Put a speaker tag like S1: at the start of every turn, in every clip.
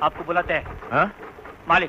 S1: आपको बुलाते हैं।
S2: हाँ?
S1: मालिक।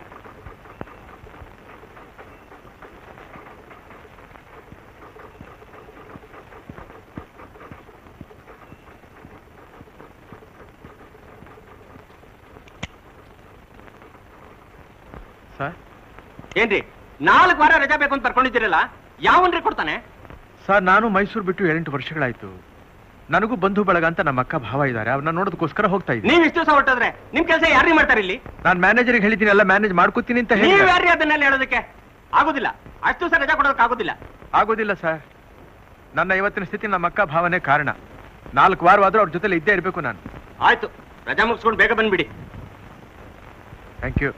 S2: ಸರ್
S1: ಏನ್ರಿ 4 ವಾರ ರಜಾ ಬೇಕು ಅಂತ ಬರ್ಕೊಂಡಿದ್ದೀರಲ್ಲ, ಯಾವನ್ರಿ ಕೊಡ್ತಾನೆ?
S2: ಸರ್ ನಾನು ಮೈಸೂರು ಬಿಟ್ಟು 8 ವರ್ಷಗಳಾಯ್ತು. ನನಗೂ ಬಂಧು ಬಳಗ ಅಂತ ನಮ್ಮ ಅಕ್ಕ ಭಾವ ಇದ್ದಾರೆ, ಅವ್ರನ್ನ ನೋಡೋದಕ್ಕೋಸ್ಕರ ಹೋಗ್ತಾ ಇದ್ದೀನಿ.
S1: ನೀವ್ ಇಷ್ಟು ದಿವಸ ಹೊರಟಿದ್ರೆ ನಿಮ್ ಕೆಲಸ ಯಾರು ಮಾಡ್ತಾರೆ ಇಲ್ಲಿ?
S2: ನಾನು ಮ್ಯಾನೇಜರ್ಗೆ ಹೇಳಿದ್ದೀನಿ, ಎಲ್ಲ ಮ್ಯಾನೇಜ್ ಮಾಡ್ಕೋತೀನಿ ಅಂತ ಹೇಳಿ.
S1: ನೀವ್ ಯಾರ್ರಿ ಅದನ್ನೆಲ್ಲ ಹೇಳೋದಕ್ಕೆ? ಆಗುದಿಲ್ಲ, ಅಷ್ಟು ದಿವಸ ರಜಾ ಕೊಡೋದಕ್ಕೆ ಆಗುದಿಲ್ಲ.
S2: ಆಗೋದಿಲ್ಲ ಸರ್, ನನ್ನ ಇವತ್ತಿನ ಸ್ಥಿತಿ ನಮ್ಮ ಅಕ್ಕ ಭಾವನೆ ಕಾರಣ. 4 ವಾರವಾದ್ರೂ ಅವ್ರ ಜೊತೆಲಿ ಇದ್ದೇ ಇರಬೇಕು ನಾನು.
S1: ಆಯ್ತು, ರಜಾ ಮುಗಿಸ್ಕೊಂಡು ಬೇಗ ಬಂದ್ಬಿಡಿ.
S2: Thank you.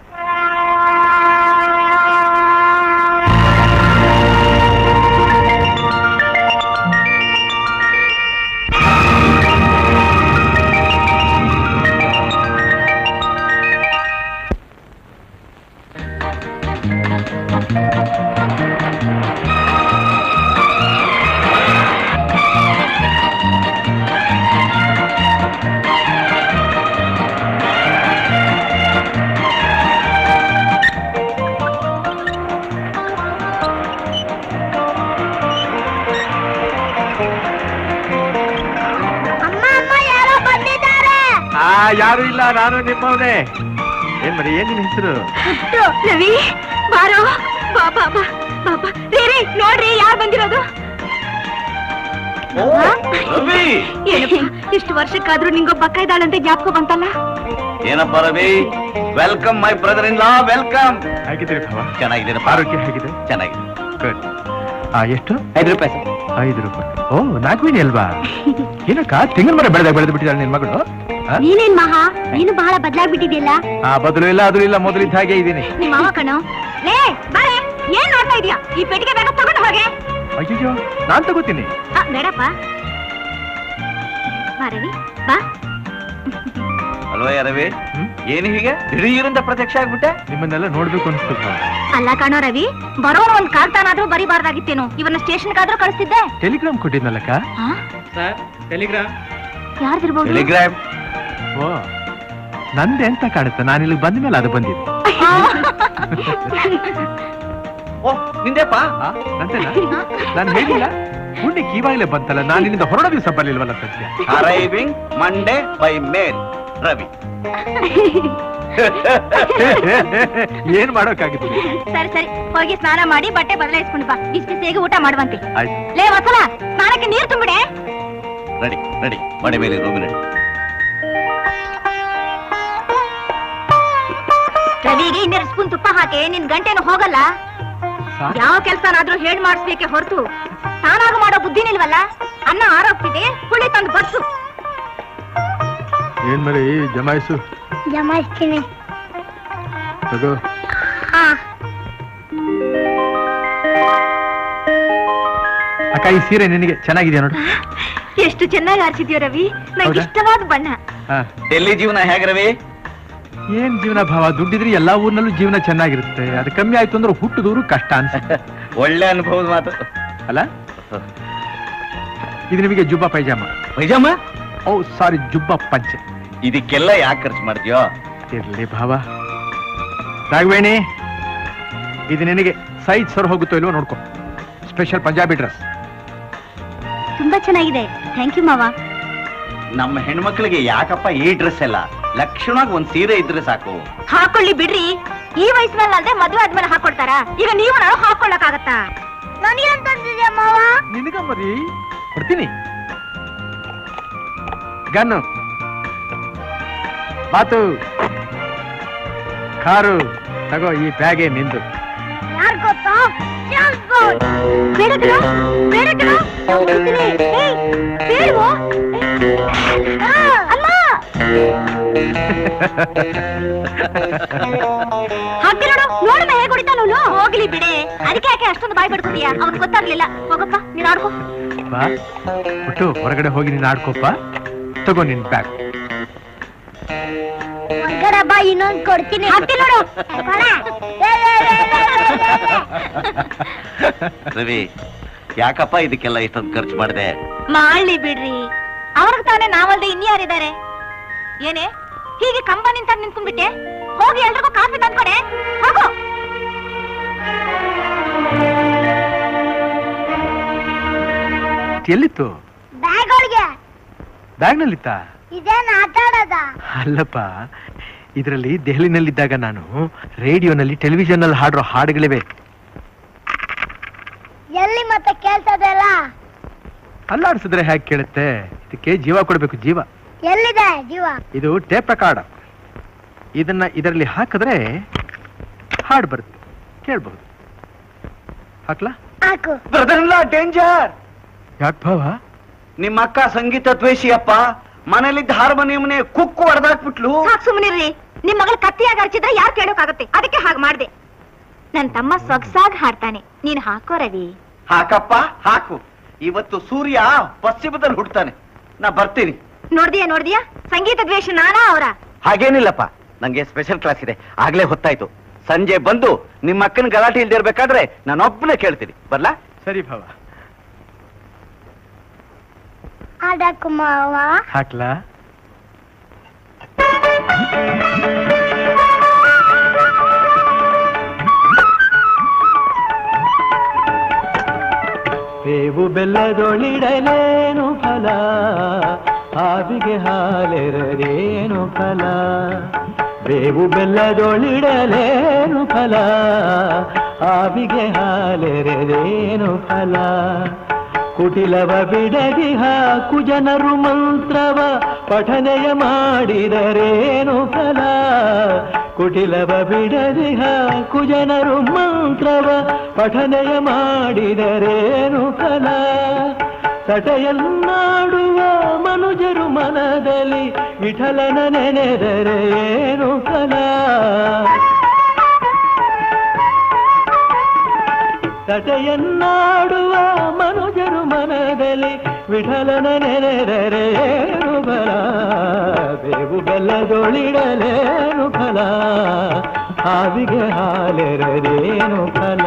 S2: ಯಾರು ಇಲ್ಲ, ನಾನು ನಿಮ್ಮವನೇ. ಏನ್ ಮರಿ, ಏನ್ ನಿನ್ ಹೆಸರು?
S3: ರವಿ, ಬಾರೋ. ಬಾಬಾ ಬಾಬಾ, ನೋಡ್ರಿ ಯಾರು ಬಂದಿರೋದು. ಇಷ್ಟು ವರ್ಷಕ್ಕಾದ್ರೂ ನಿಂಗೊಬ್ಬ ಅಕ್ಕ ಇದ್ದಾಳಂತೆ ಜ್ಞಾಪಕ ಬಂತಲ್ಲ.
S1: ಏನಪ್ಪ Ravi, welcome my brother in law, welcome.
S2: ಹೇಗಿದ್ದೀರಿ ಭಾವ?
S1: ಚೆನ್ನಾಗಿದ್ದೀರ.
S2: ಆರೋಗ್ಯ ಹೇಗಿದೆ?
S1: ಚೆನ್ನಾಗಿದೆ.
S2: ಗುಡ್. ಎಷ್ಟು?
S1: 5 ರೂಪಾಯಿ.
S2: 5 ರೂಪಾಯಿ. ಓ, 4 ವೀಣಿ ಅಲ್ವಾ? ಏನಕ್ಕ ತೆಂಗಿನ ಮರ ಬೆಳೆದು ಬಿಟ್ಟಿದ್ದಾಳೆ ನಿನ್ ಮಗಳು?
S3: ನೀನೇನ್ ಮಹಾ, ನೀನು ಬಹಳ ಬದಲಾಗ್ಬಿಟ್ಟಿದ್ಯಲ್ಲ.
S2: ಬದಲು ಇಲ್ಲ, ಅದು ಇಲ್ಲ, ಮೊದಲಿದ್ದ ಹಾಗೆ ಇದ್ದೀನಿ.
S3: ನಿಮ್ಮ ಮಾವ ಕಣೋ. ಲೇ ಬಾರೆ, ಏನ್ ನೋಡ್ತಾ ಇದೀಯಾ? ಈ ಪೆಟ್ಟಿಗೆ ಬೇಗ ತಗೊಂಡು ಹೋಗೆ.
S2: ಅಯ್ಯೋ, ನಾನ್ ತಗೋತೀನಿ.
S3: ಬೇಡಪ್ಪ, ಬಾ ರವಿ ಬಾ.
S1: ಅಲ್ವಾ ರವಿ, ಏನು ಹೀಗೆ ದಿಢೀರಂತ ಪ್ರತ್ಯಕ್ಷ ಆಗ್ಬಿಟ್ಟೆ?
S2: ನಿಮ್ಮನ್ನೆಲ್ಲ ನೋಡ್ಬೇಕು ಅನ್ಸುತ್ತ.
S3: ಅಲ್ಲ ಕಾಣೋ ರವಿ, ಬರೋ ಒಂದ್ ಕಾಗ್ತಾನಾದ್ರೂ ಬರಿಬಾರ್ದಾಗಿತ್ತೇನು? ಇವನ್ನ ಸ್ಟೇಷನ್ಗಾದ್ರೂ ಕಳಿಸ್ತಿದ್ದೆ.
S2: ಟೆಲಿಗ್ರಾಮ್ ಕೊಟ್ಟಿದ್ನಲ್ಲಕ್ಕ.
S1: ಸರ್, ಟೆಲಿಗ್ರಾಮ್
S3: ಯಾರ್ದಿರ್ಬೋದು?
S1: ಟೆಲಿಗ್ರಾಮ್.
S2: ಓ, ನಂದೆ ಅಂತ ಕಾಣುತ್ತೆ. ನಾನು ಇಲ್ಲಿ ಬಂದ ಮೇಲೆ ಅದು ಬಂದಿದೆ.
S1: ಓ, ನಿಂದೆಪ್ಪ?
S2: ನಂದೇನಾ? ನಾನು ಹೇಳಿಲ್ಲ, ಪುಣ್ಯಕ್ಕೆ ಇವಾಗಲೇ ಬಂತಲ್ಲ. ನಾನು ಇಲ್ಲಿಂದ ಹೊರಡೋ ದಿವಸ ಬರ್ಲಿಲ್ವಲ್ಲ ಸತ್ಯ.
S1: Arriving Monday by mail Ravi.
S2: ಏನ್ ಮಾಡೋಕ್ಕಾಗುತ್ತೆ?
S3: ಸರಿ ಸರಿ, ಹೋಗಿ ಸ್ನಾನ ಮಾಡಿ ಬಟ್ಟೆ ಬದಲಾಯಿಸ್ಕೊಂಡು ಬಾ. ಬಿಸಿ ಊಟ ಮಾಡುವಂತೆ.
S2: ಆಯ್ತು.
S3: ಲೇ ವಸಲ, ಸ್ನಾನಕ್ಕೆ ನೀರು ತುಂಬಿಡೆ.
S1: ರೆಡಿ ರೆಡಿ, ಮಡೆ ಮೇಲೆ ರೂಮ್ ರೆಡಿ.
S3: ರವಿಗೆ 2 ಸ್ಪೂನ್ ತುಪ್ಪ ಹಾಕಿ, ನಿನ್ ಗಂಟೆನು ಹೋಗಲ್ಲ. ಯಾವ ಕೆಲ್ಸನಾದ್ರೂ ಹೇಳ್ ಮಾಡಿಸ್ಬೇಕೆ ಹೊರತು ತಾನಾಗ ಮಾಡೋ ಬುದ್ಧಿನಿಲ್ವಲ್ಲ. ಅನ್ನ ಆರೋಗ್ತಿದೆ, ಹುಳಿ ತಂದು ಬಸ್ಸು.
S2: ಏನ್ ಮರಿ, ಜಮಾಯಿಸು.
S3: ಜಮಾಯಿಸ್ತೀನಿ.
S2: ತಗೋ. ಅಕ್ಕ, ಈ ಸೀರೆ ನಿನಗೆ ಚೆನ್ನಾಗಿದೆ ನೋಡು.
S3: ಎಷ್ಟು ಚೆನ್ನಾಗಿ ಆರಿಸಿದ್ಯೋ ರವಿ, ನಂಗೆ ಇಷ್ಟವಾದ ಬಣ್ಣ.
S1: ಡೆಲ್ಲಿ ಜೀವನ ಹೇಗೆ ರವಿ?
S2: ಏನ್ ಜೀವನ ಭಾವ, ದುಡ್ಡಿದ್ರೆ ಎಲ್ಲಾ ಊರ್ನಲ್ಲೂ ಜೀವನ ಚೆನ್ನಾಗಿರುತ್ತೆ. ಅದು ಕಮ್ಮಿ ಆಯ್ತು ಅಂದ್ರೆ ಹುಟ್ಟುದೂರು ಕಷ್ಟ ಅನ್ಸುತ್ತೆ.
S1: ಒಳ್ಳೆ ಅನುಭವದ ಮಾತು
S2: ಅಲ್ಲ. ಇದು ನಿಮಗೆ ಜುಬ್ಬಾ ಪೈಜಾಮ.
S1: ಪೈಜಾಮ?
S2: ಓ ಸಾರಿ, ಜುಬ್ಬಾ ಪಂಚೆ.
S1: ಇದಕ್ಕೆಲ್ಲ ಯಾಕೆ ಖರ್ಚು ಮಾಡಿದ್ಯೋ?
S2: ಇರ್ಲಿ ಭಾವ. ರಾಘವೇಣಿ, ಇದು ನಿನಗೆ ಸೈಜ್ ಸರ್ ಹೋಗುತ್ತೋ ಇಲ್ವೋ ನೋಡ್ಕೊ. Special Punjabi dress.
S3: ತುಂಬಾ ಚೆನ್ನಾಗಿದೆ. ಥ್ಯಾಂಕ್ ಯು ಮಾವ.
S1: ನಮ್ಮ ಹೆಣ್ಮಕ್ಳಿಗೆ ಯಾಕಪ್ಪ ಈ ಡ್ರೆಸ್ ಎಲ್ಲ? ಲಕ್ಷಣವಾಗಿ ಒಂದ್ ಸೀರೆ ಇದ್ರೆ ಸಾಕು.
S3: ಹಾಕೊಳ್ಳಿ ಬಿಡ್ರಿ, ಈ ವಯಸ್ಸಿನಲ್ಲಿ ಅಲ್ಲದೆ ಮದುವೆ ಆದ್ಮೇಲೆ ಹಾಕೊಳ್ತಾರ. ಈಗ ನೀವು ನಾನು ಹಾಕೊಳ್ಳಕ್ಕಾಗತ್ತಾ? ನನಗೇನ್ ತಂದಿದ್ಯಾ ಮಾವ?
S2: ನಿನಗ ಮರಿ ಕೊಡ್ತೀನಿ. ಗನ್ನು, ಮಾತು, ಕಾರು ತಗೋ. ಈ ಬ್ಯಾಗೆ ನಿಂದು.
S3: ಯಾರು ಗೊತ್ತಾ? ಬೇಡ ಬೇಡ ಅಲ್ಲ. ಹಾಗೆ ನೋಡು, ನೋಡಮ್ಮ ಹೇಗೆ ಹೊಡಿತಾನ. ಹೋಗ್ಲಿ ಬಿಡೆ, ಅದಕ್ಕೆ ಯಾಕೆ ಅಷ್ಟೊಂದು ಬಾಯ್ ಬಿಡ್ಕೊತೀಯ? ಅವ್ನ್ ಗೊತ್ತಾಗ್ಲಿಲ್ಲ. ಹೋಗಪ್ಪ, ನೀನ್ ಆಡ್ಕೋ.
S2: ಬಾ ಬಿಟ್ಟು ಹೊರಗಡೆ ಹೋಗಿ ನೀನ್ ಆಡ್ಕೋಪ್ಪ. ತಗೋ ನಿನ್ ಬ್ಯಾಗ್.
S3: ಬಾ, ಇನ್ನೊಂದು ಕೊಡ್ತೀನಿ. ಹಾಕ್ತೀನಿ ನೋಡು.
S1: ರವಿ, ಯಾಕಪ್ಪ ಇದಕ್ಕೆಲ್ಲ ಇಷ್ಟೊಂದು ಖರ್ಚು ಮಾಡಿದೆ?
S3: ಮಾಡ್ಲಿ ಬಿಡ್ರಿ, ಅವ್ರಿಗೆ ತಾನೇ ನಾವಲ್ದೆ ಇನ್ಯಾರಿದ್ದಾರೆ? ಏನೇ ಹೀಗೆ ಕಂಬ ನಿಂತ ನಿಂತ್ಕೊಂಡ್ಬಿಟ್ಟೆ? ಹೋಗಿ ಎಲ್ರಿಗೂ ಕಾಫಿ ತಂದ್ಕೊಡೆ, ಹೋಗು.
S2: ಎಲ್ಲಿತ್ತು?
S3: ಬ್ಯಾಗ್ ಒಳಗೆ.
S2: ಬ್ಯಾಗ್ನಲ್ಲಿತ್ತ?
S3: ಇದೇನು ಆಟ ಆಡೋದ?
S2: ಅಲ್ಲಪ್ಪ, ಇದರಲ್ಲಿ ದೆಹಲಿನಲ್ಲಿದ್ದಾಗ ನಾನು ರೇಡಿಯೋನಲ್ಲಿ ಟೆಲಿವಿಷನ್ ನಲ್ಲಿ ಹಾಡೋ ಹಾಡುಗಳಿವೆ.
S3: ಎಲ್ಲಿ ಮತ್ತೆ ಕೇಳ್ತದಲ್ಲ?
S2: ಅಲ್ಲಾಡ್ಸಿದ್ರೆ ಹೇಗೆ ಕೇಳುತ್ತೆ? ಇದಕ್ಕೆ ಜೀವ ಕೊಡ್ಬೇಕು, ಜೀವ.
S3: ಎಲ್ಲಿದೆ ಜೀವ? ಇದು
S2: ಟೇಪ್ ರೆಕಾರ್ಡ್. ಇದನ್ನ ಇದರಲ್ಲಿ ಹಾಕಿದ್ರೆ ಹಾಡು ಬರುತ್ತೆ, ಕೇಳ್ಬಹುದು. ಹಾಕ್ಲಾ?
S3: ಹಾಕು.
S1: Brother in law, danger.
S2: ಯಾಕೆ ಭಾವ?
S1: ನಿಮ್ಮ ಅಕ್ಕ ಸಂಗೀತ ದ್ವೇಷಿ ಅಪ್ಪ. ಮನೇಲಿದ್ದ ಹಾರ್ಮೋನಿಯಂನೇ ಕುಕ್ಕು ಹೊಡೆದಾಕ್ಬಿಟ್ಲು.
S3: ಸಾಕು ಸುಮ್ಮನಿರ್ರಿ. ನಿಮ್ ಮಗಳು ಕತ್ತಿಯಾಗಿ ಅರ್ಚಿದ್ರೆ ಯಾರು ಕೇಳೋಕಾಗತ್ತೆ? ಅದಕ್ಕೆ ಹಾಗೆ ಮಾಡ್ದೆ. ನನ್ ತಮ್ಮ ಸೊಗಸಾಗಿ ಹಾಡ್ತಾನೆ, ನೀನ್ ಹಾಕೋ ರವಿ.
S1: ಹಾಕಪ್ಪ ಹಾಕು. ಇವತ್ತು ಸೂರ್ಯ ಪಶ್ಚಿಮದಲ್ಲಿ ಹುಡ್ತಾನೆ. ನಾ ಬರ್ತೀನಿ.
S3: ನೋಡ್ದಿಯಾ ಸಂಗೀತ ದ್ವೇಷ ನಾನಾ ಅವರ?
S1: ಹಾಗೇನಿಲ್ಲಪ್ಪ, ನಂಗೆ ಸ್ಪೆಷಲ್ ಕ್ಲಾಸ್ ಇದೆ. ಆಗ್ಲೇ ಹೊತ್ತಾಯ್ತು. ಸಂಜೆ ಬಂದು ನಿಮ್ಮ ಅಕ್ಕನ ಗಲಾಟೆ ಇಲ್ದಿರ್ಬೇಕಾದ್ರೆ ನಾನೊಬ್ಬನೇ ಕೇಳ್ತೀನಿ. ಬರ್ಲಾ?
S2: ಸರಿ ಭಾವ. ಹಾಕ್ಲಾ?
S4: ಬೇವು ಬೆಲ್ಲದೊಳಿಡಲೇನು ಫಲ, ಆವಿಗೆ ಹಾಲೆರದೇನು ಫಲ. ಬೇವು ಬೆಲ್ಲದೊಳಿಡಲೇನು ಫಲ, ಆವಿಗೆ ಹಾಲೆರದೇನು ಫಲ. ಕುಟಿಲವ ಬಿಡದಿಹ ಕುಜನರು ಮಂತ್ರವ ಪಠನೆಯ ಮಾಡಿದರೇನು ಫಲ. ಕುಟಿಲವ ಬಿಡದಿಹ ಕುಜನರು ಮಂತ್ರವ ಪಠನೆಯ ಮಾಡಿದರೇನು ಫಲ. ಸಟೆಯನ್ನಾಡುವ ಮನುಜರು ಮನದಲ್ಲಿ ವಿಠಲನ ನೆನೆದರೇನು ಫಲ. ಸಟೆಯನ್ನಾಡುವ ಮನುಜರು ಮನದಲ್ಲಿ ವಿಠಲನ ನೆನೆದರೇನು ಫಲ. ಬೇವು ಬೆಲ್ಲದೊಳಿಡಲೇನು ಫಲ, ಆವಿಗೆ ಹಾಲೆರದೇನು ಫಲ.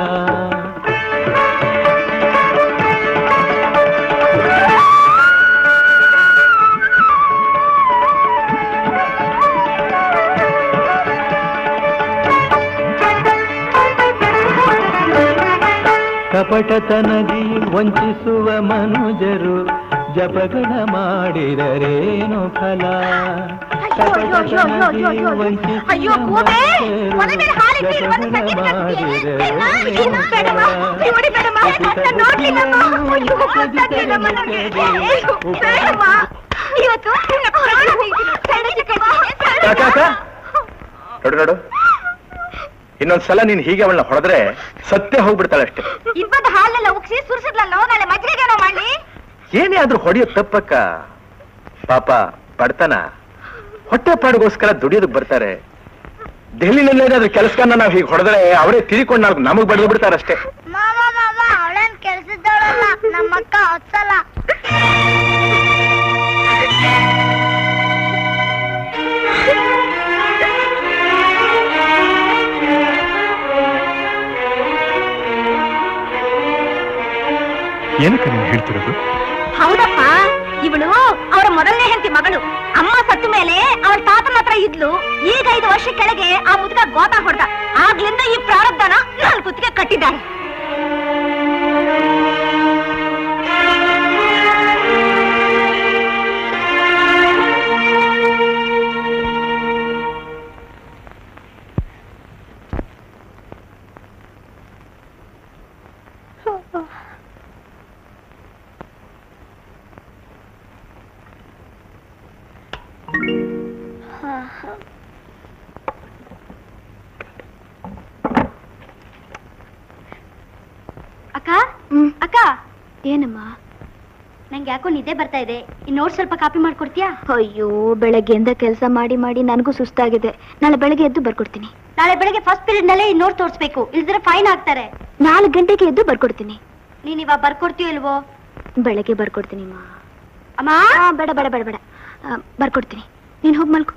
S4: ಕಪಟತನದಿ ವಂಚಿಸುವ ಮನುಜರು ಜಪಗಳ ಮಾಡಿದರೇನು ಫಲ. ಕಪಟತನದಿ ವಂಚಿಸುವ
S2: ನೋಡು, ಇನ್ನೊಂದ್ಸಲ ನೀನ್ ಹೀಗೆ ಅವಳನ್ನ ಹೊಡೆದ್ರೆ ಸತ್ಯ ಹೋಗ್ಬಿಡ್ತಾಳೆ ಅಷ್ಟೇ.
S3: ಇಬ್ಬದ ಹಾಲೆಲ್ಲ ಉಗ್ಸಿ ಸುರಿಸಿದ್ಲಲ್ಲ, ನಾಳೆ ಮಜ್ಜಿಗೆನೋ ಮಾಡ್ಲಿ.
S2: ಏನೇ ಆದ್ರೂ ಹೊಡೆಯೋ ತಪ್ಪಕ್ಕ. ಪಾಪ ಬಡತನ, ಹೊಟ್ಟೆ ಪಾಡಿಗೋಸ್ಕರ ದುಡಿಯೋದಕ್ ಬರ್ತಾರೆ. ದೆಹಲಿನಲ್ಲೇನಾದ್ರೂ ಕೆಲಸನ ನಾವ್ ಹೀಗೆ ಹೊಡೆದ್ರೆ ಅವರೇ ತಿರಿಕೊಂಡು ನಾಲ್ಕು ನಮಗ್ ಬಡ್ದು ಬಿಡ್ತಾರಷ್ಟೇ.
S3: ಅವಳೇನ್ ಕೆಲ್ಸದವಳಲ್ಲ, ನಮ್ಮಕ್ಕ ಹೊತ್ಸಲ್ಲ.
S2: ಏನಕ್ಕೆ ನೀನು ಹೇಳ್ತಿರೋದು?
S3: ಹೌದಪ್ಪ, ಇವಳು ಅವರ ಮೊದಲನೇ ಹೆಂಡತಿ ಮಗಳು. ಅಮ್ಮ ಸತ್ತ ಮೇಲೆ ಅವಳ ತಾತನ ಹತ್ರ ಇದ್ಲು. ಈಗ 5 ವರ್ಷ ಕೆಳಗೆ ಆ ಮುದುಕ ಗೋತಾ ಹೊಡೆದ. ಆಗ್ಲಿಂದ ಈ ಪ್ರಾರಬ್ಧನ ನಾನು ಕುತ್ತಿಗೆ ಕಟ್ಟಿದ್ದಾಳೆ. ಅಕ್ಕ, ಏನಮ್ಮ? ನಂಗೆ ಯಾಕೋ ನಿದ್ದೆ ಬರ್ತಾ ಇದೆ. ಈ ನೋಟ್ ಸ್ವಲ್ಪ ಕಾಪಿ ಮಾಡ್ಕೊಡ್ತೀಯಾ? ಅಯ್ಯೋ, ಬೆಳಗ್ಗೆಯಿಂದ ಕೆಲಸ ಮಾಡಿ ಮಾಡಿ ನನಗೂ ಸುಸ್ತಾಗಿದೆ. ನಾಳೆ ಬೆಳಗ್ಗೆ ಎದ್ದು ಬರ್ಕೊಡ್ತೀನಿ. ನಾಳೆ ಬೆಳಗ್ಗೆ ಫಸ್ಟ್ ಪೀರಿಯಡ್ ನಲ್ಲೇ ಈ ನೋಟ್ ತೋರಿಸ್ಬೇಕು, ಇಲ್ದಿದ್ರೆ ಫೈನ್ ಹಾಕ್ತಾರೆ. 4 ಗಂಟೆಗೆ ಎದ್ದು ಬರ್ಕೊಡ್ತೀನಿ. ನೀನ್ ಇವಾಗ ಬರ್ಕೊಡ್ತೀಯೋ ಇಲ್ವೋ? ಬೆಳಗ್ಗೆ ಬರ್ಕೊಡ್ತೀನಿ ಅಮ್ಮ. ಬೇಡ ಬೇಡ ಬೇಡ ಬೇಡ, ಬರ್ಕೊಡ್ತೀನಿ. ನೀನ್ ಹೋಗಿ ಮಲ್ಕೊ.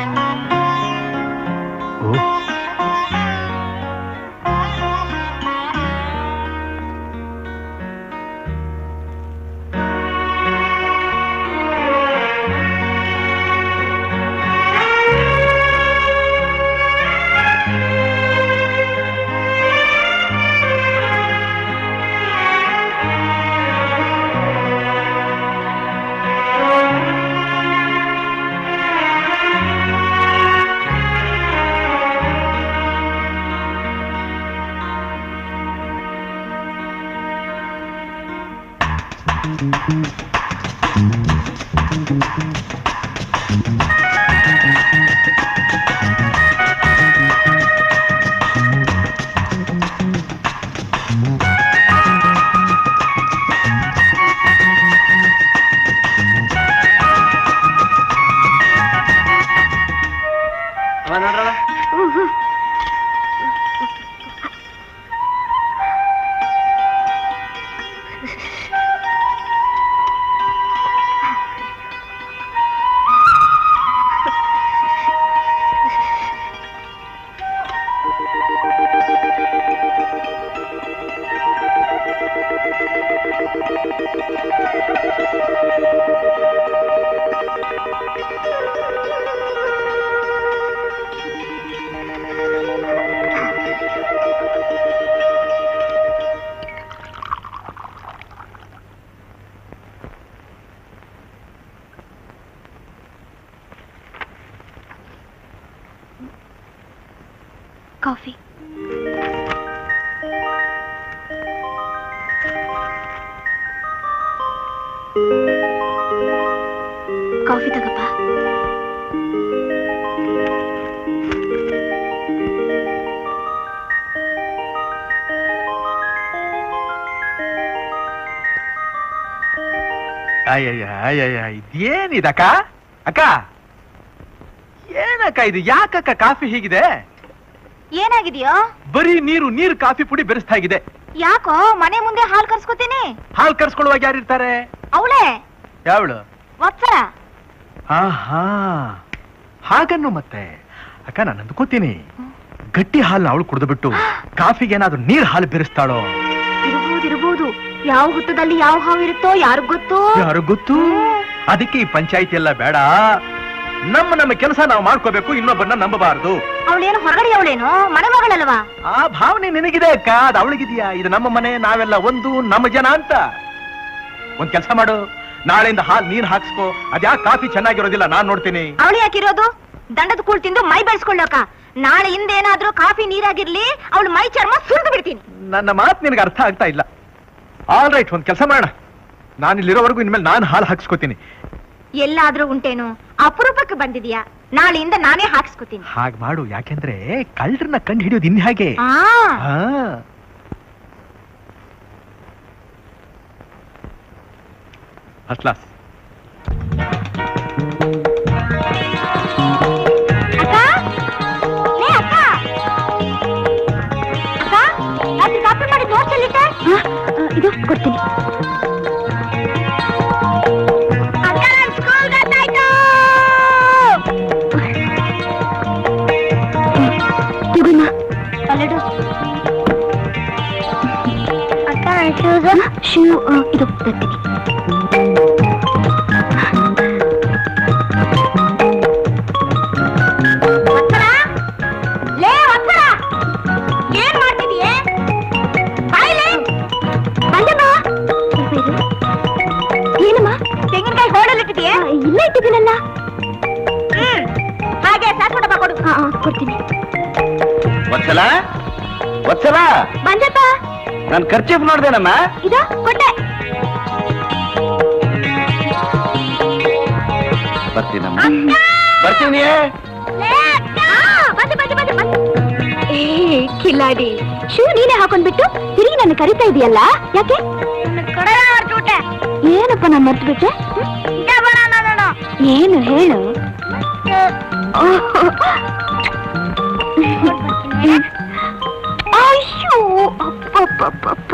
S3: ಕಾಫಿ. ಕಾಫಿ ತಗಪ್ಪ.
S2: ಇದೇನಿದಕ್ಕ? ಅಕ್ಕ ಏನಕ್ಕ ಇದು? ಯಾಕಕ್ಕ ಕಾಫಿ ಹೀಗಿದೆ?
S3: ಏನಾಗಿದೆಯೋ?
S2: ಬರೀ ನೀರು ಕಾಫಿ ಪುಡಿ ಬೆರೆಸ್ತಾ ಇದೆ.
S3: ಯಾಕೋ ಮನೆ ಮುಂದೆ ಹಾಲು ಕರ್ಸ್ಕೊತೀನಿ.
S2: ಹಾಲು ಕರ್ಸ್ಕೊಳ್ಳುವಾಗ ಯಾರಿರ್ತಾರೆ?
S3: ಅವಳೇ.
S2: ಯಾವಳು?
S3: ವತ್ಸರ.
S2: ಆಹಾ, ಹಾಗನ್ನು ಮತ್ತೆ ಅಕ್ಕ ನಾನು ಅಂದ್ಕೋತೀನಿ ಗಟ್ಟಿ ಹಾಲು ಅವಳು ಕುಡಿದು ಬಿಟ್ಟು ಕಾಫಿಗೆ ಏನಾದ್ರು ನೀರ್ ಹಾಲು ಬೆರೆಸ್ತಾಳೋ?
S3: ಇರಬಹುದು. ಯಾವ ಹುತ್ತದಲ್ಲಿ ಯಾವ ಹಾವು ಇರುತ್ತೋ ಯಾರಿಗ್ ಗೊತ್ತು.
S2: ಅದಕ್ಕೆ ಈ ಪಂಚಾಯಿತಿ ಎಲ್ಲ ಬೇಡ. ನಮ್ಮ ಕೆಲಸ ನಾವು ಮಾಡ್ಕೋಬೇಕು, ಇನ್ನೊಬ್ಬರನ್ನ ನಂಬಬಾರದು.
S3: ಅವಳೇನು ಹೊರಗಡೆ, ಅವಳೇನು ಮನೆ ಮಗಳಲ್ವಾ?
S2: ಆ ಭಾವನೆ ನಿನಗಿದೆ ಅಕ್ಕ, ಅದು ಅವಳಿಗಿದೆಯಾ? ಇದು ನಮ್ಮ ಮನೆ, ನಾವೆಲ್ಲ ಒಂದು, ನಮ್ಮ ಜನ ಅಂತ. ಒಂದ್ ಕೆಲಸ ಮಾಡು, ನಾಳೆಯಿಂದ ಹಾಲು ನೀನ್ ಹಾಕ್ಸ್ಕೋ. ಅದ್ಯಾಕೆ ಕಾಫಿ ಚೆನ್ನಾಗಿರೋದಿಲ್ಲ, ನಾನ್ ನೋಡ್ತೀನಿ.
S3: ಅವಳು ಯಾಕಿರೋದು? ದಂಡದ ಕೂಳ್ ತಿಂದು ಮೈ ಬೆಳೆಸ್ಕೊಳ್ಳೋಕ. ನಾಳೆ ಹಿಂದೇನಾದ್ರೂ ಕಾಫಿ ನೀರಾಗಿರ್ಲಿ, ಅವಳು ಮೈ ಚರ್ಮ ಸುರಿದು ಬಿಡ್ತೀನಿ.
S2: ನನ್ನ ಮಾತು ನಿನಗೆ ಅರ್ಥ ಆಗ್ತಾ ಇಲ್ಲ. ಆಲ್ ರೈಟ್, ಒಂದ್ ಕೆಲಸ ಮಾಡೋಣ. ನಾನು ಇಲ್ಲಿರೋವರೆಗೂ ಇನ್ಮೇಲೆ ನಾನು ಹಾಲು ಹಾಕ್ಸ್ಕೋತೀನಿ.
S3: ಎಲ್ಲಾದ್ರೂ ಉಂಟೇನು? ಅಪರೂಪಕ್ಕೆ ಬಂದಿದ್ಯಾ? ನಾಳೆಯಿಂದ ನಾನೇ ಹಾಕ್ಸ್ಕೋತೀನಿ.
S2: ಹಾಗೆ ಮಾಡು, ಯಾಕೆಂದ್ರೆ ಕಳ್ಳರನ್ನ ಕಂಡು ಹಿಡಿಯೋದು ಇನ್ ಹಾಗೆ. ಅಟ್ಲಾಸ್
S3: ಕಾಪಿ ಮಾಡಿ ನೋಡ್ಸಲ್ಲಿಟ್ಟೆ? ಇದು ಕೊಡ್ತೀನಿ. ಶೂ ಇದು ತರ್ತೀನಿ. ಏನ್ ಮಾಡ್ತಿದೀಯೇ? ಏನಮ್ಮ? ತೆಂಗಿನಕಾಯಿ ಹೋಳಲ್ಲಿಟ್ಟಿದೀಯೇ? ಇಲ್ಲ ಇಟ್ಟಿದ್ದೀನಲ್ಲ. ಹಾಗೆ ಸಾಸ್ಬಿಟ್ಟಪ್ಪ ಕೊಡು. ಕೊಡ್ತೀನಿ.
S1: ವತ್ಸಲ
S3: ಬಂದಪ್ಪ.
S1: ನಾನು ಖರ್ಚಿಪ್ ನೋಡ್ದೇನಮ್ಮ.
S3: ಇದು ಕೊಟ್ಟೆ.
S1: ಬರ್ತೀನಮ್ಮ, ಬರ್ತೀನಿ.
S3: ಕಿಲಾಡಿ, ಶೂ ನೀನೇ ಹಾಕೊಂಡ್ಬಿಟ್ಟು ತಿರುಗಿ ನನ್ನ ಕರಿತಾ ಇದೆಯಲ್ಲ, ಯಾಕೆ? ಏನಪ್ಪ ನಾನು ಮರ್ತು ಬಿಟ್ಟೆ? ಏನು ಹೇಳು? ಅಯ್ಯೋ ಅಪ್ಪಪ್ಪಪ್ಪ.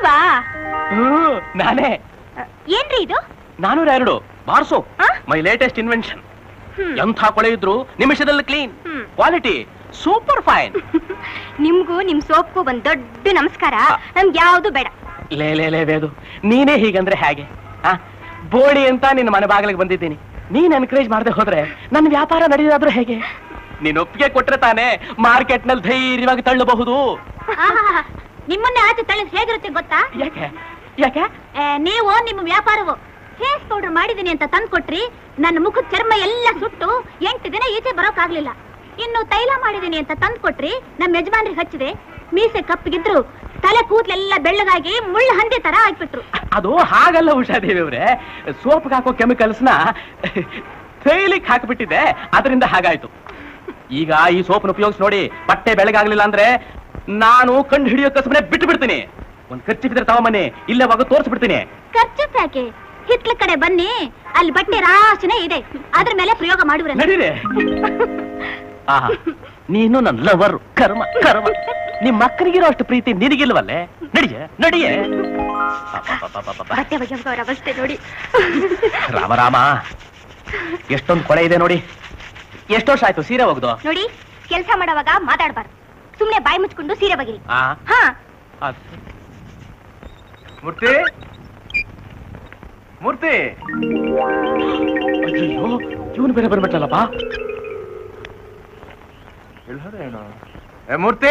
S3: ನೀವಾ?
S4: ನಾನೇ.
S3: ಏನ್ರಿ ಇದು?
S4: 402 ಬಾರ್ ಸೋಪ್,
S3: ಆ?
S4: My latest invention.
S3: ಹ್ಮ್.
S4: ಎಂಥ ಕೊಳೆ ಇದ್ರು ನಿಮಿಷದಲ್ಲಿ clean,
S3: hmm.
S4: Quality super fine.
S3: ನಿಮ್ಗೂ ನಿಮ್ ಸೋಪ್ಗೂ ಒಂದ್ ದೊಡ್ಡ ನಮಸ್ಕಾರ. ನಮ್ಗೆ ಯಾವ್ದು ಬೇಡ.
S4: ಲೇ ವೇದು, ನೀನೇ ಹೀಗಂದ್ರೆ ಹೇಗೆ? ಬೋಳಿ ಅಂತ ನಿನ್ನ ಮನೆ ಬಾಗಿಲಿಗೆ ಬಂದಿದ್ದೀನಿ. ನೀನ್ ಎನ್ಕರೇಜ್ ಮಾಡದೆ ಹೋದ್ರೆ ನನ್ನ ವ್ಯಾಪಾರ ನಡೆಯೋದಾದ್ರೂ ಹೇಗೆ? ನೀನ್ ಒಪ್ಪಿಗೆ ಕೊಟ್ರೆ ತಾನೇ ಮಾರ್ಕೆಟ್ ನಲ್ಲಿ ಧೈರ್ಯವಾಗಿ ತಳ್ಳಬಹುದು.
S3: ನಿಮ್ಮನ್ನೇ ಆಚೆ ತಳ್ಳಿದ್ ಹೇಗಿರುತ್ತೆ ಗೊತ್ತಾ?
S4: ಯಾಕೆ ಯಾಕೆ?
S3: ನೀವು ನಿಮ್ಮ ವ್ಯಾಪಾರವು ಫೇಸ್ ಪೌಡರ್ ಮಾಡಿದೀನಿ ಅಂತ ತಂದು ಕೊಟ್ರಿ. ನನ್ನ ಮುಖದ ಚರ್ಮ ಎಲ್ಲ ಸುಟ್ಟು 8 ದಿನ ಈಚೆ ಬರೋಕಾಗ್ಲಿಲ್ಲ. ಇನ್ನು ತೈಲ ಮಾಡಿದೀನಿ ಅಂತ ತಂದು ಕೊಟ್ರಿ. ನಮ್ಮ ಯಜಮಾನ್ರಿಗೆ ಹಚ್ಚಿದೆ, ಮೀಸೆ ಕಪ್ಪಿಗಿದ್ರು ತಲೆ ಕೂದಲೆಲ್ಲ ಬೆಳ್ಳಗಾಗಿ ಮುಳ್ಳು ಹಂದಿ ತರ ಆಗ್ಬಿಟ್ರು.
S4: ಅದು ಹಾಗಲ್ಲ ಉಷಾದೇವಿ ಅವ್ರೆ, ಸೋಪ್ಗೆ ಹಾಕೋ ಕೆಮಿಕಲ್ಸ್ನ ತೈಲಿಕ್ ಹಾಕಿಬಿಟ್ಟಿದೆ, ಅದರಿಂದ ಹಾಗಾಯ್ತು. ಈಗ ಈ ಸೋಪ್ನ ಉಪಯೋಗಿಸಿ ನೋಡಿ, ಬಟ್ಟೆ ಬೆಳಗಾಗ್ಲಿಲ್ಲ ಅಂದ್ರೆ ನಾನು ಕಂಡು ಹಿಡಿಯೋ ಕಸಬನೆ ಬಿಟ್ಟು ಬಿಡ್ತೀನಿ. ಒಂದ್ ಖರ್ಚಿದ್ರೆ ತಗೊಂಬನ್ನಿ, ಇಲ್ಲೇ ಹೋಗ ತೋರಿಸ್ಬಿಡ್ತೀನಿ.
S3: ಖರ್ಚು ಯಾಕೆ? ಹಿತ್ಲ ಕಡೆ ಬನ್ನಿ, ಅಲ್ಲಿ ಬಟ್ಟೆ ರಾಶಿನೇ ಇದೆ, ಅದ್ರ ಮೇಲೆ ಪ್ರಯೋಗ ಮಾಡುವ್ರೆ.
S4: ನಡೀರಿ. ಆಹಾ, ನೀನು ನನ್ನ ಲವರ್. ಕರ್ಮ ಕರ್ಮ. ನಿಮ್ ಮಕ್ಕಳಿಗಿರೋ ಅಷ್ಟು ಪ್ರೀತಿ ನಿನಗಿಲ್ವಲ್ಲೇ? ನಡಿಯೇ ನಡಿಯೇ.
S3: ಬಟ್ಟೆ ಬಗ್ಗೆ ಅವಸ್ಥೆ ನೋಡಿ.
S4: ರಾಮ ಎಷ್ಟೊಂದು ಕೊಳೆ ಇದೆ ನೋಡಿ. ಎಷ್ಟು ವರ್ಷ ಆಯ್ತು ಸೀರೆ ಒಗ್ದು?
S3: ನೋಡಿ, ಕೆಲಸ ಮಾಡುವಾಗ ಮಾತಾಡ್ಬಾರ್ದು. ಸುಮ್ನೆ ಬಾಯಿ ಮುಚ್ಕೊಂಡು ಸೀರೆ ಬಗಿರಿ. ಹಾ.
S2: ಮೂರ್ತಿ ಮೂರ್ತಿ,
S4: ಅಯ್ಯೋ, ಇವನು ಬೇರೆ ಬರ್ಬಿಟ್ಟಲ್ಲಪ್ಪ.
S2: ಏನು? ಮೂರ್ತಿ,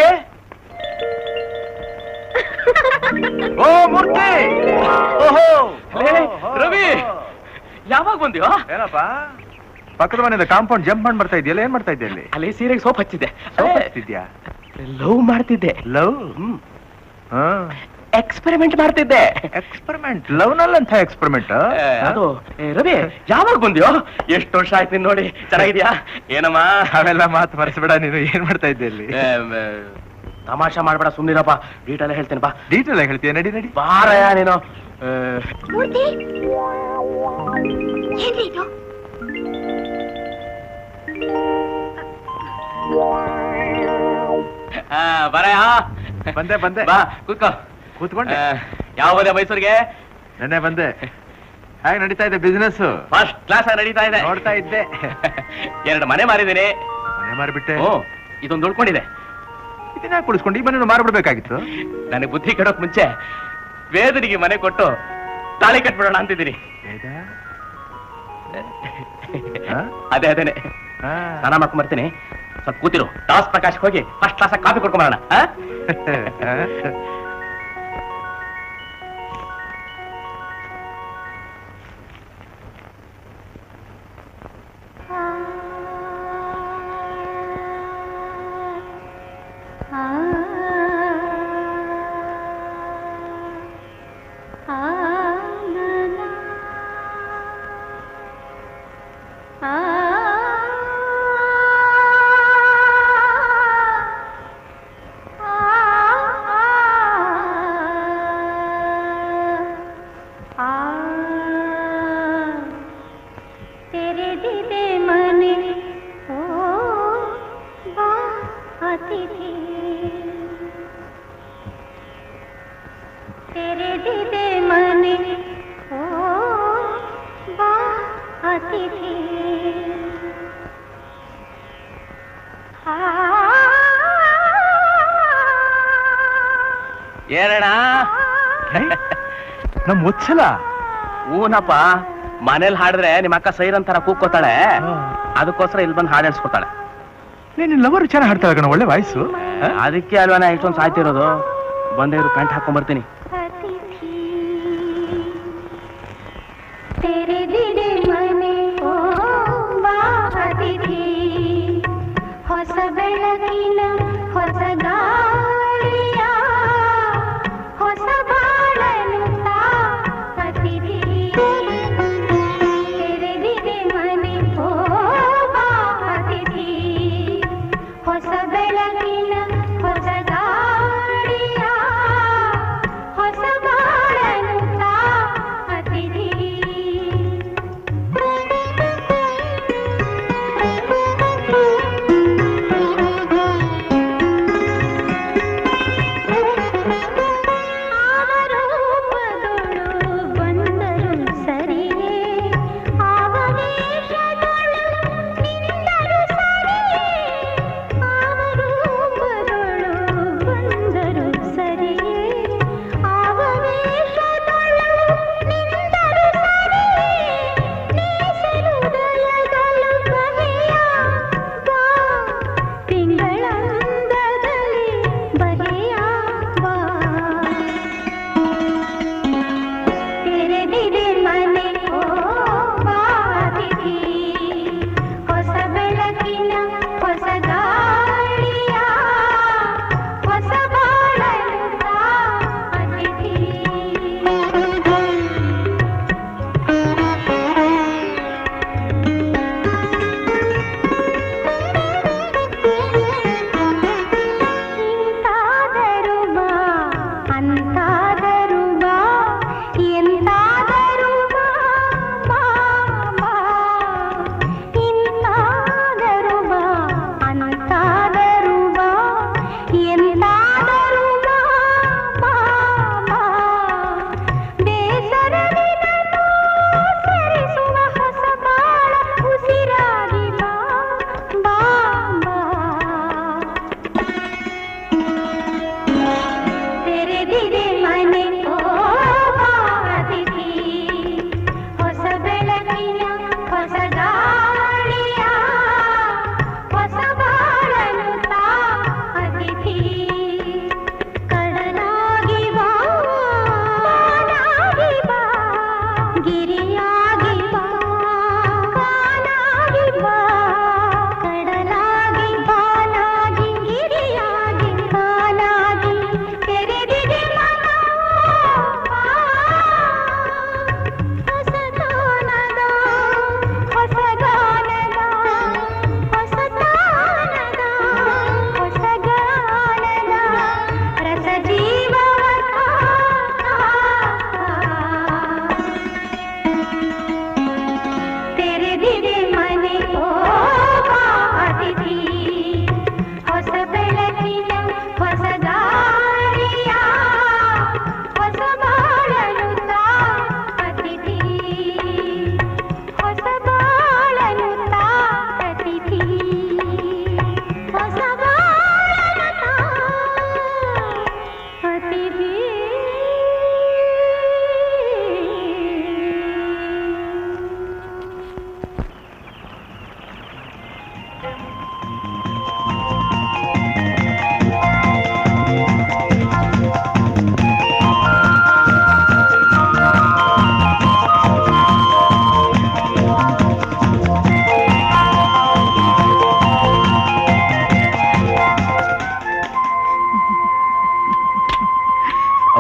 S2: ಓ ಮೂರ್ತಿ.
S4: ಓಹೋ, ರವಿ, ಯಾವಾಗ ಬಂದ್ಯೋ?
S2: ಏನಪ್ಪ ಪಕ್ಕದ ಮನೆಯಿಂದ ಕಾಂಪೌಂಡ್ ಜಂಪ್ ಮಾಡಿ ಬರ್ತಾ ಇದೆಯಲ್ಲ, ಏನ್ ಮಾಡ್ತಾ ಇದ್ದೆ ಅಲ್ಲಿ?
S4: ಅಲ್ಲಿ ಸೀರೆಗೆ ಸೋಪ್ ಹಚ್ಚಿದ್ದೆ. ಲವ್ ಮಾಡ್ತಿದ್ದೆ.
S2: ಲವ್?
S4: ಎಕ್ಸ್ಪೆರಿಮೆಂಟ್ ಮಾಡ್ತಿದ್ದೆ.
S2: ಎಕ್ಸ್ಪೆರಿಮೆಂಟ್? ಲವ್ ನಲ್ಲಂತ ಎಕ್ಸ್ಪೆರಿಮೆಂಟ್?
S4: ಅದು ರವಿ, ಯಾವಾಗ ಬಂದ್ಯೋ? ಎಷ್ಟು ವರ್ಷ ಆಯ್ತು ನೋಡಿ. ಚೆನ್ನಾಗಿದ್ಯಾ? ಏನಮ್ಮ
S2: ಅವೆಲ್ಲ ಮಾತು ಮರೆಸಬೇಡ. ನೀನು ಏನ್ ಮಾಡ್ತಾ ಇದ್ದೆ ಅಲ್ಲಿ?
S4: ತಮಾಷಾ ಮಾಡ್ಬೇಡ, ಸುಮ್ನಿರಪ್ಪ. ಡೀಟೇಲ್ ಹೇಳ್ತೇನೆ ಬಾ.
S2: ಡೀಟೇಲ್ ಆಗಿ ಹೇಳ್ತೀಯ? ನಡಿ ನಡಿ.
S4: ಬಾರಯ್ಯ ನೀನು.
S3: ಮೂರ್ತಿ, ಏನ್ರಿ ಇದು?
S4: ಬರಯ್ಯ.
S2: ಬಂದೆ ಬಂದೆ.
S4: ಬಾ ಕೂತ್ಕೋ.
S2: ಕೂತ್ಕೊಂಡೆ.
S4: ಯಾವದೇ ಮೈಸೂರಿಗೆ?
S2: ನೆನ್ನೆ ಬಂದೆ. ಹೇಗೆ ನಡೀತಾ ಇದೆ ಬಿಸ್ನೆಸ್?
S4: ಫಸ್ಟ್ ಕ್ಲಾಸ್ ಆಗಿ ನಡೀತಾ ಇದೆ.
S2: ನೋಡ್ತಾ ಇದ್ದೆ.
S4: 2 ಮನೆ ಮಾರಿದ್ದೀನಿ.
S2: ಮನೆ ಮಾರಿಬಿಟ್ಟೆ?
S4: ಇದೊಂದು ಉಳ್ಕೊಂಡಿದೆ.
S2: ಇದನ್ನ ಕುಡಿಸ್ಕೊಂಡು ಈ ಮನೆ ಮಾರ್ಬಿಡ್ಬೇಕಾಗಿತ್ತು.
S4: ನನಗೆ ಬುದ್ಧಿ ಕೆಡೋಕ್ ಮುಂಚೆ ವೇದನಿಗೆ ಮನೆ ಕೊಟ್ಟು ತಾಳಿ ಕಟ್ಬಿಡೋಣ ಅಂತಿದ್ದೀನಿ. ಅದೇ ಅದೇನೆ. ಸ್ನಾನ ಮಾಡ್ಕೊಂಡ್ ಬರ್ತೀನಿ. ಸ್ವಲ್ಪ ಕೂತಿರು. ದಾಸ್ ಪ್ರಕಾಶ್ ಹೋಗಿ ಫಸ್ಟ್ ಕ್ಲಾಸ್ ಕಾಫಿ ಕೊಡ್ಕೊಂಬರೋಣ. ಏನಣ್ಣ
S2: ನಮ್ ಮುಚ್ಚಲ?
S4: ಊನಪ್ಪ, ಮನೇಲಿ ಹಾಡಿದ್ರೆ ನಿಮ್ಮ ಅಕ್ಕ ಸೈರನ್ ತರ ಕೂಗ್ಕೋತಾಳೆ. ಅದಕ್ಕೋಸ್ಕರ ಇಲ್ಲಿ ಬಂದು ಹಾಡು ಹೇಳ್ಸ್ಕೊತಾಳೆ.
S2: ನೀನ್ ಲವರ್ ಚೆನ್ನಾಗಿ ಹಾಡ್ತಾಳೆ ಕಣ, ಒಳ್ಳೆ ವಾಯ್ಸು.
S4: ಅದಕ್ಕೆ ಅಲ್ವಾ ಇಷ್ಟೊಂದು ಸಾಯ್ತಿರೋದು. ಬಂದೇ ಇರು, ಪ್ಯಾಂಟ್ ಹಾಕೊಂಡ್ ಬರ್ತೀನಿ.
S3: ಹೊಸ ಬೆಳಗಿನ ಹೊಸ ಗಾಳಿಯ ಹೊಸ ಬಾಳನು ಅತಿಥಿ ತೆರೆದಿದೆ ಮನೆ ಅತಿಥಿ ಹೊಸ ಬೆಳಗಿನ ಹೊಸ ಗಾಳಿಯ ಹೊಸ ಬಾಳನು ಅತಿಥಿ.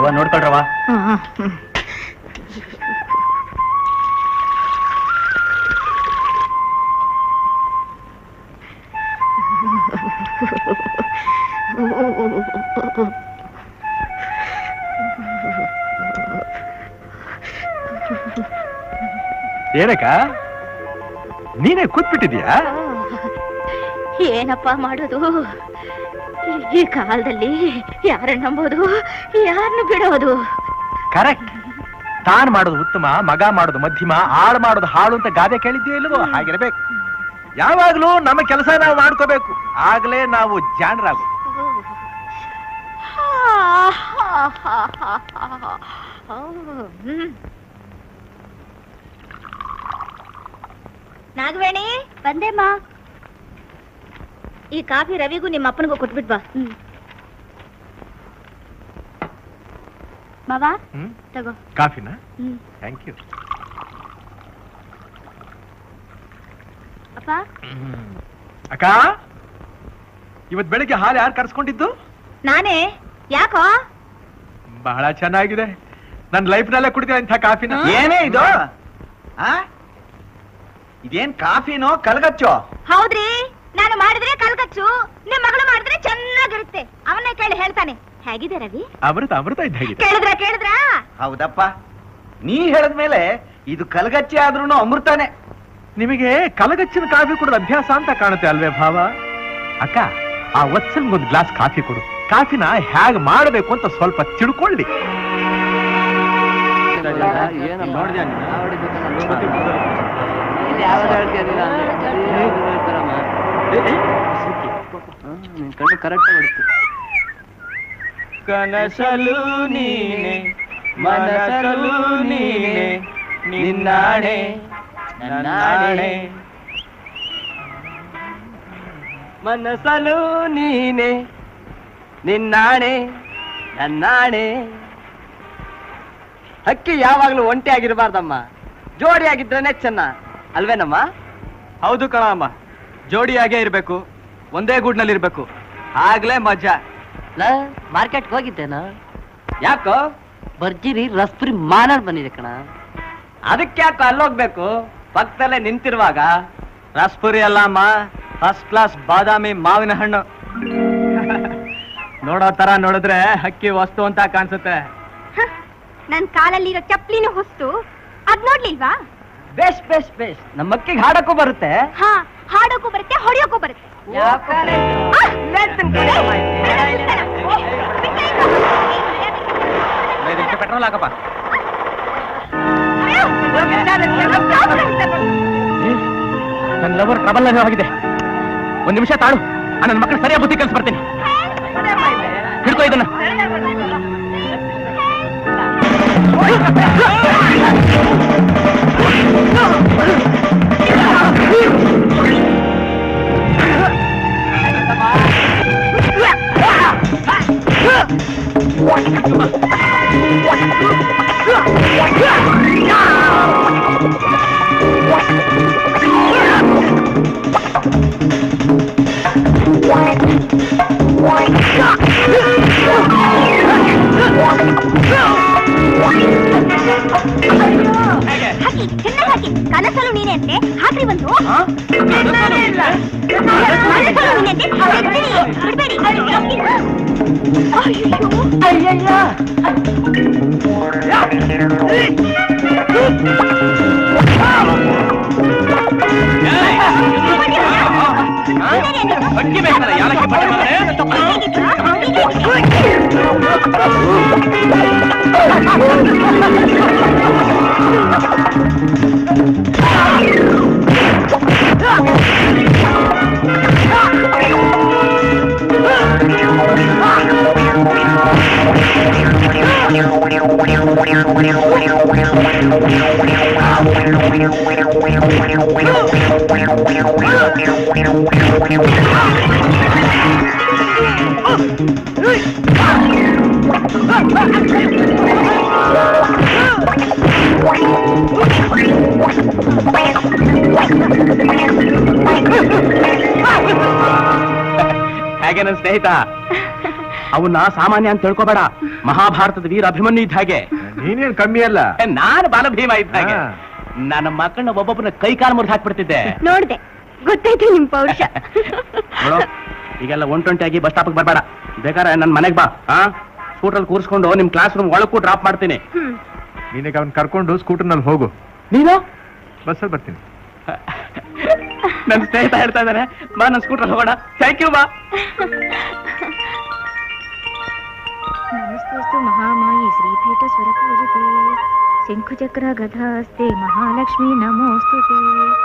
S4: ಅವ ನೋಡ್ಕೊಳ್ರವ.
S2: ಏನಕ್ಕ ನೀನೇ ಕೂತ್ಬಿಟ್ಟಿದ್ಯಾ?
S3: ಏನಪ್ಪ ಮಾಡೋದು? ಈ ಕಾಲದಲ್ಲಿ ಯಾರನ್ನ ನಂಬೋದು, ಯಾರನ್ನು ಬಿಡೋದು?
S2: ಕರೆಕ್ಟ್. ತಾನ್ ಮಾಡೋದು ಉತ್ತಮ, ಮಗ ಮಾಡೋದು ಮಧ್ಯಮ, ಹಾಳು ಮಾಡೋದು ಹಾಳು ಅಂತ ಗಾದೆ ಕೇಳಿದ್ಯೋ ಇಲ್ವೋ? ಹಾಗಿರ್ಬೇಕು. ಯಾವಾಗ್ಲೂ ನಮ್ಮ ಕೆಲಸ ನಾವು ಮಾಡ್ಕೋಬೇಕು, ಆಗ್ಲೇ ನಾವು ಜಾಣರಾಗು.
S3: ನಾಗವೇಣಿ ಬಂದೇಮ್ಮ. ಈ ಕಾಫಿ ರವಿಗೂ ನಿಮ್ಮ ಅಪ್ಪನಿಗೂ ಕೊಟ್ಬಿಟ್ ಬಾ. ಮಾವಾ ತಗೋ
S2: ಕಾಫಿನ. Thank you.
S3: ಅಪ್ಪ.
S2: ಅಕ್ಕ, ಇವತ್ ಬೆಳಿಗ್ಗೆ ಹಾಲು ಯಾರು ಕರ್ಸ್ಕೊಂಡಿದ್ದು?
S3: ನಾನೇ. ಯಾಕೋ?
S2: ಬಹಳ ಚೆನ್ನಾಗಿದೆ. ನನ್ನ ಲೈಫ್ ನಲ್ಲೇ ಕುಡಿದ ಇಂಥ ಕಾಫಿನ.
S1: ಏನೇ ಇದು? ಇದೇನ್ ಕಾಫಿನೋ ಕಲ್ಗಚ್ಚೋ?
S3: ಹೌದ್ರಿ, ನಾನು ಮಾಡಿದ್ರೆ ಕಲ್ಗಚ್ಚು, ನಿಮ್ ಮಗಳು ಮಾಡಿದ್ರೆ ಚೆನ್ನಾಗಿರುತ್ತೆ. ಅವನ್ನೇ ಕೇಳಿ ಹೇಳ್ತಾನೆ. ಹೇಗಿದೆ ರವಿ?
S2: ಅಮೃತ ಅಮೃತ ಇದ್ದಾಗಿದೆ.
S3: ಕೇಳಿದ್ರ?
S1: ಹೌದಪ್ಪ, ನೀ ಹೇಳಿದ್ಮೇಲೆ ಇದು ಕಲ್ಗಚ್ಚೆ ಆದ್ರೂ ಅಮೃತನೇ.
S2: ನಿಮಗೆ ಕಲಗಚ್ಚಿನ ಕಾಫಿ ಕುಡಿದ ಅಭ್ಯಾಸ ಅಂತ ಕಾಣುತ್ತೆ ಅಲ್ವೇ ಭಾವ? ಅಕ್ಕ, ಆ ವತ್ಸನ್ಗೊಂದು ಗ್ಲಾಸ್ ಕಾಫಿ ಕೊಡು. ಕಾಫಿನ ಹೇಗೆ ಮಾಡಬೇಕು ಅಂತ ಸ್ವಲ್ಪ ತಿಳ್ಕೊಳ್ಳಿ.
S4: ಕನಸಲು ನೀನೆ ಮನಸಲು ನೀನೆ ನಿನ್ನಾಣೆ ನನ್ನಾಣೆ. ಮನಸಲು ನೀನೆ ನಿನ್ನಾಣೆ ನನ್ನಾಣೆ. ಹಕ್ಕಿ ಯಾವಾಗ್ಲೂ ಒಂಟಿ ಆಗಿರಬಾರ್ದಮ್ಮ, ಜೋಡಿ ಆಗಿದ್ರೇನೆ ಚೆನ್ನ ಅಲ್ವೇನಮ್ಮ? ಹೌದು ಕಣಮ್ಮ, ಜೋಡಿಯಾಗೇ ಇರ್ಬೇಕು, ಒಂದೇ ಗೂಡ್ನಲ್ಲಿ ಇರ್ಬೇಕು, ಆಗ್ಲೇ ಮಜಾ.
S5: ಮಾರ್ಕೆಟ್ ಹೋಗಿದ್ದೇನ?
S4: ಯಾಕೋ?
S5: ಬರ್ಜಿರಿ ರಸ್ಪುರಿ ಮಾನಾಡ್ ಬಂದಿದೆ ಕಣ.
S4: ಅದಕ್ಕೆ ಯಾಕೋ ಅಲ್ಲೋಗ್ಬೇಕು? ಪಕ್ಕದಲ್ಲೇ ನಿಂತಿರುವಾಗ ರಸ್ಪುರಿ ಅಲ್ಲಮ್ಮ, ಫಸ್ಟ್ ಕ್ಲಾಸ್ ಬಾದಾಮಿ ಮಾವಿನ ಹಣ್ಣು. ನೋಡೋ ತರ ನೋಡಿದ್ರೆ ಹಕ್ಕಿ ವಸ್ತು ಅಂತ ಕಾಣಿಸುತ್ತೆ.
S3: ನನ್ ಕಾಲಲ್ಲಿರೋ ಚಪ್ಲಿನ ಹೊಸ್ತು ಅದ್ ನೋಡ್ಲಿಲ್ವಾ?
S4: ಬೇಸ್ ಬೇಸ್ ಬೇಸ್, ನಮ್ಮ ಅಕ್ಕಿಗೆ ಹಾಡಕ್ಕೂ ಬರುತ್ತೆ.
S3: ಹಾ, ಹಾಡೋಕ್ಕೂ ಬರುತ್ತೆ, ಹೊಡಿಯೋಕ್ಕೂ ಬರುತ್ತೆ.
S4: ಪೆಟ್ರೋಲ್ ಹಾಕಪ್ಪ. ನನ್ನ ಲವರ್ ಟ್ರಬಲ್ ಆಗಿದೆ. ಒಂದ್ ನಿಮಿಷ ತಾಳು, ನನ್ನ ಮಕ್ಕಳು ಸರಿಯಾಗಿ ಬುದ್ಧಿ ಕಲ್ಸಿ ಬರ್ತೀನಿ. ಹಿಡ್ಕೋ ಇದನ್ನ.
S3: ಕನಸಲು ನೀನೆ ಅಂತೆ ಹಾಕ್ರಿ ಬಂತು. ಬಿಡ್ಬೇಡಿ.
S4: ಅಕ್ಕಿ ಬೇಕಲ್ಲ, ಯಾಲಕ್ಕಿ ಪಟ್ಟಿ ಹೇಗೆ ನನ್ನ ಸ್ನೇಹಿತ? ಅವನ್ನ ಸಾಮಾನ್ಯ ಅಂತ ತಿಳ್ಕೊಬೇಡ. ಮಹಾಭಾರತದ ವೀರ ಅಭಿಮನ್ಯು ಇದ್ದ ಹಾಗೆ.
S2: ನೀನೇನ್ ಕಮ್ಮಿ ಅಲ್ಲ.
S4: ನಾನು ಬಾಲಭೀಮ ಇದ್ದ ಹಾಗೆ. ನನ್ನ ಮಕ್ಕಳನ್ನ ಒಬ್ಬೊಬ್ಬನ ಕೈ ಕಾಲು ಮುರಿದು ಹಾಕ್ಬಿಡ್ತಿದ್ದೆ.
S3: ನೋಡ್ದೆ, ಗೊತ್ತಾಯ್ತು ನಿಮ್ ಪೌರುಷ.
S4: ನೋಡು, ಈಗೆಲ್ಲ 120 ಬಸ್ ಸ್ಟಾಪ್ ಬರ್ಬೇಡ. ಬೇಕಾದ್ರೆ ನನ್ನ ಮನೆಗೆ ಬಾ. ಸ್ಕೂಟರ್ ಕೂರಿಸ್ಕೊಂಡು ನಿಮ್ ಕ್ಲಾಸ್ ರೂಮ್ ಒಳಕ್ಕೂ ಡ್ರಾಪ್ ಮಾಡ್ತೀನಿ.
S2: ನೀನೀಗ ಅವ್ನ್ ಕರ್ಕೊಂಡು ಸ್ಕೂಟರ್ನಲ್ಲಿ ಹೋಗು.
S4: ನೀನು
S2: ಬಸ್ಸಲ್ಲಿ ಬರ್ತೀನಿ.
S4: ನನ್ನ ಸ್ನೇಹಿತ ಹೇಳ್ತಾ ಇದ್ದಾನೆ, ಬಾ ನನ್ನ ಸ್ಕೂಟರ್ ಹೋಗೋಣ. ಥ್ಯಾಂಕ್ ಯು, ಬಾ.
S3: ನಮಸ್ತೆಸ್ತು ಮಹಾಮಾಯಿ ಶ್ರೀಪೀಠ ಸ್ವರಪೂಜಿತೆ ಶಂಖುಚಕ್ರ ಗದಾಸ್ತೆ ಮಹಾಲಕ್ಷ್ಮಿ ನಮೋಸ್ತುತೆ.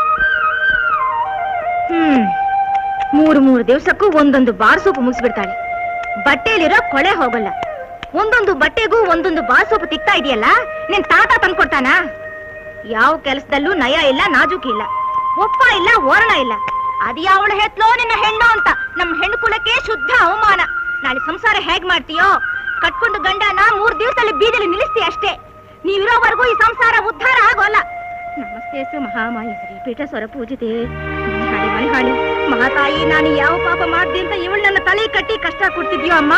S3: 3 ದಿವಸಕ್ಕೂ ಒಂದೊಂದು ಬಾರ್ ಸೋಪು ಮುಗಿಸ್ಬಿಡ್ತಾಳೆ. ಬಟ್ಟೆಯಲ್ಲಿರೋ ಕೊಳೆ ಹೋಗಲ್ಲ. ಒಂದೊಂದು ಬಟ್ಟೆಗೂ ಒಂದೊಂದು ಬಾರ್ ಸೋಪು ತಿಕ್ತಾ ಇದೆಯಲ್ಲ, ನಿನ್ ತಾತ ತಂದ್ಕೊಡ್ತಾನ? ಯಾವ ಕೆಲಸದಲ್ಲೂ ನಯ ಇಲ್ಲ, ನಾಜೂಕಿ ಇಲ್ಲ, ಒಪ್ಪ ಇಲ್ಲ, ಓರಣ ಇಲ್ಲ. ಅದ್ಯಾವಳ ಹೆತ್ಲೋ ನಿನ್ನ ಹೆಣ್ಣು ಅಂತ ನಮ್ಮ ಹೆಣ್ಣು ಕುಲಕ್ಕೆ ಶುದ್ಧ ಅವಮಾನ. ನಾಳೆ ಸಂಸಾರ ಹೇಗ್ ಮಾಡ್ತೀಯೋ? ಕಟ್ಕೊಂಡು ಗಂಡನ 3 ದಿವಸದಲ್ಲಿ ಬೀದಿಲಿ ನಿಲ್ಲಿಸ್ತೀಯ ಅಷ್ಟೇ. ನೀವಿರೋವರೆಗೂ ಈ ಸಂಸಾರ ಉದ್ಧಾರ ಆಗೋಲ್ಲ. ನಮಸ್ತೆ ಮಹಾಮಾಯಿ ಶ್ರೀಪೀಠ ಸ್ವರ ಪೂಜಿತೆ. ಮಣಿಹಾಳಿ ಮಹಾತಾಯಿ, ನಾನು ಯಾವ ಪಾಪ ಮಾಡ್ದೆ ಅಂತ ಇವಳು ನನ್ನ ತಲೆ ಕಟ್ಟಿ ಕಷ್ಟ ಕೊಡ್ತಿದ್ಯೋ ಅಮ್ಮ.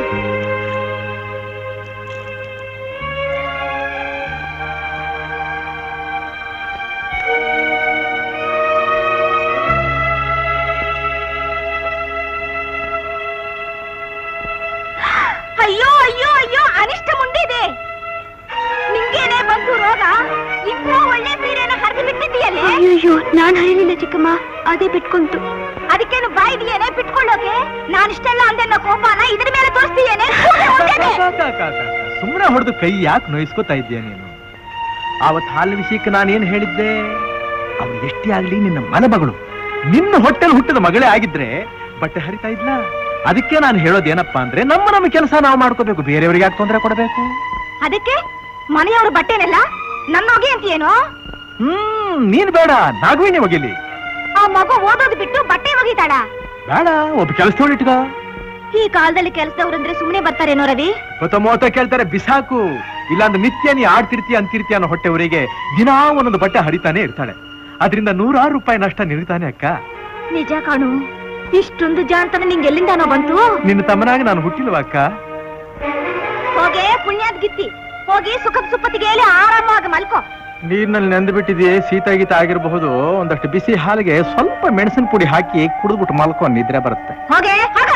S3: ಅಯ್ಯೋ ಅಯ್ಯೋ ಅಯ್ಯೋ, ಅನಿಷ್ಟ ಮುಂದಿದೆ. ನಿಂಗೇನೆ ಬಂತು ರೋಗ? ಇಂಥ ಒಳ್ಳೆ ಸೀರೆನ ಹರಿದು ಬಿಟ್ಟಿದ್ದೀಯಲ್ಲೇ? ಅಯ್ಯೋ, ನಾನ್ ಹರಿಲಿಲ್ಲ ಚಿಕ್ಕಮ್ಮ, ಅದೇ ಬಿಟ್ಕೊಂತು. ಅದಕ್ಕೇನು ಬಾಯಿದೆಯೇನೆ ಬಿಟ್ಕೊಳ್ಳೋಕೆ? ನಾನಿಷ್ಟೆಲ್ಲ ಅಂದೆನ್ನ ಕೋಪನ ಇದ್ರ ಮೇಲೆ ತೋರಿಸ್ತೀಯೇನೆ?
S2: ಸುಮ್ಮನೆ ಹೊಡೆದು ಕೈ ಯಾಕೆ ನೋಯಿಸ್ಕೋತಾ ಇದ್ದೀಯ ನೀನು? ಆವತ್ ಹಾಲು ವಿಷಯಕ್ಕೆ ನಾನೇನ್ ಹೇಳಿದ್ದೆ? ಅವ್ರು ಎಷ್ಟೇ ಆಗ್ಲಿ ನಿನ್ನ ಮನೆಮಗಳು, ನಿನ್ನ ಹೊಟ್ಟೆಲ್ ಹುಟ್ಟಿದ ಮಗಳೇ ಆಗಿದ್ರೆ ಬಟ್ಟೆ ಹರಿತಾ ಇದ್ಲ. ಅದಕ್ಕೆ ನಾನು ಹೇಳೋದೇನಪ್ಪಾ ಅಂದ್ರೆ, ನಮ್ಮ ಕೆಲಸ ನಾವು ಮಾಡ್ಕೋಬೇಕು, ಬೇರೆಯವ್ರಿಗೆ ಯಾಕೆ ತೊಂದರೆ ಕೊಡಬೇಕು?
S3: ಅದಕ್ಕೆ ಮನೆಯವರು ಬಟ್ಟೆನೆಲ್ಲ ನನ್ನೋಗಿ ಅಂತೀಯೇನೋ?
S2: ನೀನ್ ಬೇಡ, ನಾಗವೇಣಿ ಒಗಿಲಿ.
S3: ಆ ಮಗು ಓದೋದು ಬಿಟ್ಟು ಬಟ್ಟೆ ಒಗಿತಾಳ?
S2: ಬೇಡ, ಒಬ್ಬ ಕೆಲಸದವಳು ಇಟ್ಕ.
S3: ಈ ಕಾಲದಲ್ಲಿ ಕೆಲಸದವ್ರಂದ್ರೆ ಸುಮ್ಮನೆ ಬರ್ತಾರೇನೋ ರವಿ? 30
S2: ಕೇಳ್ತಾರೆ, ಬಿಸಾಕು. ಇಲ್ಲಾಂದ್ರೆ ನಿತ್ಯ ನೀ ಆಡ್ತಿರ್ತೀಯ ಅಂತಿರ್ತೀಯ ಅನ್ನೋ ಹೊಟ್ಟೆವರಿಗೆ ದಿನಾ ಒಂದೊಂದು ಬಟ್ಟೆ ಹರಿತಾನೆ ಇರ್ತಾಳೆ. ಅದರಿಂದ 100 ರೂಪಾಯಿ ನಷ್ಟ ನಿಲ್ತಾನೆ ಅಕ್ಕ.
S3: ನಿಜ ಕಾಣು, ಇಷ್ಟೊಂದು ಜಾಣ್ತನ ನಿಂಗೆ ಎಲ್ಲಿಂದಾನೋ ಬಂತು?
S2: ನಿನ್ನ ತಮ್ಮನಾಗಿ ನಾನು ಹುಟ್ಟಿಲ್ವ ಅಕ್ಕ?
S3: ಹೋಗೆ ಪುಣ್ಯಾದ್ ಗಿತ್ತಿ, ಹೋಗಿ ಸುಖದ ಸುಪ್ಪತ್ತಿಗೆ ಹೇಳಿ ಆರಾಮಾಗಿ ಮಲ್ಕೋ.
S2: ನೀರಿನಲ್ಲಿ ನೆಂದು ಬಿಟ್ಟಿದೆಯೇ, ಶೀತ ಗೀತ ಆಗಿರಬಹುದು. ಒಂದಷ್ಟು ಬಿಸಿ ಹಾಲಿಗೆ ಸ್ವಲ್ಪ ಮೆಣಸಿನ ಪುಡಿ ಹಾಕಿ ಕುಡಿದ್ಬಿಟ್ಟು ಮಲ್ಕೊ, ನಿದ್ರೆ ಬರುತ್ತೆ.
S3: ಹೋಗೆ ಹೋಗ.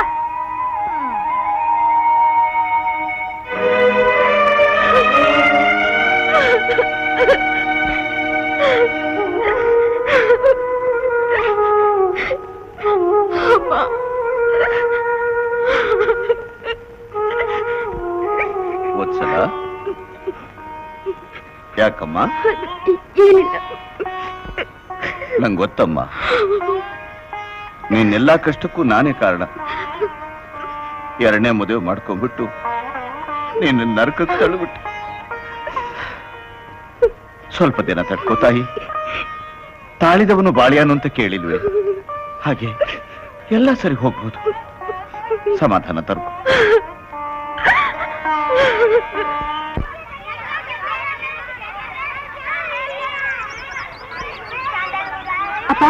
S1: ವತ್ಸಲ, ಯಾಕಮ್ಮ? ನಂಗೆ ಗೊತ್ತಮ್ಮ, ನೀನೆಲ್ಲಾ ಕಷ್ಟಕ್ಕೂ ನಾನೇ ಕಾರಣ. 2ನೇ ಮದುವೆ ಮಾಡ್ಕೊಂಡ್ಬಿಟ್ಟು ನೀನು ನರಕಕ್ಕೆ ತಳ್ಳಿಬಿಟ್ಟು. ಸ್ವಲ್ಪ ದಿನ ತಡ್ಕೋ ತಾಯಿ. ತಾಳಿದವನು ಬಾಳ್ಯಾನು ಅಂತ ಕೇಳಿಲ್ವೇ? ಹಾಗೆ ಎಲ್ಲ ಸರಿ ಹೋಗ್ಬೋದು. ಸಮಾಧಾನ ತರ್ಕೋ.
S3: ಅಪ್ಪ,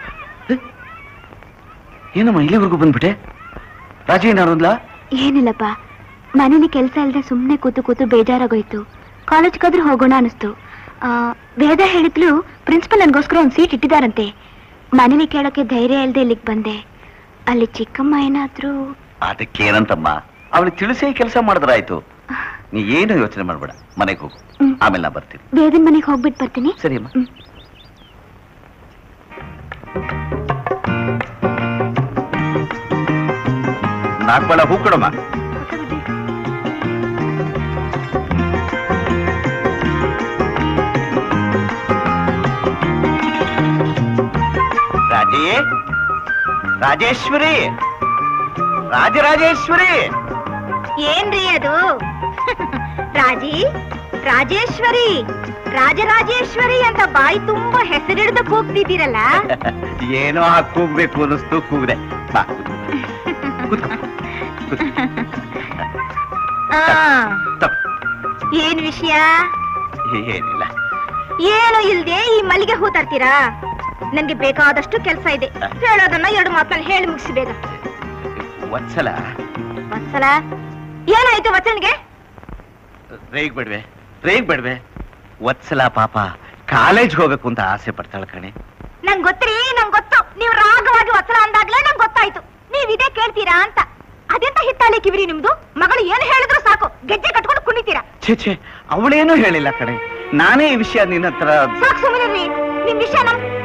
S1: ಏನಮ್ಮ ಇಲ್ಲಿವರೆಗೂ ಬಂದ್ಬಿಟ್ಟೆ? ರಾಜಿ ಏನಾರಲ್ಲ?
S3: ಏನಿಲ್ಲಪ್ಪ, ಮನೇಲಿ ಕೆಲಸ ಇಲ್ಲದೆ ಸುಮ್ಮನೆ ಕೂತು ಬೇಜಾರಾಗೋಯ್ತು. ಕಾಲೇಜ್ಗಾದ್ರೂ ಹೋಗೋಣ ಅನಿಸ್ತು. ವೇದ ಹೇಳಿದ್ಲು ಪ್ರಿನ್ಸಿಪಲ್ ನನಗೋಸ್ಕರ ಒಂದು ಸೀಟ್ ಇಟ್ಟಿದಾರಂತೆ. ಮನೇಲಿ ಕೇಳೋಕೆ ಧೈರ್ಯ ಇಲ್ಲದೆ ಇಲ್ಲಿಗೆ ಬಂದೆ. ಅಲ್ಲಿ ಚಿಕ್ಕಮ್ಮ ಏನಾದ್ರೂ?
S1: ಅದಕ್ಕೇನಂತಮ್ಮ, ಅವಳಿಗೆ ತಿಳಿಸೇ ಕೆಲಸ ಮಾಡಿದ್ರಾಯ್ತು. ನೀ ಏನು ಯೋಚನೆ ಮಾಡ್ಬೇಡ, ಮನೆಗೆ ಹೋಗು. ಆಮೇಲೆ ನಾ ಬರ್ತೀನಿ.
S3: ವೇದನ್ ಮನೆಗೆ ಹೋಗ್ಬಿಟ್ಟು ಬರ್ತೀನಿ.
S1: ಸರಿ ಅಮ್ಮ. ನಾಲ್ಕು ಹೂ ಕೊಡಮ್ಮ. ರಾಜೇಶ್ವರಿ, ರಾಜರಾಜೇಶ್ವರಿ.
S3: ಏನ್ರಿ ಅದು? ರಾಜೇಶ್ವರಿ, ರಾಜರಾಜೇಶ್ವರಿ ಅಂತ ಬಾಯಿ ತುಂಬಾ ಹೆಸರಿಡ್ದು ಕೂಗ್ತಿದ್ದೀರಲ್ಲ?
S1: ಏನೋ ಕೂಗ್ಬೇಕು ಅನ್ನಿಸ್ತು, ಕೂಗ್ದೆ. ಬಾ
S3: ಏನ್ ವಿಷಯ?
S1: ಏನಿಲ್ಲ.
S3: ಏನು ಇಲ್ದೆ ಈ ಮಲ್ಲಿಗೆ ಹೂ ತರ್ತೀರಾ? ನನ್ಗೆ ಬೇಕಾದಷ್ಟು ಕೆಲಸ ಇದೆ. ಹೇಳೋದನ್ನ 2 ಮಾತಲ್ಲಿ ಹೇಳಿ ಮುಗಿಸಿ ಬೇಗ.
S1: ವತ್ಸಲ,
S3: ವತ್ಸಲ ಏನಾಯ್ತು ವತ್ಸನ್ಗೆ?
S1: ರೇಗ್ ಬೇಡ್ವೆ ವತ್ಸಲ ಪಾಪ ಕಾಲೇಜ್ ಹೋಗ್ಬೇಕು ಅಂತ ಆಸೆ ಪಡ್ತಾಳ ಕಣೆ.
S3: ನಂಗ್ ಗೊತ್ತ್ರಿ, ನಂಗ್ ಗೊತ್ತು. ನೀವು ರಾಗವಾಗಿ ವತ್ಸಲ ಅಂದಾಗ್ಲೇ ನಂಗ್ ಗೊತ್ತಾಯ್ತು ನೀವ್ ಇದೇ ಕೇಳ್ತೀರಾ ಅಂತ. ಅದೆಂತ ಹಿತ್ತಾಳೆ ಕಿವಿರಿ ನಿಮ್ದು? ಮಗಳು ಏನ್ ಹೇಳಿದ್ರು ಸಾಕು ಗೆಜ್ಜೆ ಕಟ್ಕೊಂಡು ಕುಣಿತೀರಾ.
S1: ಛೇ ಅವಳೇನೂ ಹೇಳಿಲ್ಲ ಕಣೆ. ನಾನೇ ಈ ವಿಷಯ ನಿನ್ನ ಹತ್ರ.
S3: ಸಾಕು ಸುಮ್ಮನೆ ನಿಮ್ ವಿಷಯ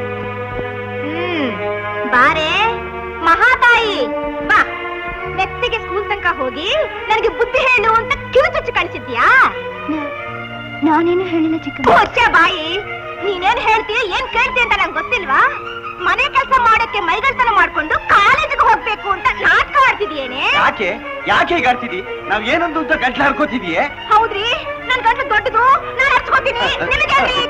S3: ಬಾರೆ ಮಹಾತಾಯಿ ಬಾ. ಮೆತ್ತಿಗೆ ಸ್ಕೂಲ್ ತನಕ ಹೋಗಿ ನನಗೆ ಬುದ್ಧಿ ಹೇಳು ಅಂತ ಕಿವಿ ಚುಚ್ಚಿ ಕಳಿಸಿದ್ಯಾ? ನಾನೇನು ಹೇಳಿಲ್ಲ ಚಿಕ್ಕ ಬಾಯಿ. ನೀನೇನ್ ಹೇಳ್ತೀಯ ಏನ್ ಕೇಳ್ತೀಯ ಅಂತ ನಂಗೆ ಗೊತ್ತಿಲ್ವಾ? ಮನೆ ಕೆಲಸ ಮಾಡಕ್ಕೆ ಮೈಗಳ್ತನ ಮಾಡ್ಕೊಂಡು ಕಾಲೇಜಿಗೆ ಹೋಗ್ಬೇಕು ಅಂತ ನಾಟಕ ಆಡ್ತಿದ್ಯೇನೆ.
S1: ಯಾಕೆ ಈಗ ಆಡ್ತಿದಿ? ನಾವ್ ಏನೊಂದು ಅಂತ ಗಂಟ್ಲ ಹರ್ಕೋತಿದೀಯೇ?
S3: ಹೌದ್ರಿ, ನನ್ ಗಂಟ್ಲು ದೊಡ್ಡದು, ನಾನು ಹರ್ಚ್ಕೋತೀನಿ. ನಿಮಗೆ ಈಗ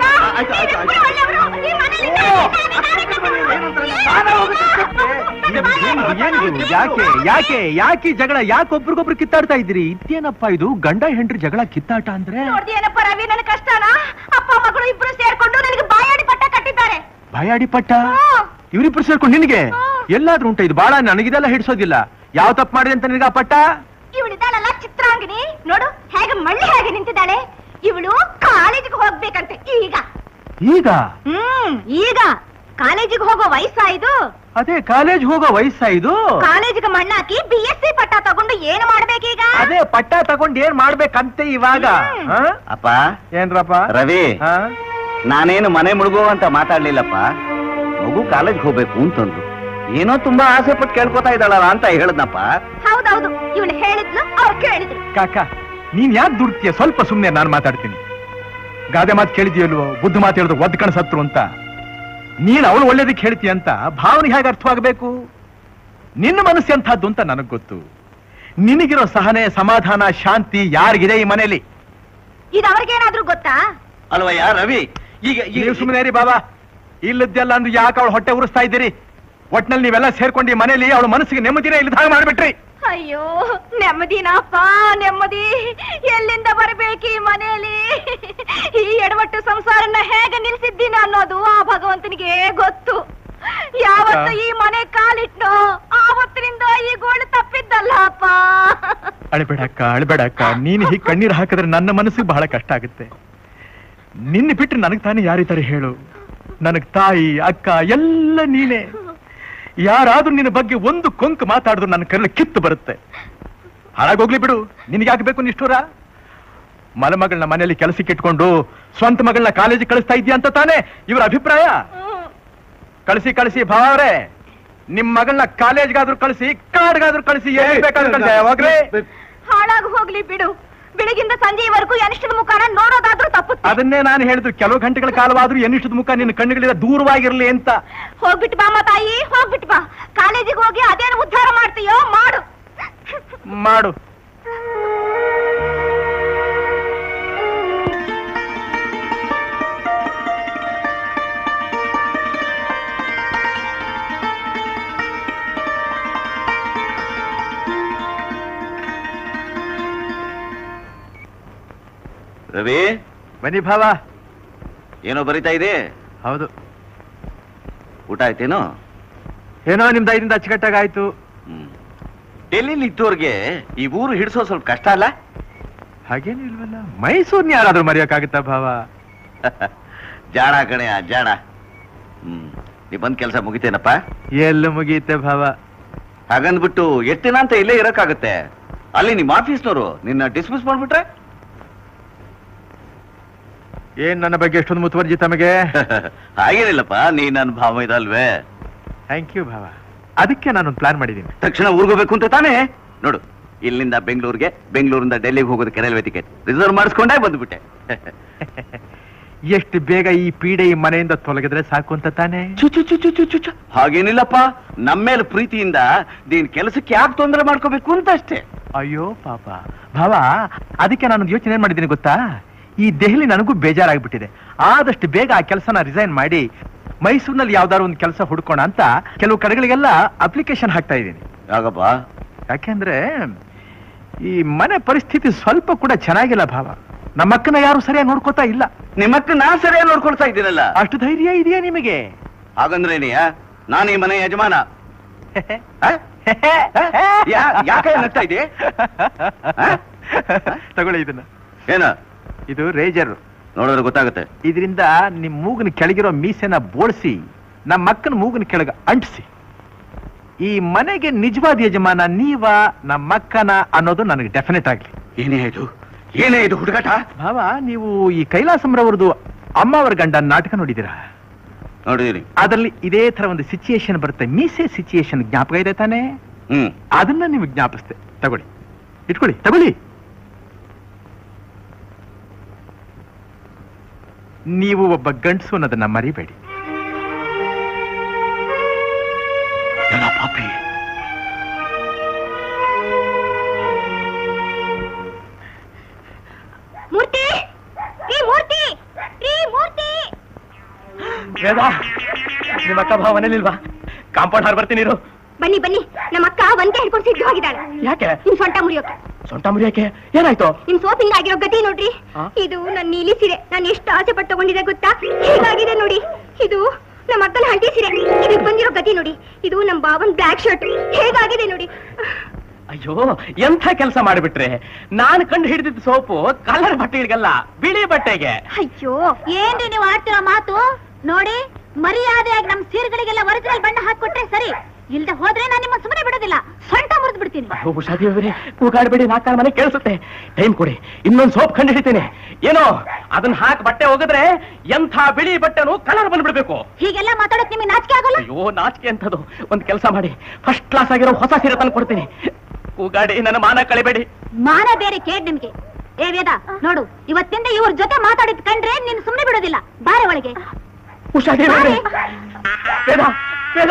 S2: ಯಾಕೆ ಜಗಳ? ಯಾಕೆ ಒಬ್ರಿಗೊಬ್ರು ಕಿತ್ತಾಡ್ತಾ ಇದ್ದೀರಿ? ಇದೇನಪ್ಪ ಇದು ಗಂಡ ಹೆಂಡ್ರಿ ಜಗಳ ಕಿತ್ತಾಟ ಅಂದ್ರೆ?
S3: ನೋಡ್ದೇನಪ್ಪ ರವಿ, ನನ್ನ ಕಷ್ಟನಾ? ಅಪ್ಪ ಮಗಳು ಇಬ್ರು ಸೇರ್ಕೊಂಡು ನನಗೆ ಬಾಯಾಡಿ ಪಟ್ಟ ಕಟ್ಟಿದ್ದಾರೆ.
S2: ಬಾಯಾಡಿ ಪಟ್ಟ? ಇವರಿಬ್ರು ಸೇರ್ಕೊಂಡು ನಿನಗೆ ಎಲ್ಲಾದ್ರೂ ಉಂಟ? ಇದು ಬಾಳ ನನಗಿದೆಲ್ಲ ಹಿಡಿಸೋದಿಲ್ಲ. ಯಾವ ತಪ್ಪು ಮಾಡಿದೆ ಅಂತ ನಿನಗ ಪಟ್ಟ?
S3: ಇವಳಿದ್ದಾಳಲ್ಲ ಚಿತ್ರಾಂಗಿನಿ, ನೋಡು ಹೇಗೆ ಮಳ್ಳಿ ಹೇಗೆ ನಿಂತಿದ್ದಾಳೆ. ಇವಳು ಕಾಲೇಜಿಗೆ ಹೋಗ್ಬೇಕಂತೆ ಈಗ.
S2: ಈಗ
S3: ಈಗ ಕಾಲೇಜಿಗೆ ಹೋಗೋ ವಯಸ್ಸಾಯ್ದು.
S2: ಅದೇ ಕಾಲೇಜ್ ಹೋಗೋ ವಯಸ್ಸಾಯ್ದು.
S3: ಕಾಲೇಜಿಗೆ ಮಣ್ಣಾಕಿ BSc ಪಟ್ಟ ತಗೊಂಡು ಏನು ಮಾಡ್ಬೇಕೀಗ?
S2: ಅದೇ ಪಟ್ಟ ತಗೊಂಡು ಏನ್ ಮಾಡ್ಬೇಕಂತೆ ಇವಾಗ?
S1: ಅಪ್ಪ
S2: ಏನ್ರಪ್ಪ
S1: ರವಿ, ನಾನೇನು ಮನೆ ಮುಳುಗೋ ಅಂತ ಮಾತಾಡ್ಲಿಲ್ಲಪ್ಪ. ಮಗು ಕಾಲೇಜ್ ಹೋಗ್ಬೇಕು ಅಂತಂದ್ರು. ಏನೋ ತುಂಬಾ ಆಸೆ ಪಟ್ಟು ಕೇಳ್ಕೊತಾ ಇದ್ದಾಳಲ್ಲ ಅಂತ ಹೇಳದ್ನಪ್ಪ.
S3: ಹೌದೌದು, ಇವಳು ಹೇಳಿದ್ಲು, ಅವ್ರು ಕೇಳಿದ್ರು.
S2: ಕಾಕ ನೀನ್ ಯಾಕೆ ದುಡ್ತೀಯ? ಸ್ವಲ್ಪ ಸುಮ್ನೆ ನಾನು ಮಾತಾಡ್ತೀನಿ. ಗಾದೆ ಮಾತು ಕೇಳಿದ್ಯಲ್ವೋ, ಬುದ್ಧ ಮಾತು ಹೇಳಿದ್ರು ಒದ್ ಕಣಸತ್ರು ಅಂತ. ನೀನ್ ಅವಳು ಒಳ್ಳೇದಕ್ಕೆ ಹೇಳ್ತೀಯ ಅಂತ ಭಾವನೆ ಹೇಗೆ ಅರ್ಥವಾಗಬೇಕು? ನಿನ್ನ ಮನಸ್ಸು ಎಂಥದ್ದು ಅಂತ ನನಗ್ ಗೊತ್ತು. ನಿನಗಿರೋ ಸಹನೆ, ಸಮಾಧಾನ, ಶಾಂತಿ ಯಾರಿಗಿದೆ ಈ ಮನೆಯಲ್ಲಿ?
S3: ಇದು ಅವ್ರಿಗೇನಾದ್ರೂ ಗೊತ್ತಾ?
S1: ಅಲ್ವಯ್ಯ ರವಿ, ಈಗ
S2: ನೀವು ಸುಮ್ಮನೆ ರೀ ಬಾಬಾ. ಇಲ್ಲದ್ದೆಲ್ಲ ಅಂದು ಯಾಕೆ ಅವಳು ಹೊಟ್ಟೆ ಉರಿಸ್ತಾ ಇದ್ದೀರಿ? ಒಟ್ನಲ್ಲಿ ನೀವೆಲ್ಲ ಸೇರ್ಕೊಂಡು ಈ ಮನೆಯಲ್ಲಿ ಅವಳ ಮನಸ್ಸಿಗೆ ನೆಮ್ಮದಿನೇ ಇಲ್ಲದ ಹಾಗೆ ಮಾಡ್ಬಿಟ್ರಿ.
S3: ಅಯ್ಯೋ ನೆಮ್ಮದಿನಪ್ಪ, ನೆಮ್ಮದಿ ಎಲ್ಲಿಂದ ಬರ್ಬೇಕು ಈ ಮನೆಯಲ್ಲಿ? ಈ ಎಡವಟ್ಟು ಸಂಸಾರನ ಹೇಗೆ ನಿಲ್ಸಿದ್ದೀನಿ ಅನ್ನೋದು ಆ ಭಗವಂತನಿಗೆ ಗೊತ್ತು. ಯಾವತ್ತು ಈ ಮನೆ ಕಾಲಿಟ್ನೋ ಆವತ್ತಿನಿಂದ ಈ ಗೋಳು ತಪ್ಪಿದ್ದಲ್ಲ ಅಪ್ಪ.
S2: ಅಳಬೇಡಕ್ಕ. ನೀನು ಹೀಗೆ ಕಣ್ಣೀರು ಹಾಕಿದ್ರೆ ನನ್ನ ಮನಸ್ಸಿಗೆ ಬಹಳ ಕಷ್ಟ ಆಗುತ್ತೆ. ನಿನ್ನ ಬಿಟ್ಟು ನನಗ್ ತಾನೇ ಯಾರಿದ್ದಾರೆ ಹೇಳು? ನನಗ್ ತಾಯಿ, ಅಕ್ಕ ಎಲ್ಲ ನೀನೇ. ಯಾರಾದ್ರೂ ನಿನ್ನ ಬಗ್ಗೆ ಒಂದು ಕೊಂಕು ಮಾತಾಡಿದ್ರು ನನ್ನ ಕರಳು ಕಿತ್ತು ಬರುತ್ತೆ. ಹಾಳಾಗೋಗ್ಲಿ ಬಿಡು, ನಿನಗ್ಯಾಕೆ ಬೇಕು ನಿಷ್ಠೂರ? ಮಲಮಗಳನ್ನ ಮನೆಯಲ್ಲಿ ಕೆಲಸಕ್ಕೆ ಇಟ್ಕೊಂಡು ಸ್ವಂತ ಮಗಳನ್ನ ಕಾಲೇಜಿಗೆ ಕಳಿಸ್ತಾ ಇದೀಯ ಅಂತ ತಾನೇ ಇವರ ಅಭಿಪ್ರಾಯ? ಕಳಿಸಿ ಭಾವರೇ, ನಿಮ್ ಮಗಳನ್ನ ಕಾಲೇಜ್ಗಾದ್ರೂ ಕಳಿಸಿ, ಕಾಡ್ಗಾದ್ರೂ ಕಳಿಸಿ, ಏನ್ ಬೇಕಾದ್ರೂ ಕಳಿಸಿ. ಯಾವಾಗ್ಲೇ
S3: ಹಾಳಾಗಿ ಹೋಗ್ಲಿ ಬಿಡು. ಬೆಳಗಿಂದ ಸಂಜೆವರೆಗೂ ಎನಿಷ್ಠದ ಮುಖಾನ ನೋಡೋದಾದ್ರೂ ತಪ್ಪುತ್ತೆ.
S2: ಅದನ್ನೇ ನಾನು ಹೇಳಿದ್ರು, ಕೆಲವು ಗಂಟೆಗಳ ಕಾಲವಾದ್ರೂ ಎನಿಷ್ಠದ ಮುಖ ನಿನ್ನ ಕಣ್ಣುಗಳಿಂದ ದೂರವಾಗಿರ್ಲಿ ಅಂತ.
S3: ಹೋಗ್ಬಿಟ್ಟು ಬಾ ತಾಯಿ, ಹೋಗ್ಬಿಟ್ಟು ಬಾ. ಕಾಲೇಜಿಗೆ ಹೋಗಿ ಅದೇನು ಉದ್ಧಾರ ಮಾಡ್ತೀಯೋ ಮಾಡು.
S1: ರವಿ,
S2: ಬನ್ನಿ ಭಾವ.
S1: ಏನೋ ಬರಿತಾ ಇದೆ?
S2: ಹೌದು.
S1: ಊಟ ಆಯ್ತೇನೋ?
S2: ಏನೋ ನಿಮ್ದು 5 ದಿನದ ಅಚ್ಚುಕಟ್ಟಾಗಾಯ್ತು.
S1: ಡೆಲ್ಲಿಲಿ ಇದ್ದವ್ರಿಗೆ ಈ ಊರು ಹಿಡಿಸೋ ಸ್ವಲ್ಪ ಕಷ್ಟ ಅಲ್ಲ?
S2: ಹಾಗೇನು ಇಲ್ವಲ್ಲ. ಮೈಸೂರ್ನ ಯಾರಾದ್ರೂ ಮರೆಯೋಕ್ಕಾಗುತ್ತಾ ಭಾವ?
S1: ಜಾಣ ಕಣೆ ಜಾಣ. ನೀ ಬಂದ್ ಕೆಲಸ ಮುಗಿತೇನಪ್ಪ?
S2: ಎಲ್ಲ ಮುಗಿಯುತ್ತೆ ಭಾವ.
S1: ಹಾಗಂದ್ಬಿಟ್ಟು ಎಷ್ಟು ದಿನ ಅಂತ ಇಲ್ಲೇ ಇರಕ್ಕಾಗತ್ತೆ? ಅಲ್ಲಿ ನಿಮ್ಮ ಆಫೀಸ್ನವರು ನಿನ್ನ ಡಿಸ್ಮಿಸ್ ಮಾಡ್ಬಿಟ್ರೆ?
S2: ಏನ್ ನನ್ನ ಬಗ್ಗೆ ಎಷ್ಟೊಂದು ಮುತುವರ್ಜಿ ತಮಗೆ?
S1: ಹಾಗೇನಿಲ್ಲಪ್ಪ, ನೀ ನನ್ನ ಭಾವ ಇದಲ್ವೇ?
S2: ಥ್ಯಾಂಕ್ ಯು ಭಾವ. ಅದಕ್ಕೆ ನಾನೊಂದು ಪ್ಲಾನ್ ಮಾಡಿದ್ದೀನಿ.
S1: ತಕ್ಷಣ ಊರ್ಗೋಬೇಕು ಅಂತ ತಾನೇ? ನೋಡು, ಇಲ್ಲಿಂದ ಬೆಂಗಳೂರಿಗೆ, ಬೆಂಗಳೂರಿಂದ ಡೆಲ್ಲಿಗೆ ಹೋಗೋದಕ್ಕೆ ರೈಲ್ವೆ ಟಿಕೆಟ್ ರಿಸರ್ವ್ ಮಾಡಿಸ್ಕೊಂಡೇ ಬಂದ್ಬಿಟ್ಟೆ.
S2: ಎಷ್ಟು ಬೇಗ ಈ ಪೀಡೆ ಈ ಮನೆಯಿಂದ ತೊಲಗಿದ್ರೆ ಸಾಕು ಅಂತ ತಾನೇ?
S1: ಹಾಗೇನಿಲ್ಲಪ್ಪ, ನಮ್ಮೇಲೆ ಪ್ರೀತಿಯಿಂದ ನೀನ್ ಕೆಲಸಕ್ಕೆ ಯಾಕೆ ತೊಂದರೆ ಮಾಡ್ಕೋಬೇಕು ಅಂತ ಅಷ್ಟೇ.
S2: ಅಯ್ಯೋ ಪಾಪ ಭಾವ, ಅದಕ್ಕೆ ನಾನೊಂದು ಯೋಚನೆ ಮಾಡಿದ್ದೀನಿ ಗೊತ್ತಾ? ಈ ದೆಹಲಿ ನನಗೂ ಬೇಜಾರಾಗ್ಬಿಟ್ಟಿದೆ. ಆದಷ್ಟು ಬೇಗ ಆ ಕೆಲಸನ ರಿಸೈನ್ ಮಾಡಿ ಮೈಸೂರಿನಲ್ಲಿ ಯಾವ್ದಾದ್ರು ಒಂದು ಕೆಲಸ ಹುಡ್ಕೋಣ ಅಂತ ಕೆಲವು ಕಡೆಗಳಿಗೆಲ್ಲ ಅಪ್ಲಿಕೇಶನ್ ಹಾಕ್ತಾ ಇದ್ದೀನಿ.
S1: ಯಾಕಪ್ಪ?
S2: ಯಾಕೆಂದ್ರೆ ಈ ಮನೆ ಪರಿಸ್ಥಿತಿ ಸ್ವಲ್ಪ ಕೂಡ ಚೆನ್ನಾಗಿಲ್ಲ ಭಾವ. ನಮ್ಮಕ್ಕನ ಯಾರು ಸರಿಯಾಗಿ ನೋಡ್ಕೋತಾ ಇಲ್ಲ.
S1: ನಿಮ್ಮಕ್ಕ ನಾನ್ ಸರಿಯಾಗಿ ನೋಡ್ಕೊಳ್ತಾ ಇದ್ದೀನಲ್ಲ.
S2: ಅಷ್ಟು ಧೈರ್ಯ ಇದೆಯಾ ನಿಮಗೆ?
S1: ಹಾಗಂದ್ರೇನಿಯಾ? ನಾನು ಈ ಮನೆ ಯಜಮಾನ. ಯಾಕೆ ನಗ್ತಾ ಇದೆ?
S2: ತಗೊಳ್ಳಿ ಇದನ್ನ.
S1: ಏನ
S2: ಇದು ರೇಜರ್.
S1: ನೋಡಿದ್ರೆ ಗೊತ್ತಾಗುತ್ತೆ.
S2: ಇದರಿಂದ ನಿಮ್ ಮೂಗಿನ ಕೆಳಗಿರೋ ಮೀಸೆನ ಬೋಳ್ಸಿ ನಮ್ಮ ಅಕ್ಕನ ಮೂಗಿನ ಕೆಳಗೆ ಅಂಟಿಸಿ ಈ ಮನೆಗೆ ನಿಜವಾದ ಯಜಮಾನ ನೀವ ನಮ್ಮ ಅಕ್ಕನ ಅನ್ನೋದು ನನಗೆ ಡೆಫಿನೆಟ್ ಆಗ್ಲಿ.
S1: ಏನೇ ಇದು ಹುಡುಗಾಟ?
S2: ಭಾವ, ನೀವು ಈ ಕೈಲಾಸಂರವ್ರದ್ದು ಅಮ್ಮ ಅವರ ಗಂಡ ನಾಟಕ ನೋಡಿದ್ದೀರಾ?
S1: ನೋಡಿದಿರಿ.
S2: ಅದರಲ್ಲಿ ಇದೇ ತರ ಒಂದು ಸಿಚುಯೇಷನ್ ಬರುತ್ತೆ. ಮೀಸೆ ಸಿಚುಯೇಷನ್ ಜ್ಞಾಪಕ ಇದೆ ತಾನೇ? ಅದನ್ನ ನೀವು ಜ್ಞಾಪಿಸ್ತೆ. ತಗೊಳ್ಳಿ, ಇಟ್ಕೊಳ್ಳಿ, ತಗೊಳ್ಳಿ. ನೀವು ಒಬ್ಬ ಗಂಡಸು ಅನ್ನೋದನ್ನ ಮರಿಬೇಡಿ.
S1: ಪಾಪಿ,
S3: ಮೂರ್ತಿ, ಈ ಮೂರ್ತಿ, ಈ ಮೂರ್ತಿ.
S4: ವೇದ, ನಿಮ್ಮ ಅಕ್ಕ ಭಾವ ಮನೇಲಿಲ್ವಾ? ಕಾಂಪೌಂಡ್ ಹಾರ್ ಬರ್ತೀನಿ.
S3: ಬನ್ನಿ ಬನ್ನಿ, ನಮ್ಮ ಅಕ್ಕ ಒಂದೇ ಹಿಡ್ಕೊಂಡು ಸಿದ್ದು ಹೋಗಿದ್ದಾಳೆ.
S4: ಯಾಕೆ?
S3: ನಿಮ್ ಸೊಂಟ ಮುರಿಯೋಕೆ.
S4: ಸೊಂಟ ಮುರಿಯಕ್ಕೆ ಏನಾಯ್ತು?
S3: ನಿಮ್ ಸೋಪಿಂದ ಆಗಿರೋ ಗತಿ ನೋಡ್ರಿ. ಇದು ನನ್ನ ನೀಲಿ ಸೀರೆ. ನಾನು ಎಷ್ಟು ಆಸೆ ಪಟ್ಟು ತಗೊಂಡಿದ್ದೆ ಗೊತ್ತಾ? ಹೇಗಾಗಿದೆ ನೋಡಿ. ಇದು ನಮ್ಮ ಅಕ್ಕನ ಹಂಟಿ ಸೀರೆ. ಇದಕ್ಕೆ ಬಂದಿರೋ ಗತಿ ನೋಡಿ. ಇದು ನಮ್ಮ ಬಾವನ್ ಬ್ಲಾಕ್ ಶರ್ಟ್. ಹೇಗಾಗಿದೆ ನೋಡಿ.
S4: ಅಯ್ಯೋ, ಎಂಥ ಕೆಲಸ ಮಾಡಿಬಿಟ್ರೆ. ನಾನು ಕಂಡು ಹಿಡಿದಿದ್ದ ಸೋಪು ಕಲರ್ ಬಟ್ಟೆಗಳಿಗಲ್ಲ, ಬಿಳಿ ಬಟ್ಟೆಗೆ.
S3: ಅಯ್ಯೋ, ಏನ್ರಿ ನೀವು ಆಡ್ತಿರೋ ಮಾತು ನೋಡಿ. ಮರ್ಯಾದೆಯಾಗಿ ನಮ್ ಸೀರೆಗಳಿಗೆಲ್ಲ ಒರಿಜಿನಲ್ ಬಣ್ಣ ಹಾಕೊಟ್ರೆ ಸರಿ. ಇಲ್ದೆ ಹೋದ್ರೆ ನಾನು ನಿಮ್ಮ ಸುಮ್ಮನೆ ಬಿಡೋದಿಲ್ಲ. ಸೊಂಟ ಮುರಿದು ಬಿಡ್ತೀನಿ.
S4: ಉಷಾದೇವ್ರೆ, ಕೂಗಾಡ್ಬೇಡಿ, ನಾಲ್ಕಾಲ ಮನೆ ಕೇಳಿಸುತ್ತೆ. ಟೈಮ್ ಕೊಡಿ, ಇನ್ನೊಂದು ಸೋಪ್ ಕಂಡು ಹಿಡಿತೇನೆ. ಏನೋ ಅದನ್ನ ಹಾಕಿ ಬಟ್ಟೆ ಹೋಗಿದ್ರೆ ಎಂಥ ಬಿಳಿ ಬಟ್ಟೆನು ಕಲರ್ ಬಂದ್ಬಿಡ್ಬೇಕು.
S3: ಹೀಗೆಲ್ಲ ಮಾತಾಡೋಕ್ ನಿಮಗೆ ನಾಚಿಕೆ ಆಗೋಲ್ಲ?
S4: ಅಯ್ಯೋ, ನಾಚಿಕೆ ಅಂತದು. ಒಂದ್ ಕೆಲಸ ಮಾಡಿ, ಫಸ್ಟ್ ಕ್ಲಾಸ್ ಆಗಿರೋ ಹೊಸ ಸೀರೆ ತಂದು ಕೊಡ್ತೀನಿ. ಕೂಗಾಡಿ ನನ್ನ ಮಾನ ಕಳಿಬೇಡಿ.
S3: ಮಾನ ಬೇರೆ ಕೇಡ್ ನಿಮ್ಗೆ. ಏ ವೇದ, ನೋಡು, ಇವತ್ತಿಂದ ಇವ್ರ ಜೊತೆ ಮಾತಾಡಿದ್ ಕಂಡ್ರೆ ನೀನು ಸುಮ್ಮನೆ ಬಿಡೋದಿಲ್ಲ. ಬಾರೆ ಒಳಗೆ.
S4: ಉಷಾದೇವ್ರೆ, ವೇದ, ವೇದ.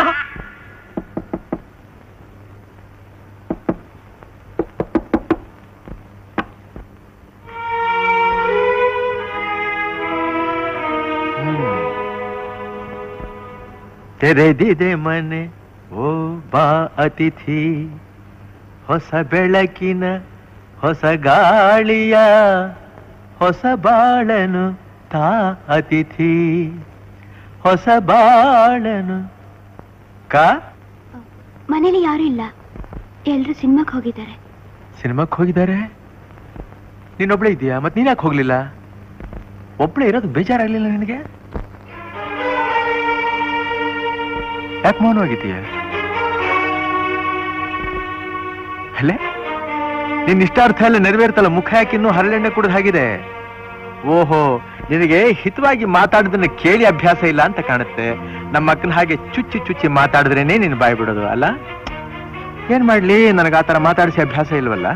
S2: ತೆರೆದಿದೆ ಮನೆ ಓ ಬಾ ಅತಿಥಿ, ಹೊಸ ಬೆಳಕಿನ ಹೊಸ ಗಾಳಿಯ ಹೊಸ ಬಾಳನು ತಾ ಅತಿಥಿ, ಹೊಸ ಬಾಳನು. ಕಾ
S3: ಮನೇಲಿ ಯಾರು ಇಲ್ಲ, ಎಲ್ರು ಸಿನಿಮಾಕ್ ಹೋಗಿದ್ದಾರೆ.
S2: ಸಿನಿಮಾಕ್ ಹೋಗಿದ್ದಾರೆ? ನೀನೊಬ್ಳೆ ಇದೆಯಾ? ಮತ್ ನೀನ್ ಯಾಕೆ ಹೋಗ್ಲಿಲ್ಲ? ಒಬ್ಳೆ ಇರೋದು ಬೇಜಾರಾಗ್ಲಿಲ್ಲ ನಿನಗೆ? ಯಾಕೆ ಮೌನವಾಗಿದ್ದೀಯ? ಅಲ್ಲೇ ನಿನ್ ಇಷ್ಟಾರ್ಥ ಎಲ್ಲ ನೆರವೇರ್ತಲ್ಲ, ಮುಖ ಯಾಕೆ ಇನ್ನೂ ಹರಳೆಣ್ಣೆ ಕುಡಿದು ಹಾಗಿದೆ. ಓಹೋ, ನಿನಗೆ ಹಿತವಾಗಿ ಮಾತಾಡೋದನ್ನ ಕೇಳಿ ಅಭ್ಯಾಸ ಇಲ್ಲ ಅಂತ ಕಾಣುತ್ತೆ. ನಮ್ಮ ಅಕ್ಕನ ಹಾಗೆ ಚುಚ್ಚಿ ಚುಚ್ಚಿ ಮಾತಾಡಿದ್ರೇನೆ ನೀನು ಬಾಯ್ ಬಿಡೋದು ಅಲ್ಲ? ಏನ್ ಮಾಡ್ಲಿ, ನನಗೆ ಆತರ ಮಾತಾಡಿಸಿ ಅಭ್ಯಾಸ ಇಲ್ವಲ್ಲ.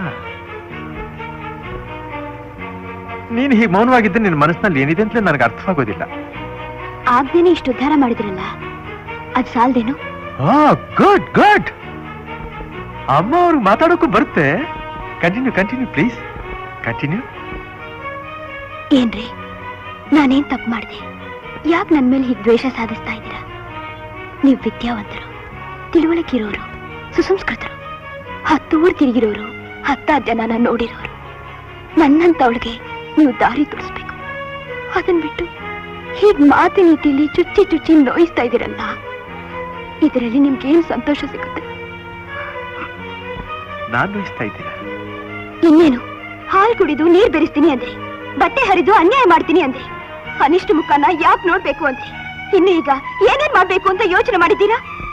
S2: ನೀನು ಹೀಗೆ ಮೌನವಾಗಿದ್ದರೆ ನಿನ್ನ ಮನಸ್ಸಿನಲ್ಲಿ ಏನಿದೆ ಅಂತ ನನಗೆ ಅರ್ಥವಾಗೋದಿಲ್ಲ.
S3: ಆಗ್ದೇನೆ ಇಷ್ಟು ಉದ್ಧಾರ ಮಾಡಿದ್ರಲ್ಲ, ಅದ್ ಸಾಲ್ದೇನು?
S2: Good good. ಅಮ್ಮ ಅವ್ರಿಗೆ ಮಾತಾಡೋಕ್ಕೂ ಬರುತ್ತೆ. Continue continue please, continue.
S3: ಏನ್ರಿ, ನಾನೇನ್ ತಪ್ಪು ಮಾಡಿದೆ? ಯಾಕೆ ನನ್ ಮೇಲೆ ಹೀಗೆ ದ್ವೇಷ ಸಾಧಿಸ್ತಾ ಇದ್ದೀರಾ? ನೀವು ವಿದ್ಯಾವಂತರು, ತಿಳುವಳಿಕೆ ಇರೋರು, ಸುಸಂಸ್ಕೃತರು, 10 ಊರು ತಿರುಗಿರೋರು, 10 ಜನನ ನೋಡಿರೋರು. ನನ್ನಂತವಳಿಗೆ ನೀವು ದಾರಿ ತೋರಿಸ್ಬೇಕು. ಅದನ್ ಬಿಟ್ಟು ಹೀಗ್ ಮಾತಿನ ರೀತಿಯಲ್ಲಿ ಚುಚ್ಚಿ ಚುಚ್ಚಿ ನೋಯಿಸ್ತಾ ಇದ್ದೀರಲ್ಲ, ಇದರಲ್ಲಿ ನಿಮ್ಗೇನು ಸಂತೋಷ ಸಿಗುತ್ತೆ?
S2: ನಾನು ನೋಯಿಸ್ತಾ ಇದ್ದೀರಾ?
S3: ಇನ್ನೇನು, ಹಾಲು ಕುಡಿದು ನೀರ್ ಬೆರೆಸ್ತೀನಿ ಅಂದ್ರಿ, ಬಟ್ಟೆ ಹರಿದು ಅನ್ಯಾಯ ಮಾಡ್ತೀನಿ ಅಂದ್ರಿ, ಅನಿಷ್ಟ ಮುಖನ ಯಾಕೆ ನೋಡ್ಬೇಕು ಅಂದ್ರಿ. ಇನ್ನು ಈಗ ಏನೇನ್ ಮಾಡ್ಬೇಕು ಅಂತ ಯೋಚನೆ ಮಾಡಿದ್ದೀರಾ?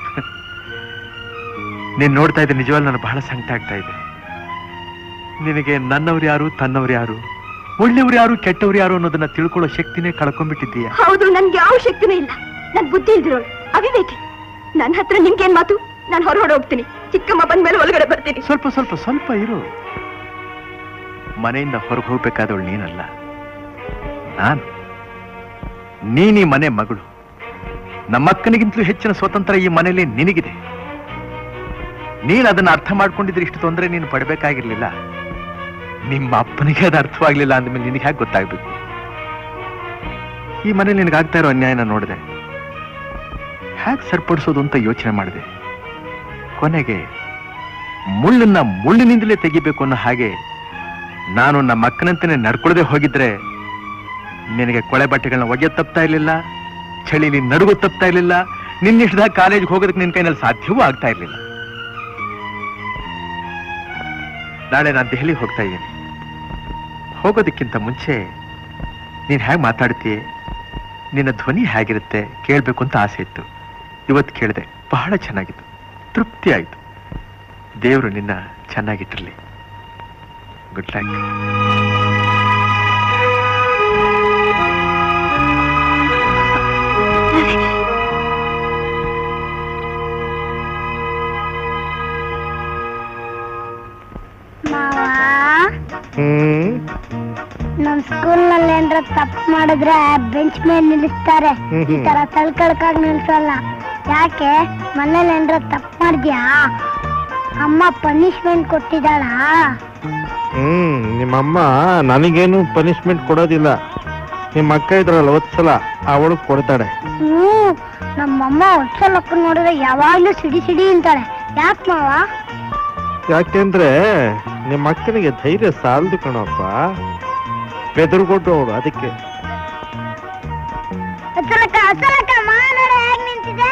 S2: ನೀನ್ ನೋಡ್ತಾ ಇದ್ದೆ ನಿಜವಾಗ್ಲೂ ನನಗೆ ಬಹಳ ಸಂಕಟ ಆಗ್ತಾ ಇದೆ. ನಿನಗೆ ನನ್ನವ್ರು ಯಾರು, ತನ್ನವ್ರು ಯಾರು, ಒಳ್ಳೆಯವ್ರು ಯಾರು, ಕೆಟ್ಟವ್ರು ಯಾರು ಅನ್ನೋದನ್ನ ತಿಳ್ಕೊಳ್ಳೋ ಶಕ್ತಿನೇ ಕಳ್ಕೊಂಡ್ಬಿಟ್ಟಿದ್ದೀಯ.
S3: ಹೌದು, ನನ್ಗೆ ಯಾವ ಶಕ್ತಿನೂ ಇಲ್ಲ. ನನ್ ಬುದ್ಧಿ ಇಲ್ದಿರೋಳು, ಅವಿವೇಕಿ. ನನ್ನ ಹತ್ರ ನಿಮ್ಗೇನ್ ಮಾತು? ನಾನು ಹೊರಗಡೆ ಹೋಗ್ತೀನಿ. ಚಿಕ್ಕಮ್ಮ ಬಂದ್ಮೇಲೆ ಒಳಗಡೆ ಬರ್ತೀನಿ.
S2: ಸ್ವಲ್ಪ ಸ್ವಲ್ಪ ಸ್ವಲ್ಪ ಇರು. ಮನೆಯಿಂದ ಹೊರಗೆ ಹೋಗ್ಬೇಕಾದವಳು ನೀನಲ್ಲ, ನಾನು. ನೀನೀ ಮನೆ ಮಗಳು. ನಮ್ಮಕ್ಕನಿಗಿಂತಲೂ ಹೆಚ್ಚಿನ ಸ್ವಾತಂತ್ರ್ಯ ಈ ಮನೆಯಲ್ಲಿ ನಿನಗಿದೆ. ನೀನು ಅದನ್ನ ಅರ್ಥ ಮಾಡ್ಕೊಂಡಿದ್ರೆ ಇಷ್ಟು ತೊಂದರೆ ನೀನು ಪಡಬೇಕಾಗಿರ್ಲಿಲ್ಲ. ನಿಮ್ಮ ಅಪ್ಪನಿಗೆ ಅದು ಅರ್ಥವಾಗ್ಲಿಲ್ಲ ಅಂದ್ಮೇಲೆ ನಿನಗೆ ಹೇಗೆ ಗೊತ್ತಾಗ್ಬೇಕು? ಈ ಮನೇಲಿ ನಿನಗಾಗ್ತಾ ಇರೋ ಅನ್ಯಾಯನ ನೋಡಿದೆ, ಹೇಗೆ ಸರಿಪಡಿಸೋದು ಅಂತ ಯೋಚನೆ ಮಾಡಿದೆ. ಕೊನೆಗೆ ಮುಳ್ಳನ್ನ ಮುಳ್ಳಿನಿಂದಲೇ ತೆಗಿಬೇಕು ಅನ್ನೋ ಹಾಗೆ ನಾನು ನಮ್ಮ ಅಕ್ಕನಂತೆಯೇ ನಡ್ಕೊಳ್ಳದೆ ಹೋಗಿದ್ರೆ ನಿನಗೆ ಕೊಳೆ ಬಟ್ಟೆಗಳನ್ನ ಒಗೆಯ ತಪ್ತಾ ಇರ್ಲಿಲ್ಲ, ಚಳಿಲಿ ನಡುಗು ತಪ್ತಾ ಇರ್ಲಿಲ್ಲ, ನಿನ್ನಿಷ್ಟದಾಗ ಕಾಲೇಜ್ಗೆ ಹೋಗೋದಕ್ಕೆ ನಿನ್ನ ಕೈನಲ್ಲಿ ಸಾಧ್ಯವೂ ಆಗ್ತಾ ಇರ್ಲಿಲ್ಲ. ನಾಳೆ ನಾನು ದೆಹಲಿಗೆ ಹೋಗ್ತಾ ಇದ್ದೀನಿ. ಹೋಗೋದಕ್ಕಿಂತ ಮುಂಚೆ ನೀನು ಹೇಗೆ ಮಾತಾಡ್ತೀಯ, ನಿನ್ನ ಧ್ವನಿ ಹೇಗಿರುತ್ತೆ ಕೇಳಬೇಕು ಅಂತ ಆಸೆ ಇತ್ತು. ಇವತ್ತು ಕೇಳಿದೆ, ಬಹಳ ಚೆನ್ನಾಗಿತ್ತು, ತೃಪ್ತಿ ಆಯಿತು. ದೇವರು ನಿನ್ನ ಚೆನ್ನಾಗಿಟ್ಟಿರಲಿ. Good luck.
S3: ನಮ್ ಸ್ಕೂಲ್ ನಲ್ಲಿ ಏನ್ರ ತಪ್ಪು ಮಾಡಿದ್ರೆ ಬೆಂಚ್ ಮೇಲೆ ನಿಲ್ಲಿಸ್ತಾರೆ. ಈ ತರ ತಳ್ಕಳ್ಕಾಗ್ ನಿಲ್ಸಲ್ಲ. ಯಾಕೆ ಮನೇಲಿ ಏನ್ರ ತಪ್ಪು ಮಾಡಿದ್ಯಾ? ಅಮ್ಮ ಪನಿಷ್ಮೆಂಟ್ ಕೊಟ್ಟಿದ್ದಾಳ?
S6: ನಿಮ್ಮಮ್ಮ ನನಗೇನು ಪನಿಷ್ಮೆಂಟ್ ಕೊಡೋದಿಲ್ಲ. ನಿಮ್ಮ ಅಕ್ಕ ಇದ್ರಲ್ಲ ಒತ್ಸಲ ಅವಳು ಕೊಡ್ತಾಳೆ.
S3: ನಮ್ಮಮ್ಮ ಒತ್ಸಲಕ್ಕ ನೋಡಿದ್ರೆ ಯಾವಾಗ್ಲೂ ಸಿಡಿ ಸಿಡಿ ಅಂತಾಳೆ. ಯಾಕೆ ಮಾವ?
S6: ಯಾಕೆಂದ್ರೆ ನಿಮ್ಮ ಅಕ್ಕನಿಗೆ ಧೈರ್ಯ ಸಾಲದು ಕಣಪ್ಪ, ಬೆದರ್ಕೊಟ್ಟು ಅವಳು. ಅದಕ್ಕೆ
S3: ಹೇಗ್ ನಿಂತಿದೆ?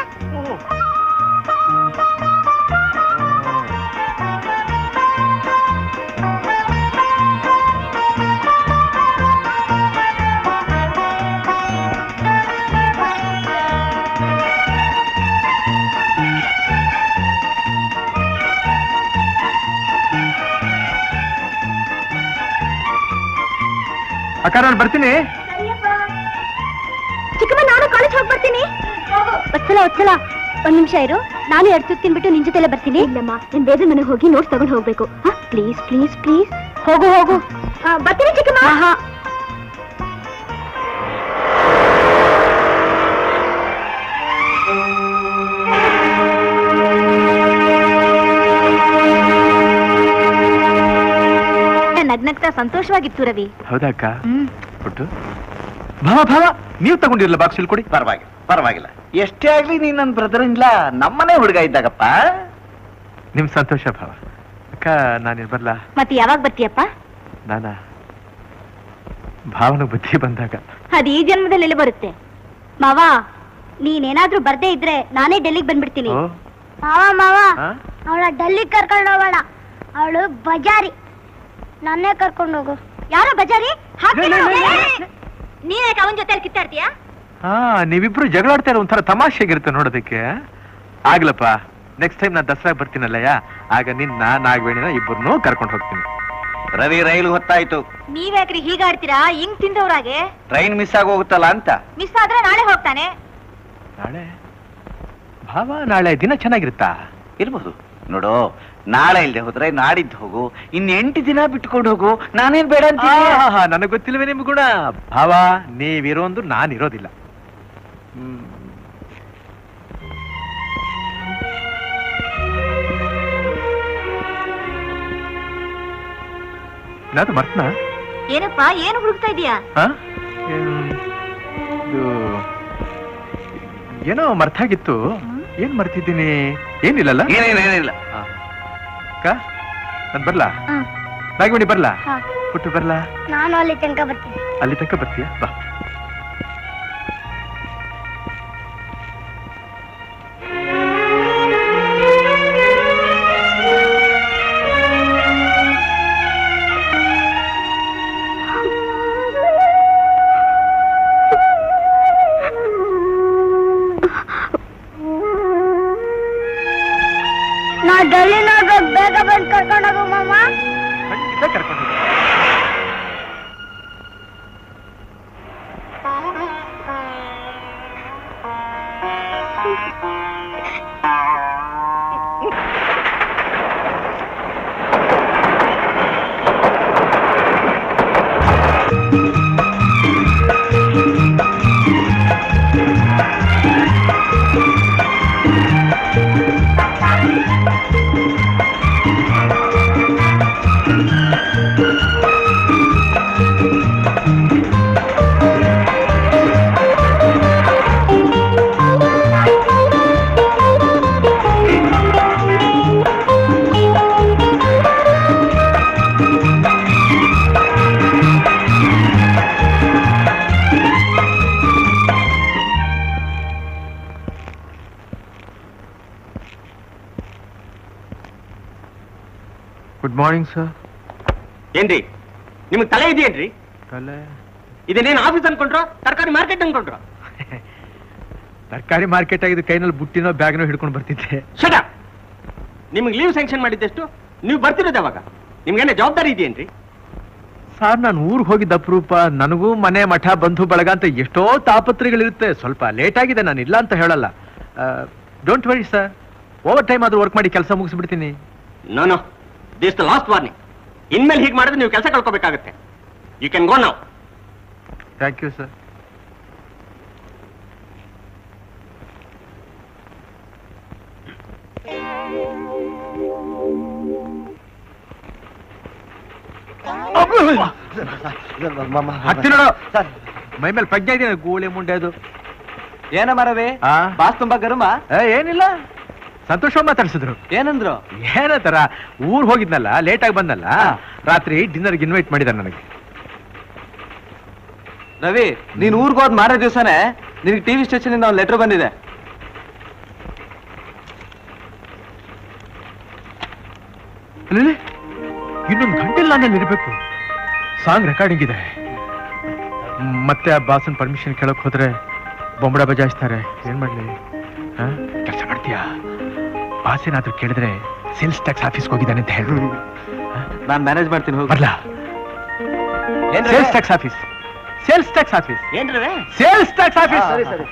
S2: ಅಕ್ಕ ನಾನು ಬರ್ತೀನಿ.
S3: ಚಿಕ್ಕಮ್ಮ ನಾನು ಕಾಲೇಜ್ ಹೋಗಿ ಬರ್ತೀನಿ. ಒತ್ಸಲ ಒಂದ್ ನಿಮಿಷ ಇರು, ನಾನು 2 ತುತ್ತು ತಿನ್ಬಿಟ್ಟು ನಿನ್ ಜೊತೆಲೆ ಬರ್ತೀನಿ. ಇಲ್ಲಮ್ಮ, ನಿನ್ ಬೇರೆ ಮನೆಗೆ ಹೋಗಿ ನೋಟ್ಸ್ ತಗೊಂಡು ಹೋಗ್ಬೇಕು. ಪ್ಲೀಸ್ ಪ್ಲೀಸ್ ಪ್ಲೀಸ್ ಹೋಗು ಹೋಗು. ಬರ್ತೀನಿ ಚಿಕ್ಕಮ್ಮ. ನಗ್ನಗ್ತಾ ಸಂತೋಷವಾಗಿತ್ತು ರವಿ.
S2: ಹೌದಕ್ಕ? ಕೊಟ್ಟು ಭಾವ ನೀವು ತಗೊಂಡಿರಲ್ಲ ಬಾಕ್ಸ್ ಇಲ್ಲಿ ಕೊಡಿ.
S1: ಪರವಾಗಿಲ್ಲ. ಎಷ್ಟೇ ಆಗ್ಲಿ ನೀನ್ ನನ್ನ ಬ್ರದರ್ ಇಲ್ಲ, ನಮ್ಮನೆ ಹುಡುಗ ಇದ್ದಾಗಪ್ಪ.
S2: ನಿಮ್ ಸಂತೋಷ ಭಾವ. ಅಕ್ಕ ನಾನು ಬರ್ಲ?
S3: ಮತ್ತೆ ಯಾವಾಗ ಬರ್ತೀಯಪ್ಪ?
S2: ನಾನ ಭಾವನ ಬುದ್ಧಿ ಬಂದಾಗ.
S3: ಅದು ಈ ಜನ್ಮದಲ್ಲಿ ಬರುತ್ತೆ ಮಾವ. ನೀನೇನಾದ್ರೂ ಬರ್ದೇ ಇದ್ರೆ ನಾನೇ ಡೆಲ್ಲಿಗೆ ಬಂದ್ಬಿಡ್ತೀನಿ. ಮಾವ ಅವಳ ಡೆಲ್ಲಿಗೆ ಕರ್ಕೊಂಡು ಹೋಗೋಣ. ಅವಳು ಬಜಾರಿ, ನನ್ನೇ ಕರ್ಕೊಂಡು ಹೋಗು. ಯಾರೋ ಬಜಾರಿ? ನೀನ್ ಯಾಕೆ ಅವನ ಜೊತೆ ಕಿತ್ತಾಡ್ತೀಯಾ?
S2: ನೀವಿಬ್ರು ಜಗಳಾಡ್ತಾ ಒಂಥರ ತಮಾಷೆಗಿರುತ್ತೆ ನೋಡೋದಕ್ಕೆ. ಆಗ್ಲಪ್ಪ, ನೆಕ್ಸ್ಟ್ ಟೈಮ್ ನಾನು ದಸರಾ ಬರ್ತೀನಲ್ಲಯ್ಯ, ಆಗ ನಿನ್ನ ನಾಗವೇಣಿನ ಇಬ್ಬರನ್ನೂ ಕರ್ಕೊಂಡು ಹೋಗ್ತೀನಿ.
S1: ರವಿ ರೈಲು ಹೊತ್ತಾಯ್ತು.
S3: ನೀವ್ಯಾಕ್ರಿ ಹೀಗಾಡ್ತೀರಾ? ಹಿಂಗ್ ತಿಂದವ್ರಾಗೆ.
S1: ಟ್ರೈನ್ ಮಿಸ್ ಆಗಿ ಹೋಗುತ್ತಲ್ಲ ಅಂತ.
S3: ಮಿಸ್ ಆದ್ರೆ ನಾಳೆ ಹೋಗ್ತಾನೆ.
S2: ನಾಳೆ ಭಾವ, ನಾಳೆ ದಿನ ಚೆನ್ನಾಗಿರುತ್ತಾ?
S1: ಇರ್ಬೋದು ನೋಡು. ನಾಳೆ ಇಲ್ದೆ ಹೋದ್ರೆ ನಾಡಿದ್ದು ಹೋಗು, 8 ದಿನ ಬಿಟ್ಕೊಂಡು ಹೋಗು. ನಾನೇನ್ ಬೇಡ ಅಂತ.
S2: ನನಗ್ ಗೊತ್ತಿಲ್ವೇ ನಿಮ್ ಗುಣ ಭಾವ. ನೀವಿರೋಂದು ನಾನಿರೋದಿಲ್ಲ. ನಾನು ಮರ್ತನಾ?
S3: ಏನಪ್ಪ, ಏನು ಹುಡುಕ್ತಾ ಇದೀಯಾ?
S2: ಏನೋ ಮರ್ತಾಗಿತ್ತು. ಏನ್ ಮರ್ತಿದ್ದೀನಿ? ಏನಿಲ್ಲಲ್ಲ.
S1: ಏನೇನೇನಿಲ್ಲ.
S2: ನಾನ್ ಬರ್ಲಾ? ನಾಗಮಣಿ ಬರ್ಲಾ? ಪುಟ್ಟು ಬರ್ಲಾ?
S3: ನಾನು ಅಲ್ಲಿ ತನಕ ಬರ್ತೀನಿ.
S2: ಅಲ್ಲಿ ತನಕ ಬರ್ತೀಯಾ? ಬಾ.
S3: ಬೇಗ ಬಂದು ಕರ್ಕೊಂಡೋಗು ಮಾಮ.
S2: ಖಂಡಿತ ಕರ್ಕೊಂಡು
S3: Thank you.
S2: Good morning sir.
S4: ಏನ್ರಿ ನಿಮ್ಗೆ ತಲೆ ಇದೆಯೇನ್ರಿ?
S2: ತಲೆ
S4: ಇದನ್ನೇನು ಆಫೀಸ್ ಅನ್ಕೊಂಡ್ರು ತರಕಾರಿ ಮಾರ್ಕೆಟ್ ಅನ್ಕೊಂಡ್ರು?
S2: ತರಕಾರಿ ಮಾರ್ಕೆಟ್ ಆಗಿದ್ದು ಕೈನಲ್ಲಿ ಬುಟ್ಟಿನೋ ಬ್ಯಾಗ್ನೋ ಹಿಡ್ಕೊಂಡು ಬರ್ತಿದ್ದೆ.
S4: ಶಟ, ನಿಮ್ಗೆ ಲೀವ್ ಸ್ಯಾಂಕ್ಷನ್ ಮಾಡಿದ್ದೆಷ್ಟು? ನೀವು ಬರ್ತಿರೋದು ಯಾವಾಗ? ನಿಮ್ಗೇನೆ ಜವಾಬ್ದಾರಿ ಇದೆಯೇನ್ರಿ?
S2: ಸರ್ ನಾನು ಊರಿಗೆ ಹೋಗಿದ್ದ ಅಪರೂಪ. ನನಗೂ ಮನೆ ಮಠ ಬಂಧು ಬಳಗ ಅಂತ ಎಷ್ಟೋ ತಾಪತ್ರೆಗಳಿರುತ್ತೆ. ಸ್ವಲ್ಪ ಲೇಟ್ ಆಗಿದೆ, ನಾನು ಇಲ್ಲ ಅಂತ ಹೇಳಲ್ಲ. Don't worry sir, overtime ಆದ್ರೂ ವರ್ಕ್ ಮಾಡಿ ಕೆಲಸ ಮುಗಿಸ್ಬಿಡ್ತೀನಿ.
S4: No, this the last warning. ಇನ್ಮೇಲೆ ಹೀಗೆ ಮಾಡಿದ್ರೆ ನೀವು ಕೆಲಸ ಕಳ್ಕೋಬೇಕಾಗತ್ತೆ. You can go now.
S2: Thank you sir. ಹತ್ತಿ ನೋಡು, ಮೈ ಮೇಲೆ ಪ್ರಜ್ಞೆ ಇದೆಯಾ? ಗೋಳಿ ಮುಂಡೆ ಅದು
S1: ಏನ ಮರವೇ ಬಾಸ್ ತುಂಬಾ ಗರುಮ?
S2: ಏನಿಲ್ಲ, ಸಂತೋಷ ಮಾತಾಡ್ಸಿದ್ರು.
S1: ಏನಂದ್ರು?
S2: ಏನಂತಾರ, ಊರ್ ಹೋಗಿದ್ನಲ್ಲ, ಲೇಟ್ ಆಗಿ ಬಂದಲ್ಲ, ರಾತ್ರಿ ಡಿನ್ನರ್ಗೆ ಇನ್ವೈಟ್ ಮಾಡಿದ ನನಗೆ.
S1: ರವಿ, ನೀನ್ ಊರ್ಗ್ ಹೋದ್ ಮಾರೇ ದಿವಸನೇ ನಿನಗೆ ಟಿವಿ ಸ್ಟೇಷನ್ ಇಂದ ಒಂದು ಲೆಟರ್ ಬಂದಿದೆ.
S2: ಇನ್ನೊಂದು ಗಂಟೆಲ್ಲ ನಾನು ಇರ್ಬೇಕು. ಸಾಂಗ್ ರೆಕಾರ್ಡಿಂಗ್ ಇದೆ. ಮತ್ತೆ ಆ ಬಾಸನ್ ಪರ್ಮಿಷನ್ ಕೇಳಕ್ ಹೋದ್ರೆ ಬೊಂಬಡ ಬಜಾಯಿಸ್ತಾರೆ. ಏನ್ ಮಾಡ್ಲಿ? ಕೆಲಸ ಮಾಡ್ತೀಯಾ? ಬಾಸ್ ಏನಾದ್ರೂ ಕೇಳಿದ್ರೆ ಸೇಲ್ಸ್ ಟ್ಯಾಕ್ಸ್ ಆಫೀಸ್ಗೆ ಹೋಗಿದ್ದಾನೆ ಅಂತ ಹೇಳು.
S1: ನಾನ್ ಮ್ಯಾನೇಜ್ ಮಾಡ್ತೀನಿ, ಹೋಗಿ.
S2: ಬರ್ಲಾ? Sales tax office, sales tax office,
S4: ಏನ್ರಿ
S2: ಸೇಲ್ಸ್ ಟ್ಯಾಕ್ಸ್ ಆಫೀಸ್.
S1: ಸರಿ ಸರಿ.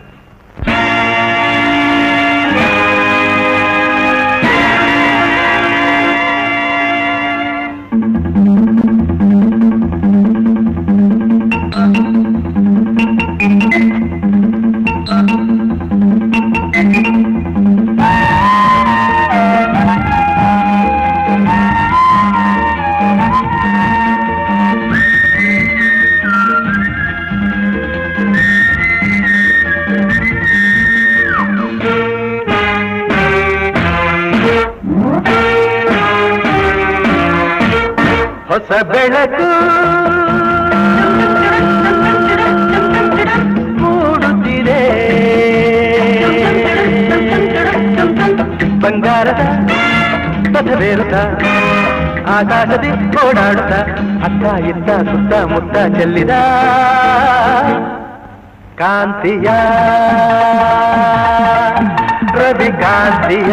S2: ಹೊಸ ಬೆಳಕು ಮೂಡುತ್ತಿದೆ, ಬಂಗಾರದ ಪಥವೇರುತ್ತ ಆಕಾಶದಿ ಓಡಾಡುತ್ತ ಅತ್ತ ಇತ್ತ ಸುತ್ತ ಮುತ್ತ ಚೆಲ್ಲಿದ ಕಾಂತಿಯ ರವಿ ಕಾಂತಿಯ.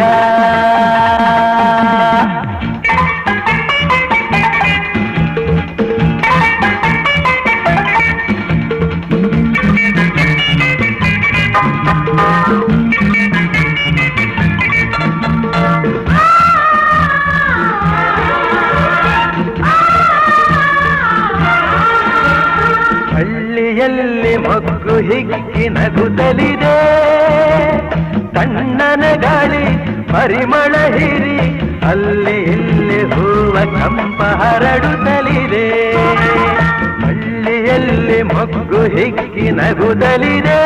S2: ಹಳ್ಳಿಯಲ್ಲಿ ಮೊಗ್ಗು ಹಿಗ್ಗಿ ನಗುತ್ತಲಿದೆ, ತಣ್ಣನ ಗಾಳಿ ಪರಿಮಳ ಹಿರಿ ಅಲ್ಲಿ ಇಲ್ಲಿ ಹೂವ ಕಂಪ ಹರಡುತ್ತಲಿದೆ. ಹಳ್ಳಿಯಲ್ಲಿ ಮೊಗ್ಗು ಹಿಗ್ಗಿ ನಗುತ್ತಲಿದೆ,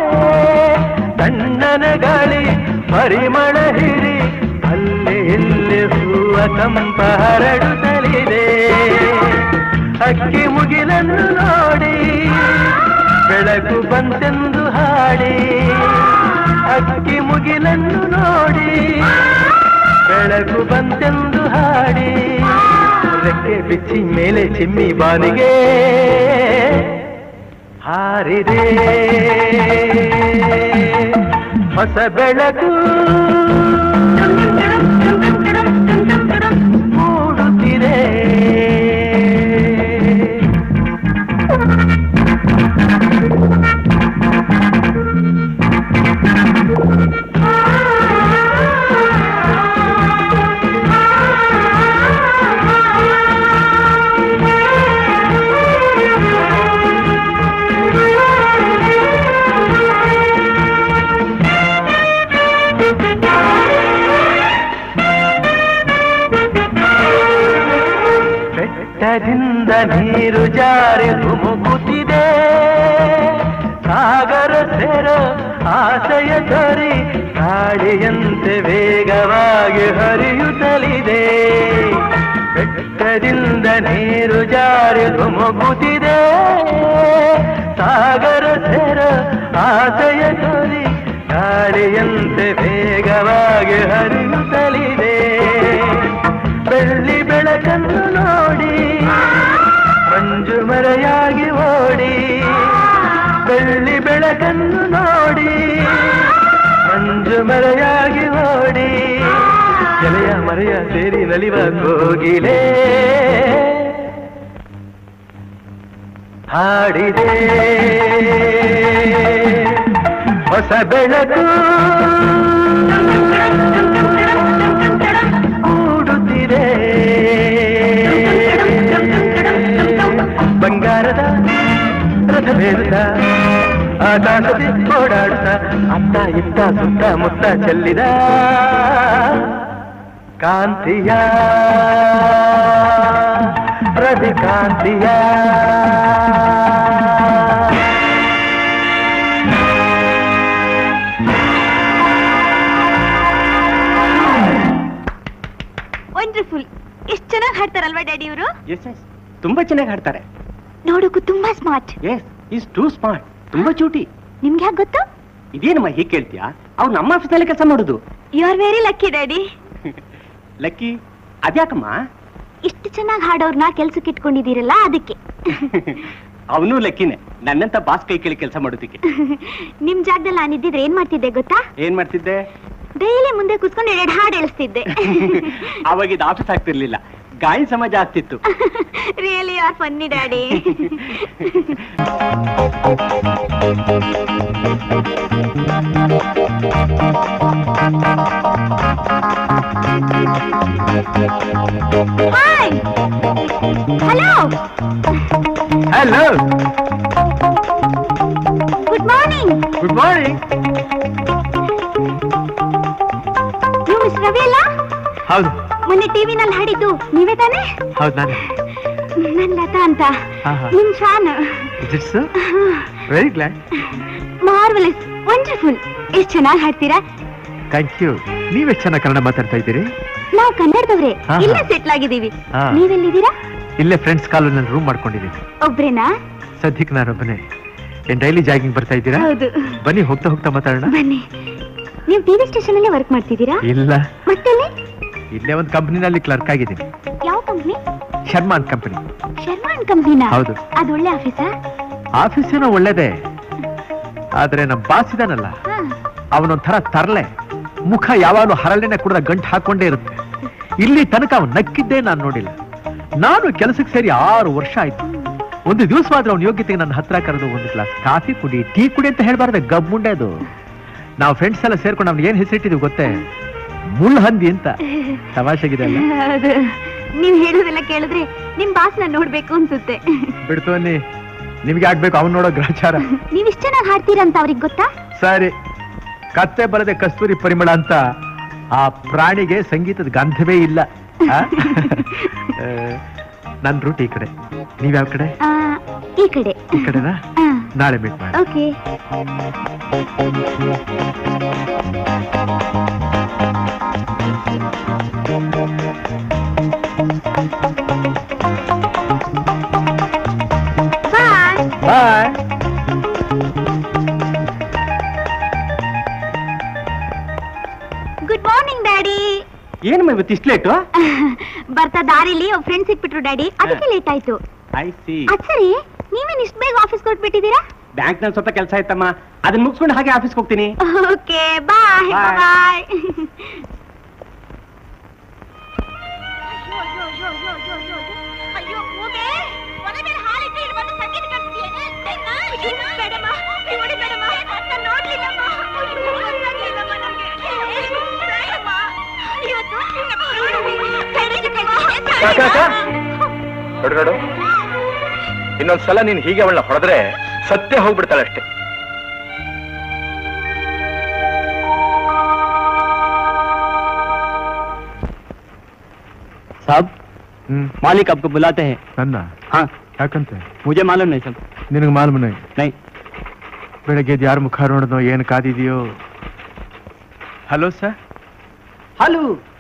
S2: ತಣ್ಣನ ಗಾಳಿ ಪರಿಮಳ ಹಿರಿ ಅಲ್ಲಿ ಇಲ್ಲಿ ಹೂವ ಕಂಪ ಹರಡುತ್ತಲಿದೆ. ಅಕ್ಕಿ ಮುಗಿಲನ್ನು ನೋಡಿ ಬೆಳಕು ಬಂತೆಂದು ಹಾಡಿ, ಅಕ್ಕಿ ಮುಗಿಲನ್ನು ನೋಡಿ ಬೆಳಕು ಬಂತೆಂದು ಹಾಡಿ, ರೆಕ್ಕೆ ಬಿಚ್ಚಿ ಮೇಲೆ ಚಿಮ್ಮಿ ಬಾನಿಗೆ ಹಾರಿದೆ ಹೊಸ ಬೆಳಕು ಮೂಡುತ್ತಿದೆ. ಬೆಟ್ಟದಿಂದ ನೀರು ಜಾರಿ ಧುಮುಕುತ್ತಿದೆ, ಸಾಗರ ಸೇರ ಆಸೆಯ ತೊರಿ ಗಾಳಿಯಂತೆ ವೇಗವಾಗಿ ಹರಿಯುತ್ತಲಿದೆ. ಬೆಟ್ಟದಿಂದ ನೀರು ಜಾರಿ ಧುಮುಕುತ್ತಿದೆ, ಸಾಗರ ಸೇರ ಆಸೆಯ ತೊರಿ ಗಾಳಿಯಂತೆ ವೇಗವಾಗಿ ಹರಿಯುತ್ತಲಿದೆ. ಬೆಳ್ಳಿ
S7: ಬೆಳಕನ್ನು ನೋಡಿ ಮಂಜು ಮರೆಯಾಗಿ ಓಡಿ ಬೆಳ್ಳಿ ಬೆಳಕನ್ನು ನೋಡಿ ಮಂಜು ಮರೆಯಾಗಿ ಓಡಿ ಎಲೆಯ ಮರೆಯ ಸೇರಿ ನಲಿವ ಕೋಗಿಲೆ ಹಾಡಿದೆ ಹೊಸ ಬೆಳಕು ಮೂಡುತ್ತಿದೆ ಬಂಗಾರದ ರಥವೇರುತ್ತ ಆಕಾಶದಿ ಓಡಾಡುತ್ತ ಅತ್ತ ಇತ್ತ ಸುತ್ತ ಮುತ್ತ ಚೆಲ್ಲಿದ ಕಾಂತಿಯ ರವಿಕಾಂತಿಯ
S3: ವಂಡರ್ಫುಲ್. ಎಷ್ಟು ಚೆನ್ನಾಗಿ ಹಾಡ್ತಾರಲ್ವಾ ಡ್ಯಾಡಿ ಇವರು?
S4: ಎಸ್ ಎಸ್, ತುಂಬಾ ಚೆನ್ನಾಗಿ ಹಾಡ್ತಾರೆ.
S3: ನೋಡೋಕು ತುಂಬಾ smart.
S4: Yes, is too smart. ತುಂಬಾ ಚೂಟಿ.
S3: ನಿಮ್ಗೆ ಯಾಕೆ ಗೊತ್ತು?
S4: ಇದೇನಮ್ಮ ಹೀಗೆ ಕೇಳ್ತೀಯಾ? ಅವ್ರು ನಮ್ಮ ಆಫೀಸ್ನಲ್ಲಿ ಕೆಲಸ ಮಾಡೋದು.
S3: You are very lucky daddy.
S4: Lucky? ಅದ್ಯಾಕಮ್ಮ?
S3: ಇಷ್ಟು ಚೆನ್ನಾಗಿ ಹಾಡೋರ್ನ ಕೆಲ್ಸಕ್ಕೆ ಇಟ್ಕೊಂಡಿದ್ದೀರಲ್ಲ ಅದಕ್ಕೆ.
S4: ಅವನು ಲಕ್ಕಿನೇ, ನನ್ನಂತ ಬಾಸ್ ಕೈ ಕೇಳಿ ಕೆಲಸ ಮಾಡೋದಕ್ಕೆ.
S3: ನಿಮ್ ಜಾಗದಲ್ಲಿ ನಾನಿದ್ದಿದ್ರೆ ಏನ್ ಮಾಡ್ತಿದ್ದೆ ಗೊತ್ತಾ?
S4: ಏನ್ ಮಾಡ್ತಿದ್ದೆ?
S3: ಡೈಲಿ ಮುಂದೆ ಕೂತ್ಕೊಂಡು 2 ಹಾಡು ಹೇಳಿಸ್ತಿದ್ದೆ.
S4: ಅವಾಗ ಇದು ಆಫೀಸ್ ಆಗ್ತಿರ್ಲಿಲ್ಲ, ಗಾಯನ ಸಮಾಜ ಆಗ್ತಿತ್ತು.
S3: Really are funny daddy. Hi, hello,
S7: hello,
S3: good morning.
S7: Good morning.
S3: ನೀವು ಮಿಸ್ ರವಿ ಅಲ್ಲ?
S7: ಹೌದು
S3: ಮೊನ್ನೆ ಟಿವಿನಲ್ಲಿ ಹಾಡಿದ್ದು ನೀವೇ ತಾನೇ?
S7: ಹೌದು ನಾನು.
S3: ನನ್ ಲತಾ ಅಂತ,
S7: ಹಾ, ಹಾ.
S3: ನಿಮ್ fan.
S7: It's very glad.
S3: Marvellous, wonderful. ಎಷ್ಟು ಚೆನ್ನಾಗಿ ಹಾಡ್ತೀರಾ.
S7: Thank you. ನೀವೆಷ್ಟು ಚೆನ್ನಾಗಿ ಕನ್ನಡ ಮಾತಾಡ್ತಾ ಇದ್ದೀರಿ.
S3: ನಾವು ಕನ್ನಡದವ್ರೆ,
S7: ಹಾ,
S3: ಇಲ್ಲೇ
S7: ಹಾ.
S3: ಸೆಟ್ಲ್ ಆಗಿದ್ದೀವಿ.
S7: ಹಾ.
S3: ನೀವೆಲ್ಲಿದ್ದೀರಾ?
S7: ಇಲ್ಲೇ ಫ್ರೆಂಡ್ಸ್ ಕಾಲೋನಿಯಲ್ಲಿ ರೂಮ್ ಮಾಡ್ಕೊಂಡಿದ್ದೀನಿ.
S3: ಒಬ್ರೇನಾ?
S7: ಸದ್ಯಕ್ಕೆ ನಾನೊಬ್ಬನೇ. ಏನ್ ಡೈಲಿ ಜಾಗಿಂಗ್ ಬರ್ತಾ ಇದ್ದೀರಾ?
S3: ಹೌದು.
S7: ಬನ್ನಿ ಹೋಗ್ತಾ ಹೋಗ್ತಾ ಮಾತಾಡೋಣ.
S3: ಬನ್ನಿ. ನೀವು ಟಿವಿ ಸ್ಟೇಷನ್ ಅಲ್ಲೇ ವರ್ಕ್ ಮಾಡ್ತಿದ್ದೀರಾ?
S7: ಇಲ್ಲ,
S3: ಮತ್ತೆಲ್ಲಿ?
S7: ಇಲ್ಲೇ ಒಂದು ಕಂಪನಿನಲ್ಲಿ ಕ್ಲರ್ಕ್ ಆಗಿದ್ದೀನಿ.
S3: ಯಾವ ಕಂಪ್ನಿ?
S7: ಶರ್ಮಾನ್ ಕಂಪನಿ.
S3: ಶರ್ಮಾನ್ ಕಂಪ್ನಿನಾ?
S7: ಹೌದು.
S3: ಅದು ಒಳ್ಳೆ ಆಫೀಸಾ?
S7: ಆಫೀಸೇನೋ ಒಳ್ಳೇದೇ, ಆದ್ರೆ ನಮ್ಮ ಬಾಸ್ ಇದಾನಲ್ಲ, ಅವನೊಂಥರ ತರ್ಲೆ. ಮುಖ ಯಾವಾಗಲೂ ಹರಳೆಣ್ಣೆ ಕುಡಿದ ಗಂಟು ಹಾಕೊಂಡೇ ಇರುತ್ತೆ. ಇಲ್ಲಿ ತನಕ ಅವನು ನಕ್ಕಿದ್ದೇ ನಾನು ನೋಡಿಲ್ಲ. ನಾನು ಕೆಲಸಕ್ಕೆ ಸೇರಿ 6 ವರ್ಷ ಆಯ್ತು. ಒಂದು ದಿವಸವಾದ್ರೆ ಅವನ ಯೋಗ್ಯತೆಗೆ ನನ್ನ ಹತ್ರ ಕರೆದು ಒಂದು ಗ್ಲಾಸ್ ಕಾಫಿ ಕುಡಿ, ಟೀ ಕುಡಿ ಅಂತ ಹೇಳ್ಬಾರ್ದೆ, ಗಬ್ಬುಂಡೆ ಅದು. ನಾವು ಫ್ರೆಂಡ್ಸ್ ಎಲ್ಲ ಸೇರ್ಕೊಂಡು ಅವ್ನಿಗೆ ಏನ್ ಹೆಸರಿಟ್ಟಿದ್ವಿ ಗೊತ್ತೇ? ಮುಳ್ಹಂದಿ ಅಂತ. ತಮಾಷೆಗಿದೆ ಅಲ್ಲ?
S3: ಹೌದು. ನೀವ್ ಹೇಳೋದೆಲ್ಲ ಕೇಳಿದ್ರೆ ನಿಮ್ ಬಾಸ್ನ ನೋಡ್ಬೇಕು ಅನ್ಸುತ್ತೆ.
S7: ಬಿಡ್ತು ಅನ್ನಿ, ನಿಮ್ಗೆ ಆಗ್ಬೇಕು ಅವ್ನು ನೋಡೋ ಗ್ರಹಚಾರ.
S3: ನೀವ್ ಇಷ್ಟ ಚೆನ್ನಾಗಿ ಹಾಡ್ತೀರಂತ ಅವ್ರಿಗೆ ಗೊತ್ತಾ?
S7: ಸರಿ, ಕತ್ತೆ ಬರದೆ ಕಸ್ತೂರಿ ಪರಿಮಳ ಅಂತ ಆ ಪ್ರಾಣಿಗೆ ಸಂಗೀತದ ಗಂಧವೇ ಇಲ್ಲ. ನನ್ನ ರೂಟ್ ಈ ಕಡೆ, ನೀವ್ ಯಾವ ಕಡೆ?
S3: ಈ ಕಡೆ.
S7: ಈ ಕಡೆನಾ? ನಾಳೆ ಮೀಟ್ ಮಾಡಿ.
S3: Okay. Bye.
S7: Bye.
S3: Good morning daddy.
S4: ಏನಮ್ಮ ಇವತ್ತು ಇಷ್ಟು ಲೇಟು?
S3: ಬರ್ತಾ ದಾರಿಲಿ ಫ್ರೆಂಡ್ ಸಿಕ್ಬಿಟ್ರು ಡ್ಯಾಡಿ, ಅದಕ್ಕೆ ಲೇಟ್ ಆಯ್ತು.
S4: I see.
S3: ಅದ್ ಸರಿ, ನೀವೇನ್ ಇಷ್ಟು ಬೇಗ ಆಫೀಸ್ ಕೊಟ್ಬಿಟ್ಟಿದ್ದೀರಾ?
S4: ಬ್ಯಾಂಕ್ ನಲ್ಲಿ ಸ್ವಲ್ಪ ಕೆಲಸ ಆಯ್ತಮ್ಮ, ಅದನ್ನ ಮುಗಿಸ್ಕೊಂಡು ಹಾಗೆ ಆಫೀಸ್ಗೆ ಹೋಗ್ತೀನಿ.
S3: Okay, bye.
S4: Bye.
S3: ಬಾಯ್.
S2: ನೋಡು ನೋಡು, ಇನ್ನೊಂದ್ಸಲ ನೀನ್ ಹೀಗೆ ಅವಳನ್ನ ಹೊಡೆದ್ರೆ ಸತ್ಯ ಹೋಗ್ಬಿಡ್ತಾಳೆ ಅಷ್ಟೇ.
S4: साहब, मालिक आपको बुलाते हैं.
S7: ನನ್ನ?
S4: हाँ,
S7: ಯಾಕಂತೆ?
S4: मुझे मालूम नहीं सब.
S7: ನಿನಗೆ ಮಾಲೂಮ್ ನೈ?
S4: नहीं.
S7: ಬೆಳಗ್ಗೆ ಯಾರ ಮುಖ ನೋಡಿದ್ನೋ, ಏನ್ ಕಾದಿದೆಯೋ. Hello sir.
S4: ಹಲೋ,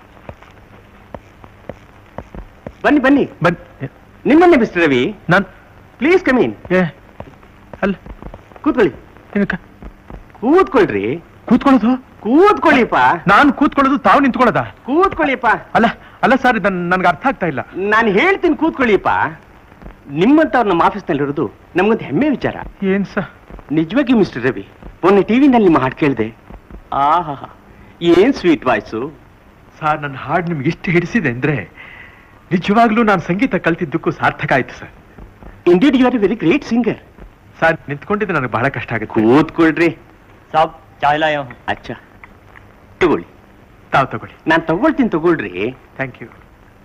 S4: ಬನ್ನಿ ಬನ್ನಿ.
S7: ಬನ್
S4: ನಿಮ್ಮನ್ನೇ ಮಿಸ್ಟರ್ ರವಿ.
S7: ನಾನ್
S4: ಪ್ಲೀಸ್ ಕಮ್ ಇನ್.
S7: ಅಲ್ಲ,
S4: ಕೂತ್ಕೊಳ್ಳಿ.
S7: ಏನಕ್ಕ?
S4: ಕೂತ್ಕೊಳ್ರಿ.
S7: ಕೂತ್ಕೊಳ್ಳೋದು?
S4: ಕೂತ್ಕೊಳ್ಳಿಪ್ಪ.
S7: ನಾನು ಕೂತ್ಕೊಳ್ಳೋದು, ತಾವು ನಿಂತ್ಕೊಳ್ಳೋದ?
S4: ಕೂತ್ಕೊಳ್ಳಿಪ್ಪ.
S7: ಅಲ್ಲ ಅಲ್ಲ ಸರ್, ನನ್ಗೆ ಅರ್ಥ ಆಗ್ತಾ ಇಲ್ಲ.
S4: ನಾನು ಹೇಳ್ತೀನಿ, ಕೂತ್ಕೊಳ್ಳಿಪ್ಪ. ನಿಮ್ಮಂತವ್ರು ನಮ್ಮ ಆಫೀಸ್ನಲ್ಲಿರೋದು ನಮ್ಗೊಂದು ಹೆಮ್ಮೆ ವಿಚಾರ.
S7: ಏನ್ ಸರ್?
S4: ನಿಜವಾಗಿ ಮಿಸ್ಟರ್ ರವಿ, ಮೊನ್ನೆ ಟಿವಿನಲ್ಲಿ ನಿಮ್ಮ ಹಾಡು ಕೇಳಿದೆ. ಆಹಾ, ಏನ್ ಸ್ವೀಟ್ ವಾಯ್ಸು.
S7: ಸರ್, ನನ್ನ ಹಾಡು ನಿಮ್ಗೆ ಇಷ್ಟು ಹಿಡಿಸಿದೆ ಅಂದ್ರೆ ನಿಜವಾಗ್ಲೂ ನಾನು ಸಂಗೀತ ಕಲ್ತಿದ್ದಕ್ಕೂ ಸಾರ್ಥಕ ಆಯ್ತು sir.
S4: Indeed you are a very great singer.
S7: Sir, ನಿಂತ್ಕೊಂಡಿದ್ದು ನನಗೆ ಬಹಳ ಕಷ್ಟ ಆಗುತ್ತೆ.
S4: ಕೂತ್ಕೊಳ್ರಿ. ಸಾಬ್ ಚಾಯ್ ಲಾಯ ಹೂಂ. ಅಚ್ಚಾ, ತಗೊಳ್ಳಿ.
S7: ತಾವು ತಗೊಳ್ಳಿ.
S4: ನಾನು ತಗೊಳ್ತೀನಿ, ತಗೊಳ್ರಿ.
S7: Thank you.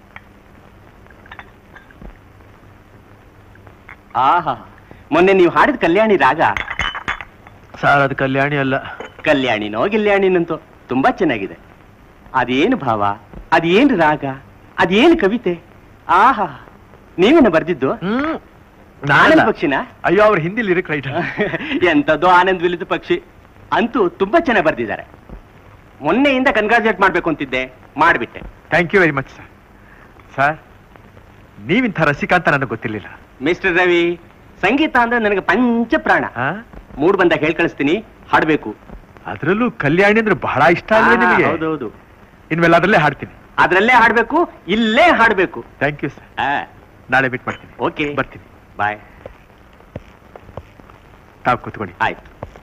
S4: ಆಹಾ, ಮೊನ್ನೆ ನೀವು ಹಾಡಿದ ಕಲ್ಯಾಣಿ ರಾಗ.
S7: ಸರ್, ಅದು ಕಲ್ಯಾಣಿ ಅಲ್ಲ.
S4: ಕಲ್ಯಾಣಿನೋ ಗಿಲ್ಯಾಣಿನಂತೋ ತುಂಬಾ ಚೆನ್ನಾಗಿದೆ. ಅದೇನು ಭಾವ, ಅದೇನು ರಾಗ, ಅದೇನು ಕವಿತೆ. ಆಹಾ, ನೀವೇನ ಬರ್ದಿದ್ದು? ಆನಂದ್ ಪಕ್ಷಿನ?
S7: ಅಯ್ಯೋ, ಅವ್ರ ಹಿಂದಿ ಲಿರಿಕ್ ರೈಟರ್.
S4: ಎಂತದ್ದು ಆನಂದ್ ವಿಲಿದ ಪಕ್ಷಿ. ಅಂತೂ ತುಂಬಾ ಚೆನ್ನಾಗಿ ಬರ್ದಿದ್ದಾರೆ. ಮೊನ್ನೆಯಿಂದ ಕನ್ಗ್ರಾಚುಲೇಟ್ ಮಾಡ್ಬೇಕು ಅಂತಿದ್ದೆ, ಮಾಡ್ಬಿಟ್ಟೆ.
S7: Thank you very much sir. Sir, ನೀವಿಂಥ ರಸಿಕ ಅಂತ ನನಗೆ ಗೊತ್ತಿರಲಿಲ್ಲ.
S4: ಮಿಸ್ಟರ್ ರವಿ, ಸಂಗೀತ ಅಂದ್ರೆ ನನಗೆ ಪಂಚ ಪ್ರಾಣ. ಮೂಡ್ ಬಂದಾಗ ಹೇಳ್ ಕಳಿಸ್ತೀನಿ, ಹಾಡ್ಬೇಕು.
S7: ಅದರಲ್ಲೂ ಕಲ್ಯಾಣಿ ಅಂದ್ರೆ ಬಹಳ ಇಷ್ಟ ಅಲ್ವೇ ನಿಮಗೆ?
S4: ಹೌದೌದು.
S7: ಇನ್ಮೇಲೆ ಅದರಲ್ಲೇ ಹಾಡ್ತೀನಿ.
S4: ಅದ್ರಲ್ಲೇ ಹಾಡ್ಬೇಕು, ಇಲ್ಲೇ ಹಾಡ್ಬೇಕು.
S7: Thank you sir. ನಾಳೆ ಮೀಟ್ ಮಾಡ್ತೀನಿ.
S4: ಓಕೆ,
S7: ಬರ್ತೀನಿ.
S4: ಬಾಯ್.
S7: ತಾವು ಕೂತ್ಕೊಳ್ಳಿ.
S4: ಆಯ್ತು.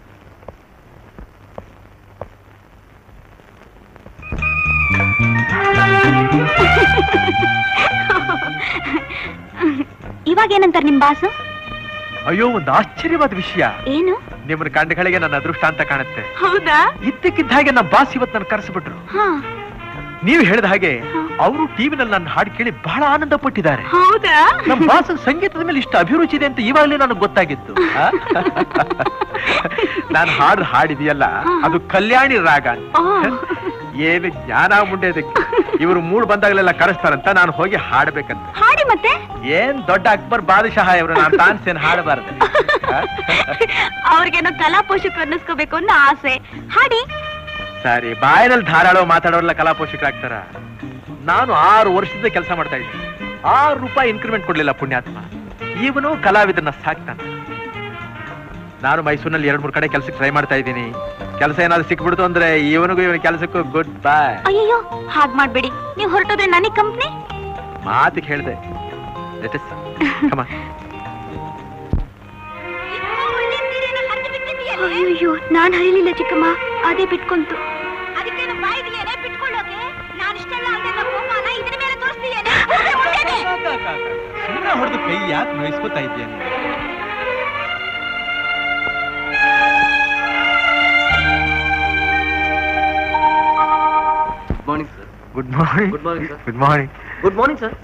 S3: ಇವಾಗ ಏನಂತಾರೆ ನಿಮ್ ಬಾಸು?
S7: ಅಯ್ಯೋ, ಒಂದು ಆಶ್ಚರ್ಯವಾದ ವಿಷಯ.
S3: ಏನು?
S7: ನಿಮ್ಮನ್ನ ಕಂಡಗಳಿಗೆ ನನ್ನ ಅದೃಷ್ಟ ಅಂತ ಕಾಣುತ್ತೆ.
S3: ಹೌದಾ?
S7: ಇದ್ದಕ್ಕಿದ್ದ ಹಾಗೆ ನಮ್ಮ ಬಾಸ್ ಇವತ್ತು ನನ್ನ ಕರೆಸಿಬಿಟ್ರು. ನೀವು ಹೇಳಿದ ಹಾಗೆ ಅವರು ಟಿವಿನಲ್ಲಿ ನನ್ನ ಹಾಡು ಕೇಳಿ ಬಹಳ ಆನಂದ ಪಟ್ಟಿದ್ದಾರೆ.
S3: ಹೌದಾ?
S7: ನಮ್ಮ ಬಾಸ್ ಸಂಗೀತದ ಮೇಲೆ ಇಷ್ಟು ಅಭಿರುಚಿ ಇದೆ ಅಂತ ಇವಾಗಲೇ ನನಗೆ ಗೊತ್ತಾಗಿತ್ತು. ನಾನು ಹಾಡಿದೆಯಲ್ಲ, ಅದು ಕಲ್ಯಾಣಿ ರಾಗ. ಏನು ಜ್ಞಾನ ಮುಂಡೆ ಅದಕ್ಕೆ. ಇವರು ಮೂಡ್ ಬಂದಾಗಲೆಲ್ಲ ಕರೆಸ್ತಾರಂತ ನಾನು ಹೋಗಿ ಹಾಡ್ಬೇಕಂತ.
S3: ಹಾಡಿ ಮತ್ತೆ?
S7: ಏನ್ ದೊಡ್ಡ ಅಕ್ಬರ್ ಬಾದಶಾಹ ಇವರು, ನಾನು ತಾನ್ಸೇನ್ ಹಾಡಬಾರ್ದು.
S3: ಅವ್ರಿಗೇನೋ ಕಲಾ ಪೋಷಕರು ಅನ್ನಿಸ್ಕೋಬೇಕು ಅನ್ನೋ ಆಸೆ. ಹಾಡಿ.
S7: ಸರಿ, ಬಾಯಿನಲ್ಲಿ ಧಾರಾಳ ಮಾತಾಡೋರೆಲ್ಲ ಕಲಾ ಪೋಷಕರಾಗ್ತಾರ? ನಾನು 6 ವರ್ಷದ ಕೆಲಸ ಮಾಡ್ತಾ ಇದ್ದೀನಿ. 6 ರೂಪಾಯಿ ಇನ್ಕ್ರಿಮೆಂಟ್ ಕೊಡ್ಲಿಲ್ಲ ಪುಣ್ಯಾತ್ಮ. ಇವನು ಕಲಾವಿದನ್ನ ಸಾಕ್ತಾನೆ. ನಾನು ಮೈಸೂರಿನಲ್ಲಿ 2-3 ಕಡೆ ಕೆಲಸಕ್ಕೆ ಟ್ರೈ ಮಾಡ್ತಾ ಇದ್ದೀನಿ. ಕೆಲಸ ಏನಾದ್ರು ಸಿಕ್ಬಿಡ್ತು ಅಂದ್ರೆ ಇವನಿಗೂ ಇವನ ಕೆಲಸಕ್ಕೂ ಗುಡ್ ಬಾಯ್.
S3: ಅಯ್ಯೋ, ಹಾಗ್ ಮಾಡ್ಬೇಡಿ. ನೀವು ಹೊರಟೋದ್ರೆ ನನಗೆ ಕಂಪ್ನಿ.
S7: ಮಾತಿಗೆ ಹೇಳ್ದೆ.
S3: ಅಯ್ಯೋ, ನಾನ್ ಹರಿಲಿಲ್ಲ ಚಿಕ್ಕಮ್ಮ, ಅದೇ ಬಿಟ್ಕೊಂತು.
S7: ಹೊಡೆದು ಕೈ ಯಾಕೆ ನೋಯಿಸ್ಕೊತಾ ಇದೆಯಾ?
S4: Morning sir.
S7: Good morning.
S4: Good morning sir.
S7: Good morning.
S4: Good morning sir.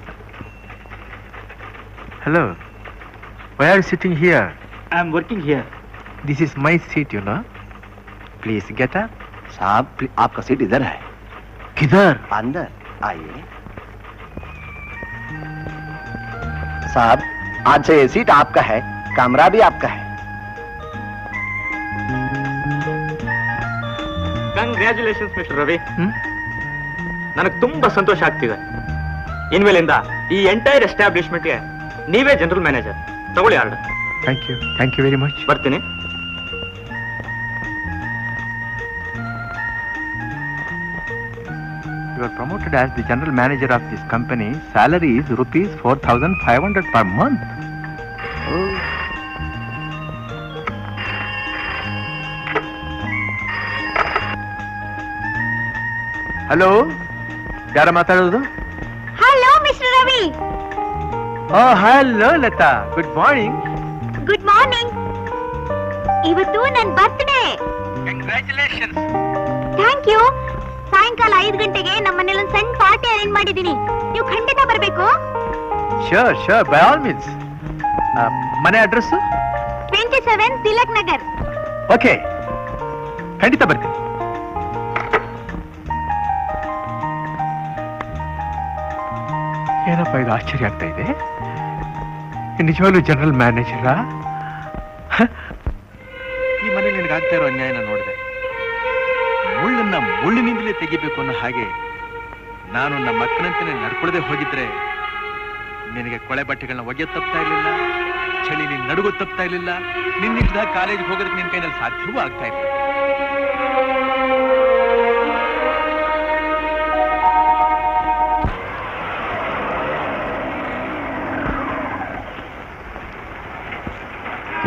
S7: Hello. Why are you sitting here?
S4: I am working here.
S7: This is my seat, you know. Please get up.
S1: साहब, आपका seat इधर है.
S7: किधर?
S1: अंदर आइए. साहब, आज से ये सीट आपका है, कमरा भी आपका है.
S2: Congratulations mister Ravi. ನನಗೆ ತುಂಬಾ ಸಂತೋಷ ಆಗ್ತಿದೆ. ಇನ್ಮೇಲಿಂದ ಈ ಎಂಟೈರ್ ಎಸ್ಟಾಬ್ಲಿಷ್ಮೆಂಟ್ಗೆ ನೀವೇ ಜನರಲ್ ಮ್ಯಾನೇಜರ್. ತಗೊಳ್ಳಿ order.
S7: Thank you very much.
S2: ಬರ್ತೀನಿ.
S7: You are promoted as the general manager of this company. Salary is rupees 4,500 per month. Oh. Hello. ಯಾರ ಮಾತಾಡೋದು?
S3: Hello mister Ravi.
S7: Hello Latha. Good morning.
S3: Good morning. ಇವತ್ತು ನನ್ನ birthday.
S7: Congratulations.
S3: Thank you. ಸಾಯಂಕಾಲ 5 ಗಂಟೆಗೆ ನಮ್ಮ ಮನೇಲಿ ಒಂದು ಸಣ್ಣ ಪಾರ್ಟಿ ಅರೇಂಜ್ ಮಾಡಿದ್ದೀನಿ. ನೀವು ಖಂಡಿತ ಬರಬೇಕು.
S7: Sure by all means. ಮನೆ ಅಡ್ರೆಸ್
S3: 27 ತಿಲಕ್ ನಗರ್.
S7: ಓಕೆ, ಖಂಡಿತ ಬರ್ತೀನಿ. ಏನಪ್ಪ ಇದು ಆಶ್ಚರ್ಯ ಆಗ್ತಾ ಇದೆ. ನಿಜವಾಗ್ಲೂ ಜನರಲ್ ಮ್ಯಾನೇಜರಾ? ಈ ಮನೆ ನಿನಗಾಗ್ತಾ ಇರೋ ಅನ್ಯಾಯನ ನೋಡಿದೆ. ಮುಳ್ಳನ್ನ ಮುಳ್ಳಿನಿಂದಲೇ ತೆಗಿಬೇಕು ಅನ್ನೋ ಹಾಗೆ ನಾನು ನಮ್ಮ ಮಕ್ಕಳಂತೆ ನಡ್ಕೊಳ್ಳದೆ ಹೋಗಿದ್ರೆ ನಿನಗೆ ಕೊಳೆ ಬಟ್ಟೆಗಳನ್ನ ಒಗೆಯೋದು ತಪ್ತಾ ಇರಲಿಲ್ಲ, ಚಳಿ ನೀನು ನಡುಗೋದು ತಪ್ತಾ ಇರಲಿಲ್ಲ, ನಿನ್ನಿಂದ ಕಾಲೇಜಿಗೆ ಹೋಗೋದಕ್ಕೆ ನಿನ್ನ ಕೈನಲ್ಲಿ ಸಾಧ್ಯವೂ ಆಗ್ತಾ ಇಲ್ಲ.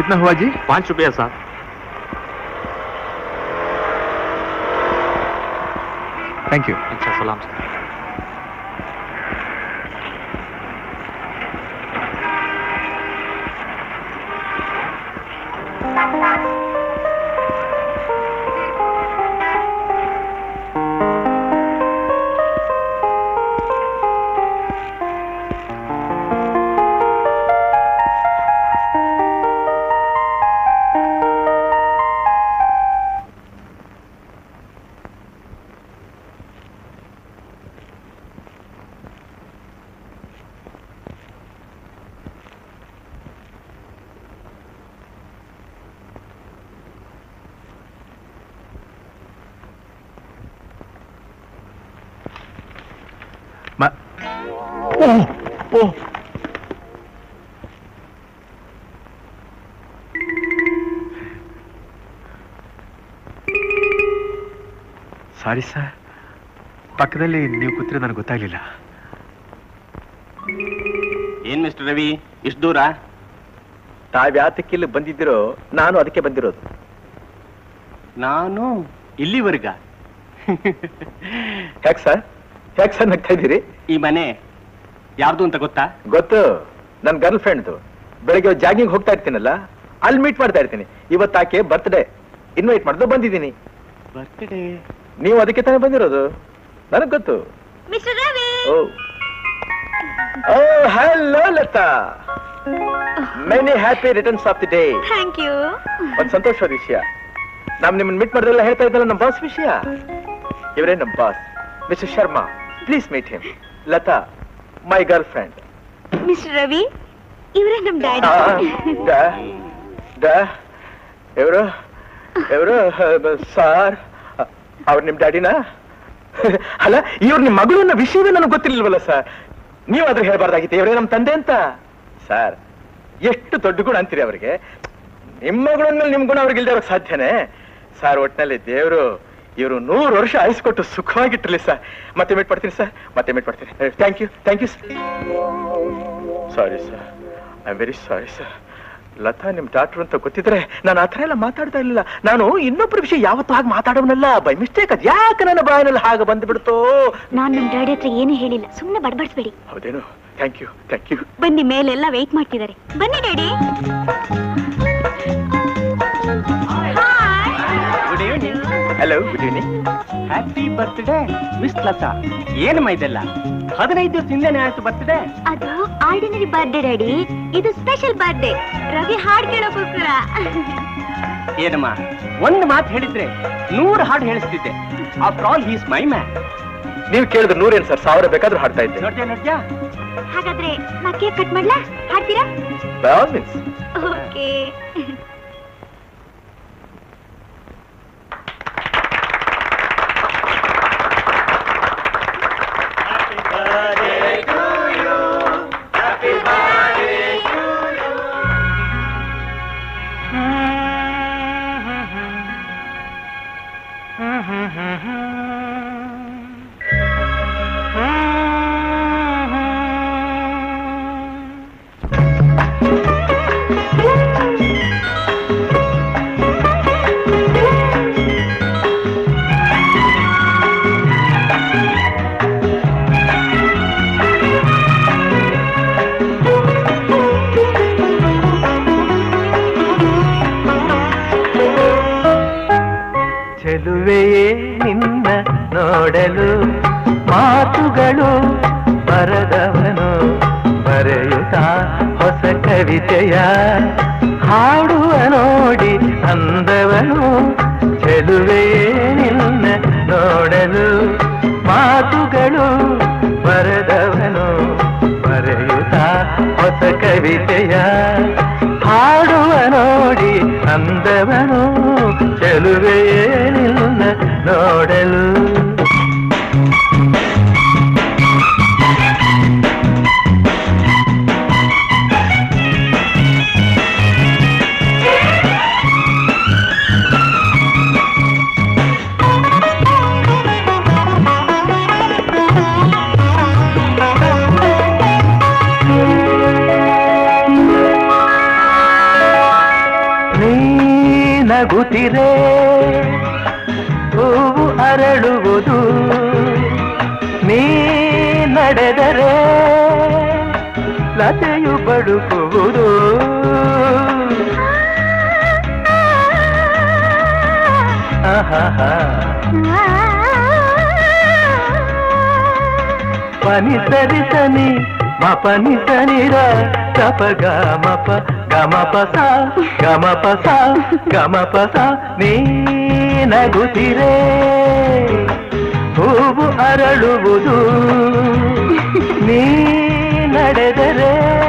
S7: कितना हुआ जी?
S6: 5 रुपया साहब।
S7: Thank you.
S6: अच्छा, सलाम सर।
S7: ಸಾರಿ ಸರ್, ಪಕ್ಕದಲ್ಲಿ ನೀವು ಕೂತ್ರೆ ನನಗೆ ಗೊತ್ತಾಗ್ಲಿಲ್ಲ.
S4: ಏನ್ ಮಿಸ್ಟರ್ ರವಿ, ಇಷ್ಟು ದೂರ?
S2: ತಾವ್ಯಾತಕ್ಕೆ ಇಲ್ಲಿ ಬಂದಿದ್ದೀರೋ ನಾನು ಅದಕ್ಕೆ ಬಂದಿರೋದು.
S4: ನಾನು ಇಲ್ಲಿವರೆಗ?
S2: ಯಾಕೆ ಸರ್ ನಗ್ತಾ ಇದ್ದೀರಿ?
S4: ಈ ಮನೆ ಯಾರ್ದು ಅಂತ ಗೊತ್ತಾ?
S2: ಗೊತ್ತು, ನನ್ನ ಗರ್ಲ್ ಫ್ರೆಂಡ್ದು. ಬೆಳಗ್ಗೆ ಜಾಗಿಂಗ್ ಹೋಗ್ತಾ ಇರ್ತೀನಲ್ಲ, ಅಲ್ಲಿ ಮೀಟ್ ಮಾಡ್ತಾ ಇರ್ತೀನಿ. ಇವತ್ತಾಕೆ ಬರ್ತ್ಡೇ ಇನ್ವೈಟ್ ಮಾಡಿದ್ದು ಬಂದಿದ್ದೀನಿ.
S4: ಬರ್ತ್ಡೇ?
S2: ನೀವು ಅದಕ್ಕೆ ತಾನೇ ಬಂದಿರೋದು, ನನಗ್ ಗೊತ್ತು.
S3: Mister Ravi.
S2: Oh hello Latha, many happy returns of the day.
S3: Thank you.
S2: ಒಂದು ಸಂತೋಷವಾದ ವಿಷಯ, ನಾವು ನಿಮ್ಮನ್ನ ಮೀಟ್ ಮಾಡಿದ್ರೆಲ್ಲ ಹೇಳ್ತಾ ಇದ್ದಲ್ಲ ನಮ್ಮ ಬಾಸ್ ವಿಷಯ. ಇವರೇ ನಮ್ಮ boss, mister Sharma. Please meet him. Latha, my girlfriend.
S3: Mister Ravi, ಇವರೇ ನಮ್ ಡ್ಯಾಡಿ.
S2: ಇವರು ಸಾರ್, ಅವ್ರು ನಿಮ್ ಡ್ಯಾಡಿನಾ? ಅಲ್ಲ, ಇವ್ರು ನಿಮ್ ಮಗಳು ಅನ್ನೋ ವಿಷಯವೇ ನನಗೆ ಗೊತ್ತಿರ್ಲಿಲ್ವಲ್ಲ ಸರ್. ನೀವು ಆದ್ರೂ ಹೇಳ್ಬಾರ್ದಾಗಿತ್ತು ಇವರೇ ನಮ್ ತಂದೆ ಅಂತ. ಸರ್, ಎಷ್ಟು ದೊಡ್ಡ ಗುಣ ಅಂತೀರಿ ಅವ್ರಿಗೆ. ನಿಮ್ಮ ಮಗಳ ಮೇಲೆ ನಿಮ್ ಗುಣ ಅವ್ರಿಗೆ ಇಲ್ದೇ ಇರೋಕ್ ಸಾಧ್ಯನೇ? ಸರ್, ಒಟ್ಟಿನಲ್ಲಿ ದೇವರು ಇವರು 100 ವರ್ಷ ಆಯಿಸ್ಕೊಟ್ಟು ಸುಖವಾಗಿಟ್ಟಿರ್ಲಿ ಸರ್. ಮತ್ತೆ ಮೀಟ್ ಮಾಡ್ತೀನಿ ಸರ್, ಮತ್ತೆ ಮೀಟ್ ಮಾಡ್ತೀನಿ. Thank you sir. Sorry sir, I am very sorry sir. Latha ನಿಮ್ ಡಾಕ್ಟರ್ ಅಂತ ಗೊತ್ತಿದ್ರೆ ನಾನು ಆ ಥರ ಎಲ್ಲ ಮಾತಾಡ್ತಾ ಇರಲಿಲ್ಲ. ನಾನು ಇನ್ನೊಬ್ಬರ ವಿಷಯ ಯಾವತ್ತೂ ಹಾಗೆ ಮಾತಾಡೋನಲ್ಲ. ಬೈ ಮಿಸ್ಟೇಕ್ ಅದು ಯಾಕೆ ನನ್ನ ಬಾಯಿನಲ್ಲಿ ಹಾಗೆ ಬಂದ್ಬಿಡ್ತೋ.
S3: ನಾನ್ ನಮ್ ಡ್ಯಾಡಿ ಹತ್ರ ಏನು ಹೇಳಿಲ್ಲ, ಸುಮ್ಮನೆ ಬಡಬಡಿಸ್ಬೇಡಿ.
S2: ಹೌದೇನು? Thank you.
S3: ಬನ್ನಿ, ಮೇಲೆಲ್ಲ ವೇಟ್ ಮಾಡ್ತಿದ್ದಾರೆ. ಬನ್ನಿ daddy.
S4: Good evening.
S2: Hello, good evening.
S4: Happy birthday miss Latha. ಏನಮ್ಮ ಇದೆಲ್ಲ? 15 ದಿವಸ ಹಿಂದೆನೆ ಆಯ್ತು ಬರ್ತ್ಡೇ.
S3: ಅದು ಆರ್ಡಿನರಿ ಬರ್ಡೇ ಡ್ಯಾಡಿ, ಇದು ಸ್ಪೆಷಲ್ ಬರ್ಡೇ. ರವಿ ಹಾಡ್ ಕೇಳೋಕೋಸ್ಕರ.
S4: ಏನಮ್ಮ, ಒಂದು ಮಾತು ಹೇಳಿದ್ರೆ 100 ಹಾಡು ಹೇಳಿಸ್ತಿದ್ದೆ. After all he is my man.
S2: ನೀವು ಕೇಳಿದ್ರೆ 100 ಏನು ಸರ್, 1000 ಬೇಕಾದ್ರೂ ಹಾಡ್ತಾ ಇದ್ದೆ.
S4: ನೋಡ್ಯಾ?
S3: ಹಾಗಾದ್ರೆ ನಾ ಕೇಕ್ ಕಟ್ ಮಾಡ್ಲಾ? ಹಾಡ್ತೀರಾ?
S2: By all means.
S3: ಓಕೆ.
S8: ಚೆಲುವೆಯೇ ನಿನ್ನ ನೋಡಲು ಮಾತುಗಳು ಬರದವನು ಬರೆಯುತ್ತಾ ಹೊಸ ಕವಿತೆಯ ಹಾಡುವ ನೋಡಿ ಅಂದವನು. ಚೆಲುವೆಯೇ ನಿನ್ನ ನೋಡಲು ಮಾತುಗಳು ಬರದವನು ಬರೆಯುತ್ತಾ ಹೊಸ ಕವಿತೆಯ ಹಾಡುವ ನೋಡಿ ಅಂದವನು. ಚೆಲುವೆಯೇ ನಿನ್ನ ನೋಡಲು. ನಗುತ್ತಿರೆ ಹೂವು ಅರಳುವುದು ನೀ ನಡೆದರೆ ಲತೆಯು ಬಡುಕುವುದು ಪನಿ ಸರಿ ಸನಿ ಮಪನಿ ಸನಿರ ಗಪ ಗಮಪ ಗಮಪಸ ಗಮಪಸ ಗಮಪಸ ನೀ ನಗುತ್ತಿರೆ ಹೂವು ಅರಳುವುದು ನೀ ನಡೆದರೆ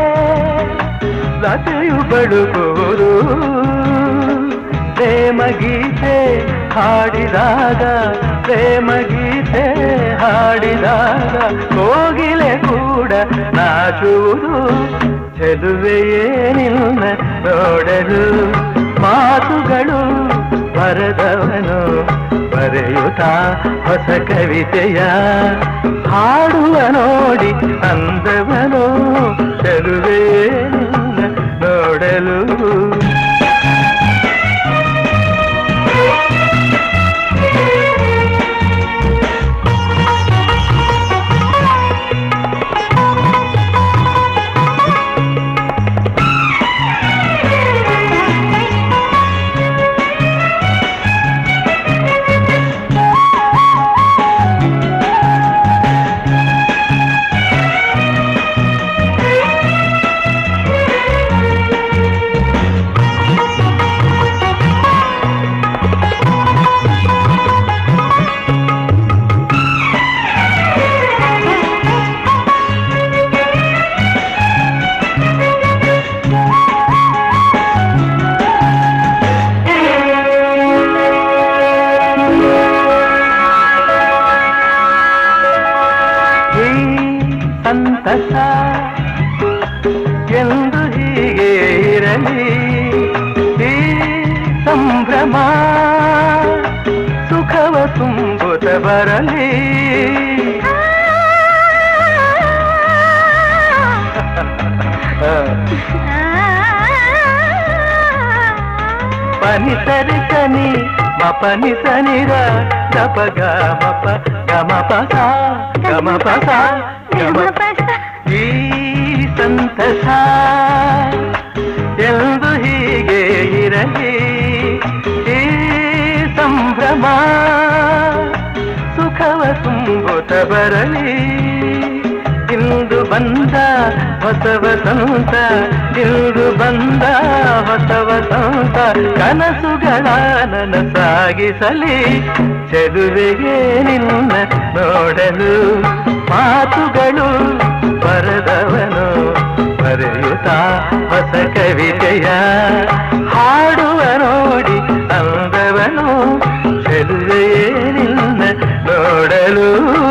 S8: ಲತೆಯು ಬಡುಕುವುದು ಪ್ರೇಮ ಗೀತೆ ಹಾಡಿದಾಗ ಪ್ರೇಮ ಗೀತೆ ಹಾಡಿದಾಗ ಕೋಗಿಲೆ ಕೂಡ ನಾಚುವುದು ಚೆಲುವೆಯೇ ನಿನ್ನ ನೋಡಲು ಮಾತುಗಳು ಬರೆದವನು ಬರೆಯುತ್ತಾ ಹೊಸ ಕವಿತೆಯ ಹಾಡುವ ನೋಡಿ ಅಂದವನು ಚೆಲುವೆಯೇ ನಿನ್ನ ನೋಡಲು ಸಂತಸ ಎಂದು ಹೀಗೆ ಇರಲಿ ಈ ಸಂಭ್ರಮ ಸುಖವ ತುಂಬುತ್ತ ಬರಲಿ ಪನಿ ಸರಿ ಸನಿ ಮಪನಿ ಸನಿರ ಗಪ ಗಮಪ ಗಮಪಸ ಗಮಪಸ ಈ ಸಂತಸ ಎಂದು ಹೀಗೆ ಇರಲಿ ಈ ಸಂಭ್ರಮ ಸುಖವ ತುಂಬುತ್ತ ಬರಲಿ ಇಂದು ಬಂದ ಹೊಸ ವಸಂತ ಇಂದು ಬಂದ ಹೊಸ ವಸಂತ ಕನಸುಗಳ ನನಸಾಗಿಸಲಿ ಚೆಲುವೆಗೆ ನಿನ್ನ ನೋಡಲು ಮಾತುಗಳು ಬರೆದವನು ಬರೆಯುತ್ತಾ ಹೊಸ ಕವಿತೆಯ ಹಾಡುವ ನೋಡಿ ಅಂದವನು ಚೆಲುವೆಯೇ ನಿನ್ನ ನೋಡಲು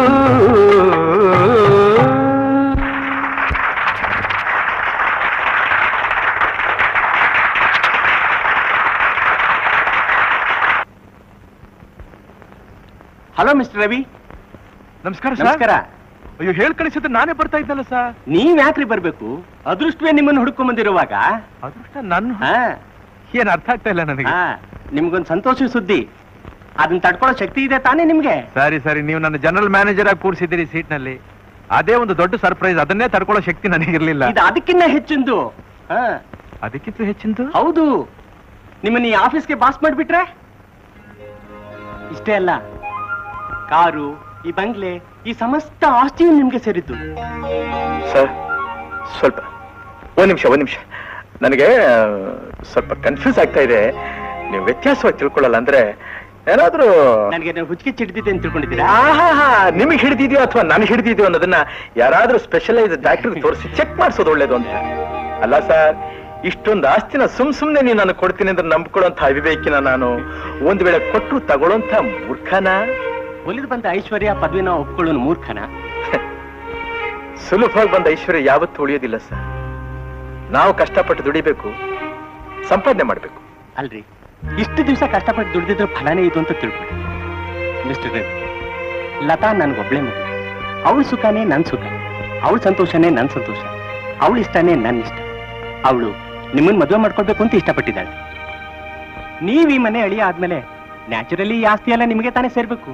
S4: ಹಲೋ ಮಿಸ್ಟರ್ ರವಿ.
S2: ನಮಸ್ಕಾರ
S4: ನಮಸ್ಕಾರ.
S2: ಅಯ್ಯೋ ಹೇಳ್ ಕಳಿಸಿದ್ರೆ ನಾನೇ ಬರ್ತಾ ಇದ್ದಲ್ಲ ಸರ್.
S4: ನೀವ್ ಯಾಕ್ರಿ ಬರ್ಬೇಕು? ಅದೃಷ್ಟವೇ ನಿಮ್ಮನ್ನು ಹುಡುಕೊಂಡ್ ಬಂದಿರುವಾಗ.
S2: ಅದೃಷ್ಟ ನನ್ನ ಏನ್ ಅರ್ಥ ಆಗ್ತಾ ಇಲ್ಲ ನನಗೆ.
S4: ನಿಮ್ಗೊಂದು ಸಂತೋಷ ಸುದ್ದಿ, ಅದನ್ನ ತಡ್ಕೊಳ್ಳೋ ಶಕ್ತಿ ಇದೆ ತಾನೇ ನಿಮ್ಗೆ?
S7: ಸರಿ ಸರಿ, ನೀವು ನನ್ನ ಜನರಲ್ ಮ್ಯಾನೇಜರ್ ಆಗಿ ಕೂರಿಸಿದ್ದೀರಿ ಸೀಟ್ ನಲ್ಲಿ, ಅದೇ ಒಂದು ದೊಡ್ಡ ಸರ್ಪ್ರೈಸ್. ಅದನ್ನೇ ತಡ್ಕೊಳ್ಳೋ ಶಕ್ತಿ ನನಗಿರ್ಲಿಲ್ಲ.
S4: ಇದು ಅದಕ್ಕಿಂತ ಹೆಚ್ಚಿಂದು.
S7: ಅದಕ್ಕಿಂತ ಹೆಚ್ಚಿಂದು?
S4: ಹೌದು, ನಿಮ್ಮನ್ನ ಈ ಆಫೀಸ್ಗೆ ಬಾಸ್ ಮಾಡ್ಬಿಟ್ರೆ ಇಷ್ಟೇ ಅಲ್ಲ, ಕಾರು, ಈ ಬಂಗ್ಲೆ, ಈ ಸಮಸ್ತ ಆಸ್ತಿಯು ನಿಮ್ಗೆ ಸೇರಿದ್ದು.
S2: ಸರ್ ಸ್ವಲ್ಪ ಒಂದ್ ನಿಮಿಷ ನನಗೆ ಸ್ವಲ್ಪ ಕನ್ಫ್ಯೂಸ್ ಆಗ್ತಾ ಇದೆ. ನೀವು ವ್ಯತ್ಯಾಸವಾಗಿ ತಿಳ್ಕೊಳ್ಳಲ್ಲ ಅಂದ್ರೆ ಏನಾದ್ರೂ
S4: ನನಗೆ ಹುಚ್ಚಿಗೆ ಚಿಡ್ದಿದೆ ಅಂತ ತಿಳ್ಕೊಂಡಿದ್ದೀರಾ?
S2: ನಿಮಗೆ ಹಿಡಿದಿದ್ಯೋ ಅಥವಾ ನನಗೆ ಹಿಡಿದಿದ್ಯೋ ಅನ್ನೋದನ್ನ ಯಾರಾದ್ರೂ ಸ್ಪೆಷಲೈಸ್ ಡಾಕ್ಟರ್ ತೋರಿಸಿ ಚೆಕ್ ಮಾಡಿಸೋದು ಒಳ್ಳೇದು ಅಂತ. ಅಲ್ಲ ಸರ್, ಇಷ್ಟೊಂದು ಆಸ್ತಿನ ಸುಮ್ನೆ ನೀವು ನಾನು ಕೊಡ್ತೀನಿ ಅಂದ್ರೆ ನಂಬ್ಕೊಳ್ಳೋಂಥ ಅವಿವೇಕಿನ ನಾನು? ಒಂದ್ ವೇಳೆ ಕೊಟ್ಟು ತಗೊಳ್ಳೋಂಥ ಮೂರ್ಖನ?
S4: ಒಲಿದು ಬಂದ ಐಶ್ವರ್ಯ ಪದವಿನ ಒಪ್ಕೊಳ್ಳೋನು ಮೂರ್ಖನ?
S2: ಸುಲಭವಾಗಿ ಬಂದ ಐಶ್ವರ್ಯ ಯಾವತ್ತೂ ಉಳಿಯೋದಿಲ್ಲ ಸರ್. ನಾವು ಕಷ್ಟಪಟ್ಟು ದುಡಿಬೇಕು, ಸಂಪಾದನೆ ಮಾಡ್ಬೇಕು.
S4: ಅಲ್ರಿ, ಇಷ್ಟು ದಿವಸ ಕಷ್ಟಪಟ್ಟು ದುಡಿದಿದ್ರೆ ಫಲನೇ ಇದು ಅಂತ ತಿಳ್ಕೊಳ್ಳಿ ಮಿಸ್ಟರ್ ರವಿ. ಲತಾ ನನ್ಗೊಬ್ಳೆ ಮಗು, ಅವಳ ಸುಖನೇ ನನ್ ಸುಖ, ಅವಳ ಸಂತೋಷನೇ ನನ್ ಸಂತೋಷ, ಅವಳ ಇಷ್ಟನೇ ನನ್ನ ಇಷ್ಟ. ಅವಳು ನಿಮ್ಮನ್ನ ಮದುವೆ ಮಾಡ್ಕೊಳ್ಬೇಕು ಅಂತ ಇಷ್ಟಪಟ್ಟಿದ್ದಾಳೆ. ನೀವ್ ಈ ಮನೆ ಅಳಿಯ ಆದ್ಮೇಲೆ ನ್ಯಾಚುರಲಿ ಈ ಆಸ್ತಿ ಎಲ್ಲ ನಿಮಗೆ ತಾನೇ ಸೇರ್ಬೇಕು.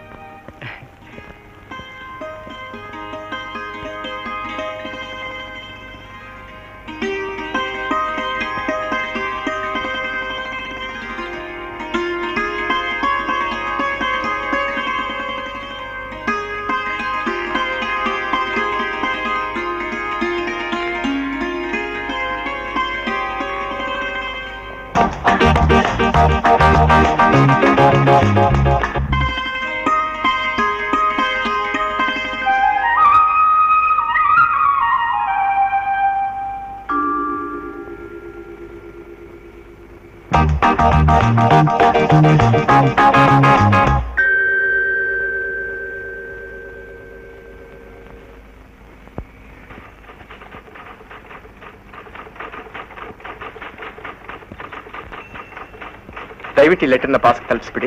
S2: ದಯವಿಟ್ಟು ಈ ಲೆಟರ್ನ ಪಾಸ್ ತಲುಪಿಸ್ಬಿಡಿ.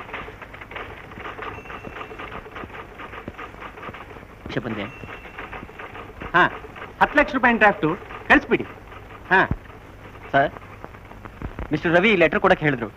S4: ಬಂದೆ. ಹಾ, 10 ಲಕ್ಷ ರೂಪಾಯಿ ಡ್ರಾಫ್ಟು ಕಳಿಸ್ಬಿಡಿ. ಹಾ ಸರ್, ಮಿಸ್ಟರ್ ರವಿ ಲೆಟರ್ ಕೊಡಕ್ಕೆ ಹೇಳಿದ್ರು.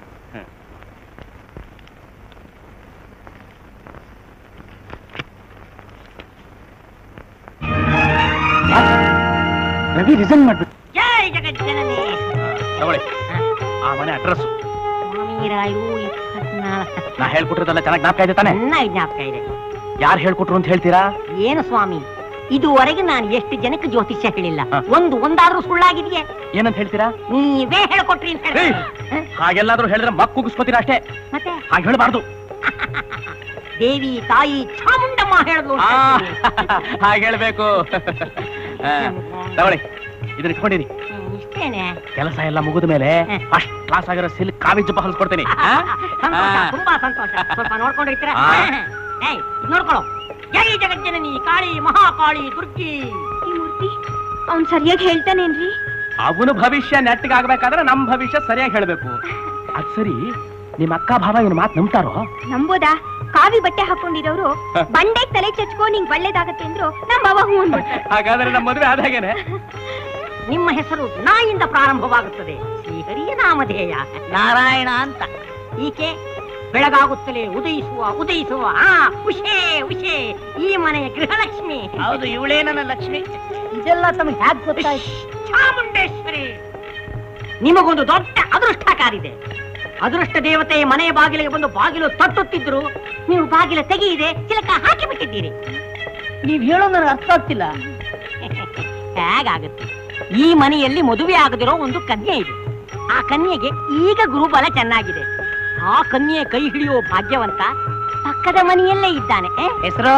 S4: ರವಿ ರಿಸೈನ್ ಮಾಡ್ಬಿಟ್ಟು
S9: ಜೈ ಜಗಜ್ಜನನಿ.
S4: ತಗೊಳ್ಳಿ ಆ ಮನೆ ಅಡ್ರೆಸ್.
S9: ಸ್ವಾಮಿರಾಯು 24.
S4: ನಾ ಹೇಳ್ಕೊಟ್ಟಿರೋದೆಲ್ಲ ಚೆನ್ನಾಗಿ ಜ್ಞಾಪಕ ಇದೆ ತಾನೆ?
S9: ಚೆನ್ನಾಗಿ ಜ್ಞಾಪಕ ಇದೆ.
S4: ಯಾರು ಹೇಳ್ಕೊಟ್ರು ಅಂತ ಹೇಳ್ತೀರಾ?
S9: ಏನು ಸ್ವಾಮಿ, ಇದುವರೆಗೆ ನಾನು ಎಷ್ಟು ಜನಕ್ಕೆ ಜ್ಯೋತಿಷ್ಯ ಹೇಳಿಲ್ಲ, ಒಂದಾದ್ರೂ ಸುಳ್ಳಾಗಿದೆಯೇ?
S4: ಏನಂತ ಹೇಳ್ತೀರಾ?
S9: ನೀವೇ ಹೇಳ್ಕೊಟ್ರಿ ಅಂತ ಹೇಳಿ.
S4: ಹಾಗೆಲ್ಲಾದ್ರೂ ಹೇಳಿದ್ರೆ ಮಕ್ ಕುಗಿಸ್ಕೊತೀರಾ ಅಷ್ಟೇ,
S9: ಮತ್ತೆ
S4: ಹಾಗೆ ಹೇಳಬಾರ್ದು.
S9: ದೇವಿ ತಾಯಿ ಚಾಮುಂಡಮ್ಮ ಹೇಳಿದ್ಲು.
S4: ಹಾಗೆ ಹೇಳ್ಬೇಕು. ತಗೊಳ್ಳಿ, ಇದನ್ನ ಇಟ್ಕೊಂಡಿರಿ.
S9: ಇಷ್ಟೇನೆ
S4: ಕೆಲಸ ಎಲ್ಲ ಮುಗಿದ ಮೇಲೆ ಫಸ್ಟ್ ಕ್ಲಾಸ್ ಆಗಿರೋ ಸಿಲ್ಕ್ ಕಾವಿ ಜಬ್ಬ ಹೊಲ್ಸ್ಕೊಡ್ತೀನಿ.
S9: ತುಂಬಾ ಸಂತೋಷ. ಸ್ವಲ್ಪ ನೋಡ್ಕೊಂಡಿರ್ತೀರಾ? ನೋಡ್ಕೊಳ್ಳೋ. ಜೈ ಜಗಜ್ಜನನಿ ಕಾಳಿ ಮಹಾಕಾಳಿ ದುರ್ಗಿ.
S3: ಈ ಮೂರ್ತಿ ಅವ್ನ್ ಸರಿಯಾಗಿ ಹೇಳ್ತಾನೇನ್ರಿ?
S4: ಅವನು ಭವಿಷ್ಯ ನೆಟ್ಟಗಾಗ್ಬೇಕಾದ್ರೆ ನಮ್ ಭವಿಷ್ಯ ಸರಿಯಾಗಿ ಹೇಳ್ಬೇಕು. ಅದ್ ಸರಿ, ನಿಮ್ ಅಕ್ಕ ಭಾವ ಇವನ್ ಮಾತು ನಂಬ್ತಾರೋ?
S3: ನಂಬೋದಾ? ಕಾವಿ ಬಟ್ಟೆ ಹಾಕೊಂಡಿರೋರು ಬಂಡೆ ತಲೆ ಚಚ್ಕೋ ನಿಂಗ್ ಒಳ್ಳೇದಾಗತ್ತೆ ಅಂದ್ರು ನಮ್ ಬಾಬಾ ಹೂ ಅಂದ್ಬಿಡ್ತಾರೆ.
S4: ಹಾಗಾದ್ರೆ ನಮ್ಮ ಮದುವೆ ಆದಾಗೇನೆ.
S9: ನಿಮ್ಮ ಹೆಸರು ನಾಯಿಂದ ಪ್ರಾರಂಭವಾಗುತ್ತದೆ. ಶ್ರೀಹರಿಯ ನಾಮಧೇಯ ನಾರಾಯಣ ಅಂತ. ಈಕೆ ಬೆಳಗಾಗುತ್ತಲೇ ಉದಯಿಸುವ ಉಷೇ ಉಷೇ ಈ ಮನೆಯ ಗೃಹಲಕ್ಷ್ಮಿ.
S5: ಹೌದು, ಇವಳೇ ನನ್ನ ಲಕ್ಷ್ಮಿ.
S9: ಇದೆಲ್ಲ ತಮಗೆ ಹ್ಯಾಕ್ ಗೊತ್ತಾಯ್ತು? ಚಾಮುಂಡೇಶ್ವರಿ, ನಿಮಗೊಂದು ದೊಡ್ಡ ಅದೃಷ್ಟ ಕಾದಿದೆ. ಅದೃಷ್ಟ ದೇವತೆ ಮನೆಯ ಬಾಗಿಲಿಗೆ ಬಂದು ಬಾಗಿಲು ತಟ್ಟುತ್ತಿದ್ರು ನೀವು ಬಾಗಿಲು ತೆಗೆಯದೆ ಚಿಲಕ ಹಾಕಿ ಬಿಟ್ಟಿದ್ದೀರಿ.
S5: ನೀವ್ ಹೇಳೋದು ನನಗೆ ಅರ್ಥ ಆಗ್ತಿಲ್ಲ.
S9: ಹೇಗಾಗುತ್ತೆ? ಈ ಮನೆಯಲ್ಲಿ ಮದುವೆ ಆಗದಿರೋ ಒಂದು ಕನ್ಯೆ ಇದೆ. ಆ ಕನ್ಯೆಗೆ ಈಗ ಗುರುಬಲ ಚೆನ್ನಾಗಿದೆ. ಆ ಕನ್ಯೆ ಕೈ ಹಿಡಿಯೋ ಭಾಗ್ಯವಂತ ಪಕ್ಕದ ಮನೆಯಲ್ಲೇ ಇದ್ದಾನೆ.
S5: ಹೆಸರು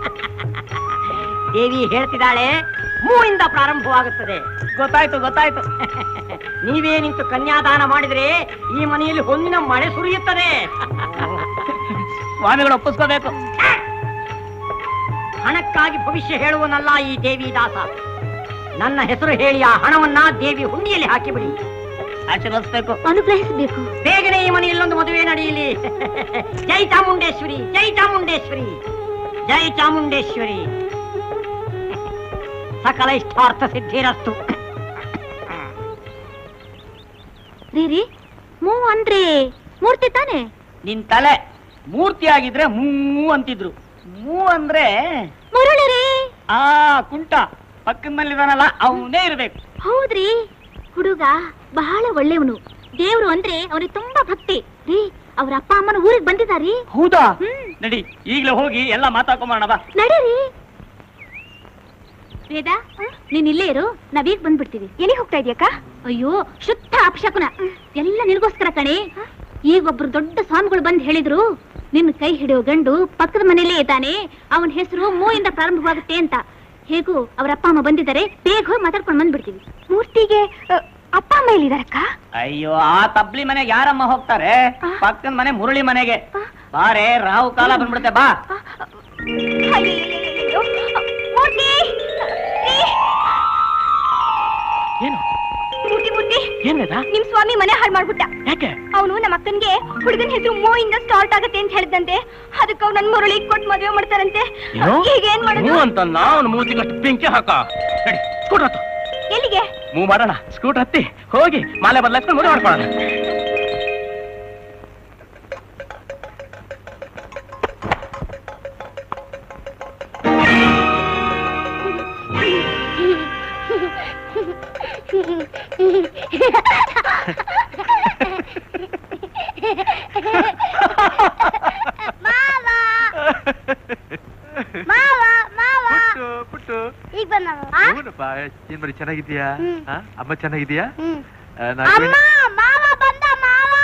S9: ದೇವಿ ಹೇಳ್ತಿದ್ದಾಳೆ, ಮೂಯಿಂದ ಪ್ರಾರಂಭವಾಗುತ್ತದೆ.
S5: ಗೊತ್ತಾಯ್ತು.
S9: ನೀವೇ ನಿಂತು ಕನ್ಯಾದಾನ ಮಾಡಿದ್ರೆ ಈ ಮನೆಯಲ್ಲಿ ಹೊನ್ನಿನ ಮಳೆ ಸುರಿಯುತ್ತದೆ.
S5: ಸ್ವಾಮಿಗಳು ಒಪ್ಪಿಸ್ಕೋಬೇಕು.
S9: ಹಣಕ್ಕಾಗಿ ಭವಿಷ್ಯ ಹೇಳುವನಲ್ಲ ಈ ದೇವಿ ದಾಸ. ನನ್ನ ಹೆಸರು ಹೇಳಿ ಆ ಹಣವನ್ನ ದೇವಿ ಹುಂಡಿಯಲ್ಲಿ ಹಾಕಿಬಿಡಿ.
S5: ಆಶೀರ್ವದಿಸಬೇಕು,
S3: ಅನುಗ್ರಹಿಸಬೇಕು.
S9: ಬೇಗನೆ ಈ ಮನೆಯಲ್ಲೊಂದು ಮದುವೆ ನಡೆಯಲಿ. ಜೈ ಚಾಮುಂಡೇಶ್ವರಿ, ಜೈ ಚಾಮುಂಡೇಶ್ವರಿ, ಜೈ ಚಾಮುಂಡೇಶ್ವರಿ. ಸಕಲ ಇಷ್ಟಾರ್ಥ ಸಿದ್ಧಿರಸ್ತು.
S3: ರೀ ಮೂ ಅಂದ್ರೆ ಮೂರ್ತಿ ತಾನೆ?
S5: ನಿನ್ ತಲೆ ಮೂರ್ತಿ ಆಗಿದ್ರೆ ಮೂ ಅಂತಿದ್ರು. ಮೂ ಅಂದ್ರೆ
S3: ಮುರಳಿ ರೀ.
S5: ಕುಂಟ ಪಕ್ಕದ ಮನೇಲಿದಾನಲ್ಲ ಅವನೇ ಇರ್ಬೇಕು.
S3: ಹೌದ್ರಿ, ಹುಡುಗ ಬಹಳ ಒಳ್ಳೆಯವನು. ದೇವ್ರು ಅಂದ್ರೆ ಅವ್ರಿಗೆ ತುಂಬಾ ಭಕ್ತಿ ರೀ. ಅವ್ರ ಅಪ್ಪ ಅಮ್ಮನ ಊರಿಗೆ ಬಂದಿದ್ದಾರಿ.
S5: ಹೌದಾ? ನಡಿ, ಈಗ್ಲೇ ಹೋಗಿ ಎಲ್ಲ ಮಾತಾಡ್ಕೊಂಬರೋಣ ಬಾ.
S3: ನಡೀರಿ. ವೇದ, ನೀನ್ ಇಲ್ಲೇ ಇರು, ನಾವೀಗ ಬಂದ್ಬಿಡ್ತೀವಿ. ಎಲ್ಲಿ ಹೋಗ್ತಾ ಇದೀಯಕ್ಕ? ಅಯ್ಯೋ, ಶುದ್ಧ ಅಪಶಕುನ. ಎಲ್ಲ ನಿನಗೋಸ್ಕರ ಕಣೆ. ಈಗ ಒಬ್ರು ದೊಡ್ಡ ಸ್ವಾಮಿಗಳು ಬಂದು ಹೇಳಿದ್ರು, ನಿನ್ನ ಕೈ ಹಿಡಿಯೋ ಗಂಡು ಪಕ್ಕದ ಮನೆಯಲ್ಲೇ ಇದ್ದಾನೆ, ಅವನ ಹೆಸರು ಮೂಯಿಂದ ಪ್ರಾರಂಭವಾಗುತ್ತೆ ಅಂತ. ಹೇಗೂ ಅವ್ರ ಅಪ್ಪ ಅಮ್ಮ ಬಂದಿದ್ದಾರೆ, ಬೇಗ ಹೋಗಿ ಮಾತಾಡ್ಕೊಂಡು ಬಂದ್ಬಿಡ್ತೀವಿ. ಮೂರ್ತಿಗೆ ಅಪ್ಪ ಅಮ್ಮ ಎಲ್ಲಿದಾರಕ್ಕ?
S5: ಅಯ್ಯೋ, ಆ ತಬ್ಲಿ ಮನೆಗೆ ಯಾರಮ್ಮ ಹೋಗ್ತಾರೆ? ಪಕ್ಕದ ಮನೆ ಮುರಳಿ ಮನೆಗೆ. ಬಾರೆ, ರಾಹು ಕಾಲ ಬಂದ್ಬಿಡುತ್ತೆ, ಬಾ.
S4: ಏನು
S3: ಮೂರ್ತಿ,
S4: ಏನಿದ?
S3: ನಿಮ್ ಸ್ವಾಮಿ ಮನೆ ಹಾಳು ಮಾಡ್ಬಿಟ್ಟ.
S4: ಯಾಕೆ?
S3: ಅವನು ನಮ್ಮ ಅಕ್ಕನ್ಗೆ ಹುಡುಗನ ಹೆಸರು ಮೂಯಿಂದ ಸ್ಟಾರ್ಟ್ ಆಗತ್ತೆ ಅಂತ ಹೇಳಿದಂತೆ. ಅದಕ್ಕೆ ಅವ್ರು ನನ್ ಮುರಳಿ ಕೊಟ್ಟು ಮದುವೆ ಮಾಡ್ತಾರಂತೆ. ಈಗ ಏನ್ ಮಾಡೋದು
S4: ಅಂತ ನಾವು ಮೂತಿಗಷ್ಟು ಬೆಂಕಿ ಹಾಕ. ನಡಿ, ಸ್ಕೂಟರ್ ಹತ್ತು.
S3: ಎಲ್ಲಿಗೆ?
S4: ಮೂವ್ ಮಾಡೋಣ. ಸ್ಕೂಟರ್ ಹತ್ತಿ ಹೋಗಿ ಮಾಲೆ ಬದಲಾಯಿಸ್ಕೊಂಡು ಮದುವೆ ಮಾಡ್ಕೊಳ್ಳೋಣ.
S7: ಪುಟ್ಟು
S3: ಈಗ ಬಂದಪ್ಪ.
S7: ಏನ್ ಬರೀ ಚೆನ್ನಾಗಿದ್ಯಾ? ಅಮ್ಮ ಚೆನ್ನಾಗಿದ್ಯಾ?
S3: ಮಾವ ಬಂದ ಮಾವ.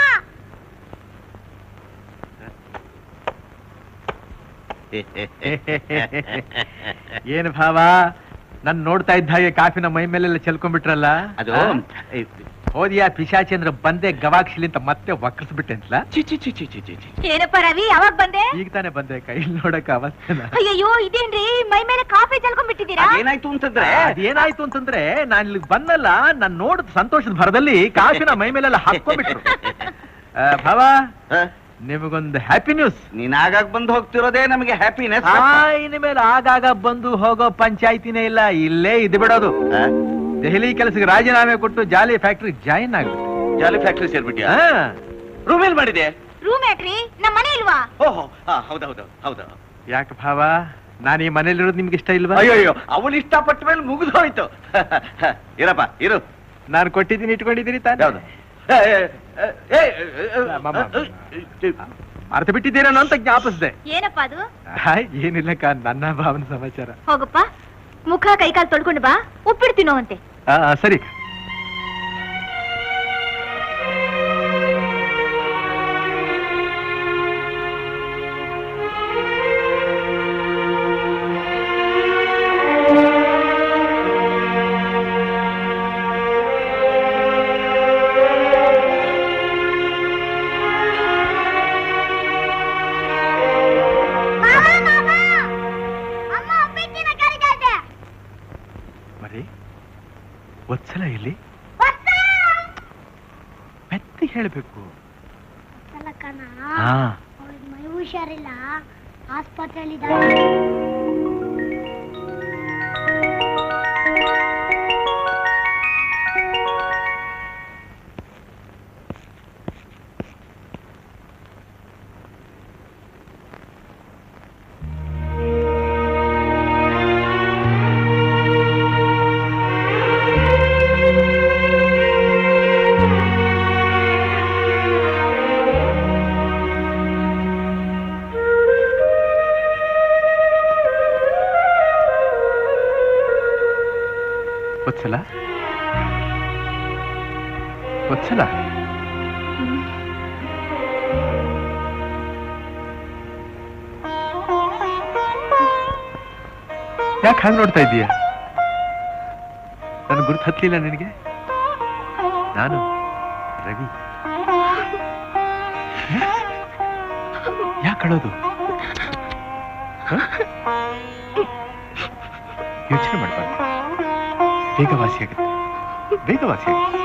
S7: ಏನ್ ಭಾವ, ನನ್ ನೋಡ್ತಾ ಇದ್ದ ಹಾಗೆ ಕಾಫಿನ ಮೈ ಮೇಲೆಲ್ಲ ಚೆಲ್ಕೊಂಡ್ಬಿಟ್ರಲ್ಲ.
S1: ಅದು
S7: ಹೋದಿಯಾ ಪಿಶಾಚೇಂದ್ರ ಬಂದೆ ಗವಾಕ್ಷಿಲಿ ಅಂತ ಮತ್ತೆ ವಕ್ರಿಸ್ಬಿಟ್ಟೆ ಅಂತಲ್ಲ.
S3: ಏನಪ್ಪ ರವಿ, ಯಾವಾಗ ಬಂದೆ?
S7: ಈಗ ತಾನೇ ಬಂದೆ, ಕೈ ನೋಡಕ್ ಅವಸ್ಥೆನ.
S3: ಅಯ್ಯೋ ಇದೇನ್ರಿ, ಮೈ ಮೇಲೆ ಕಾಫಿ ಚೆಲ್ಕೊಂಡ್ಬಿಟ್ಟಿದ್ದೀರಾ?
S1: ಏನಾಯ್ತು ಅಂತಂದ್ರೆ
S7: ಅದೇನಾಯ್ತು ಅಂತಂದ್ರೆ ನಾನ್ ಇಲ್ಲಿ ಬಂದಲ್ಲ, ನಾನ್ ನೋಡಿದ ಸಂತೋಷದ ಭರದಲ್ಲಿ ಕಾಫಿನ ಮೈ ಮೇಲೆಲ್ಲ ಹಾಕೊಂಡ್ಬಿಟ್ರು. ಭಾವ, ನಿಮಗೊಂದು ಹ್ಯಾಪಿ ನ್ಯೂಸ್.
S1: ನೀನ್ ಆಗಾಗ ಬಂದು ಹೋಗ್ತಿರೋದೇ ನಮಗೆ ಹ್ಯಾಪಿನೆಸ್.
S7: ಇನ್ಮೇಲೆ ಆಗಾಗ ಬಂದು ಹೋಗೋ ಪಂಚಾಯ್ತಿನೇ ಇಲ್ಲ, ಇಲ್ಲೇ ಇದ್ದು ಬಿಡೋದು. ದೆಹಲಿ ಕೆಲಸಕ್ಕೆ ರಾಜೀನಾಮೆ ಕೊಟ್ಟು ಜಾಲಿ ಫ್ಯಾಕ್ಟ್ರಿ ಜಾಯಿನ್ ಆಗ್ಬಿಟ್ಟು.
S1: ಜಾಲಿ ಫ್ಯಾಕ್ಟ್ರಿ ಸೇರ್ಬಿಟ್ಟಿಯಾ? ರೂಮ್ ಎಲ್ಲಿ ಮಾಡಿದೆ?
S3: ರೂಮ್ ಯಾಕ್ರಿ, ನಮ್ಮ ಮನೆ ಇಲ್ವಾ?
S1: ಓಹೋ, ಹೌದೌದು ಹೌದು.
S7: ಯಾಕೆ ಭಾವ, ನಾನು ಈ ಮನೇಲಿರೋದು ನಿಮ್ಗೆ ಇಷ್ಟ ಇಲ್ವಾ?
S1: ಅಯ್ಯೋ, ಅವಳು ಇಷ್ಟಪಟ್ಟ ಮೇಲೆ ಮುಗಿದು ಹೋಯ್ತು. ಇರಪ್ಪ ಇರು.
S7: ನಾನು ಕೊಟ್ಟಿದ್ದೀನಿ, ಇಟ್ಕೊಂಡಿದ್ದೀನಿ ತಾನೆ.
S1: ಹೌದು.
S7: ಅರ್ಥ ಬಿಟ್ಟಿದ್ದೀರೇನೋ ಅಂತ ಜ್ಞಾಪಿಸ್ದೆ.
S3: ಏನಪ್ಪಾ ಅದು?
S7: ಏನಿಲ್ಲಕ್ಕ, ನನ್ನ ಭಾವನ ಸಮಾಚಾರ.
S3: ಹೋಗಪ್ಪ, ಮುಖ ಕೈಕಾಲು ತೊಳ್ಕೊಂಡು ಬಾ, ಉಪ್ಪಿಡ್ತೀನೋ ಅಂತೆ.
S7: ಸರಿ. ವತ್ಸಲ ಇಲ್ಲಿ ಮೆತ್ತಿ ಹೇಳ್ಬೇಕು.
S3: ಮೈ ಹುಷಾರಿಲ್ಲ, ಆಸ್ಪತ್ರೆಯಲ್ಲಿ.
S7: ವತ್ಸಲ, ವತ್ಸಲ, ಯಾಕೆ ಹಾಗೆ ನೋಡ್ತಾ ಇದ್ದೀಯ? ನನ್ನ ಗುರುತು ಹತ್ತಲಿಲ್ಲ ನಿನಗೆ? ನಾನು ರವಿ. ಯಾಕೆ ಅಳೋದು? ಯೋಚನೆ ಮಾಡಬಾರ್ದು, ಬೇಗ ವಾಸಿಯಾಗುತ್ತೆ, ಬೇಗ ವಾಸಿಯಾಗುತ್ತೆ.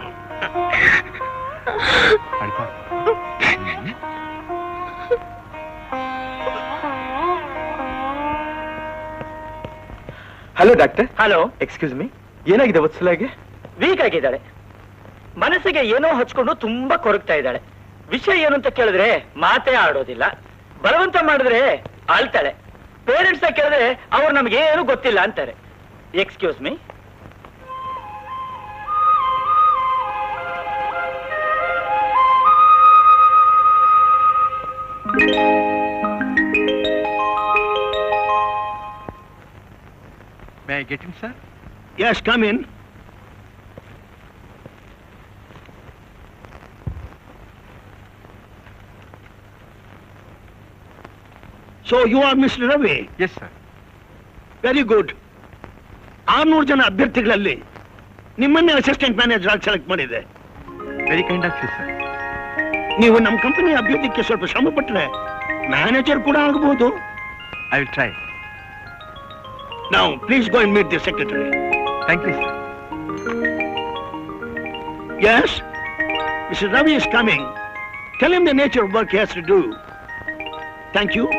S2: Hello doctor.
S5: Hello,
S2: excuse me, ಏನಾಗಿದೆ ವತ್ಸಲಾಗೆ?
S5: ವೀಕ್ ಆಗಿದ್ದಾಳೆ. ಮನಸ್ಸಿಗೆ ಏನೋ ಹಚ್ಕೊಂಡು ತುಂಬಾ ಕೊರಗ್ತಾ ಇದ್ದಾಳೆ. ವಿಷಯ ಏನು ಅಂತ ಕೇಳಿದ್ರೆ ಮಾತೇ ಆಡೋದಿಲ್ಲ. ಬಲವಂತ ಮಾಡಿದ್ರೆ ಆಳ್ತಾಳೆ. ಪೇರೆಂಟ್ಸ್ ಕೇಳಿದ್ರೆ ಅವ್ರು ನಮ್ಗೆ ಏನು ಗೊತ್ತಿಲ್ಲ ಅಂತಾರೆ. Excuse me.
S7: May I get in, sir?
S10: Yes, come in. So you are Mr. Ravi?
S7: Yes, sir.
S10: Very good. 600 ಜನ ಅಭ್ಯರ್ಥಿಗಳಲ್ಲಿ ನಿಮ್ಮನ್ನೇ ಅಸಿಸ್ಟೆಂಟ್ ಮ್ಯಾನೇಜರ್ ಆಗಿ ಸೆಲೆಕ್ಟ್ ಮಾಡಿದೆ.
S7: Very kind of you, sir.
S10: ನೀವು ನಮ್ಮ ಕಂಪನಿ ಅಭಿವೃದ್ಧಿಗೆ ಸ್ವಲ್ಪ ಶ್ರಮ ಪಟ್ಟರೆ ಮ್ಯಾನೇಜರ್ ಕೂಡ ಆಗಬಹುದು.
S7: I will try.
S10: Now, please go and meet the secretary.
S7: Thank you, sir.
S10: Yes? Mr. Ravi is coming. Tell him the nature of work he has to do. Thank you.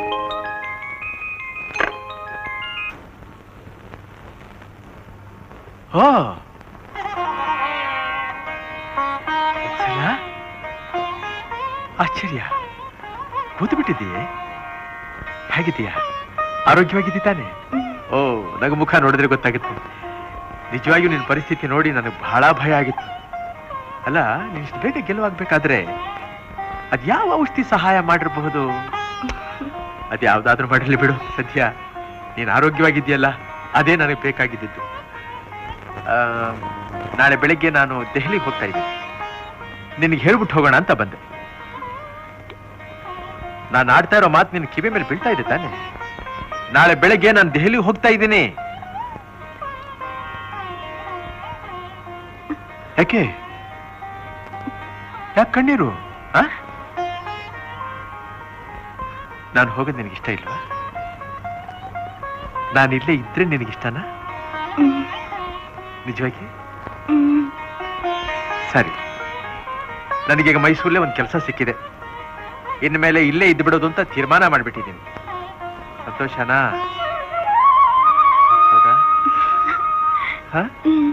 S7: Oh. ಆಶ್ಚರ್ಯ, ಕೂತು ಬಿಟ್ಟಿದ್ದೀಯೇ? ಹೇಗಿದ್ದೀಯಾ? ಆರೋಗ್ಯವಾಗಿದ್ದೀ ತಾನೆ? ಓ, ನಗು ಮುಖ ನೋಡಿದ್ರೆ ಗೊತ್ತಾಗುತ್ತೆ. ನಿಜವಾಗಿಯೂ ನಿನ್ನ ಪರಿಸ್ಥಿತಿ ನೋಡಿ ನನಗೆ ಬಹಳ ಭಯ ಆಗಿತ್ತು. ಅಲ್ಲ, ನೀನು ಇಷ್ಟು ಬೇಗ ಗೆಲುವಾಗಬೇಕಾದ್ರೆ ಅದ್ಯಾವ ಔಷಧಿ ಸಹಾಯ ಮಾಡಿರಬಹುದು? ಅದ್ಯಾವ್ದಾದ್ರೂ ಮಾಡಿರ್ಲಿ ಬಿಡು. ಸದ್ಯ ನೀನು ಆರೋಗ್ಯವಾಗಿದೆಯಲ್ಲ, ಅದೇ ನನಗೆ ಬೇಕಾಗಿದ್ದು. ನಾಳೆ ಬೆಳಗ್ಗೆ ನಾನು ದೆಹಲಿಗೆ ಹೋಗ್ತಾ ಇದ್ದೀನಿ. ನಿನಗೆ ಹೇಳ್ಬಿಟ್ಟು ಹೋಗೋಣ ಅಂತ ಬಂದೆ. ನಾನು ಆಡ್ತಾ ಇರೋ ಮಾತು ನಿನ್ನ ಕಿವಿ ಮೇಲೆ ಬೀಳ್ತಾ ಇದೆ ತಾನೆ? ನಾಳೆ ಬೆಳಗ್ಗೆ ನಾನು ದೆಹಲಿಗೆ ಹೋಗ್ತಾ ಇದ್ದೀನಿ. ಯಾಕೆ ಕಣ್ಣೀರು? ನಾನು ಹೋಗೋದು ನಿನಗಿಷ್ಟ ಇಲ್ವಾ? ನಾನಿಲ್ಲೇ ಇದ್ರೆ ನಿನಗಿಷ್ಟನಾ? ನಿಜವಾಗಿ? ಸರಿ, ನನಗೀಗ ಮೈಸೂರಲ್ಲೇ ಒಂದು ಕೆಲಸ ಸಿಕ್ಕಿದೆ. ಇನ್ಮೇಲೆ ಇಲ್ಲೇ ಇದ್ದು ಬಿಡೋದು ಅಂತ ತೀರ್ಮಾನ ಮಾಡ್ಬಿಟ್ಟಿದ್ದೀನಿ. ಸಂತೋಷನಾ? ಹೌದಾ? ಹ?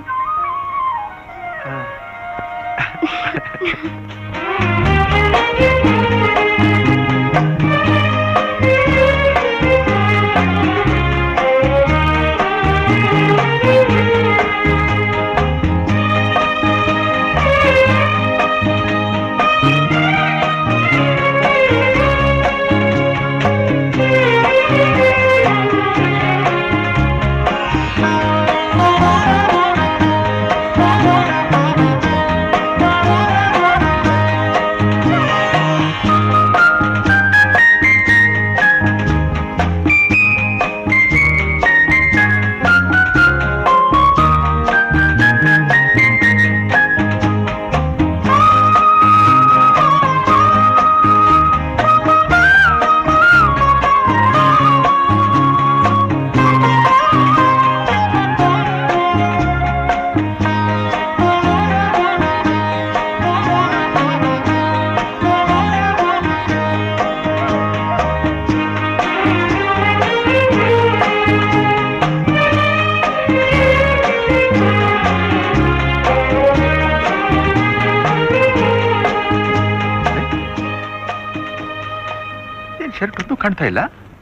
S7: ಶರ್ಟ್ ಅಂತೂ ಕಾಣ್ತಾ ಇಲ್ಲ.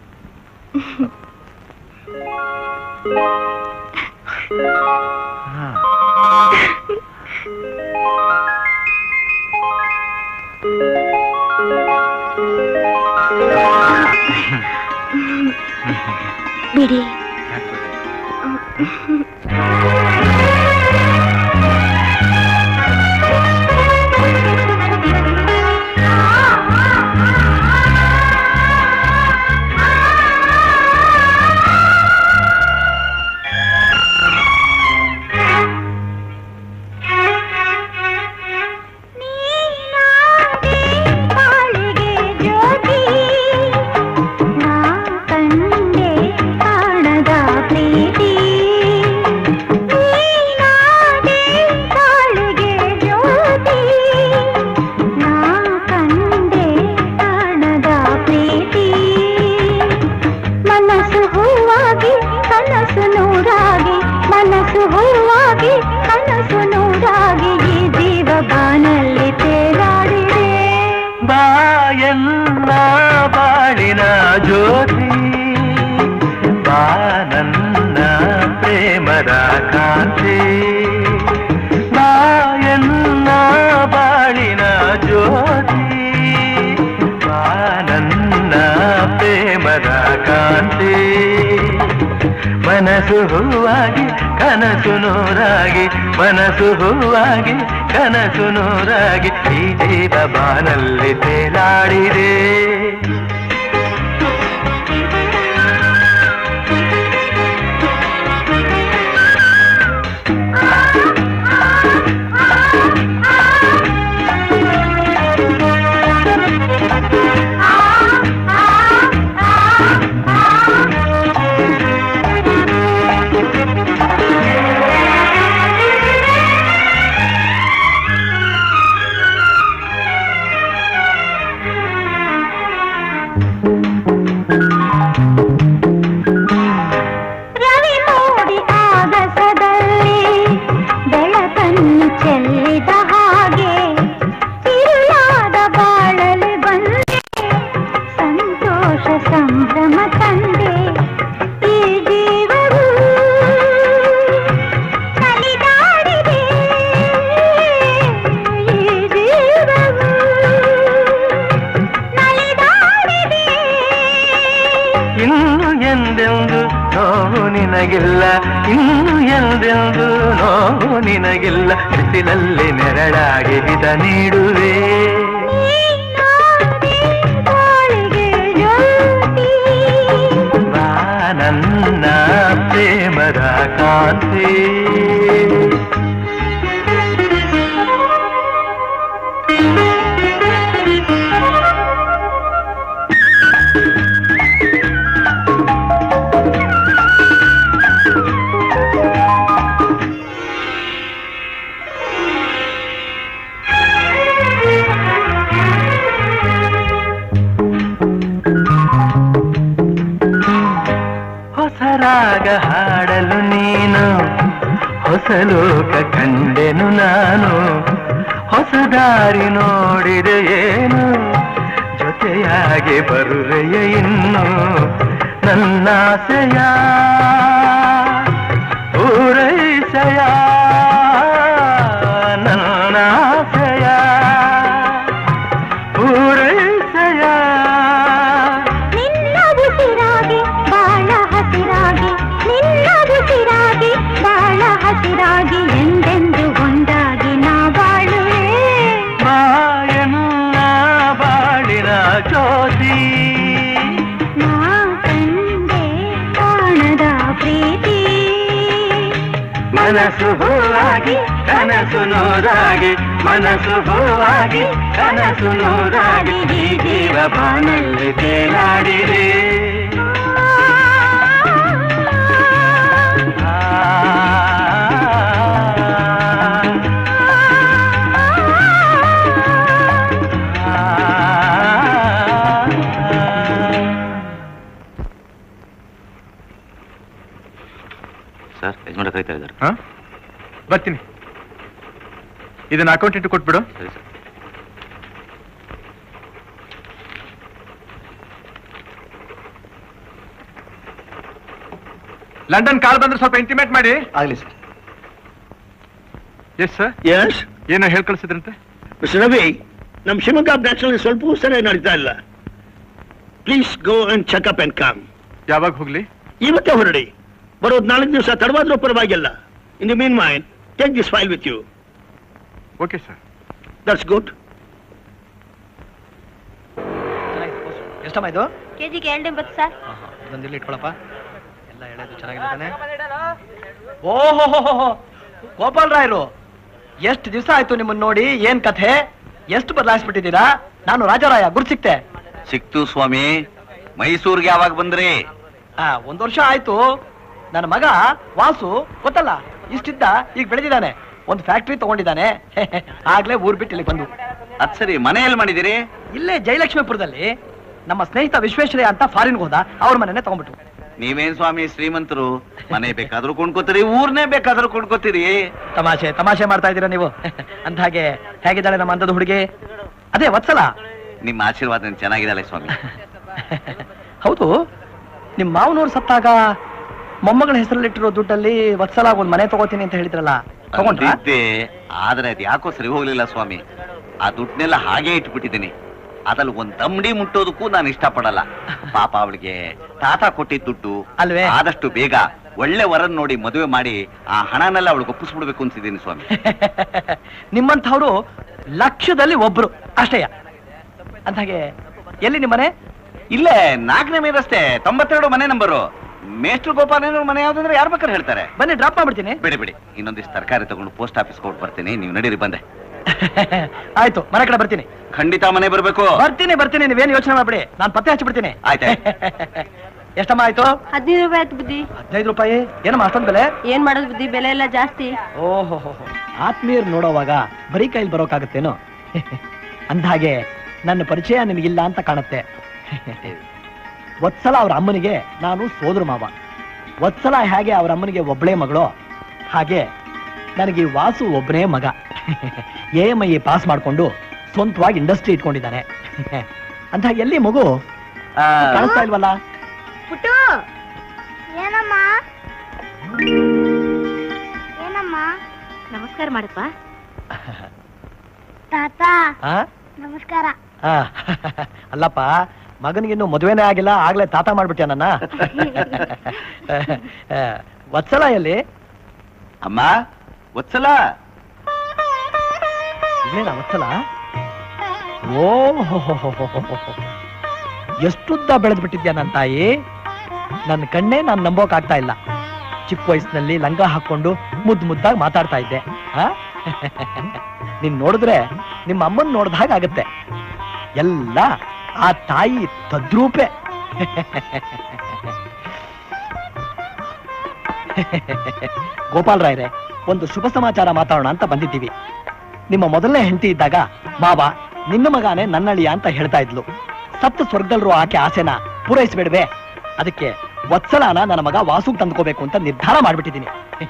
S3: ಬಿಡಿ.
S8: ಮನಸ್ಸು ಹೂವಾಗಿ ಕನಸು ನೂರಾಗಿ, ಮನಸ್ಸು ಹೂವಾಗಿ ಕನಸು ನೂರಾಗಿ ಈ ಜೀವ ಬಾನಲ್ಲಿ ತೇಲಾಡಿದೆ.
S3: ರವಿ ಮೋಡಿ ಆಗಸದಲ್ಲಿ
S8: ನಿನಗಿಲ್ಲ ಇನ್ನು ಎಂದೆಂದು ನೋವು ನಿನಗಿಲ್ಲ ಬಿಸಿಲಲ್ಲಿ ನೆರಳಾಗಿ ಹಿತ ನೀಡುವೆ ಬಾ ನನ್ನ ಪ್ರೇಮದ ಕಾಂತಿ ಹೊಸರಾಗ ಹಾಡಲು ನೀನು ಹೊಸ ಲೋಕ ಕಂಡೆನು ನಾನು ಹೊಸ ದಾರಿ ನೋಡಿದೆ ಏನು ಜೊತೆಯಾಗಿ ಬರುವೆಯ ಇನ್ನು ನನ್ನಾಸೆಯ ಪೂರೈಸೆಯ ನನ್ನಾಸೆಯ ಪೂರೈಸೆಯ
S3: ನಿನ್ನ ಉಸಿರಾಗಿ ಬಾಳ ಹಸಿರಾಗಿ ನಿನ್ನ ಉಸಿರಾಗಿ ಬಾಳ ಹಸಿರಾಗಿ ಎಂದೆಂದು ಒಂದಾಗಿ ನಾ ಬಾಳುವೆ
S8: ಬಾಯನ್ನ ಬಾಳಿನ ಜ್ಯೋತಿ
S3: ನಾ ಕಂಡೆ ಕಾಣದ ಪ್ರೀತಿ
S8: ಮನಸ್ಸು ಹೂವಾಗಿ ಕನಸು ನೂರಾಗಿ ಮನಸ್ಸು ಹೂವಾಗಿ ಕನಸು ನೂರಾಗಿ ಈ ಜೀವ ಬಾನಲ್ಲಿ ತೇಲಾಡಿದೆ
S1: ಸರ್ ಯಜಮಾನ ಕರೀತಾ ಇದ್ದಾರೆ.
S7: ಬರ್ತೀನಿ. ಇದನ್ನ ಅಕೌಂಟೆಂಟ್ ಕೊಟ್ಬಿಡು.
S1: ಸರಿ ಸರ್.
S7: ಲಂಡನ್ ಕಾಲ್ ಬಂದ್ರೆ ಸ್ವಲ್ಪ ಇಂಟಿಮೇಟ್ ಮಾಡಿ.
S10: ಆಗಲಿ ಸರ್.
S7: Yes sir.
S10: ಎಸ್.
S7: ಏನೋ ಹೇಳ್ ಕಳಿಸಿದ್ರಂತೆ.
S10: ಮಿಸ್ಟರ್ ರವಿ, ನಮ್ಮ ಶಿವಮೊಗ್ಗ ಬ್ರಾಂಚ್ನಲ್ಲಿ ಸ್ವಲ್ಪ ಸರಿಯಾಗಿ ನಡೀತಾ ಇಲ್ಲ. Please go and checkup and come.
S7: ಯಾವಾಗ ಹೋಗ್ಲಿ?
S10: ಇವತ್ತೇ ಹೊರಡಿ. ಬರೋದು 4 ದಿವಸ ತಡವಾದ್ರೂ ಪರವಾಗಿಲ್ಲ. ಇನ್ ದಿ ಮೀನ್ ಮೈನ್ take this file with you.
S7: Okay sir.
S10: That's good.
S9: ಎಷ್ಟಮ್ಮ ಇದು?
S3: ಕೆಜಿಗೆ 280 ಸರ್.
S9: ಇದೊಂದು ಇಲ್ಲಿ ಇಟ್ಕೊಳಪ್ಪ. ಎಲ್ಲ ಎಳೆದು ಚೆನ್ನಾಗಿರ್ತಾನೆ. ಓಹೋ ಗೋಪಾಲ್ ರಾಯರು, ಎಷ್ಟು ದಿವಸ ಆಯ್ತು ನಿಮ್ಮನ್ನ ನೋಡಿ. ಏನ್ ಕಥೆ? ಎಷ್ಟು ಬದಲಾಯಿಸ್ಬಿಟ್ಟಿದ್ದೀರಾ? ನಾನು ರಾಜಾರಾಯ ಗುರು ಸಿಕ್ತೆ.
S1: ಸಿಕ್ತು ಸ್ವಾಮಿ. ಮೈಸೂರಿಗೆ ಯಾವಾಗ ಬಂದ್ರಿ?
S9: 1 ವರ್ಷ ಆಯ್ತು. ನನ್ನ ಮಗ ವಾಸು ಗೊತ್ತಲ್ಲ, ಇಷ್ಟಿದ್ದ ಈಗ ಬೆಳೆದಿದ್ದಾನೆ. ಒಂದು ಫ್ಯಾಕ್ಟ್ರಿ ತಗೊಂಡಿದ್ದಾನೆ. ಆಗ್ಲೇ ಊರ್ ಬಿಟ್ಟು ಇಲ್ಲಿ ಬಂದು.
S1: ಅದ್ ಸರಿ, ಮನೆಯಲ್ಲಿ ಮಾಡಿದಿರಿ?
S9: ಇಲ್ಲೇ ಜಯಲಕ್ಷ್ಮೀಪುರದಲ್ಲಿ ನಮ್ಮ ಸ್ನೇಹಿತ ವಿಶ್ವೇಶ್ವರಯ್ಯ ಅಂತ ಫಾರಿನ್ಗೆ ಹೋದ. ಅವ್ರ ಮನೆನೇ ತಗೊಂಡ್ಬಿಟ್ಟು.
S1: ನೀವೇನ್ ಸ್ವಾಮಿ ಶ್ರೀಮಂತರು, ಮನೆ ಬೇಕಾದ್ರೂ ಕೊಂಡ್ಕೋತೀರಿ, ಊರ್ನೇ ಬೇಕಾದ್ರೂ ಕೊಂಡ್ಕೋತೀರಿ.
S9: ತಮಾಷೆ ಮಾಡ್ತಾ ಇದ್ದೀರಾ ನೀವು. ಅಂದ ಹಾಗೆ ಹೇಗಿದ್ದಾಳೆ ನಮ್ಮ ಅಂದದ ಹುಡುಗಿ? ಅದೇ ವತ್ಸಲ.
S1: ನಿಮ್ಮ ಆಶೀರ್ವಾದ ಚೆನ್ನಾಗಿದ್ದಾಳೆ ಸ್ವಾಮಿ.
S9: ಹೌದು, ನಿಮ್ ಮಾವನವ್ರು ಸತ್ತಾಗ ಮೊಮ್ಮಗಳ ಹೆಸರಲ್ಲಿಟ್ಟಿರೋ ದುಡ್ಡಲ್ಲಿ ವತ್ಸಲ ಒಂದು ಮನೆ ತಗೋತೀನಿ ಅಂತ ಹೇಳಿದ್ರಲ್ಲ, ತಗೊಂಡ್ರಾ?
S1: ಅಂದಿದ್ದೆ, ಆದ್ರೆ ಅದ್ ಯಾಕೋ ಸರಿ ಹೋಗ್ಲಿಲ್ಲ ಸ್ವಾಮಿ. ಆ ದುಡ್ಡನ್ನೆಲ್ಲ ಹಾಗೆ ಇಟ್ಬಿಟ್ಟಿದ್ದೀನಿ. ಅದ್ರಲ್ಲಿ ಒಂದ್ ತಂಬಡಿ ಮುಟ್ಟೋದಕ್ಕೂ ನಾನು ಇಷ್ಟಪಡಲ್ಲ. ಪಾಪ ಅವಳಿಗೆ ತಾತ ಕೊಟ್ಟಿದ್ದ ದುಡ್ಡು
S9: ಅಲ್ವೇ?
S1: ಆದಷ್ಟು ಬೇಗ ಒಳ್ಳೆ ವರನ್ ನೋಡಿ ಮದುವೆ ಮಾಡಿ ಆ ಹಣನೆಲ್ಲ ಅವಳಿಗೆ ಒಪ್ಪಿಸ್ಬಿಡ್ಬೇಕು ಅನ್ಸಿದ್ದೀನಿ ಸ್ವಾಮಿ.
S9: ನಿಮ್ಮಂಥವ್ರು ಲಕ್ಷದಲ್ಲಿ ಒಬ್ರು ಅಷ್ಟೇಯ. ಅಂದಾಗೆ ಎಲ್ಲಿ ನಿಮ್ಮನೆ?
S1: ಇಲ್ಲೇ 4ನೇ ಮೇ ರಸ್ತೆ 92 ಮನೆ ನಂಬರು. ಮೇಷ್ಟ್ರು ಗೋಪಾಲನವ್ರ ಮನೆ ಯಾವ್ದಂದ್ರೆ ಯಾರು ಬೇಕಾದ್ರೆ ಹೇಳ್ತಾರೆ.
S9: ಬನ್ನಿ, ಡ್ರಾಪ್ ಮಾಡ್ಬಿಡ್ತೀನಿ.
S1: ಬಿಡಿ ಇನ್ನೊಂದಿಷ್ಟು ತರಕಾರಿ ತಗೊಂಡು ಪೋಸ್ಟ್ ಆಫೀಸ್ ಕೊಟ್ಟು ಬರ್ತೀನಿ. ನೀವು ನಡೀರಿ. ಬಂದೆ.
S9: ಆಯ್ತು, ಮನೆ ಕಡೆ ಬರ್ತೀನಿ.
S1: ಖಂಡಿತ ಮನೆ ಬರ್ಬೇಕು.
S9: ಬರ್ತೀನಿ. ನೀವೇನು ಯೋಚನೆ ಮಾಡ್ಬಿಡಿ, ನಾನು ಪತ್ತೆ ಹಚ್ಚಿಬಿಡ್ತೀನಿ.
S1: ಆಯ್ತಾ?
S9: ಎಷ್ಟಮ್ಮ ಆಯ್ತು?
S3: 15 ರೂಪಾಯಿ ಆಯ್ತು ಬುದ್ಧಿ.
S9: 15 ರೂಪಾಯಿ? ಏನಮ್ಮ ಅಷ್ಟೊಂದು ಬೆಲೆ?
S3: ಏನ್ ಮಾಡೋದು ಬುದ್ಧಿ, ಬೆಲೆ ಎಲ್ಲ ಜಾಸ್ತಿ.
S9: ಓಹೋ, ಆತ್ಮೀಯರು ನೋಡೋವಾಗ ಬರೀ ಕೈಲಿ ಬರೋಕಾಗತ್ತೇನೋ? ಅಂದ್ಹಾಗೆ ನನ್ನ ಪರಿಚಯ ನಿಮಗಿಲ್ಲ ಅಂತ ಕಾಣುತ್ತೆ. ವತ್ಸಲ ಅವ್ರ ಅಮ್ಮನಿಗೆ ನಾನು ಸೋದರ ಮಾವ. ವತ್ಸಲ ಹೇಗೆ ಅವ್ರ ಅಮ್ಮನಿಗೆ ಒಬ್ಬಳೇ ಮಗಳು, ಹಾಗೆ ನನಗೆ ವಾಸು ಒಬ್ಬನೇ ಮಗ. AMI ಪಾಸ್ ಮಾಡ್ಕೊಂಡು ಸ್ವಂತವಾಗಿ ಇಂಡಸ್ಟ್ರಿ ಇಟ್ಕೊಂಡಿದ್ದಾನೆ. ಅಂತ ಎಲ್ಲಿ ಮಗು ಕಾಣಿಸ್ತಾ ಇಲ್ವಲ್ಲ?
S3: ಪುಟ್ಟು, ಏನಮ್ಮ ನಮಸ್ಕಾರ ಮಾಡಪ್ಪ. ತಾತ ನಮಸ್ಕಾರ.
S9: ಅಲ್ಲಪ್ಪ, ಮಗನಿಗಿನ್ನು ಮದುವೆನೇ ಆಗಿಲ್ಲ, ಆಗ್ಲೇ ತಾತ ಮಾಡ್ಬಿಟ್ಯ ನನ್ನ.
S7: ವತ್ಸಲ ಎಲ್ಲಿ?
S1: ಅಮ್ಮ ವತ್ಸಲ,
S7: ಇದೇನಾ ವತ್ಸಲ? ಓ ಎಷ್ಟುದ್ದ ಬೆಳೆದ್ಬಿಟ್ಟಿದ್ಯಾ ನನ್ನ ತಾಯಿ. ನನ್ನ ಕಣ್ಣೇ ನಾನು ನಂಬೋಕ್ ಆಗ್ತಾ ಇಲ್ಲ. ಚಿಕ್ಕ ವಯಸ್ಸಿನಲ್ಲಿ ಲಂಗ ಹಾಕೊಂಡು ಮುದ್ದಾಗಿ ಮಾತಾಡ್ತಾ ಇದ್ದೆ. ನೀನ್ ನೋಡಿದ್ರೆ ನಿಮ್ಮ ಅಮ್ಮನ್ ನೋಡ್ದ ಹಾಗಾಗತ್ತೆ. ಎಲ್ಲ ಆ ತಾಯಿ ತದ್ರೂಪೆ. ಗೋಪಾಲ್ ರಾಯ್ರೆ, ಒಂದು ಶುಭ ಸಮಾಚಾರ ಮಾತಾಡೋಣ ಅಂತ ಬಂದಿದ್ದೀವಿ. ನಿಮ್ಮ ಮೊದಲನೇ ಹೆಂಡತಿ ಇದ್ದಾಗ ಮಾವ ನಿನ್ನ ಮಗಾನೆ ನನ್ನಳಿಯ ಅಂತ ಹೇಳ್ತಾ ಇದ್ಲು. ಸಪ್ತ ಸ್ವರ್ಗದಲ್ರು ಆಕೆ ಆಸೆನ ಪೂರೈಸಬೇಡ್ವೆ. ಅದಕ್ಕೆ ವತ್ಸಲಾನ ನನ್ನ ಮಗ ವಾಸುಗ್ ತಂದ್ಕೋಬೇಕು ಅಂತ ನಿರ್ಧಾರ ಮಾಡ್ಬಿಟ್ಟಿದ್ದೀನಿ.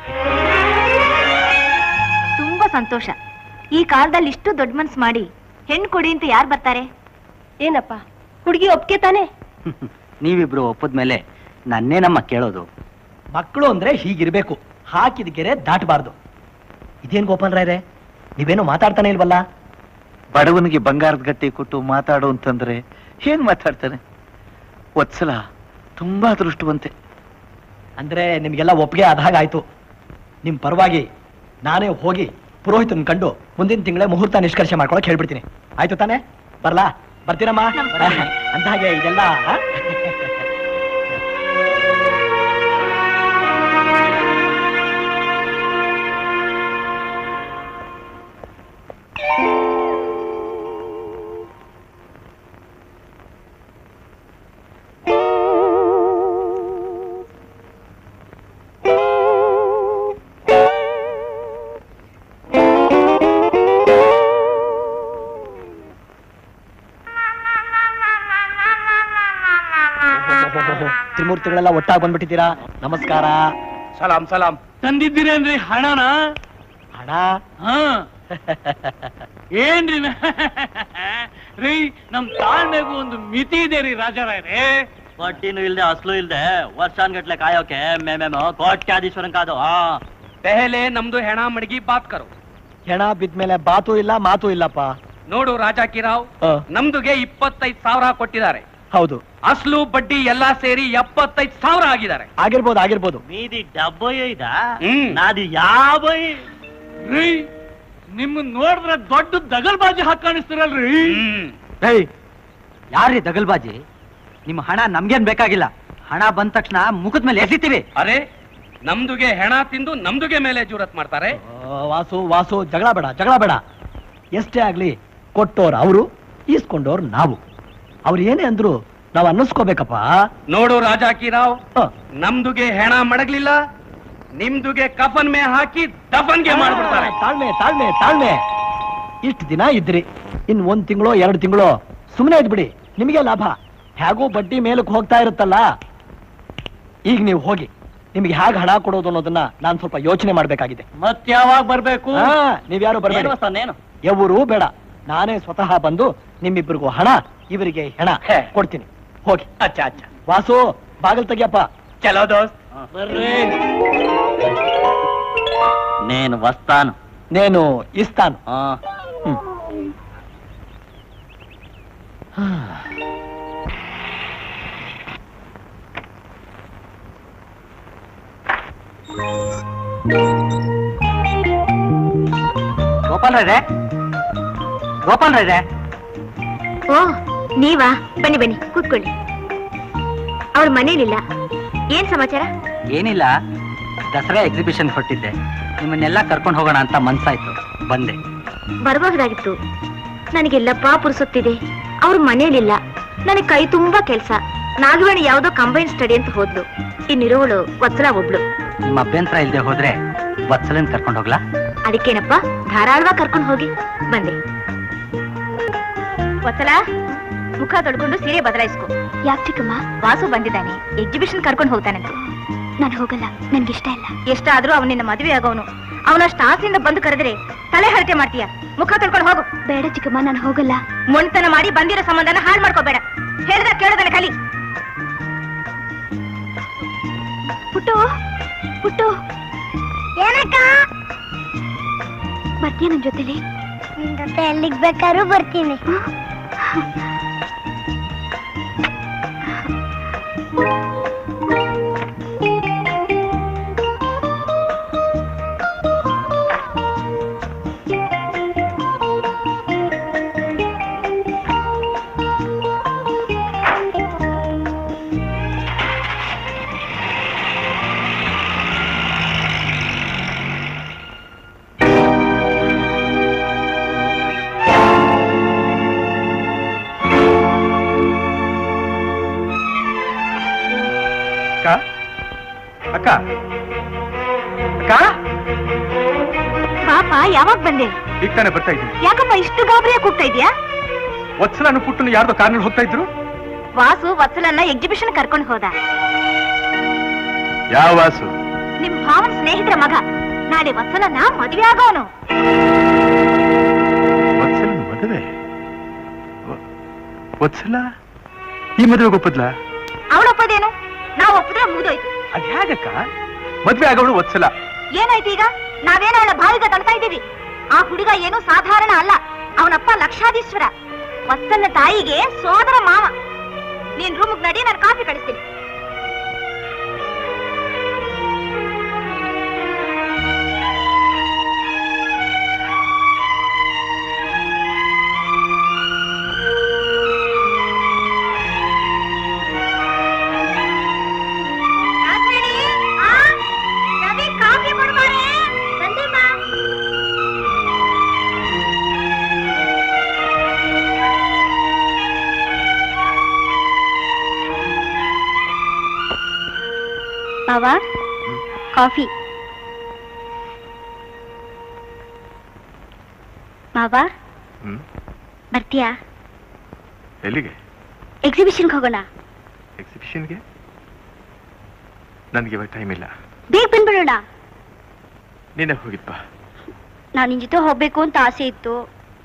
S3: ತುಂಬಾ ಸಂತೋಷ. ಈ ಕಾಲದಲ್ಲಿ ಇಷ್ಟು ದೊಡ್ಡ ಮನ್ಸು ಮಾಡಿ ಹೆಣ್ಣು ಕೊಡಿ ಅಂತ ಯಾರು ಬರ್ತಾರೆ? ಏನಪ್ಪ ಹುಡುಗಿ ಒಪ್ಕೆ ತಾನೆ?
S5: ನೀವಿಬ್ರು ಒಪ್ಪದ್ಮೇಲೆ ನನ್ನೇ ನಮ್ಮ ಕೇಳೋದು.
S7: ಮಕ್ಕಳು ಅಂದ್ರೆ ಹೀಗಿರ್ಬೇಕು, ಹಾಕಿದ ಗೆರೆ ದಾಟಬಾರ್ದು. ಇದೇನ್ ಗೋಪಾಲ್ ರಾಯ್ರೆ, ನೀವೇನು ಮಾತಾಡ್ತಾನೆ ಇಲ್ವಲ್ಲ?
S1: ಬಡವನಿಗೆ ಬಂಗಾರದ ಗಟ್ಟಿ ಕೊಟ್ಟು ಮಾತಾಡು ಅಂತಂದ್ರೆ ಏನ್ ಮಾತಾಡ್ತಾನೆ? ವತ್ಸಲ ತುಂಬಾ ಅದೃಷ್ಟವಂತೆ.
S7: ಅಂದ್ರೆ ನಿಮ್ಗೆಲ್ಲ ಒಪ್ಪಿಗೆ ಆದ ಹಾಗಾಯ್ತು. ನಿಮ್ ಪರವಾಗಿ ನಾನೇ ಹೋಗಿ ಪುರೋಹಿತನ್ ಕಂಡು ಮುಂದಿನ ತಿಂಗಳೇ ಮುಹೂರ್ತ ನಿಷ್ಕರ್ಷೆ ಮಾಡ್ಕೊಳಕ್ ಹೇಳ್ಬಿಡ್ತೀನಿ. ಆಯ್ತು ತಾನೆ? ಬರ್ಲಾ? ಬರ್ತೀರಮ್ಮ? ಅಂತ ಹಾಗೆ ಇದೆಲ್ಲ ತ್ರಿಮೂರ್ತಿಗಳೆಲ್ಲ ಒಟ್ಟಾಗಿ ಬಂದ್ಬಿಟ್ಟಿದ್ದೀರಾ. ನಮಸ್ಕಾರ.
S10: ಸಲಾಂ ಸಲಾಂ. ತಂದಿದ್ದೀರೇನ್ರಿ ಹಣನ?
S7: ಹಣ?
S10: ಏನ್ರಿ ರೀ, ನಮ್ ತಾಳ್ಮೆಗೂ ಒಂದು ಮಿತಿ ಇದೆ ರೀ ರಾಜಾರಾಯ್ರೆ.
S5: ಬಡ್ಡಿನೂ ಇಲ್ದೆ ಅಸ್ಲು ಇಲ್ದೆ ವರ್ಷಾನ್ಗಟ್ಲೆ ಕಾಯೋಕೆ ಮೇಮೇಮೋ ಕೋಟ್ಯಾಧೀಶ್ವರನ್ ಕಾದು.
S4: ಪೆಹಲೆ ನಮ್ದು ಹೆಣ ಮಡಗಿ ಬಾತ್ ಕರು.
S7: ಹೆಣ ಬಿದ್ಮೇಲೆ ಬಾತು ಇಲ್ಲ ಮಾತು ಇಲ್ಲಪ್ಪ.
S4: ನೋಡು ರಾಜಾಕಿರಾವ್, ನಮ್ದುಗೆ 25,000 ಕೊಟ್ಟಿದ್ದಾರೆ.
S7: ಹೌದು.
S4: ಅಸ್ಲು ಬಡ್ಡಿ ಎಲ್ಲಾ ಸೇರಿ 75,000 ಆಗಿದ್ದಾರೆ.
S7: ಆಗಿರ್ಬೋದು ಆಗಿರ್ಬೋದು.
S5: ಮೀದಿ 75
S4: ಹ್ಮ್.
S5: ನಾದಿ 50.
S10: ರೀ, ನಿಮ್ ನೋಡಿದ್ರೆ ದೊಡ್ಡ ದಗಲ್ಬಾಜಿ ಹಾಕಾಣಿಸ್ತಿರಲ್ರಿ.
S5: ಯಾರ್ರಿ ದಗಲ್ಬಾಜಿ? ನಿಮ್ಮ ಹಣ ನಮ್ಗೇನ್ ಬೇಕಾಗಿಲ್ಲ. ಹಣ ಬಂದ ತಕ್ಷಣ ಮುಖದ ಮೇಲೆ ಎಸಿತೀವಿ.
S4: ಅರೆ, ನಮ್ದುಗೆ ಹೆಣ ತಿಂದು ನಮ್ದುಗೆ ಮೇಲೆ ಜೂರತ್ ಮಾಡ್ತಾರೆ.
S7: ವಾಸು ವಾಸು, ಜಗಳ ಬೇಡ. ಎಷ್ಟೇ ಆಗ್ಲಿ ಕೊಟ್ಟೋರ್ ಅವರು, ಈಸ್ಕೊಂಡೋರ್ ನಾವು. ಅವ್ರು ಏನೇ ಅಂದ್ರು ನಾವು ಅನ್ನಿಸ್ಕೋಬೇಕಪ್ಪ.
S4: ನೋಡು ರಾಜಾಕಿರಾವ್, ನಮ್ದುಗೆ ಹೆಣ ಮಡಗ್ಲಿಲ್ಲ, ನಿಮ್ದುಗೆ ಕಫನ್ ಮೇ ಹಾಕಿ ದಫನ್ಗೆ ಮಾಡ್ಬಿಡ್ತಾರೆ.
S7: ತಾಳ್ಮೆ. ಇಷ್ಟು ದಿನ ಇದ್ರಿ, ಇನ್ 1 ತಿಂಗಳು 2 ತಿಂಗಳು ಸುಮ್ಮನೆ ಇದ್ಬಿಡಿ, ನಿಮಗೆ ಲಾಭ. ಹೇಗೂ ಬಡ್ಡಿ ಮೇಲಕ್ಕೆ ಹೋಗ್ತಾ ಇರುತ್ತಲ್ಲ. ಈಗ ನೀವು ಹೋಗಿ, ನಿಮ್ಗೆ ಹೇಗೆ ಹಣ ಕೊಡೋದು ಅನ್ನೋದನ್ನ ನಾನು ಸ್ವಲ್ಪ ಯೋಚನೆ ಮಾಡ್ಬೇಕಾಗಿದೆ.
S5: ಮತ್ ಯಾವಾಗ ಬರ್ಬೇಕು?
S7: ನೀವ್ಯಾರು ಬರ್ಬೇಡಿ. ಎವರು ಬೇಡ, ನಾನೇ ಸ್ವತಃ ಬಂದು ನಿಮ್ಮಿಬ್ಬರಿಗೂ ಹಣ, ಇವರಿಗೆ ಹೆಣ ಕೊಡ್ತೀನಿ. ಹೋಗಿ.
S4: ಅಚ್ಚಾ.
S7: ವಾಸು, ಬಾಗಿಲು ತೆಗಿಯಪ್ಪ.
S4: ಚಲೋ ದೋಸ್ತ್.
S5: ನೇನು ವಸ್ತಾನು,
S7: ನೇನು ಇಸ್ತಾನು.
S5: ಗೋಪಾಲ್ ರಾಯ್ರೆ.
S3: ಓ, ನೀವಾ? ಬನ್ನಿ ಕೂತ್ಕೊಳ್ಳಿ. ಅವ್ರ ಮನೇಲಿಲ್ಲ. ಏನ್ ಸಮಾಚಾರ?
S5: ಏನಿಲ್ಲ, ದಸರಾ ಎಕ್ಸಿಬಿಷನ್ ಹೊರಟಿದ್ದೆ. ನಿಮ್ಮನ್ನೆಲ್ಲ ಕರ್ಕೊಂಡು ಹೋಗೋಣ ಅಂತ ಮನ್ಸಾಯ್ತು, ಬಂದೆ.
S3: ಬರಬಹುದಾಗಿತ್ತು. ನನಗೆಲ್ಲಪ್ಪ ಪುರ್ಸುತ್ತಿದೆ. ಅವ್ರ ಮನೇಲಿಲ್ಲ. ನನಗೆ ಕೈ ತುಂಬಾ ಕೆಲ್ಸ. ನಾಗವೇಣಿ ಯಾವ್ದೋ ಕಂಬೈನ್ ಸ್ಟಡಿ ಅಂತ ಹೋದ್ಲು. ಇನ್ನಿರೋವಳು ವತ್ಸಲ ಒಬ್ಳು.
S5: ನಿಮ್ಮ ಅಭ್ಯಂತರ ಇಲ್ದೆ ಹೋದ್ರೆ ವತ್ಸಲನ್ ಕರ್ಕೊಂಡು ಹೋಗ್ಲಾ?
S3: ಅದಕ್ಕೇನಪ್ಪ, ಧಾರಾಳವಾಗಿ ಕರ್ಕೊಂಡು ಹೋಗಿ. ಬಂದೆ. ವತ್ಸಲ, ಮುಖ ತೊಳ್ಕೊಂಡು ಸೀರೆ ಬದಲಾಯಿಸ್ಕೊ. ಯಾಕೆ ಚಿಕ್ಕಮ್ಮ? ವಾಸು ಬಂದಿದ್ದಾನೆ, ಎಕ್ಸಿಬಿಷನ್ ಕರ್ಕೊಂಡು ಹೋಗ್ತಾನಂತೆ. ನಾನು ಹೋಗಲ್ಲ, ನನ್ಗಿಷ್ಟ ಇಲ್ಲ. ಎಷ್ಟಾದ್ರೂ ಅವನಿನ್ನ ಮದುವೆ ಆಗೋನು. ಅವನಷ್ಟು ಆಸೆಯಿಂದ ಬಂದು ಕರೆದ್ರೆ ತಲೆ ಹರಟೆ ಮಾಡ್ತೀಯ. ಮುಖ ತೊಳ್ಕೊಂಡು ಹೋಗು. ಬೇಡ ಚಿಕ್ಕಮ್ಮ, ನಾನು ಹೋಗಲ್ಲ. ಮೊಂಡ್ತನ ಮಾಡಿ ಬಂದಿರೋ ಸಂಬಂಧನ ಹಾಳು ಮಾಡ್ಕೋಬೇಡ. ಹೇಳ್ದ ಕೇಳೋದನ್ನ ಕಲಿ. ಪುಟ್ಟು, ಏನಕ್ಕ? ಬರ್ತೀಯ ನನ್ ಜೊತೆಲಿ? ನಿನ್ ಜೊತೆ ಎಲ್ಲಿಗ್ ಬೇಕಾದ್ರೂ ಬರ್ತೀನಿ.
S7: ಅಕ್ಕ ಅಕ್ಕ
S3: ಪಾಪ ಯಾವಾಗ ಬಂದೆ?
S7: ಈಗ ತಾನೇ ಬರ್ತಾ ಇದ್ದೀನಿ.
S3: ಯಾಕಪ್ಪ ಇಷ್ಟು ಗಾಬರಿಯಾಗಿ ಕೂಗ್ತಾ ಇದೀಯಾ?
S7: ವತ್ಸಲಾನು ಪುಟ್ಟನು ಯಾರ್ದೋ ಕಾರ್ನಲ್ಲಿ ಹೋಗ್ತಾ ಇದ್ರು.
S3: ವಾಸು ವತ್ಸಲನ್ನ ಎಕ್ಸಿಬಿಷನ್ ಕರ್ಕೊಂಡು ಹೋದ.
S7: ಯಾವ ವಾಸು?
S3: ನಿಮ್ ಭಾವನ ಸ್ನೇಹಿತರ ಮಗ. ನಾಳೆ ವತ್ಸಲನ್ನ ಮದುವೆ ಆಗೋನು.
S7: ವತ್ಸಲನ ಮದುವೆ? ವತ್ಸಲ ಈ ಮದುವೆಗೆ ಒಪ್ಪದ್ಲ?
S3: ಅವಳೊಪ್ಪದೇನು? ನಾವು ಒಪ್ಪಿದ್ರೆ ಮುಗಿದೋಯ್ತು.
S7: ಅದ್ ಹೇಗಕ್ಕ? ಮದ್ವೆ ಆಗೋಳು ವತ್ಸಲ.
S3: ಏನಾಯ್ತು ಈಗ? ನಾವೇನೋ ಅವಳ ಭಾವಿಗ ತಳ್ತಾ ಇದ್ದೀವಿ. ಆ ಹುಡುಗ ಏನು ಸಾಧಾರಣ ಅಲ್ಲ. ಅವನಪ್ಪ ಲಕ್ಷಾಧೀಶ್ವರ. ವತ್ಸಲ ತಾಯಿಗೆ ಸೋದರ ಮಾವ. ನೀನ್ ರೂಮ್ಗೆ ನಡಿ, ನಾನು ಕಾಫಿ ಕಳಿಸ್ತೀನಿ. ಮಾವ, ಕಾಫಿ. ಮಾವ ಬರ್ತೀಯಾ?
S7: ಎಲ್ಲಿಗೆ?
S3: ಎಕ್ಸಿಬಿಷನ್ಗೆ ಹೋಗೋಣ.
S7: ಎಕ್ಸಿಬಿಷನ್ಗೆ? ನನಗೆ ಇವಾಗ ಟೈಮ್ ಇಲ್ಲ.
S3: ಬೇಗ ಬಂದ್ಬಿಡೋಣ.
S7: ನೀನೇ ಹೋಗಿಪ್ಪ.
S3: ನಾನು ನಿನ್ ಜೊತೆ ಹೋಗ್ಬೇಕು ಅಂತ ಆಸೆ ಇತ್ತು.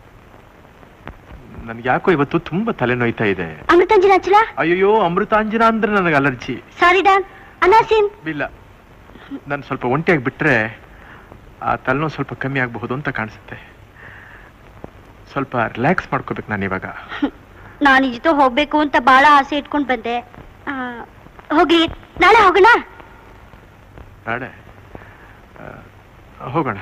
S7: ನನ್ಗೆ ಯಾಕೋ ಇವತ್ತು ತುಂಬಾ ತಲೆ ನೋಯ್ತಾ ಇದೆ.
S3: ಅಮೃತಾಂಜನ ಹಚ್ಚಲ?
S7: ಅಯ್ಯೋ, ಅಮೃತಾಂಜನ ಅಂದ್ರೆ ನನಗೆ ಅಲರ್ಜಿ.
S3: ಸಾರಿ ಡಾನ್. ಅನಾಸಿನ್?
S7: ಇಲ್ಲ, ನಾನು ಸ್ವಲ್ಪ ಒಂಟಿಯಾಗಿ ಬಿಟ್ರೆ ಆ ತಲೆನೋವು ಸ್ವಲ್ಪ ಕಮ್ಮಿ ಆಗಬಹುದು ಅಂತ ಕಾಣಿಸುತ್ತೆ. ಸ್ವಲ್ಪ ರಿಲ್ಯಾಕ್ಸ್ ಮಾಡ್ಕೋಬೇಕು ನಾನು ಇವಾಗ.
S3: ನಾನು ನಿನ್ ಜೊತೆ ಹೋಗ್ಬೇಕು ಅಂತ ಬಹಳ ಆಸೆ ಇಟ್ಕೊಂಡ್ ಬಂದೆ. ಹೋಗಿ ನಾಳೆ ಹೋಗೋಣ.
S7: ನಾಳೆ ಹೋಗೋಣ.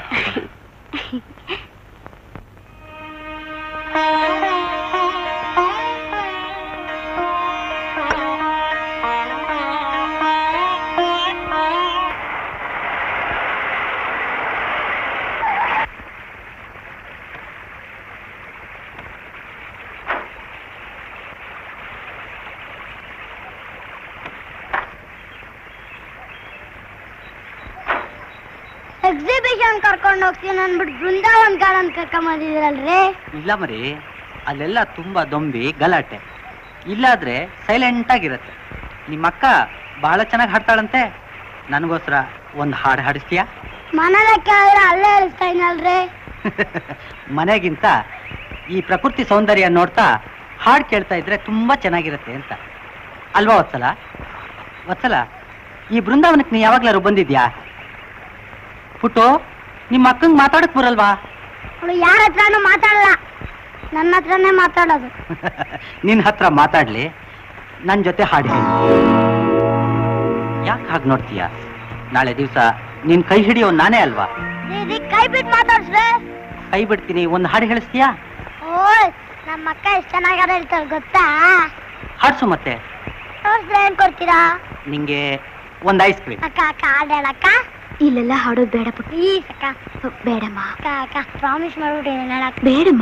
S3: ಎಕ್ಸಿಬಿಷನ್ ಕರ್ಕೊಂಡು ಹೋಗ್ತೀನಿ ಅಂದ್ಬಿಟ್ಟು ಬೃಂದಾವನ್ ಗಾರ್ಡನ್ ಕರ್ಕೊಂಬಂದಿದ್ರಲ್ರಿ?
S11: ಇಲ್ಲ ಮರಿ, ಅಲ್ಲೆಲ್ಲ ತುಂಬಾ ದೊಂಬಿ ಗಲಾಟೆ. ಇಲ್ಲಾದ್ರೆ ಸೈಲೆಂಟ್ ಆಗಿರತ್ತೆ. ನಿಮ್ಮಕ್ಕ ಬಹಳ ಚೆನ್ನಾಗಿ ಹಾಡ್ತಾಳಂತೆ. ನನಗೋಸ್ಕರ ಒಂದು ಹಾಡು ಹಾಡಿಸ್ತೀಯಾ?
S3: ಮನೇಲೆ ಕೇಳಿದ್ರೆ ಅಲ್ಲೇ ಹೇಳಿಸ್ತಾಯಿನಲ್ರಿ.
S11: ಮನೆಗಿಂತ ಈ ಪ್ರಕೃತಿ ಸೌಂದರ್ಯ ನೋಡ್ತಾ ಹಾಡು ಕೇಳ್ತಾ ಇದ್ರೆ ತುಂಬಾ ಚೆನ್ನಾಗಿರತ್ತೆ ಅಂತ ಅಲ್ವಾ ವತ್ಸಲ? ವತ್ಸಲ, ಈ ಬೃಂದಾವನಕ್ಕೆ ನೀ ಯಾವಾಗ್ಲಾರು ಬಂದಿದ್ಯಾ? ಪುಟ್ಟು, ನಿಮ್ಮ ಅಕ್ಕಂಗ್ ಮಾತಾಡಕ್ ಬರಲ್ವಾ?
S3: ಅವಳು ಯಾರ ಹತ್ರನೂ ಮಾತಾಡಲ್ಲ, ನನ್ನ ಹತ್ರನೇ ಮಾತಾಡೋದು.
S11: ನಿನ್ ಹತ್ರ ಮಾತಾಡ್ಲಿ, ನನ್ ಜೊತೆ ಹಾಡಿ. ಯಾಕೆ ಹಾಗೆ ನೋಡ್ತೀಯ? ನಾಳೆ ದಿವಸ ನಿನ್ ಕೈ ಹಿಡಿಯೋ ನಾನೇ ಅಲ್ವಾ?
S3: ಕೈ ಬಿಟ್ಟು ಮಾತಾಡ್ಸ್ರೆ?
S11: ಕೈ ಬಿಡ್ತೀನಿ, ಒಂದು ಹಾಡು ಹೇಳಿಸ್ತೀಯಾ?
S3: ಓಯ್, ನಮ್ಮ ಅಕ್ಕ ಎಷ್ಟು ಚೆನ್ನಾಗಿ ಹೇಳ್ತಾಳೆ ಗೊತ್ತಾ?
S11: ಹಾಡ್ಸು ಮತ್ತೆ.
S3: ಏನ್ ಕೊಡ್ತೀರಾ?
S11: ನಿಂಗೆ ಒಂದು ಐಸ್ ಕ್ರೀಮ್.
S3: ಅಕ್ಕ ಅಕ್ಕ ಹಾಡಕ್ಕ. ಇಲ್ಲೆಲ್ಲ ಹಾಡೋದು ಬೇಡ ಪುಟ್ಟ. ಪ್ಲೀಸ್ ಅಕ್ಕ. ಬೇಡಮ್ಮ. ಅಕ್ಕ ಅಕ್ಕ ಪ್ರಾಮಿಸ್ ಮಾಡ್ಬಿಟ್ಟಿದ್ದೀನಿ. ಬೇಡಮ್ಮ.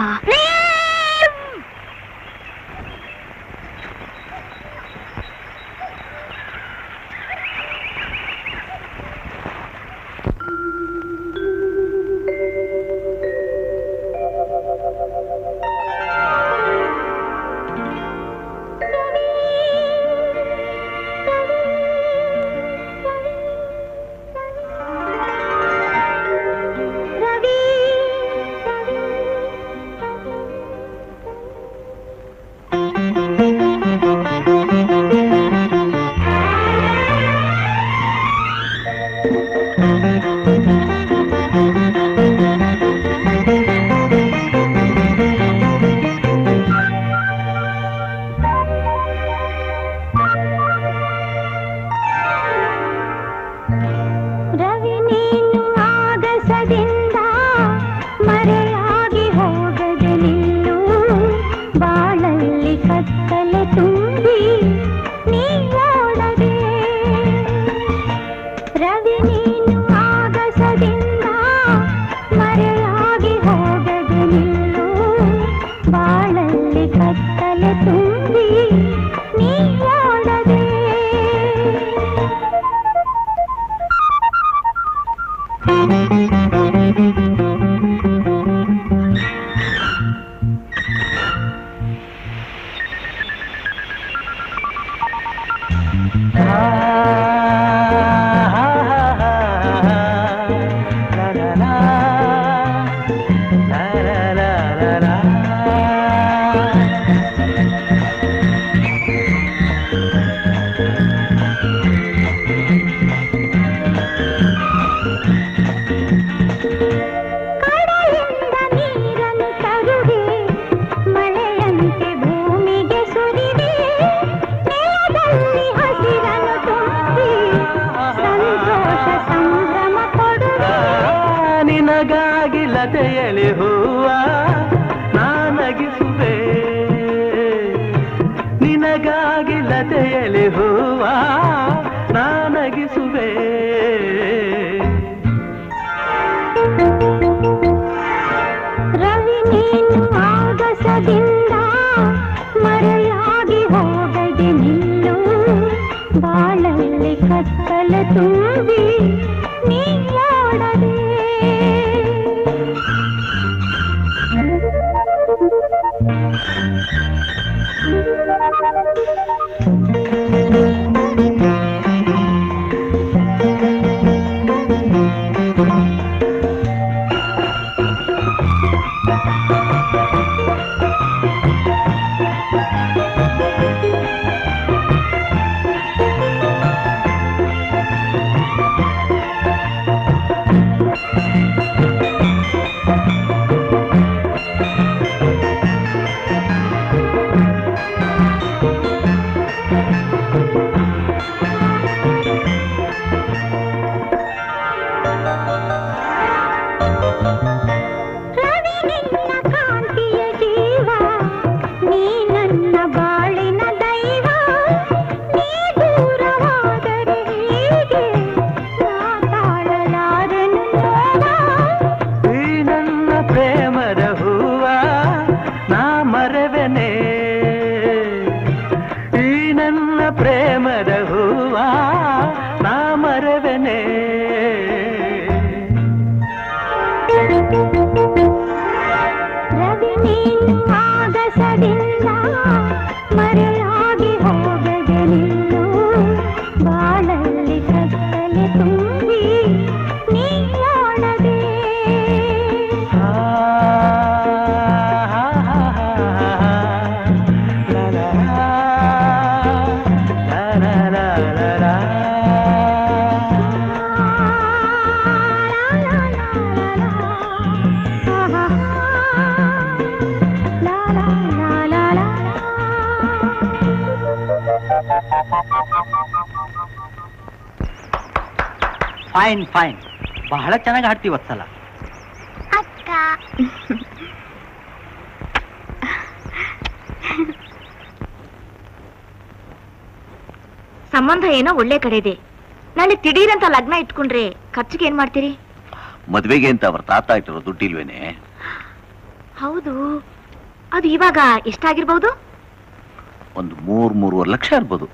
S8: ಲತೆಯಲಿ ಹೂವ ನಾನಗಿಸುವೆ ನಿನಗಾಗಿ ಲತೆಯಲಿ ಹೂವ ನಾನಗಿಸುವೆ
S12: ರವಿ ನೀನು ಆಗಸದಿಂದ ಮರೆಯಾಗಿ ಹೋಗದೆ ನಿಲ್ಲು ಬಾಳಲ್ಲಿ ಕತ್ತಲ ತುಂಬಿ ನೀ ಓಡದೆ
S11: ಫೈನ್ ಫೈನ್, ಬಹಳ ಚೆನ್ನಾಗಿ ಹಾಡ್ತೀವಿ ವತ್ಸಲ.
S3: ಅಕ್ಕ ಸಂಬಂಧ ಏನೋ ಒಳ್ಳೆ ಕಡೆ ಇದೆ. ನಾಳೆ ತಿಡೀರಂತ ಲಗ್ನ ಇಟ್ಕೊಂಡ್ರೆ ಖರ್ಚಿಗೆ ಏನ್ ಮಾಡ್ತೀರಿ?
S1: ಮದ್ವೆಗೆ ಅಂತ ಅವ್ರ ತಾತ ಇಟ್ಟಿರೋ ದುಡ್ಡಿಲ್ವೇನೆ?
S3: ಹೌದು, ಅದು ಇವಾಗ ಎಷ್ಟಾಗಿರ್ಬಹುದು?
S1: ಒಂದು 3-3.5 ಲಕ್ಷ ಇರ್ಬೋದು.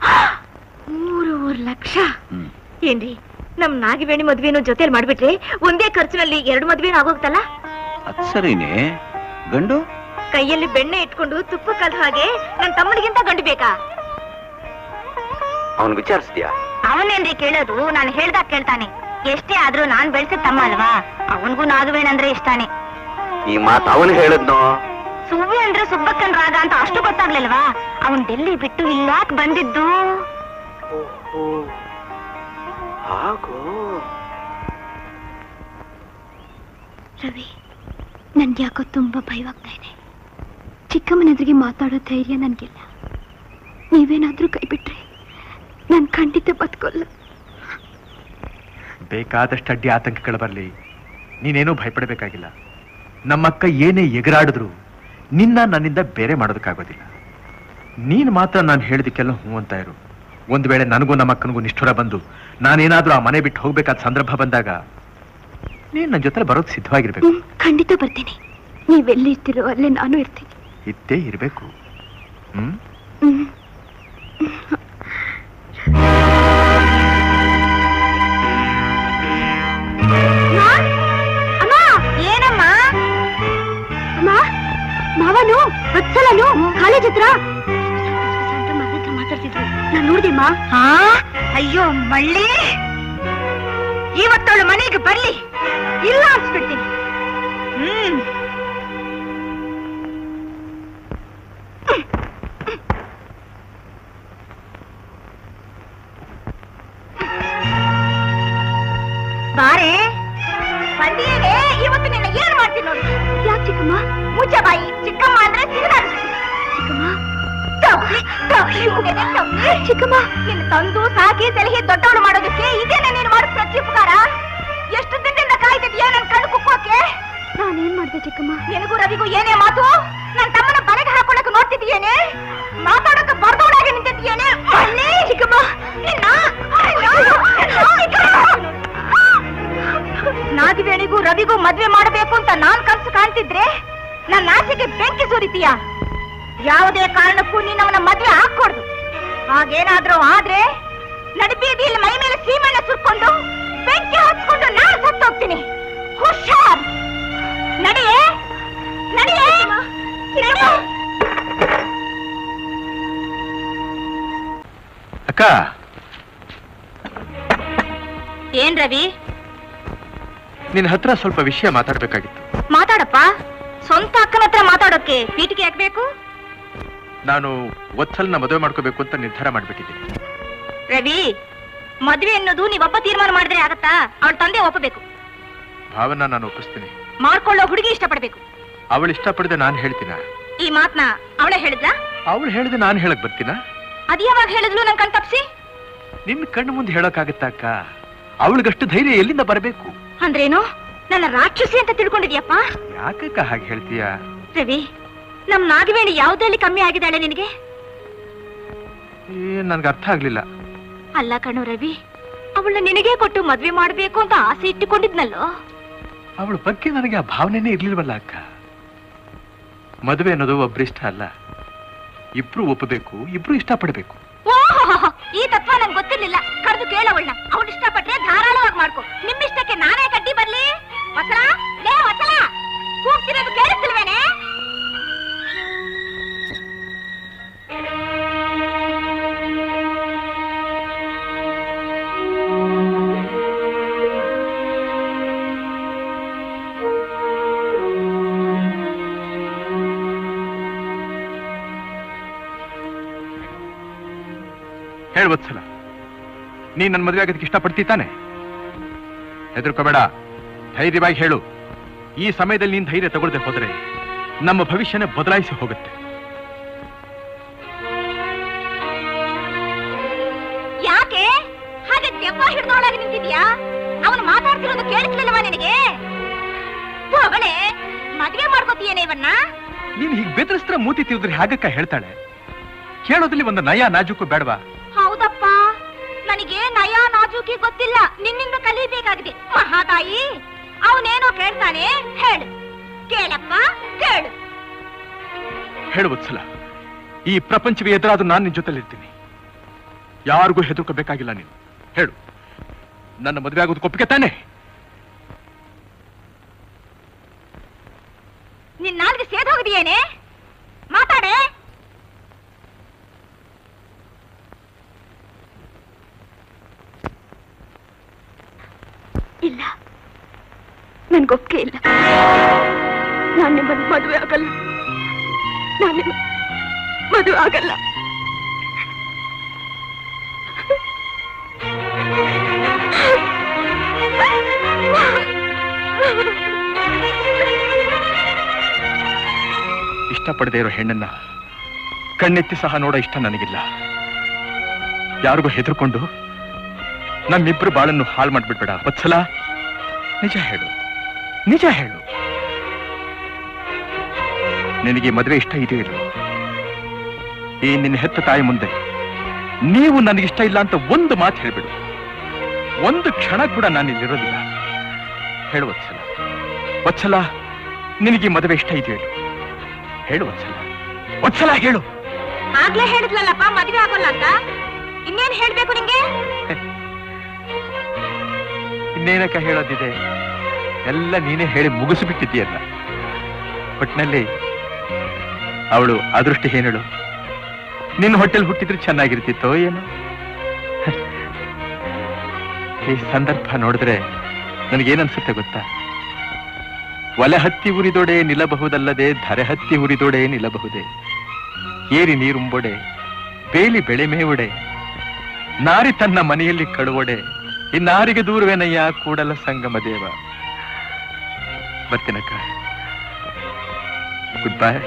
S3: 3 ಲಕ್ಷ? ಏನ್ರಿ, ನಮ್ ನಾಗಿಬೇಣಿ ಮದ್ವೆನೂ ಜೊತೆಲಿ ಮಾಡ್ಬಿಟ್ರೆ ಒಂದೇ ಖರ್ಚಿನಲ್ಲಿ 2 ಮದ್ವೆನೂ ಆಗೋಗ್ತಲ್ಲ?
S1: ಅದ್ ಸರಿನೇ. ಗಂಡು
S3: ಕೈಯಲ್ಲಿ ಬೆಣ್ಣೆ ಇಟ್ಕೊಂಡು ತುಪ್ಪ ಕಲ್ದ ಹಾಗೆ ನನ್ ತಮ್ಮನಿಗಿಂತ ಗಂಡು ಬೇಕಾ?
S1: ಅವನ್ ವಿಚಾರಿಸ್ತೀಯಾ?
S3: ಅವನೇನ್ರಿ ಕೇಳೋದು, ನಾನು ಹೇಳ್ದಾಗ ಕೇಳ್ತಾನೆ. ಎಷ್ಟೇ ಆದ್ರೂ ನಾನ್ ಬೆಳೆಸಿದ ತಮ್ಮ ಅಲ್ವಾ, ಅವನ್ಗೂ ನಾಗವೇಣಂದ್ರೆ ಇಷ್ಟಾನೆ.
S1: ಈ ಮಾತು ಅವನು ಹೇಳದ್ನೋ?
S3: ಸುವ್ವಿ ಅಂದ್ರೆ ಸುಬ್ಬಕ್ಕನ್ ರಾಗ ಅಂತ ಅಷ್ಟು ಗೊತ್ತಾಗ್ಲಿಲ್ವಾ? ಅವನ್ ಡೆಲ್ಲಿ ಬಿಟ್ಟು ಇಲ್ಲಾಕ್ ಬಂದಿದ್ದು? ರವಿ, ನನ್ಗೆ ಯಾಕೋ ತುಂಬಾ ಭಯವಾಗ್ತಾ ಇದೆ. ಚಿಕ್ಕಮ್ಮನ ಎದುರಿಗೆ ಮಾತಾಡೋ ಧೈರ್ಯ ನನ್ಗಿಲ್ಲ. ನೀವೇನಾದ್ರೂ ಕೈ ಬಿಟ್ರೆ ನಾನು ಖಂಡಿತ ಬದುಕೋಲ್ಲ.
S7: ಬೇಕಾದಷ್ಟು ಅಡ್ಡಿ ಆತಂಕಗಳು ಬರಲಿ, ನೀನೇನೂ ಭಯಪಡಬೇಕಾಗಿಲ್ಲ. ನಮ್ಮಕ್ಕ ಏನೇ ಎಗರಾಡಿದ್ರು ನಿನ್ನ ನನ್ನಿಂದ ಬೇರೆ ಮಾಡೋದಕ್ಕಾಗೋದಿಲ್ಲ. ನೀನು ಮಾತ್ರ ನಾನು ಹೇಳಿದಕ್ಕೆಲ್ಲ ಹ್ಞೂ ಅಂತ ಇರು. ಒಂದು ವೇಳೆ ನನಗೂ ನಮ್ಮಕ್ಕನಿಗೂ ನಿಷ್ಠುರ ಬಂದು ನಾನೇನಾದ್ರೂ ಆ ಮನೆ ಬಿಟ್ಟು ಹೋಗ್ಬೇಕಾದ ಸಂದರ್ಭ ಬಂದಾಗ ನೀನು ನನ್ನ ಜೊತೆ ಬರೋದು ಸಿದ್ಧವಾಗಿರ್ಬೇಕು.
S3: ಖಂಡಿತ ಬರ್ತೀನಿ. ನೀವೆಲ್ಲಿರ್ತೀರೋ ಅಲ್ಲೇ ನಾನು ಇರ್ತೀನಿ.
S7: ಇದ್ದೇ ಇರಬೇಕು.
S3: ಕಾಲೇಜ್ ಹತ್ರ ಮಾತಾಡ್ತಿದ್ರು, ನಾನು ನೋಡಿದೆಮ್ಮ. ಅಯ್ಯೋ ಮಳ್ಳಿ, ಇವತ್ತವಳು ಮನೆಗೆ ಬರ್ಲಿ, ಇಲ್ಲ ಅನ್ಸ್ಬಿಡ್ತೀನಿ. ಬಾರೆ ಬಂದಿಯೇ, ಇವತ್ತು ನಿನ್ನ ಏನ್ ಮಾಡ್ತೀನಿ ನೋಡಿ. ಯಾಕೆ ಚಿಕ್ಕಮ್ಮ? ಮುಚ್ಚ ಬಾಯಿ. ಚಿಕ್ಕಮ್ಮ ಅಂದ್ರೆ ಚಿಕ್ಕಮ್ಮ, ನಿನ್ನ ತಂದು ಸಾಕಿ ಸಲಹೆ ದೊಡ್ಡವಳು ಮಾಡೋದಕ್ಕೆ ಇದೇನೆ ನೀನು ಮಾಡೋ ಪ್ರತ್ಯುಪಕಾರ. ಎಷ್ಟು ದಿನದಿಂದ ಕಾಯ್ತಿದ್ಯಾ ನನ್ ಕಣ್ಣು ಕುಕ್ಕೋಕೆ? ನಾನೇನ್ ಮಾಡ್ದೆ ಚಿಕ್ಕಮ್ಮ? ನಿನಗೂ ರವಿಗೂ ಏನೇ ಮಾತು? ನನ್ನ ತಮ್ಮನ ಬಲೆಗೆ ಹಾಕೊಳ್ಳಕ್ಕೆ ನೋಡ್ತಿದ್ಯೇನೆ? ಮಾತಾಡೋಕೆ ಬರ್ದವಳಾಗಿ ನಿಂತಿದ್ಯೇನೆ? ಚಿಕ್ಕಮ್ಮ, ನಾದಿವೇಣಿಗೂ ರವಿಗೂ ಮದ್ವೆ ಮಾಡಬೇಕು ಅಂತ ನಾನ್ ಕನಸು ಕಾಣ್ತಿದ್ರೆ ನನ್ನ ಆಸೆಗೆ ಬೆಂಕಿ ಸುರಿತೀಯ. ಯಾವುದೇ ಕಾರಣಕ್ಕೂ ನೀನು ಅವನ ಮದ್ವೆ ಹಾಕೊಡ್ದು. ಹಾಗೇನಾದ್ರೂ ಆದ್ರೆ ನಡಿಬೀದಿಯಲ್ಲಿ ಮೈ ಮೇಲೆ ಸೀಮೆಣ್ಣೆ ಸುರ್ಕೊಂಡು ಬೆಂಕಿ ಹಚ್ಕೊಂಡು ನಾನು ಸತ್ತೋಗ್ತೀನಿ. ಹುಷಾರ್, ನಡಿಯೇ ನಡಿಯೇ.
S7: ಅಕ್ಕ,
S3: ಏನ್ ರವಿ?
S7: ನಿನ್ನ ಹತ್ರ ಸ್ವಲ್ಪ ವಿಷಯ ಮಾತಾಡ್ಬೇಕಾಗಿತ್ತು.
S3: ಮಾತಾಡಪ್ಪ. ಸ್ವಂತ ಅಕ್ಕನ ಹತ್ರ ಮಾತಾಡೋಕೆ ಪೀಟಿಗೆ ಹಾಕ್ಬೇಕು?
S7: ನಾನು ವತ್ಸಲ್ನ ಮದುವೆ ಮಾಡ್ಕೋಬೇಕು ಅಂತ ನಿರ್ಧಾರ ಮಾಡ್ಬಿಟ್ಟಿದ್ದೀನಿ.
S3: ರವಿ, ಮದ್ವೆ ಅನ್ನೋದು ನೀವೊಬ್ಬ ತೀರ್ಮಾನ ಮಾಡಿದ್ರೆ ಆಗತ್ತಾ? ಅವಳ ತಂದೆ ಒಪ್ಪಬೇಕು.
S7: ಭಾವನ ನಾನು ಒಪ್ಪಿಸ್ತೀನಿ.
S3: ಮಾಡ್ಕೊಳ್ಳೋ ಹುಡುಗಿ ಇಷ್ಟಪಡ್ಬೇಕು.
S7: ಅವಳು ಇಷ್ಟಪಡದೆ ನಾನು ಹೇಳ್ತೀನ?
S3: ಈ ಮಾತ್ನ ಅವಳೇ ಹೇಳಿದ್ಲಾ?
S7: ಅವಳು ಹೇಳಿದೆ ನಾನು ಹೇಳಕ್ ಬರ್ತೀನ?
S3: ಅದ್ ಯಾವಾಗ ಹೇಳಿದ್ಲು ನನ್ ಕಣ್ ತಪ್ಸಿ?
S7: ನಿನ್ನ ಕಣ್ಣು ಮುಂದೆ ಹೇಳೋಕ್ಕಾಗತ್ತ ಅಕ್ಕ? ಅವಳಿಗಷ್ಟು ಧೈರ್ಯ ಎಲ್ಲಿಂದ ಬರಬೇಕು?
S3: ಅಂದ್ರೇನು? ನನ್ನ ರಾಕ್ಷಸಿ ಅಂತ ತಿಳ್ಕೊಂಡಿದ್ಯಪ್ಪ?
S7: ಯಾಕಕ್ಕ ಹಾಗೆ ಹೇಳ್ತೀಯ?
S3: ರವಿ, ನಮ್ ನಾಗವೇಣಿ ಯಾವ್ದ್ರಲ್ಲಿ ಕಮ್ಮಿ ಆಗಿದ್ದಾಳೆ ನಿನಗೆ?
S7: ನನ್ಗೆ ಅರ್ಥ ಆಗ್ಲಿಲ್ಲ.
S3: ಅಲ್ಲ ಕಣೋ ರವಿ, ಅವಳನ್ನ ನಿನಗೆ ಕೊಟ್ಟು ಮದ್ವೆ ಮಾಡ್ಬೇಕು ಅಂತ ಆಸೆ ಇಟ್ಟುಕೊಂಡಿದ್ನಲ್ಲೋ.
S7: ಅವಳ ಬಗ್ಗೆ ನನಗೆ ಆ ಭಾವನೆನೇ ಇರ್ಲಿಲ್ವಲ್ಲ ಅಕ್ಕ. ಮದುವೆ ಅನ್ನೋದು ಒಬ್ರಿಷ್ಟ ಅಲ್ಲ, ಇಬ್ರು ಒಪ್ಪಬೇಕು, ಇಬ್ರು ಇಷ್ಟಪಡ್ಬೇಕು.
S3: ಓಹೋ, ಈ ತತ್ವ ನಂಗೆ ಗೊತ್ತಿರ್ಲಿಲ್ಲ. ಕರೆದು ಕೇಳವಳನ್ನ. ಅವಳು ಇಷ್ಟಪಟ್ರೆ ಧಾರಾಳವಾಗಿ ಮಾಡ್ಕೊ. ನಿಮ್ಮಿಷ್ಟಕ್ಕೆ ನಾನೇ ಕಡ್ಡಿ ಬರ್ಲಿ? ವಸಲ, ಲೇ ವಸಲ, ಕೂಗ್ತಿರೋದು ಕೇಳಿಸ್ತಿಲ್ವೇನೆ?
S7: ಹೇಳು ವತ್ಸಲ, ನೀನ್ ನನ್ನ ಮದುವೆ ಆಗೋದಕ್ಕೆ ಇಷ್ಟಪಡ್ತಿ ತಾನೆ? ಹೆದರ್ಕೋಬೇಡ, ಧೈರ್ಯವಾಗಿ ಹೇಳು. ಈ ಸಮಯದಲ್ಲಿ ನೀನ್ ಧೈರ್ಯ ತಗೊಳ್ದೆ ಹೋದ್ರೆ ನಮ್ಮ ಭವಿಷ್ಯನೇ ಬದಲಾಯಿಸಿ ಹೋಗುತ್ತೆ.
S3: ಯಾಕೆ ಹಾಗೆ ದೆವ್ವ ಹಿಡಿದೊಳಗೆ ನಿಂತಿದ್ಯಾ? ಅವನು ಮಾತಾಡ್ತಿರೋದು ಕೇಳಿಸ್ಲಿಲ್ಲವಾ ನಿನಗೆ? ಅವಳೆ ಮದುವೆ ಮಾಡ್ಕೋತೀಯೇನೆ ಇವನ್ನ?
S7: ನೀನ್ ಹೀಗೆ ಬೆದರಿಸ್ತ್ರ ಮೂತಿ ತಿರುದ್ರೆ ಹಾಗಕ್ಕ ಹೇಳ್ತಾಳೆ? ಕೇಳೋದ್ರಲ್ಲಿ ಒಂದು ನಯ ನಾಜೂಕು ಬೇಡವಾ?
S3: ಹೌದಪ್ಪ, ನನಗೆ ನಯ ನಾಜೂಕಿ ಗೊತ್ತಿಲ್ಲ, ನಿನ್ನಿಂದ ಕಲಿಬೇಕಾಗಿದೆ. ಮಹಾತಾಯಿ, ಅವನೇನೋ ಕೇಳ್ತಾನೆ, ಹೇಳು. ಕೇಳಪ್ಪ, ಕೇಳು.
S7: ಹೇಳು ವತ್ಸಲ, ಈ ಪ್ರಪಂಚವೇ ಎದುರಾದ್ರೂ ನಾನು ನಿನ್ ಜೊತೆಲಿರ್ತೀನಿ. ಯಾರಿಗೂ ಹೆದರ್ಕೋಬೇಕಾಗಿಲ್ಲ. ನೀನು ಹೇಳು, ನನ್ನ ಮದುವೆ ಆಗೋದಕ್ಕೆ ಒಪ್ಪಿಗೆ ತಾನೆ?
S3: ನಿನ್ನ ನಾಲ್ಗೆ ಸೇದೋಗಿದೆಯೇನೆ? ಮಾತಾಡೆ. ಇಲ್ಲ, ನನ್ಗೊಪ್ಪಿಗೆ ಇಲ್ಲ. ನಾನು ನಿಮ್ಮನ್ನು ಮದುವೆ ಆಗಲ್ಲ. ನಾನು ನಿಮ್ಮ ಮದುವೆ ಆಗಲ್ಲ.
S7: ಇಷ್ಟಪಡದೇ ಇರೋ ಹೆಣ್ಣನ್ನ ಕಣ್ಣೆತ್ತಿ ಸಹ ನೋಡೋ ಇಷ್ಟ ನನಗಿಲ್ಲ. ಯಾರಿಗೂ ಹೆದರ್ಕೊಂಡು ನಮ್ಮಿಬ್ರು ಬಾಳನ್ನು ಹಾಳು ಮಾಡ್ಬಿಡ್ಬೇಡ ವತ್ಸಲ. ನಿಜ ಹೇಳು, ನಿಜ ಹೇಳು. ನಿನಗೆ ಮದುವೆ ಇಷ್ಟ ಇದೆಯೋ ಇಲ್ಲ? ಈ ನಿನ್ನ ಹೆತ್ತ ತಾಯಿ ಮುಂದೆ ನೀವು ನನಗಿಷ್ಟ ಇಲ್ಲ ಅಂತ ಒಂದು ಮಾತು ಹೇಳ್ಬಿಡು. ಒಂದು ಕ್ಷಣ ಕೂಡ ನಾನು ಇಲ್ಲಿರೋದಿಲ್ಲ. ಹೇಳು ವತ್ಸಲ. ವತ್ಸಲ, ನಿನಗೆ ಮದುವೆ ಇಷ್ಟ ಇದೆಯೋ ಇಲ್ಲ? ಹೇಳು ವತ್ಸಲ. ವತ್ಸಲ ಹೇಳು.
S3: ಆಗ್ಲೇ ಹೇಳಿದ್ಲಲ್ಲಪ್ಪ ಮದುವೆ ಆಗೋಲ್ಲ ಅಂತ. ಇನ್ನೇನ್ ಹೇಳ್ಬೇಕು ನಿಂಗೆ?
S7: ಇನ್ನೇನಕ್ಕ ಹೇಳೋದಿದೆ? ಎಲ್ಲ ನೀನೇ ಹೇಳಿ ಮುಗಿಸಿಬಿಟ್ಟಿದ್ದೀಯಲ್ಲ. ಒಟ್ನಲ್ಲಿ ಅವಳು ಅದೃಷ್ಟ ಏನೇಳು? ನಿನ್ನ ಹೊಟ್ಟೆಲ್ ಹುಟ್ಟಿದ್ರೆ ಚೆನ್ನಾಗಿರ್ತಿತ್ತೋ ಏನೋ. ಈ ಸಂದರ್ಭ ನೋಡಿದ್ರೆ ನನಗೇನನ್ಸುತ್ತೆ ಗೊತ್ತಾ? ಒಲೆ ಹತ್ತಿ ಉರಿದೊಡೆ ನಿಲ್ಲಬಹುದಲ್ಲದೆ ಧರೆ ಹತ್ತಿ ಉರಿದೊಡೆ ನಿಲ್ಲಬಹುದೇ. ಏರಿ ನೀರುಂಬೊಡೆ ಬೇಲಿ ಬೆಳೆ ಮೇವುಡೆ ನಾರಿ ತನ್ನ ಮನೆಯಲ್ಲಿ ಕಳುವೊಡೆ ಇನ್ನಾರಿಗೆ ದೂರವೇನಯ್ಯ ಕೂಡಲ ಸಂಗಮ ದೇವ. ಬರ್ತೀನಕ್ಕ. Good bye.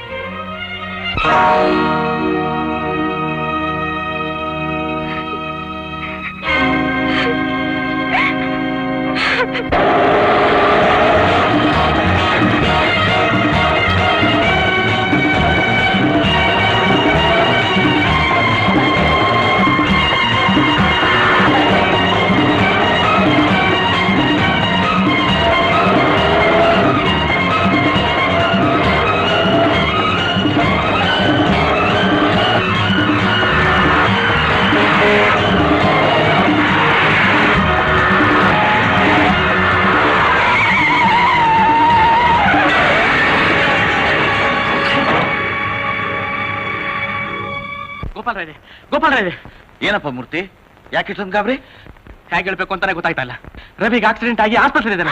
S4: ಗೋಪಾಲ್
S1: ಏನಪ್ಪ ಮೂರ್ತಿ, ಯಾಕೆ ಇಷ್ಟೊಂದು ಗಾಬರಿ?
S4: ಹೇಗೆ ಹೇಳ್ಬೇಕು ಅಂತಾನೆ ಗೊತ್ತಾಗ್ತಾ ಇಲ್ಲ. ರವಿಗೆ ಆಕ್ಸಿಡೆಂಟ್ ಆಗಿ ಆಸ್ಪತ್ರೆ ಇದ್ದಾನೆ.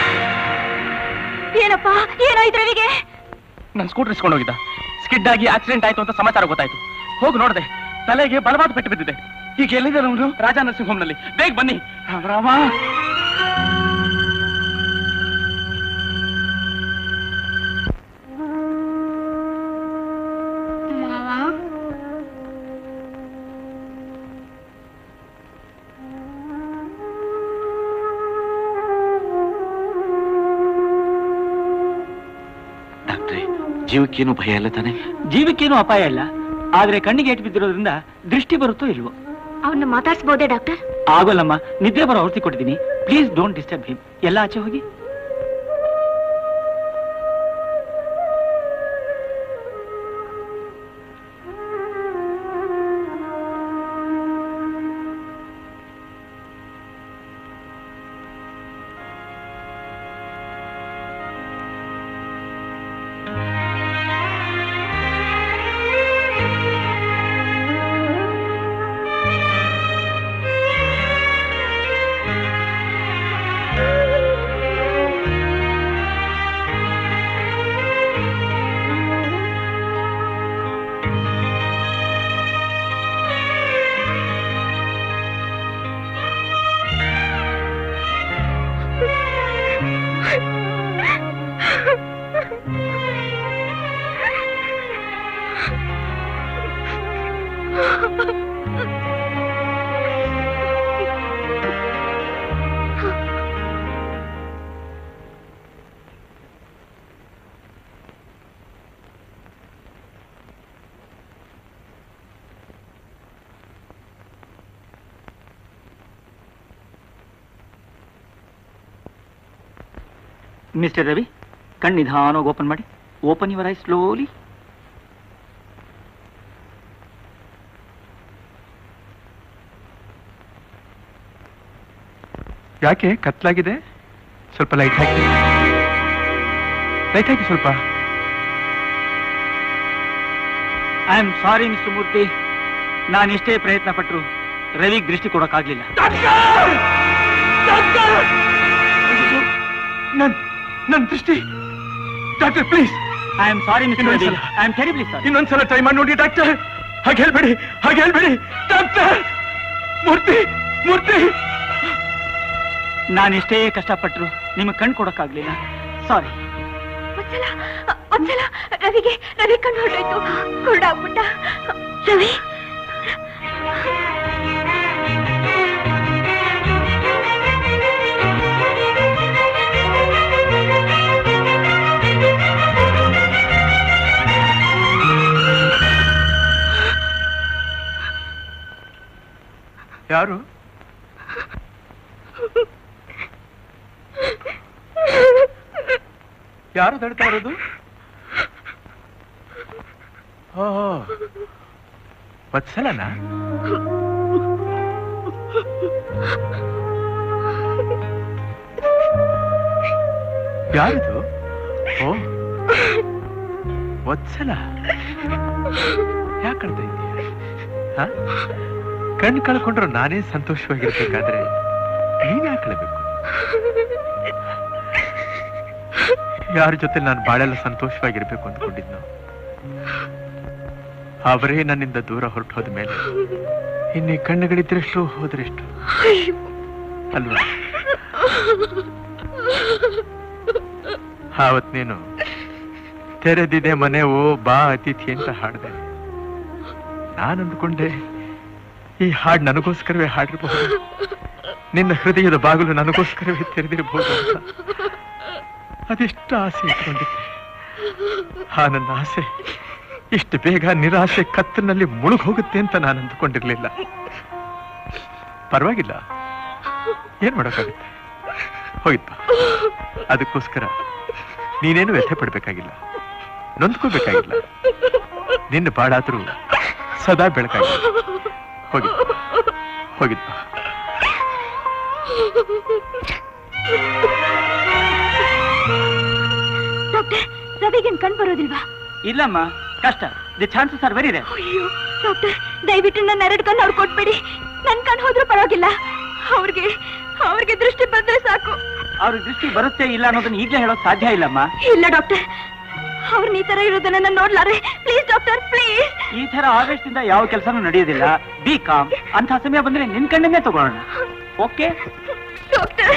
S3: ಏನಪ್ಪ ಏನಾಯ್ತು ರವಿಗೆ?
S4: ನಾನು ಸ್ಕೂಟರ್ ಇಸ್ಕೊಂಡು ಹೋಗಿದ್ದ. ಸ್ಕಿಡ್ ಆಗಿ ಆಕ್ಸಿಡೆಂಟ್ ಆಯ್ತು ಅಂತ ಸಮಾಚಾರ ಗೊತ್ತಾಯ್ತು. ಹೋಗಿ ನೋಡಿದೆ, ತಲೆಗೆ ಬಲವಾದ ಪೆಟ್ಟು ಬಿದ್ದಿದೆ. ಈಗ ಎಲ್ಲಿದ್ದಾರೆ ಅವನು? ರಾಜಾ ನರ್ಸಿಂಗ್ ಹೋಮ್ ನಲ್ಲಿ. ಬೇಗ ಬನ್ನಿ. ರಾಮ
S1: ಜೀವಕ್ಕೇನು ಭಯ ಇಲ್ಲ ತಾನೆ?
S5: ಜೀವಕ್ಕೇನು ಅಪಾಯ ಇಲ್ಲ, ಆದ್ರೆ ಕಣ್ಣಿಗೆ ಏಟು ಬಿದ್ದಿರೋದ್ರಿಂದ ದೃಷ್ಟಿ ಬರುತ್ತೋ ಇಲ್ವೋ.
S3: ಅವನ್ನ ಮಾತಾಡ್ಸ್ಬೋದೇ ಡಾಕ್ಟರ್?
S5: ಆಗೋಲ್ಲಮ್ಮ, ನಿದ್ದೆ ಬರೋ ಔಷಧಿ ಕೊಟ್ಟಿದ್ದೀನಿ. Please don't disturb him. ಎಲ್ಲ ಆಚೆ ಹೋಗಿ. ಮಿಸ್ಟರ್ ರವಿ, ಕಣ್ಣು ನಿಧಾನವಾಗಿ ಓಪನ್ ಮಾಡಿ. Open your eye slowly.
S7: ಯಾಕೆ ಕತ್ಲಾಗಿದೆ? ಸ್ವಲ್ಪ ಲೈಟ್ ಹಾಕಿ, ಲೈಟ್ ಹಾಕಿ ಸ್ವಲ್ಪ.
S5: I am sorry mister Murthy, ನಾನು ಎಷ್ಟೇ ಪ್ರಯತ್ನ ಪಟ್ಟರು ರವಿಗೆ ದೃಷ್ಟಿ ಕೊಡೋಕ್ಕಾಗ್ಲಿಲ್ಲ.
S7: ನನ್ನ ದೃಷ್ಟಿ doctor please.
S5: I am sorry mister Ravi, I am terribly sorry.
S7: ಇನ್ನೊಂದ್ಸಲ ಟ್ರೈ ಮಾಡಿ ನೋಡಿ ಡಾಕ್ಟರ್. ಹಾಗೆ ಹೇಳ್ಬೇಡಿ, ಹಾಗೆ ಹೇಳ್ಬೇಡಿ ಡಾಕ್ಟರ್. ಮೂರ್ತಿ ಮೂರ್ತಿ,
S5: ನಾನು ಎಷ್ಟೇ ಕಷ್ಟಪಟ್ಟರು ನಿಮಗೆ ಕಣ್ಣು ಕೊಡೋಕ್ಕಾಗ್ಲಿಲ್ಲ. ಸಾರಿ.
S3: ಒಂದ್ಸಲ ರವಿ ಕಣ್ಣು ಹೊರಟೋಯ್ತು, ಕುರುಡಾಗ್ಬಿಟ್ಟ. ರವಿ
S7: ಯಾರು? ಯಾರು ತಡ್ತಾ ಇರೋದು? ವತ್ಸಲನಾ? ಯಾರಿದು? ಓ ವತ್ಸಲ ಯಾಕೆ ಕಳ್ತಾ ಇದೀಯ? ಕಣ್ಣು ಕಳ್ಕೊಂಡ್ರು ನಾನೇ ಸಂತೋಷವಾಗಿರ್ಬೇಕಾದ್ರೆ ನೀನ್ ಯಾಕೆ ಕಳಬೇಕು? ಯಾರ ಜೊತೆ ನಾನು ಬಾಳೆಲ್ಲ ಸಂತೋಷವಾಗಿರ್ಬೇಕು ಅಂದ್ಕೊಂಡಿದ್ನು, ಅವರೇ ನನ್ನಿಂದ ದೂರ ಹೊರಟು ಹೋದ ಮೇಲೆ ಇನ್ನೀ ಕಣ್ಣುಗಳಿದ್ರೆಷ್ಟು ಹೋದ್ರೆಷ್ಟು ಅಲ್ವಾ? ಆವತ್ ನೀನು ತೆರೆದಿದೆ ಮನೆ ಓ ಬಾ ಅತಿಥಿ ಅಂತ ಹಾಡ್ದೆ. ನಾನು ಅಂದ್ಕೊಂಡೆ ಈ ಹಾಡು ನನಗೋಸ್ಕರವೇ ಹಾಡಿರಬಹುದು, ನಿನ್ನ ಹೃದಯದ ಬಾಗಿಲು ನನಗೋಸ್ಕರವೇ ತೆರೆದಿರಬಹುದು ಅಂತ. ಅದೆಷ್ಟು ಆಸೆ ಇಟ್ಕೊಂಡಿದ್ದೆ. ಆ ನನ್ನ ಆಸೆ ಇಷ್ಟು ಬೇಗ ನಿರಾಶೆ ಕತ್ತಲಿನಲ್ಲಿ ಮುಳುಗ್ ಹೋಗುತ್ತೆ ಅಂತ ನಾನು ಅಂದ್ಕೊಂಡಿರ್ಲಿಲ್ಲ. ಪರವಾಗಿಲ್ಲ, ಏನ್ ಮಾಡೋಕ್ಕಾಗುತ್ತೆ, ಹೋಗಿದ್ಪ. ಅದಕ್ಕೋಸ್ಕರ ನೀನೇನು ವ್ಯಥೆ ಪಡ್ಬೇಕಾಗಿಲ್ಲ, ನೊಂದ್ಕೋಬೇಕಾಗಿಲ್ಲ. ನಿನ್ನ ಬಾಳಾದ್ರೂ ಸದಾ ಬೆಳಕಾಗಿಲ್ಲ. ಹೋಗಿದ್ಪ ಹೋಗಿದ್ಪ.
S3: ಡಾಕ್ಟರ್, ರವಿಗೇನ್ ಕಣ್ ಬರೋದಿಲ್ವಾ?
S11: ಇಲ್ಲಮ್ಮ, ಕಷ್ಟ. The chances are very rare.
S3: ಅಯ್ಯೋ ಡಾಕ್ಟರ್, ದಯವಿಟ್ಟು ನನ್ನ 2 ಕಣ್ಣು ಅವ್ರು ಕೊಟ್ಬೇಡಿ. ನನ್ ಕಣ್ ಹೋದ್ರೂ ಪರವಾಗಿಲ್ಲ. ಅವ್ರಿಗೆ ದೃಷ್ಟಿ ಬಂದ್ರೆ ಸಾಕು.
S11: ಅವ್ರಿಗೆ ದೃಷ್ಟಿ ಬರುತ್ತೆ ಇಲ್ಲ ಅನ್ನೋದನ್ನ ಈಗಲೇ ಹೇಳೋಕ್ ಸಾಧ್ಯ ಇಲ್ಲಮ್ಮ.
S3: ಇಲ್ಲ ಡಾಕ್ಟರ್, ಅವ್ರನ್ನ ಈ ತರ ಇರೋದನ್ನ ನಾನು ನೋಡ್ಲಾರೆ. Please doctor, please.
S11: ಈ ತರ ಆವೇಶದಿಂದ ಯಾವ ಕೆಲಸನೂ ನಡೆಯೋದಿಲ್ಲ. Be calm. ಅಂತ ಸಮಯ ಬಂದ್ರೆ ನಿನ್ ಕಣ್ಣನ್ನೇ ತಗೊಳ್ಳೋಣ. Okay
S3: doctor?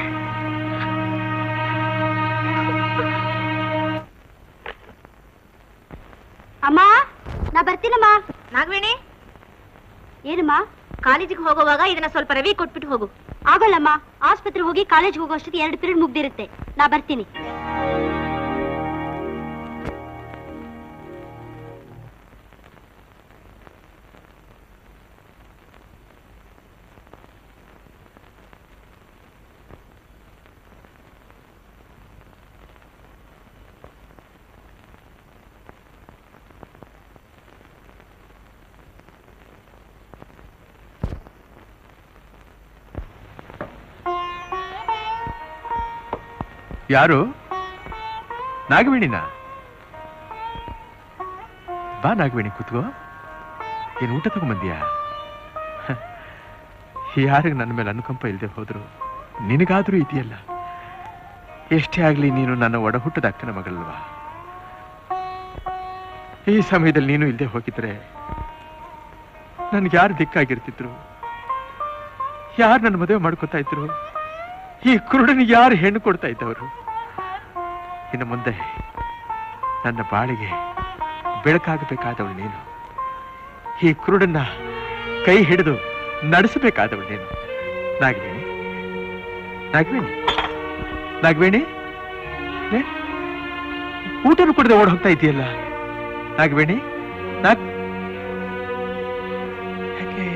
S3: ಅಮ್ಮ, ನಾ ಬರ್ತೀನಮ್ಮ. ನಾಗವೇಣಿ, ಏನಮ್ಮ? ಕಾಲೇಜಿಗೆ ಹೋಗುವಾಗ ಇದನ್ನ ಸ್ವಲ್ಪ ರವಿ ಕೊಟ್ಬಿಟ್ಟು ಹೋಗು. ಆಗಲ್ಲಮ್ಮ, ಆಸ್ಪತ್ರೆಗೆ ಹೋಗಿ ಕಾಲೇಜ್ ಹೋಗೋ ಅಷ್ಟೊತ್ತಿಗೆ 2 ಪೀರಿಯಡ್ ಮುಗ್ದಿರುತ್ತೆ. ನಾ ಬರ್ತೀನಿ.
S7: ಯಾರು? ನಾಗವೇಣಿನ? ಬಾ ನಾಗವೇಣಿ, ಕೂತ್ಕೋ. ಏನ್ ಊಟ ತಗೊಂಬಂದ್ಯಾ? ಯಾರಿಗೆ ನನ್ನ ಮೇಲೆ ಅನುಕಂಪ ಇಲ್ಲದೆ ಹೋದ್ರು ನಿನಗಾದ್ರೂ ಇದೆಯಲ್ಲ. ಎಷ್ಟೇ ಆಗ್ಲಿ ನೀನು ನನ್ನ ಒಡ ಹುಟ್ಟದ ಅಕ್ಕನ ಮಗಳಲ್ವಾ? ಈ ಸಮಯದಲ್ಲಿ ನೀನು ಇಲ್ಲದೆ ಹೋಗಿದ್ರೆ ನನ್ಗೆ ಯಾರು ದಿಕ್ಕಾಗಿರ್ತಿದ್ರು? ಯಾರು ನನ್ನ ಮದುವೆ ಮಾಡ್ಕೋತಾ ಇದ್ರು? ಈ ಕುರುಡನಿಗೆ ಯಾರು ಹೆಣ್ಣು ಕೊಡ್ತಾ ಇದ್ದವರು? ಇನ್ನು ಮುಂದೆ ನನ್ನ ಬಾಳಿಗೆ ಬೆಳಕಾಗಬೇಕಾದವಳು ನೀನು. ಈ ಕುರುಡನ್ನ ಕೈ ಹಿಡಿದು ನಡೆಸಬೇಕಾದವಳು ನೀನು. ನಾಗವೇಣಿ, ನಾಗವೇಣಿ, ನಾಗವೇಣಿ, ಊಟನು ಕೊಡದೆ ಓಡ್ ಹೋಗ್ತಾ ಇದೆಯಲ್ಲ ನಾಗವೇಣಿ. ಯಾಕೆ?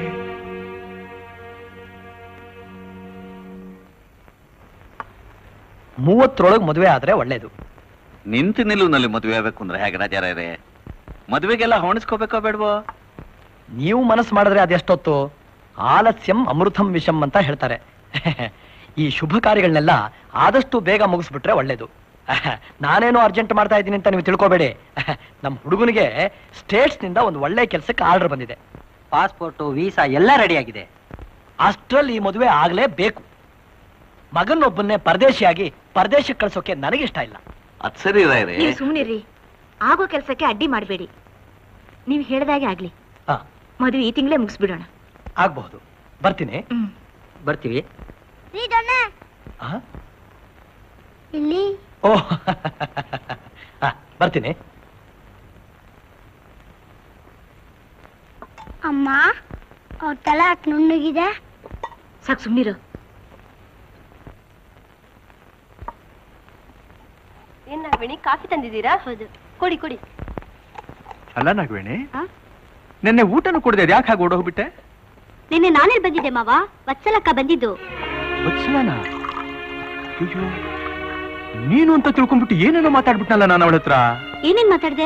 S5: 30ರೊಳಗೆ ಮದುವೆ ಆದ್ರೆ ಒಳ್ಳೇದು.
S1: ನಿಂತು ನಿಲುವಿನಲ್ಲಿ ಮದುವೆ ಆಗ್ಬೇಕು ಅಂದ್ರೆ ಹೇಗೆ ರಾಜಾರೇ? ಮದುವೆಗೆಲ್ಲ ಹೊಣಿಸ್ಕೋಬೇಕೋ ಬೇಡವೋ?
S5: ನೀವು ಮನಸ್ಸು ಮಾಡಿದ್ರೆ ಅದೆಷ್ಟೊತ್ತು. ಆಲಸ್ಯಂ ಅಮೃತಂ ವಿಷಂ ಅಂತ ಹೇಳ್ತಾರೆ. ಈ ಶುಭ ಕಾರ್ಯಗಳನ್ನೆಲ್ಲ ಆದಷ್ಟು ಬೇಗ ಮುಗಿಸ್ಬಿಟ್ರೆ ಒಳ್ಳೇದು. ನಾನೇನೋ ಅರ್ಜೆಂಟ್ ಮಾಡ್ತಾ ಇದ್ದೀನಿ ಅಂತ ನೀವು ತಿಳ್ಕೊಬೇಡಿ. ನಮ್ಮ ಹುಡುಗನಿಗೆ ಸ್ಟೇಟ್ಸ್ ನಿಂದ ಒಂದು ಒಳ್ಳೆ ಕೆಲಸಕ್ಕೆ ಆರ್ಡರ್ ಬಂದಿದೆ.
S11: ಪಾಸ್ಪೋರ್ಟು, ವೀಸಾ ಎಲ್ಲ ರೆಡಿ ಆಗಿದೆ.
S5: ಅಷ್ಟ್ರಲ್ಲಿ ಈ ಮದುವೆ ಆಗ್ಲೇಬೇಕು. ಮಗನೊಬ್ಬನ್ನೇ ಪರದೇಶಿಯಾಗಿ ಪರದೇಶಕ್ಕೆ ಕಳ್ಸೋಕೆ ನನಗಿಷ್ಟ ಇಲ್ಲ.
S1: ಅದ್ ಸರಿ ರಾಯ್ರೆ.
S3: ನೀವು ಸುಮ್ಮನಿರ್ರಿ. ಆಗೋ ಕೆಲಸಕ್ಕೆ ಅಡ್ಡಿ ಮಾಡಬೇಡಿ. ನೀವು ಹೇಳ್ದಾಗೆ ಆಗ್ಲಿ. ಮದುವೆ ಈ ತಿಂಗಳೇ ಮುಗಿಸ್ಬಿಡೋಣ.
S5: ಆಗ್ಬಹುದು. ಬರ್ತೀನಿ.
S11: ಬರ್ತೀವಿ.
S3: ಇಲ್ಲಿ
S5: ಓ ಬರ್ತೀನಿ.
S3: ಅಮ್ಮ, ಅವ್ರ ತಲೆ ಯಾಕೆ ನುಣ್ಣಗಿದೆ? ಸಾಕು ಸುಮ್ಮನಿರು.
S13: ಏನ್ ನಾಗವೇಣಿ, ಕಾಫಿ ತಂದಿದ್ದೀರಾ?
S3: ಹೌದು.
S13: ಕೊಡಿ ಕೊಡಿ.
S7: ಅಲ್ಲ ನಾಗವೇಣಿ, ನಿನ್ನೆ ಊಟನು ಕೊಡದೆ ಯಾಕೆ ಹಾಗೆ ಓಡೋಗ್ಬಿಟ್ಟೆ?
S3: ನಿನ್ನೆ ನಾನೇ ಬಂದಿದ್ದೆ ಮಾವ. ವತ್ಸಲಕ್ಕ ಬಂದಿದ್ದು.
S7: ವತ್ಸಲನ? ಅಯ್ಯೋ, ನೀನು ಅಂತ ತಿಳ್ಕೊಂಡ್ಬಿಟ್ಟು ಏನೇನೋ ಮಾತಾಡ್ಬಿಟ್ನಲ್ಲ ನಾನು ಅವಳ ಹತ್ರ.
S3: ಏನೇನ್ ಮಾತಾಡ್ದೆ?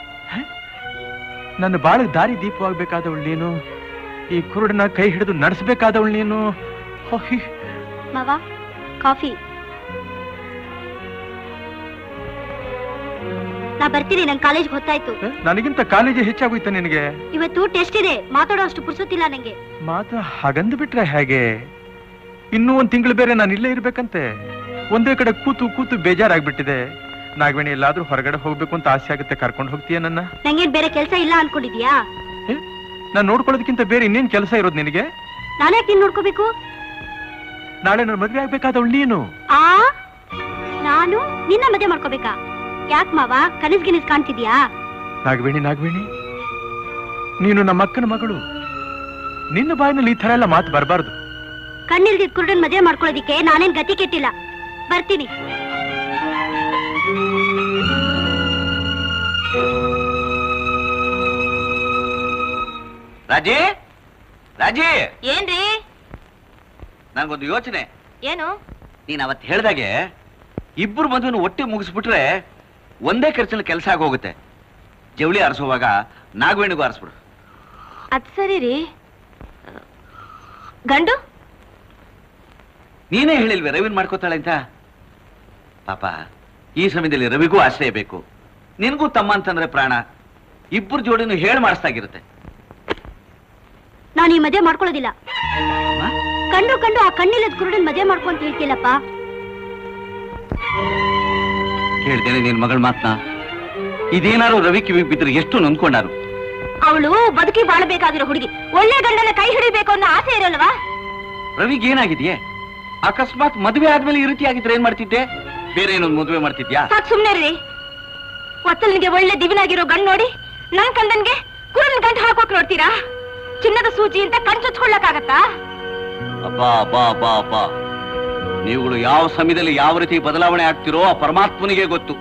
S7: ನನ್ನ ಬಾಳಿಗೆ ದಾರಿ ದೀಪವಾಗ್ಬೇಕಾದವಳು ನೀನು, ಈ ಕುರುಡನ ಕೈ ಹಿಡಿದು ನಡೆಸಬೇಕಾದವಳು ನೀನು.
S3: ಮಾವ, ಕಾಫಿ. ನಾ ಬರ್ತೀನಿ, ನಂಗೆ ಕಾಲೇಜ್ ಗೊತ್ತಾಯ್ತು.
S2: ನನಗಿಂತ ಕಾಲೇಜ್ ಹೆಚ್ಚಾಗೋಯ್ತ ನಿನಗೆ?
S3: ಇವತ್ತು ಟೆಸ್ಟ್ ಇದೆ, ಮಾತಾಡೋ ಅಷ್ಟು ಪುರ್ಸೊತ್ತಿಲ್ಲ ನಂಗೆ.
S2: ಮಾತು ಹಾಗಂದು ಬಿಟ್ರೆ ಹೇಗೆ? ಇನ್ನೂ ಒಂದ್ ತಿಂಗಳು ಬೇರೆ ನಾನು ಇಲ್ಲೇ ಇರ್ಬೇಕಂತೆ. ಒಂದೇ ಕಡೆ ಕೂತು ಕೂತು ಬೇಜಾರಾಗ್ಬಿಟ್ಟಿದೆ. ನಾಗವೇಣಿ ಎಲ್ಲಾದ್ರೂ ಹೊರಗಡೆ ಹೋಗ್ಬೇಕು ಅಂತ ಆಸೆ ಆಗುತ್ತೆ, ಕರ್ಕೊಂಡು ಹೋಗ್ತೀಯ ನನ್ನ?
S3: ನಂಗೇನ್ ಬೇರೆ ಕೆಲಸ ಇಲ್ಲ ಅನ್ಕೊಂಡಿದ್ಯಾ?
S2: ನಾನ್ ನೋಡ್ಕೊಳ್ಳೋದಕ್ಕಿಂತ ಬೇರೆ ಇನ್ನೇನ್ ಕೆಲಸ ಇರೋದು ನಿನಗೆ?
S3: ನಾನ್ಯಾಕೆ ನೀನ್ ನೋಡ್ಕೋಬೇಕು?
S2: ನಾಳೆ ನನ್ನ ಮದ್ವೆ ಆಗ್ಬೇಕಾದವಳು ನೀನು.
S3: ನಾನು ನಿನ್ನ ಮದುವೆ ಮಾಡ್ಕೋಬೇಕಾ? ಯಾಕ್ ಮಾವ, ಕನಸ್ಗಿನಿಸ್ ಕಾಣ್ತಿದ್ಯಾ?
S2: ನಾಗವೇಣಿ, ನೀನು ನಮ್ಮ ಅಕ್ಕನ ಮಗಳು. ನಿನ್ನ ಬಾಯಿನಲ್ಲಿ ಈ ತರ ಎಲ್ಲ ಮಾತು ಬರಬಾರ್ದು.
S3: ಕಣ್ಣಿಲ್ದಿದ್ ಕುರುಡನ್ ಮದುವೆ ಮಾಡ್ಕೊಳ್ಳೋದಿಕ್ಕೆ ನಾನೇನ್ ಗತಿ ಕೆಟ್ಟಿಲ್ಲ. ಬರ್ತೀನಿ.
S1: ರಾಜಿ, ರಾಜಿ,
S13: ಏನ್ರಿ?
S1: ನಂಗೊಂದು ಯೋಚನೆ.
S13: ಏನು?
S1: ನೀನ್ ಅವತ್ತು ಹೇಳ್ದಾಗೆ ಇಬ್ಬರು ಮದುವೆನ ಒಟ್ಟೆ ಮುಗಿಸ್ಬಿಟ್ರೆ ಒಂದೇ ಖರ್ಚಲ್ಲಿ ಕೆಲಸ ಆಗೋಗುತ್ತೆ. ಜವಳಿ ಆರಿಸುವಾಗ ನಾಗವೇಣಿಗೂ ಆರಿಸ್ಬಿಡು.
S13: ಅದ್ ಸರಿ ರೀ. ಗಂಡು
S1: ನೀನೇ ಹೇಳಿಲ್ವೇ ರವಿನ್ ಮಾಡ್ಕೋತಾಳೆ ಅಂತ? ಪಾಪ ಈ ಸಮಯದಲ್ಲಿ ರವಿಗೂ ಆಶ್ರಯ ಬೇಕು, ನಿನ್ಗೂ ತಮ್ಮ ಅಂತಂದ್ರೆ ಪ್ರಾಣ. ಇಬ್ಬರು ಜೋಡಿನೂ ಹೇಳಿ ಮಾಡಿಸ್ತಾಗಿರುತ್ತೆ.
S3: ನಾನು ಈ ಮದುವೆ ಮಾಡ್ಕೊಳ್ಳೋದಿಲ್ಲ. ಕಂಡು ಆ ಕಣ್ಣಿಲ್ಲದ ಕುರುಡನ್ ಮದುವೆ ಮಾಡ್ಕೊ ಅಂತ ಹೇಳ್ತಿಲ್ಲಪ್ಪ.
S1: ಕೇಳ್ದೇನೆ ನಿನ್ ಮಗಳ ಮಾತ್ನ? ಇದೇನಾರು ರವಿ ಕಿವಿ ಬಿದ್ರೆ ಎಷ್ಟು ನೊಂದ್ಕೊಂಡಾರು.
S13: ಅವಳು ಬದುಕಿ ಬಾಳ್ಬೇಕಾಗಿರೋ ಹುಡುಗಿ, ಒಳ್ಳೆ ಗಂಡನ ಕೈ ಹಿಡಿಬೇಕು ಅನ್ನೋ ಆಸೆ ಇರಲ್ವಾ?
S1: ರವಿಗೆ ಏನಾಗಿದೆಯೇ? ಅಕಸ್ಮಾತ್ ಮದುವೆ ಆದ್ಮೇಲೆ ಈ ರೀತಿ ಆಗಿದ್ರೆ ಏನ್ ಮಾಡ್ತಿದ್ದೆ? ಬೇರೆ ಏನೊಂದು ಮದುವೆ ಮಾಡ್ತಿದ್ಯಾ?
S13: ಸಾಕ್ ಸುಮ್ನೆ ರೀ. ಒತ್ತಲ್ನಿಗೆ ಒಳ್ಳೆ ದಿವಿನಾಗಿರೋ ಗಂಡು ನೋಡಿ ನನ್ ಕಂದನ್ಗೆ ಕುರುಡನ್ ಗಂಟು ಹಾಕೋಕ್ ನೋಡ್ತೀರಾ? ಚಿನ್ನದ ಸೂಜಿ ಅಂತ ಕಣ್ಚೊಚ್ಕೊಳ್ಳಕ್ಕಾಗತ್ತಾ?
S1: ಅಬ್ಬಾ ಅಬ್ಬಾ ಅಬ್ಬಾ ಅಬ್ಬಾ, ನೀವುಗಳು ಯಾವ ಸಮಯದಲ್ಲಿ ಯಾವ ರೀತಿ ಬದಲಾವಣೆ ಆಗ್ತಿರೋ ಆ ಪರಮಾತ್ಮನಿಗೆ ಗೊತ್ತು.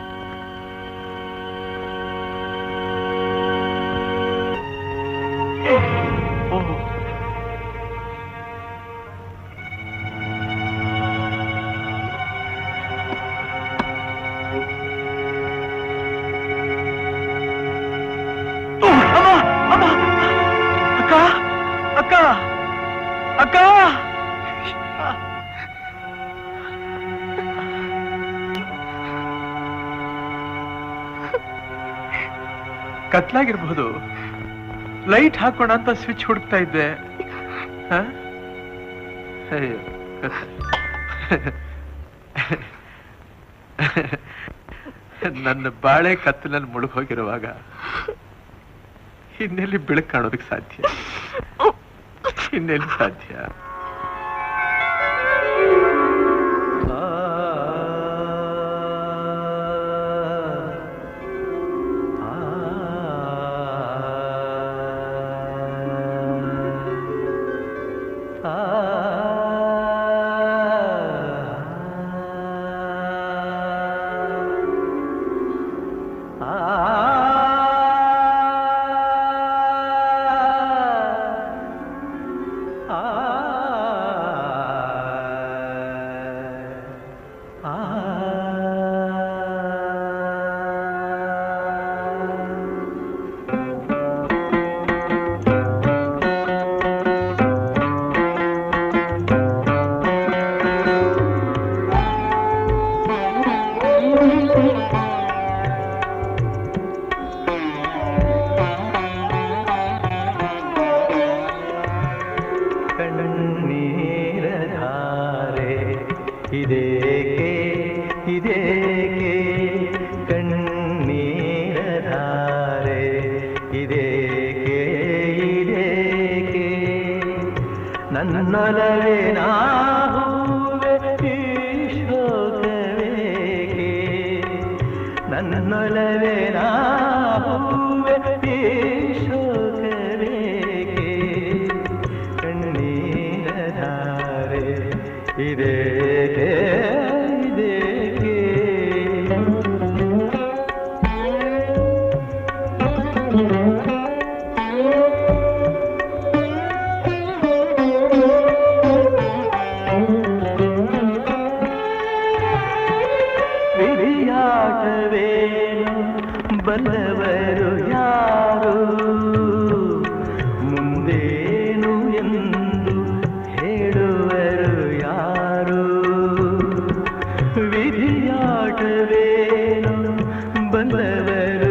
S2: ಕತ್ಲಾಗಿರ್ಬಹುದು, ಲೈಟ್ ಹಾಕೋಣ ಅಂತ ಸ್ವಿಚ್ ಹುಡುಕ್ತಾ ಇದ್ದೆ. ನನ್ನ ಬಾಳೆ ಕತ್ತಲಲ್ಲಿ ಮುಳುಗೋಗಿರುವಾಗ ಇನ್ನೆಲ್ಲಿ ಬೆಳಕು ಕಾಣೋದಕ್ಕೆ ಸಾಧ್ಯ? ಇನ್ನೆಲ್ಲಿ ಸಾಧ್ಯ?
S8: ಬಂದವರು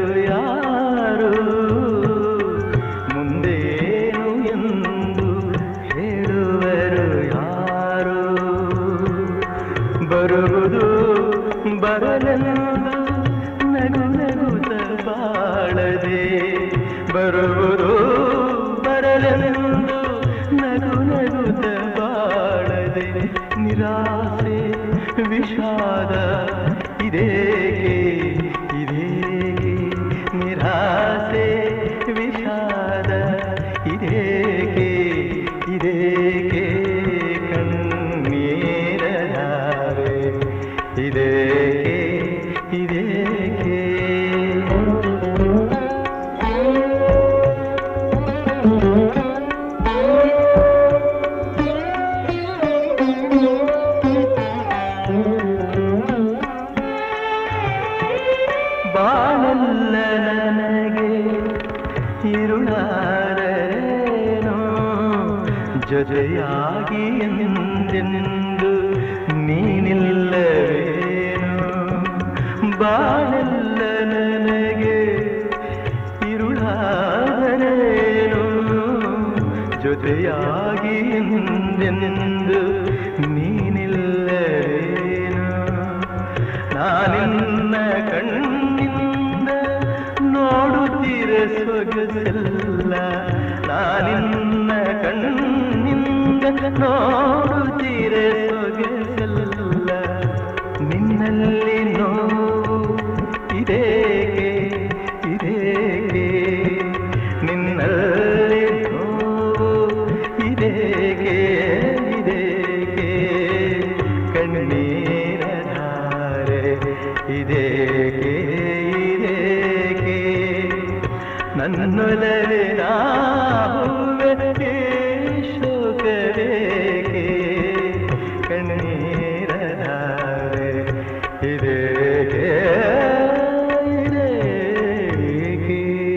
S8: ಬಾಳೆಲ್ಲ ನನಗೆ ಇರುಳಾರೇನೋ ಜೊತೆಯಾಗಿ ಎಂದೆಂದು ನೀನಿಲ್ಲವೇನೋ ಬಾಳೆಲ್ಲ ನನಗೆ ಇರುಳಾರೇನೋ ಜೊತೆಯಾಗಿ ಎಂದೆಂದು ನೀನಿಲ್ಲವೇನೋ ನಾನಿನ್ನ ಕಣ್ಣಿಂದ ನೋಡುತ್ತೀರೆ ಸೊಗಸೆಲ್ಲ ನಾನಿನ್ನ ಕಣ್ಣಿಂದ ನೋಡುತ್ತೀರೆ ಸೊಗಸೆಲ್ಲ ನಿನ್ನಲ್ಲಿ ನೋವು ಇದೇಕೆ ಇದೇಕೆ ನಿನ್ನಲ್ಲಿ ನೋವು ಇದೇಕೆ ಇದೇಕೆ ಕಣ್ಣೀರ ಧಾರೆ ಇದೇಕೆ ಇದೇಕೆ ನನ್ನೊಲವಿನ ಹೂವೆ ಶೋಕವೇಕೆ ಕಣ್ಣೀರ ಧಾರೆ ಇದೇಕೆ ಇದೇಕೆ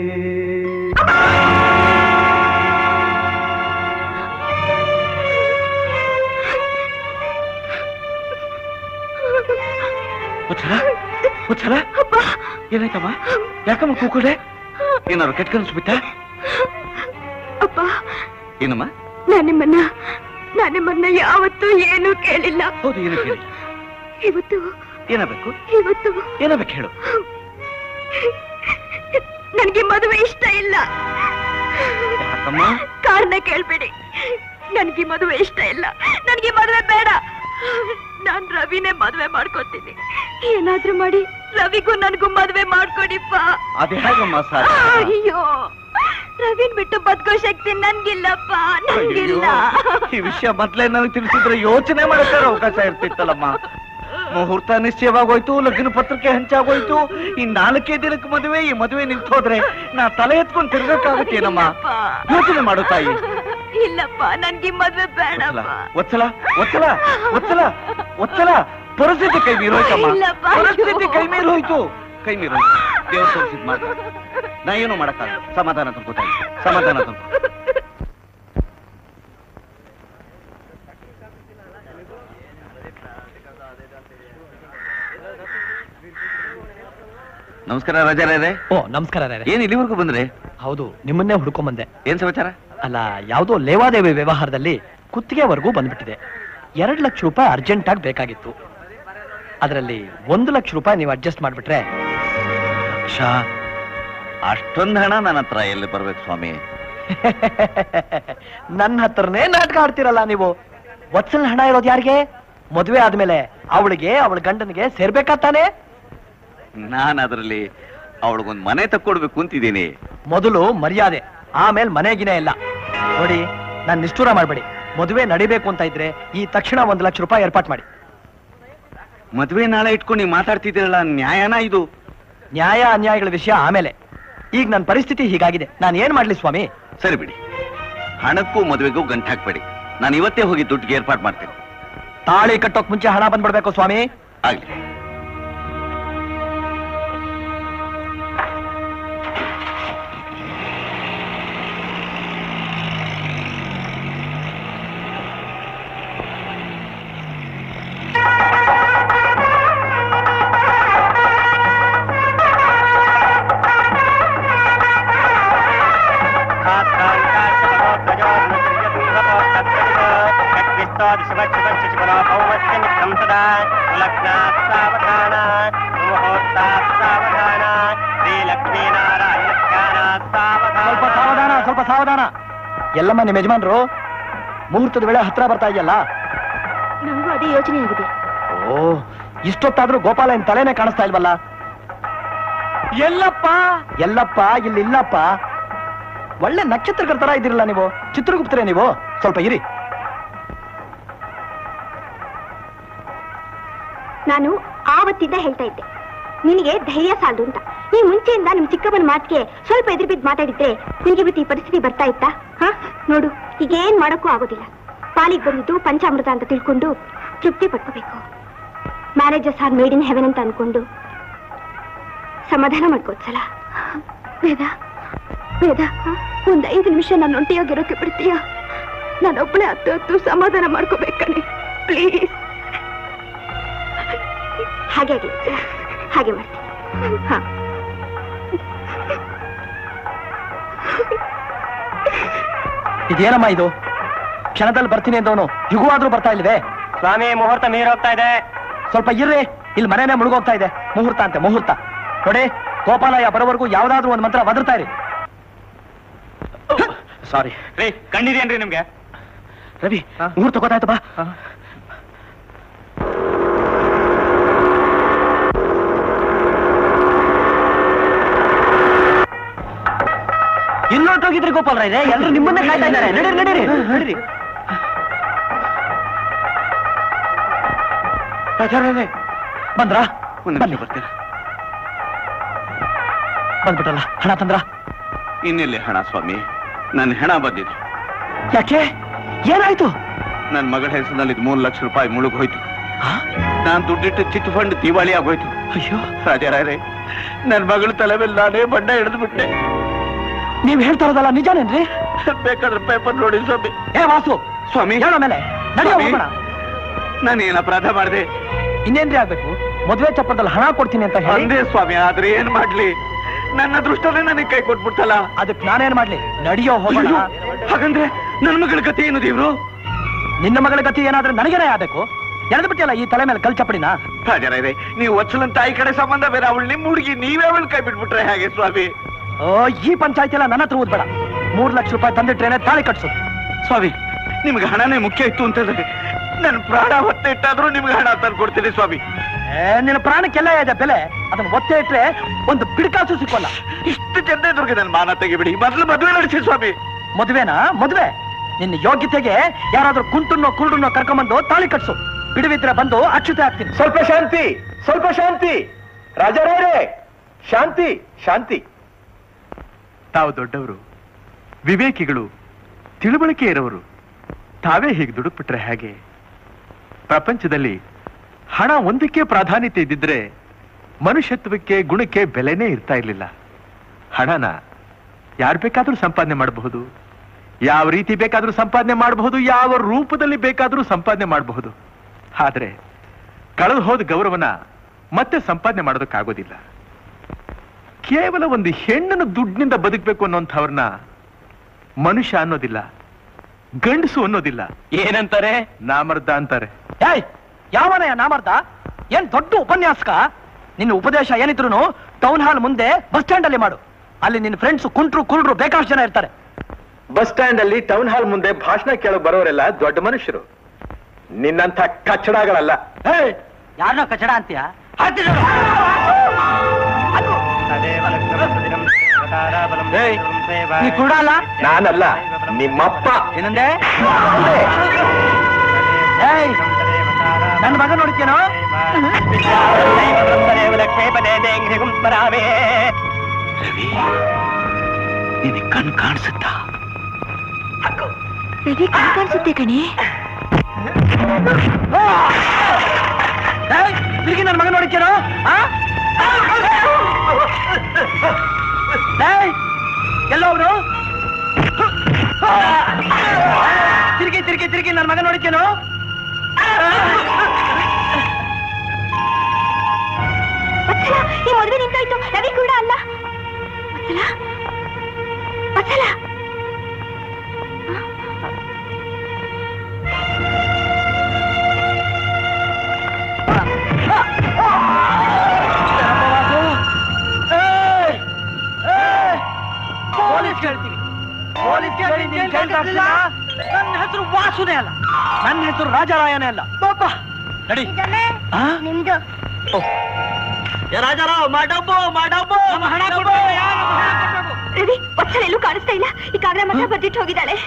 S1: ವತ್ಸಲ ಏನಾಯ್ತಮ್ಮ ಯಾಕಮ್ಮ ಕೂಕೊಂಡೆ ಏನಾದ್ರು ಕೆಟ್ಟ ಕನಸು ಬಿಟ್ಟ
S13: ಅಪ್ಪ
S1: ಏನಮ್ಮ
S13: ನಾನು ನಿಮ್ಮನ್ನ ಯಾವತ್ತೂ ಏನೂ ಕೇಳಿಲ್ಲ.
S1: ಹೌದು ಏನು ಕೇಳಿ
S13: ಇವತ್ತು
S1: ಏನಾಗಬೇಕು ಏನಾಗಬೇಕು ಹೇಳು.
S13: ನನ್ಗೆ ಮದುವೆ ಇಷ್ಟ ಇಲ್ಲ.
S1: ಯಾಕಮ್ಮ
S13: ಕಾರಣ ಕೇಳ್ಬೇಡಿ. ನನ್ಗೆ ಮದುವೆ ಇಷ್ಟ ಇಲ್ಲ. ನನ್ಗೆ ಮದುವೆ ಬೇಡ. ನಾನ್ ರವಿನೇ ಮದುವೆ ಮಾಡ್ಕೊತೀನಿ. ಏನಾದ್ರೂ ಮಾಡಿ ರವಿಗೂ ನನ್ಗೂ ಮದುವೆ ಮಾಡ್ಕೊಡಿಪ್ಪ.
S1: ಅದೇ ಹೇಗಮ್ಮ ಸಾಧ್ಯ?
S13: ಅಯ್ಯೋ, ರವಿನ್ ಬಿಟ್ಟು ಬದುಕೋ ಶಕ್ತಿ ನನ್ಗಿಲ್ಲಪ್ಪ, ನನ್ಗಿಲ್ಲ.
S1: ಈ ವಿಷಯ ಮೊದ್ಲೇ ನನಗೆ ತಿಳಿಸಿದ್ರೆ ಯೋಚನೆ ಮಾಡಕ್ಕೆ ಅವಕಾಶ ಇರ್ತಿತ್ತಲ್ಲಮ್ಮ. ಮುಹೂರ್ತ ನಿಶ್ಚಯವಾಗೋಯ್ತು, ಲಗ್ನ ಪತ್ರಿಕೆ ಹಂಚಾಗೋಯ್ತು. ಈ 4 ದಿನಕ್ಕೆ ಮದುವೆ. ಈ ಮದುವೆ ನಿಂತು ಹೋದ್ರೆ ನಾ ತಲೆ ಎತ್ಕೊಂಡು ತಿರ್ಗಕ್ಕಾಗತ್ತೇನಮ್ಮ? ಯೋಚನೆ ಮಾಡು ತಾಯಿ.
S13: ಇಲ್ಲಪ್ಪ, ನನ್ಗೆ ಮದುವೆ ಬೇಡಪ್ಪ.
S1: ಒತ್ತಲ ಒತ್ತಲ ಒತ್ತಲ ಒತ್ತಲ ಪರಿಸ್ಥಿತಿ ಕೈ ಮೀರೋಯ್ತಮ್ಮ. ಪರಿಸ್ಥಿತಿ ಕೈ ಮೀರೋಯ್ತು, ಕೈ ಮೀರೋಯ್ತು. ದೇವ್ರ ತೋರಿಸಿದ್ ಮಾತ್ರ ನಾ ಏನು ಮಾಡಕ್ಕಾಗಲ್ಲ. ಸಮಾಧಾನ ತಂದು ತಾಯಿ, ಸಮಾಧಾನ ತಂದು. ನಮಸ್ಕಾರ ರಾಜಾರೇ.
S11: ಓ ನಮಸ್ಕಾರ ರೇ.
S1: ಏನ್ ಇಲ್ಲಿವರೆಗೂ ಬಂದ್ರೆ?
S11: ಹೌದು, ನಿಮ್ಮನ್ನೇ ಹುಡ್ಕೊಂಡ್ ಬಂದೆ.
S1: ಏನ್ ಸಮಾಚಾರ?
S11: ಅಲ್ಲ, ಯಾವುದೋ ಲೇವಾದೇವಿ ವ್ಯವಹಾರದಲ್ಲಿ ಕುತ್ತಿಗೆವರೆಗೂ ಬಂದ್ಬಿಟ್ಟಿದೆ. 2 ಲಕ್ಷ ರೂಪಾಯಿ ಅರ್ಜೆಂಟ್ ಆಗಿ ಬೇಕಾಗಿತ್ತು. ಅದರಲ್ಲಿ 1 ಲಕ್ಷ ರೂಪಾಯಿ ನೀವು ಅಡ್ಜಸ್ಟ್ ಮಾಡ್ಬಿಟ್ರೆ.
S1: ಅಷ್ಟೊಂದು ಹಣ ನನ್ನ ಹತ್ರ ಎಲ್ಲಿ ಬರ್ಬೇಕು ಸ್ವಾಮಿ?
S11: ನನ್ನ ಹತ್ರನೇ ನಾಟಕ ಆಡ್ತಿರಲ್ಲ ನೀವು. ವತ್ಸಲ್ ಹಣ ಇರೋದು ಯಾರಿಗೆ? ಮದುವೆ ಆದ್ಮೇಲೆ ಅವಳಿಗೆ, ಅವಳ ಗಂಡನಿಗೆ ಸೇರ್ಬೇಕಾತಾನೆ.
S1: ನಾನು ಅದರಲ್ಲಿ ಅವಳಿಗೊಂದು ಮನೆ ತಕ್ಕೊಡ್ಬೇಕು ಅಂತಿದ್ದೀನಿ.
S11: ಮೊದಲು ಮರ್ಯಾದೆ, ಆಮೇಲೆ ಮನೆಗಿನೇ ಇಲ್ಲ. ನೋಡಿ, ನಾನು ನಿಷ್ಠೂರ ಮಾಡ್ಬೇಡಿ. ಮದುವೆ ನಡಿಬೇಕು ಅಂತ ಇದ್ರೆ ಈ ತಕ್ಷಣ 1 ಲಕ್ಷ ರೂಪಾಯಿ ಏರ್ಪಾಟ್ ಮಾಡಿ.
S1: ಮದುವೆ ನಾಳೆ ಇಟ್ಕೊಂಡು ನೀವು ಮಾತಾಡ್ತಿದ್ದೀರಲ್ಲ, ನ್ಯಾಯನಾ ಇದು?
S11: ನ್ಯಾಯ ಅನ್ಯಾಯಗಳ ವಿಷಯ ಆಮೇಲೆ. ಈಗ ನನ್ನ ಪರಿಸ್ಥಿತಿ ಹೀಗಾಗಿದೆ, ನಾನು ಏನ್ ಮಾಡ್ಲಿ ಸ್ವಾಮಿ?
S1: ಸರಿ ಬಿಡಿ, ಹಣಕ್ಕೂ ಮದುವೆಗೂ ಗಂಟು ಹಾಕ್ಬೇಡಿ. ನಾನು ಇವತ್ತೇ ಹೋಗಿ ದುಡ್ಡಿಗೆ ಏರ್ಪಾಟ್ ಮಾಡ್ತೇನೆ.
S11: ತಾಳಿ ಕಟ್ಟೋಕ್ ಮುಂಚೆ ಹಣ ಬಂದ್ಬಿಡ್ಬೇಕು ಸ್ವಾಮಿ.
S1: ಆಗ್ಲಿ.
S11: ಸ್ವಲ್ಪ ಸಾವಧಾನ. ಎಲ್ಲಮ್ಮ ನಿಮ್ಮ ಯಜಮಾನ್ರು? ಮುಹೂರ್ತದ ವೇಳೆ ಹತ್ರ ಬರ್ತಾ ಇದೆಯಲ್ಲ.
S3: ನಂಗೂ ಅದೇ ಯೋಚನೆ ಆಗಿದೆ.
S11: ಓ, ಇಷ್ಟೊತ್ತಾದ್ರೂ ಗೋಪಾಲ ತಲೆನೇ ಕಾಣಿಸ್ತಾ ಇಲ್ವಲ್ಲ? ಎಲ್ಲಪ್ಪ ಎಲ್ಲಪ್ಪ ಇಲ್ಲಿ ಇಲ್ಲಪ್ಪ. ಒಳ್ಳೆ ನಕ್ಷತ್ರಗಳ ತರ ಇದ್ದೀರಲ್ಲ ನೀವು. ಚಿತ್ರಗುಪ್ತರೇ ನೀವು? ಸ್ವಲ್ಪ ಇರಿ.
S3: ನಾನು ಆವತ್ತಿದ್ದ ಹೇಳ್ತಾ ಇದ್ದೆ, ನಿನಗೆ ಧೈರ್ಯ ಸಾಲದು ಅಂತ. ಈ ಮುಂಚೆಯಿಂದ ನಿಮ್ ಚಿಕ್ಕಮ್ಮನ ಮಾತಿಗೆ ಸ್ವಲ್ಪ ಎದುರು ಬಿದ್ದು ಮಾತಾಡಿದ್ರೆ ನಿನಗೆ ಇವತ್ತು ಈ ಪರಿಸ್ಥಿತಿ ಬರ್ತಾ ಇತ್ತಾ? ಹಾ ನೋಡು, ಈಗ ಏನ್ ಮಾಡೋಕ್ಕೂ ಆಗೋದಿಲ್ಲ. ಪಾಲಿಗೆ ಬಂದಿದ್ದು ಪಂಚಾಮೃತ ಅಂತ ತಿಳ್ಕೊಂಡು ತೃಪ್ತಿ ಪಡ್ಕೋಬೇಕು. Marriages are made in heaven ಅಂತ ಅನ್ಕೊಂಡು ಸಮಾಧಾನ ಮಾಡ್ಕೋದ್ಸಲ. ವೇದ ವೇದ, ಒಂದ್ 5 ನಿಮಿಷ ನಾನು ಒಂಟಿಯಾಗಿರೋಕೆ ಬಿಡ್ತೀಯ? ನಾನೊಬ್ಬಳೇ ಹತ್ತು ಸಮಾಧಾನ ಮಾಡ್ಕೋಬೇಕಣೆ, ಪ್ಲೀಸ್. ಹಾಗೆ ಹಾಗೆ ಮಾಡ್ತೀನಿ. ಹಾ
S4: ಇದೇನಮ್ಮ ಇದು? ಕ್ಷಣದಲ್ಲಿ ಬರ್ತೀನಿ ಅಂದವನು ಯುಗವಾದ್ರೂ ಬರ್ತಾ ಇಲ್ವೇ? ಸ್ವಾಮಿ, ಮುಹೂರ್ತ ಮೀರೋಗ್ತಾ ಇದೆ. ಸ್ವಲ್ಪ ಇರ್ರಿ, ಇಲ್ಲಿ ಮನೆನೇ ಮುಳುಗೋಗ್ತಾ ಇದೆ. ಮುಹೂರ್ತ ಅಂತೆ ಮುಹೂರ್ತ. ನೋಡಿ, ಗೋಪಾಲಯ್ಯ ಬರೋವರೆಗೂ ಯಾವ್ದಾದ್ರು ಒಂದು ಮಂತ್ರ ಒದರ್ತಾ ಇರಿ. ಸಾರಿ
S5: ರೀ, ಕಣ್ಣಿದೇನ್ರಿ ನಿಮ್ಗೆ?
S4: ರವಿ, ಮುಹೂರ್ತ ಗೊತ್ತಾಯ್ತು ಬಾ.
S5: ಇನ್ನೊಟ್ಟೋಗಿದ್ರಿ ಗೋಪಾಲರಾಯ್ರೆ, ಎಲ್ಲರೂ ನಿಮ್ಮನ್ನೇ ಕಾಯ್ತಾ ಇದ್ದಾರೆ. ನಡೀರಿ ನಡೀರಿ ನಡೀರಿ.
S4: ಬಂದ್ರಾ?
S1: ಬನ್ನಿ, ಬರ್ತೀರಾ?
S4: ಬಂದ್ಬಿಟ್ರಲ್ಲ. ಹಣ ತಂದ್ರ?
S1: ಇನ್ನೆಲ್ಲಿ ಹಣ ಸ್ವಾಮಿ? ನನ್ನ ಹೆಣ ಬಂದಿದೆ.
S4: ಯಾಕೆ? ಏನಾಯ್ತು?
S1: ನನ್ನ ಮಗಳ ಹೆಸರಿನಲ್ಲಿ 3 ಲಕ್ಷ ರೂಪಾಯಿ ಮುಳುಗ್ ಹೋಯ್ತು. ನಾನ್ ದುಡ್ಡಿಟ್ಟು ಚಿಟ್ ಫಂಡ್ ದಿವಾಳಿ ಆಗೋಯ್ತು.
S4: ಅಯ್ಯೋ
S1: ರಾಜಾರಾಯರೇ, ನನ್ನ ಮಗಳ ತಲೆ ಮೇಲೆ ನಾನೇ ಬಣ್ಣ ಹಿಡಿದು ಬಿಟ್ಟೆ.
S4: ನೀವ್ ಹೇಳ್ತಾ ಇರೋದಲ್ಲ ನಿಜಾನೇನ್ರಿ?
S1: ಬೇಕಾದ್ರೆ ಪೇಪರ್ ನೋಡಿ ಸ್ವಾಮಿ.
S4: ಏ ವಾಸು,
S1: ಸ್ವಾಮಿ
S4: ಹೇಳೋ ಮೇಲೆ
S1: ನಾನು ಏನ್ ಅಪರಾಧ ಮಾಡಿದೆ?
S4: ಇನ್ನೇನ್ರಿ ಆಗ್ಬೇಕು? ಮದುವೆ ಚಪ್ಪದಲ್ಲಿ ಹಣ ಕೊಡ್ತೀನಿ ಅಂತ ಹೇಳಿ
S1: ಅಂದೇ ಸ್ವಾಮಿ, ಆದ್ರೆ ಏನ್ ಮಾಡ್ಲಿ? ನನ್ನ ಅದೃಷ್ಟನೇ ನನಗೆ ಕೈ ಕೊಟ್ಬಿಡ್ತಲ್ಲ.
S4: ಅದಕ್ಕೆ ನಾನೇನ್ ಮಾಡ್ಲಿ? ನಡಿಯೋ ಹೋಗೋಣ.
S1: ಹಾಗಂದ್ರೆ ನನ್ನ ಮಗಳ ಗತಿ ಏನು ದೇವ್ರು?
S4: ನಿನ್ನ ಮಗಳ ಗತಿ ಏನಾದ್ರೆ ನನಗೇನೇ ಆಗ್ಬೇಕು? ಎಳೆದು ಬಿಟ್ಟಿಲ್ಲ ಈ ತಲೆ ಮೇಲೆ ಕಲ್ ಚಪ್ಪಡಿನ.
S1: ರಾಜಾರಾಯರೇ, ನೀವು ವತ್ಸಲನ್ ತಾಯಿ ಕಡೆ ಸಂಬಂಧ ಬೇರೆ, ಅವಳು ನಿಮ್ಮ ಹುಡುಗಿ, ನೀವೇ ಅವಳು ಕೈ ಬಿಟ್ಬಿಟ್ರೆ ಹೇಗೆ ಸ್ವಾಮಿ?
S4: ಓ, ಈ ಪಂಚಾಯತಿ ಎಲ್ಲ ನನ್ನ ಹತ್ರ ಓದ್ಬೇಡ. 3 ಲಕ್ಷ ರೂಪಾಯಿ ತಂದಿಟ್ರೇನೆ ತಾಳಿ ಕಟ್ಸು.
S1: ಸ್ವಾಮಿ, ನಿಮ್ಗೆ ಹಣನೇ ಮುಖ್ಯ ಇತ್ತು ಅಂತಂದ್ರೆ ನನ್ನ ಪ್ರಾಣ ಒತ್ತೆ ಇಟ್ಟಾದ್ರೂ ನಿಮ್ಗೆ ಹಣ ತಂದು ಕೊಡ್ತೀನಿ ಸ್ವಾಮಿ.
S4: ನಿನ್ನ ಪ್ರಾಣಕ್ಕೆಲ್ಲ ಇದೆ ಬೆಲೆ. ಅದನ್ನ ಒತ್ತೆ ಇಟ್ರೆ ಒಂದು ಬಿಡ್ಕಾಸು ಸಿಕ್ಕೋಲ್ಲ.
S1: ಇಷ್ಟು ಜನ ಎದುರಿಗೆ ನನ್ನ ಮಾನ ತೆಗಿಬಿಡಿ. ಮೊದಲು ಮದುವೆ ನಡೆಸಿ ಸ್ವಾಮಿ.
S4: ಮದುವೆನಾ? ಮದುವೆ ನಿನ್ನ ಯೋಗ್ಯತೆಗೆ ಯಾರಾದ್ರೂ ಕುಂಟುನ್ನೋ ಕುರುಡನ್ನೋ ಕರ್ಕೊಂಬಂದು ತಾಳಿ ಕಟ್ಸು. ಬಿಡುವಿದ್ರೆ ಬಂದು ಅಕ್ಷತೆ ಹಾಕ್ತೀನಿ.
S2: ಸ್ವಲ್ಪ ಶಾಂತಿ, ಸ್ವಲ್ಪ ಶಾಂತಿ. ರಾಜಾರಾಯರೇ, ಶಾಂತಿ ಶಾಂತಿ.
S7: ತಾವು ದೊಡ್ಡವರು, ವಿವೇಕಿಗಳು, ತಿಳುವಳಿಕೆ ಇರೋರು. ತಾವೇ ಹೀಗೆ ದುಡುಕ್ಬಿಟ್ರೆ ಹೇಗೆ? ಪ್ರಪಂಚದಲ್ಲಿ ಹಣ ಒಂದಕ್ಕೆ ಪ್ರಾಧಾನ್ಯತೆ ಇದ್ದಿದ್ರೆ ಮನುಷ್ಯತ್ವಕ್ಕೆ, ಗುಣಕ್ಕೆ ಬೆಲೆನೇ ಇರ್ತಾ ಇರ್ಲಿಲ್ಲ. ಹಣನ ಯಾರು ಬೇಕಾದ್ರೂ ಸಂಪಾದನೆ ಮಾಡಬಹುದು, ಯಾವ ರೀತಿ ಬೇಕಾದ್ರೂ ಸಂಪಾದನೆ ಮಾಡಬಹುದು, ಯಾವ ರೂಪದಲ್ಲಿ ಬೇಕಾದ್ರೂ ಸಂಪಾದನೆ ಮಾಡಬಹುದು. ಆದ್ರೆ ಕಳೆದು ಹೋದ ಗೌರವನ ಮತ್ತೆ ಸಂಪಾದನೆ ಮಾಡೋದಕ್ಕಾಗೋದಿಲ್ಲ. ಕೇವಲ ಒಂದು ಹೆಣ್ಣನ್ನು ದುಡ್ಡಿನಿಂದ ಬದುಕಬೇಕು ಅನ್ನೋಂಥವ್ರನ್ನ ಮನುಷ್ಯ ಅನ್ನೋದಿಲ್ಲ, ಗಂಡಸು ಅನ್ನೋದಿಲ್ಲ.
S4: ಏನಂತಾರೆ?
S7: ನಾಮರ್ದ ಅಂತಾರೆ.
S4: ಏಯ್, ಯಾವನಯ್ಯ ನಾಮರ್ದ? ಏನ್ ದೊಡ್ಡ ಉಪನ್ಯಾಸಕ? ನಿನ್ನ ಉಪದೇಶ ಏನಿದ್ರು ಟೌನ್ ಹಾಲ್ ಮುಂದೆ ಬಸ್ ಸ್ಟ್ಯಾಂಡ್ ಅಲ್ಲಿ ಮಾಡು. ಅಲ್ಲಿ ನಿನ್ನ ಫ್ರೆಂಡ್ಸ್ ಕುಂಟ್ರು ಕುರುಡ್ರು ಬೇಕಾಷ್ಟು ಜನ ಇರ್ತಾರೆ.
S2: ಬಸ್ ಸ್ಟ್ಯಾಂಡ್ ಅಲ್ಲಿ, ಟೌನ್ ಹಾಲ್ ಮುಂದೆ ಭಾಷಣ ಕೇಳಕ್ ಬರೋರೆಲ್ಲ ದೊಡ್ಡ ಮನುಷ್ಯರು, ನಿನ್ನಂಥ ಕಚ್ಚಡಗಳಲ್ಲ.
S11: ಯಾರನ್ನ ಕಚಡ ಅಂತೀಯ?
S4: ನೀ ಕೂಡ ಅಲ್ಲ?
S2: ನಾನಲ್ಲ, ನಿಮ್ಮಪ್ಪ.
S4: ಏನಂದೆ? ನನ್ನ ಮಗ ನೋಡ್ತೇನೋ?
S1: ರವಿ, ನಿನಗೆ ಕಣ್ ಕಾಣಿಸುತ್ತಾ?
S3: ರವಿ ಕಣ್ ಕಾಣಿಸುತ್ತೆ ಕಣಿ.
S4: ತಿರುಗಿ ನನ್ನ ಮಗ ನೋಡಿಕೇನೋ? ಎಲ್ಲೋ ಅವನು? ತಿರುಗಿ ತಿರುಗಿ ತಿರುಗಿ ನನ್ನ ಮಗ ನೋಡಿಕೇನೋ?
S3: ಈ ಮದುವೆ ನಿಂತಾಯ್ತು. ರವಿ ಕೂಡ ಅಲ್ಲ. ವತ್ಸಲ,
S4: ಪೊಲೀಸ್ ಹೇಳ್ತೀವಿ. ಪೊಲೀಸ್ ನನ್ನ ಹೆಸರು ವಾಸುನೇ ಅಲ್ಲ, ನನ್ನ ಹೆಸರು ರಾಜಾರಾಯನೇ ಅಲ್ಲ. ಪಾಪ ನಡಿ.
S3: ನಿಮ್ದು
S4: ರಾಜಾರಾವ್ ಮಾಡಬ್ಬು ಮಾಡಬ್ಬು.
S3: ರವಿ, ವತ್ಸಲ ಎಲ್ಲೂ ಕಾಣಿಸ್ತಾ ಇಲ್ಲ. ಈ ಕಾಗದ ಮಾತ್ರ ಬರ್ದಿಟ್ಟು ಹೋಗಿದ್ದಾಳೆ.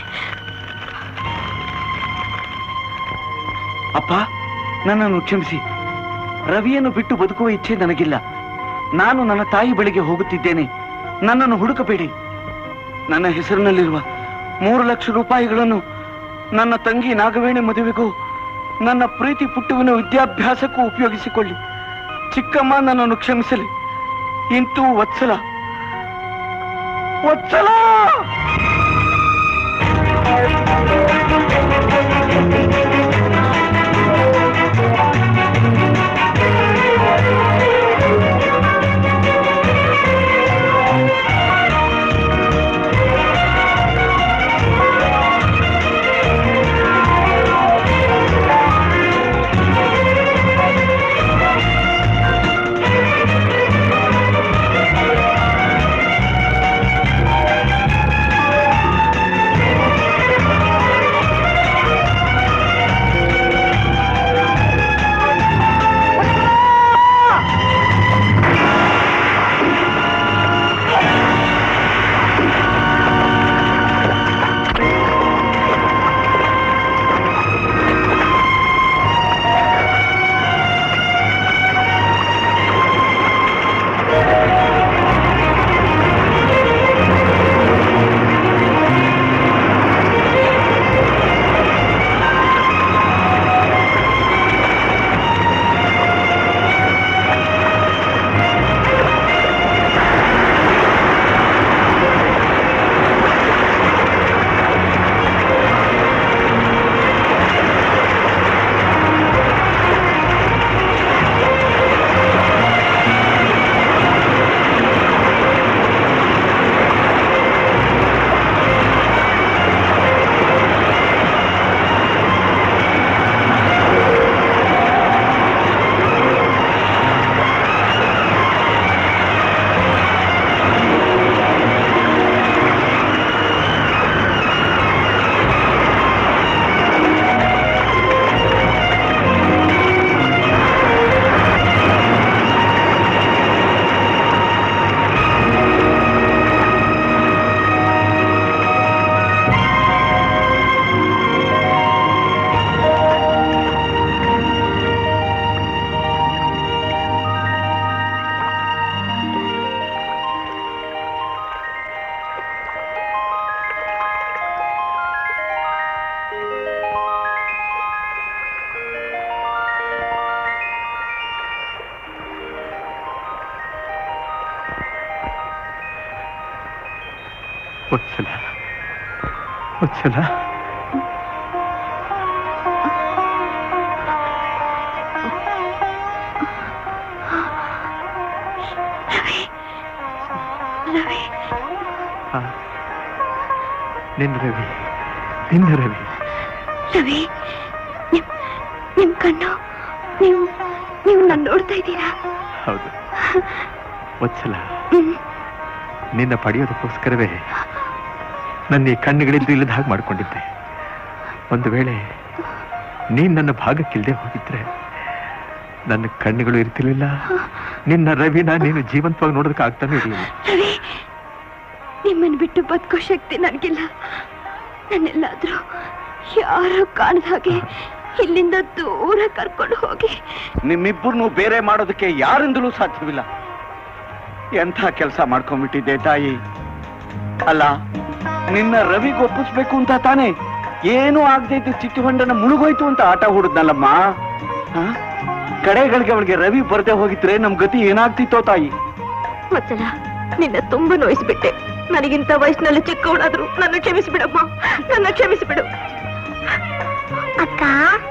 S1: ಅಪ್ಪ, ನನ್ನನ್ನು ಕ್ಷಮಿಸಿ. ರವಿಯನ್ನು ಬಿಟ್ಟು ಬದುಕುವ ಇಚ್ಛೆ ನನಗಿಲ್ಲ. ನಾನು ನನ್ನ ತಾಯಿ ಬಳಿಗೆ ಹೋಗುತ್ತಿದ್ದೇನೆ. ನನ್ನನ್ನು ಹುಡುಕಬೇಡಿ. ನನ್ನ ಹೆಸರಿನಲ್ಲಿರುವ 3 ಲಕ್ಷ ರೂಪಾಯಿಗಳನ್ನು ನನ್ನ ತಂಗಿ ನಾಗವೇಣಿ ಮದುವೆಗೂ ನನ್ನ ಪ್ರೀತಿ ಪುಟ್ಟುವಿನ ವಿದ್ಯಾಭ್ಯಾಸಕ್ಕೂ ಉಪಯೋಗಿಸಿಕೊಳ್ಳಿ. ಚಿಕ್ಕಮ್ಮ ನನ್ನನ್ನು ಕ್ಷಮಿಸಲಿ. ಇಂತೂ ವತ್ಸಲ ವತ್ಸಲ
S7: ವತ್ಸಲ ವತ್ಸಲ ನಿನ್ನ ರವಿ
S13: ರವಿ, ನಿಮ್ ಕಣ್ಣು, ನೀವು ನನ್ನ ನೋಡ್ತಾ ಇದ್ದೀರಾ?
S7: ಹೌದು ವತ್ಸಲ, ನಿನ್ನ ಪಡೆಯೋದಕ್ಕೋಸ್ಕರವೇ ನನ್ನ ಈ ಕಣ್ಣುಗಳಿದ್ದು ಇಲ್ಲದ ಹಾಗೆ ಮಾಡ್ಕೊಂಡಿದ್ದೆ. ಒಂದು ವೇಳೆ ನೀನ್ ನನ್ನ ಭಾಗಕ್ಕಿಲ್ದೆ ಹೋಗಿದ್ರೆ ನನ್ನ ಕಣ್ಣುಗಳು ಇರ್ತಿರ್ಲಿಲ್ಲ, ನಿನ್ನ ರವಿನ ನೀನು ಜೀವಂತವಾಗಿ ನೋಡೋದಕ್ಕೆ ಆಗ್ತಾನೆ ಇರಲಿಲ್ಲ.
S13: ರವಿ, ನಿಮ್ಮನ್ನು ಬಿಟ್ಟು ಬದುಕೋ ಶಕ್ತಿ ನನಗಿಲ್ಲ. ನನ್ನೆಲ್ಲಾದ್ರೂ ಯಾರು ಕಾಣದ ಹಾಗೆ ಇಲ್ಲಿಂದ ದೂರ ಕರ್ಕೊಂಡು ಹೋಗಿ.
S1: ನಿಮ್ಮಿಬ್ಬರನ್ನು ಬೇರೆ ಮಾಡೋದಕ್ಕೆ ಯಾರಿಂದಲೂ ಸಾಧ್ಯವಿಲ್ಲ. ಎಂಥ ಕೆಲಸ ಮಾಡ್ಕೊಂಡ್ಬಿಟ್ಟಿದ್ದೆ ತಾಯಿ. ಅಲ್ಲ, ನಿನ್ನ ರವಿಗೆ ಒಪ್ಪಿಸ್ಬೇಕು ಅಂತ ತಾನೇ ಏನೂ ಆಗದೆ ಇದ್ದು ಚಿಟ್ಟು ಹೊಂಡನ ಮುಳುಗೋಯ್ತು ಅಂತ ಆಟ ಹೂಡಿದ್ನಲ್ಲಮ್ಮ. ಕಡೆಗಳಿಗೆ ಅವಳಿಗೆ ರವಿ ಬರದೆ ಹೋಗಿದ್ರೆ ನಮ್ ಗತಿ ಏನಾಗ್ತಿತ್ತೋ ತಾಯಿ.
S13: ವತ್ಸಲ, ನಿನ್ನ ತುಂಬಾ ನೋಯಿಸ್ಬಿಟ್ಟೆ. ನನಗಿಂತ ವಯಸ್ಸಿನಲ್ಲಿ ಚಿಕ್ಕವಳಾದ್ರು ನನ್ನ ಕ್ಷಮಿಸಿಬಿಡಮ್ಮ, ನನ್ನ ಕ್ಷಮಿಸಿಬಿಡು.
S3: ಅಕ್ಕ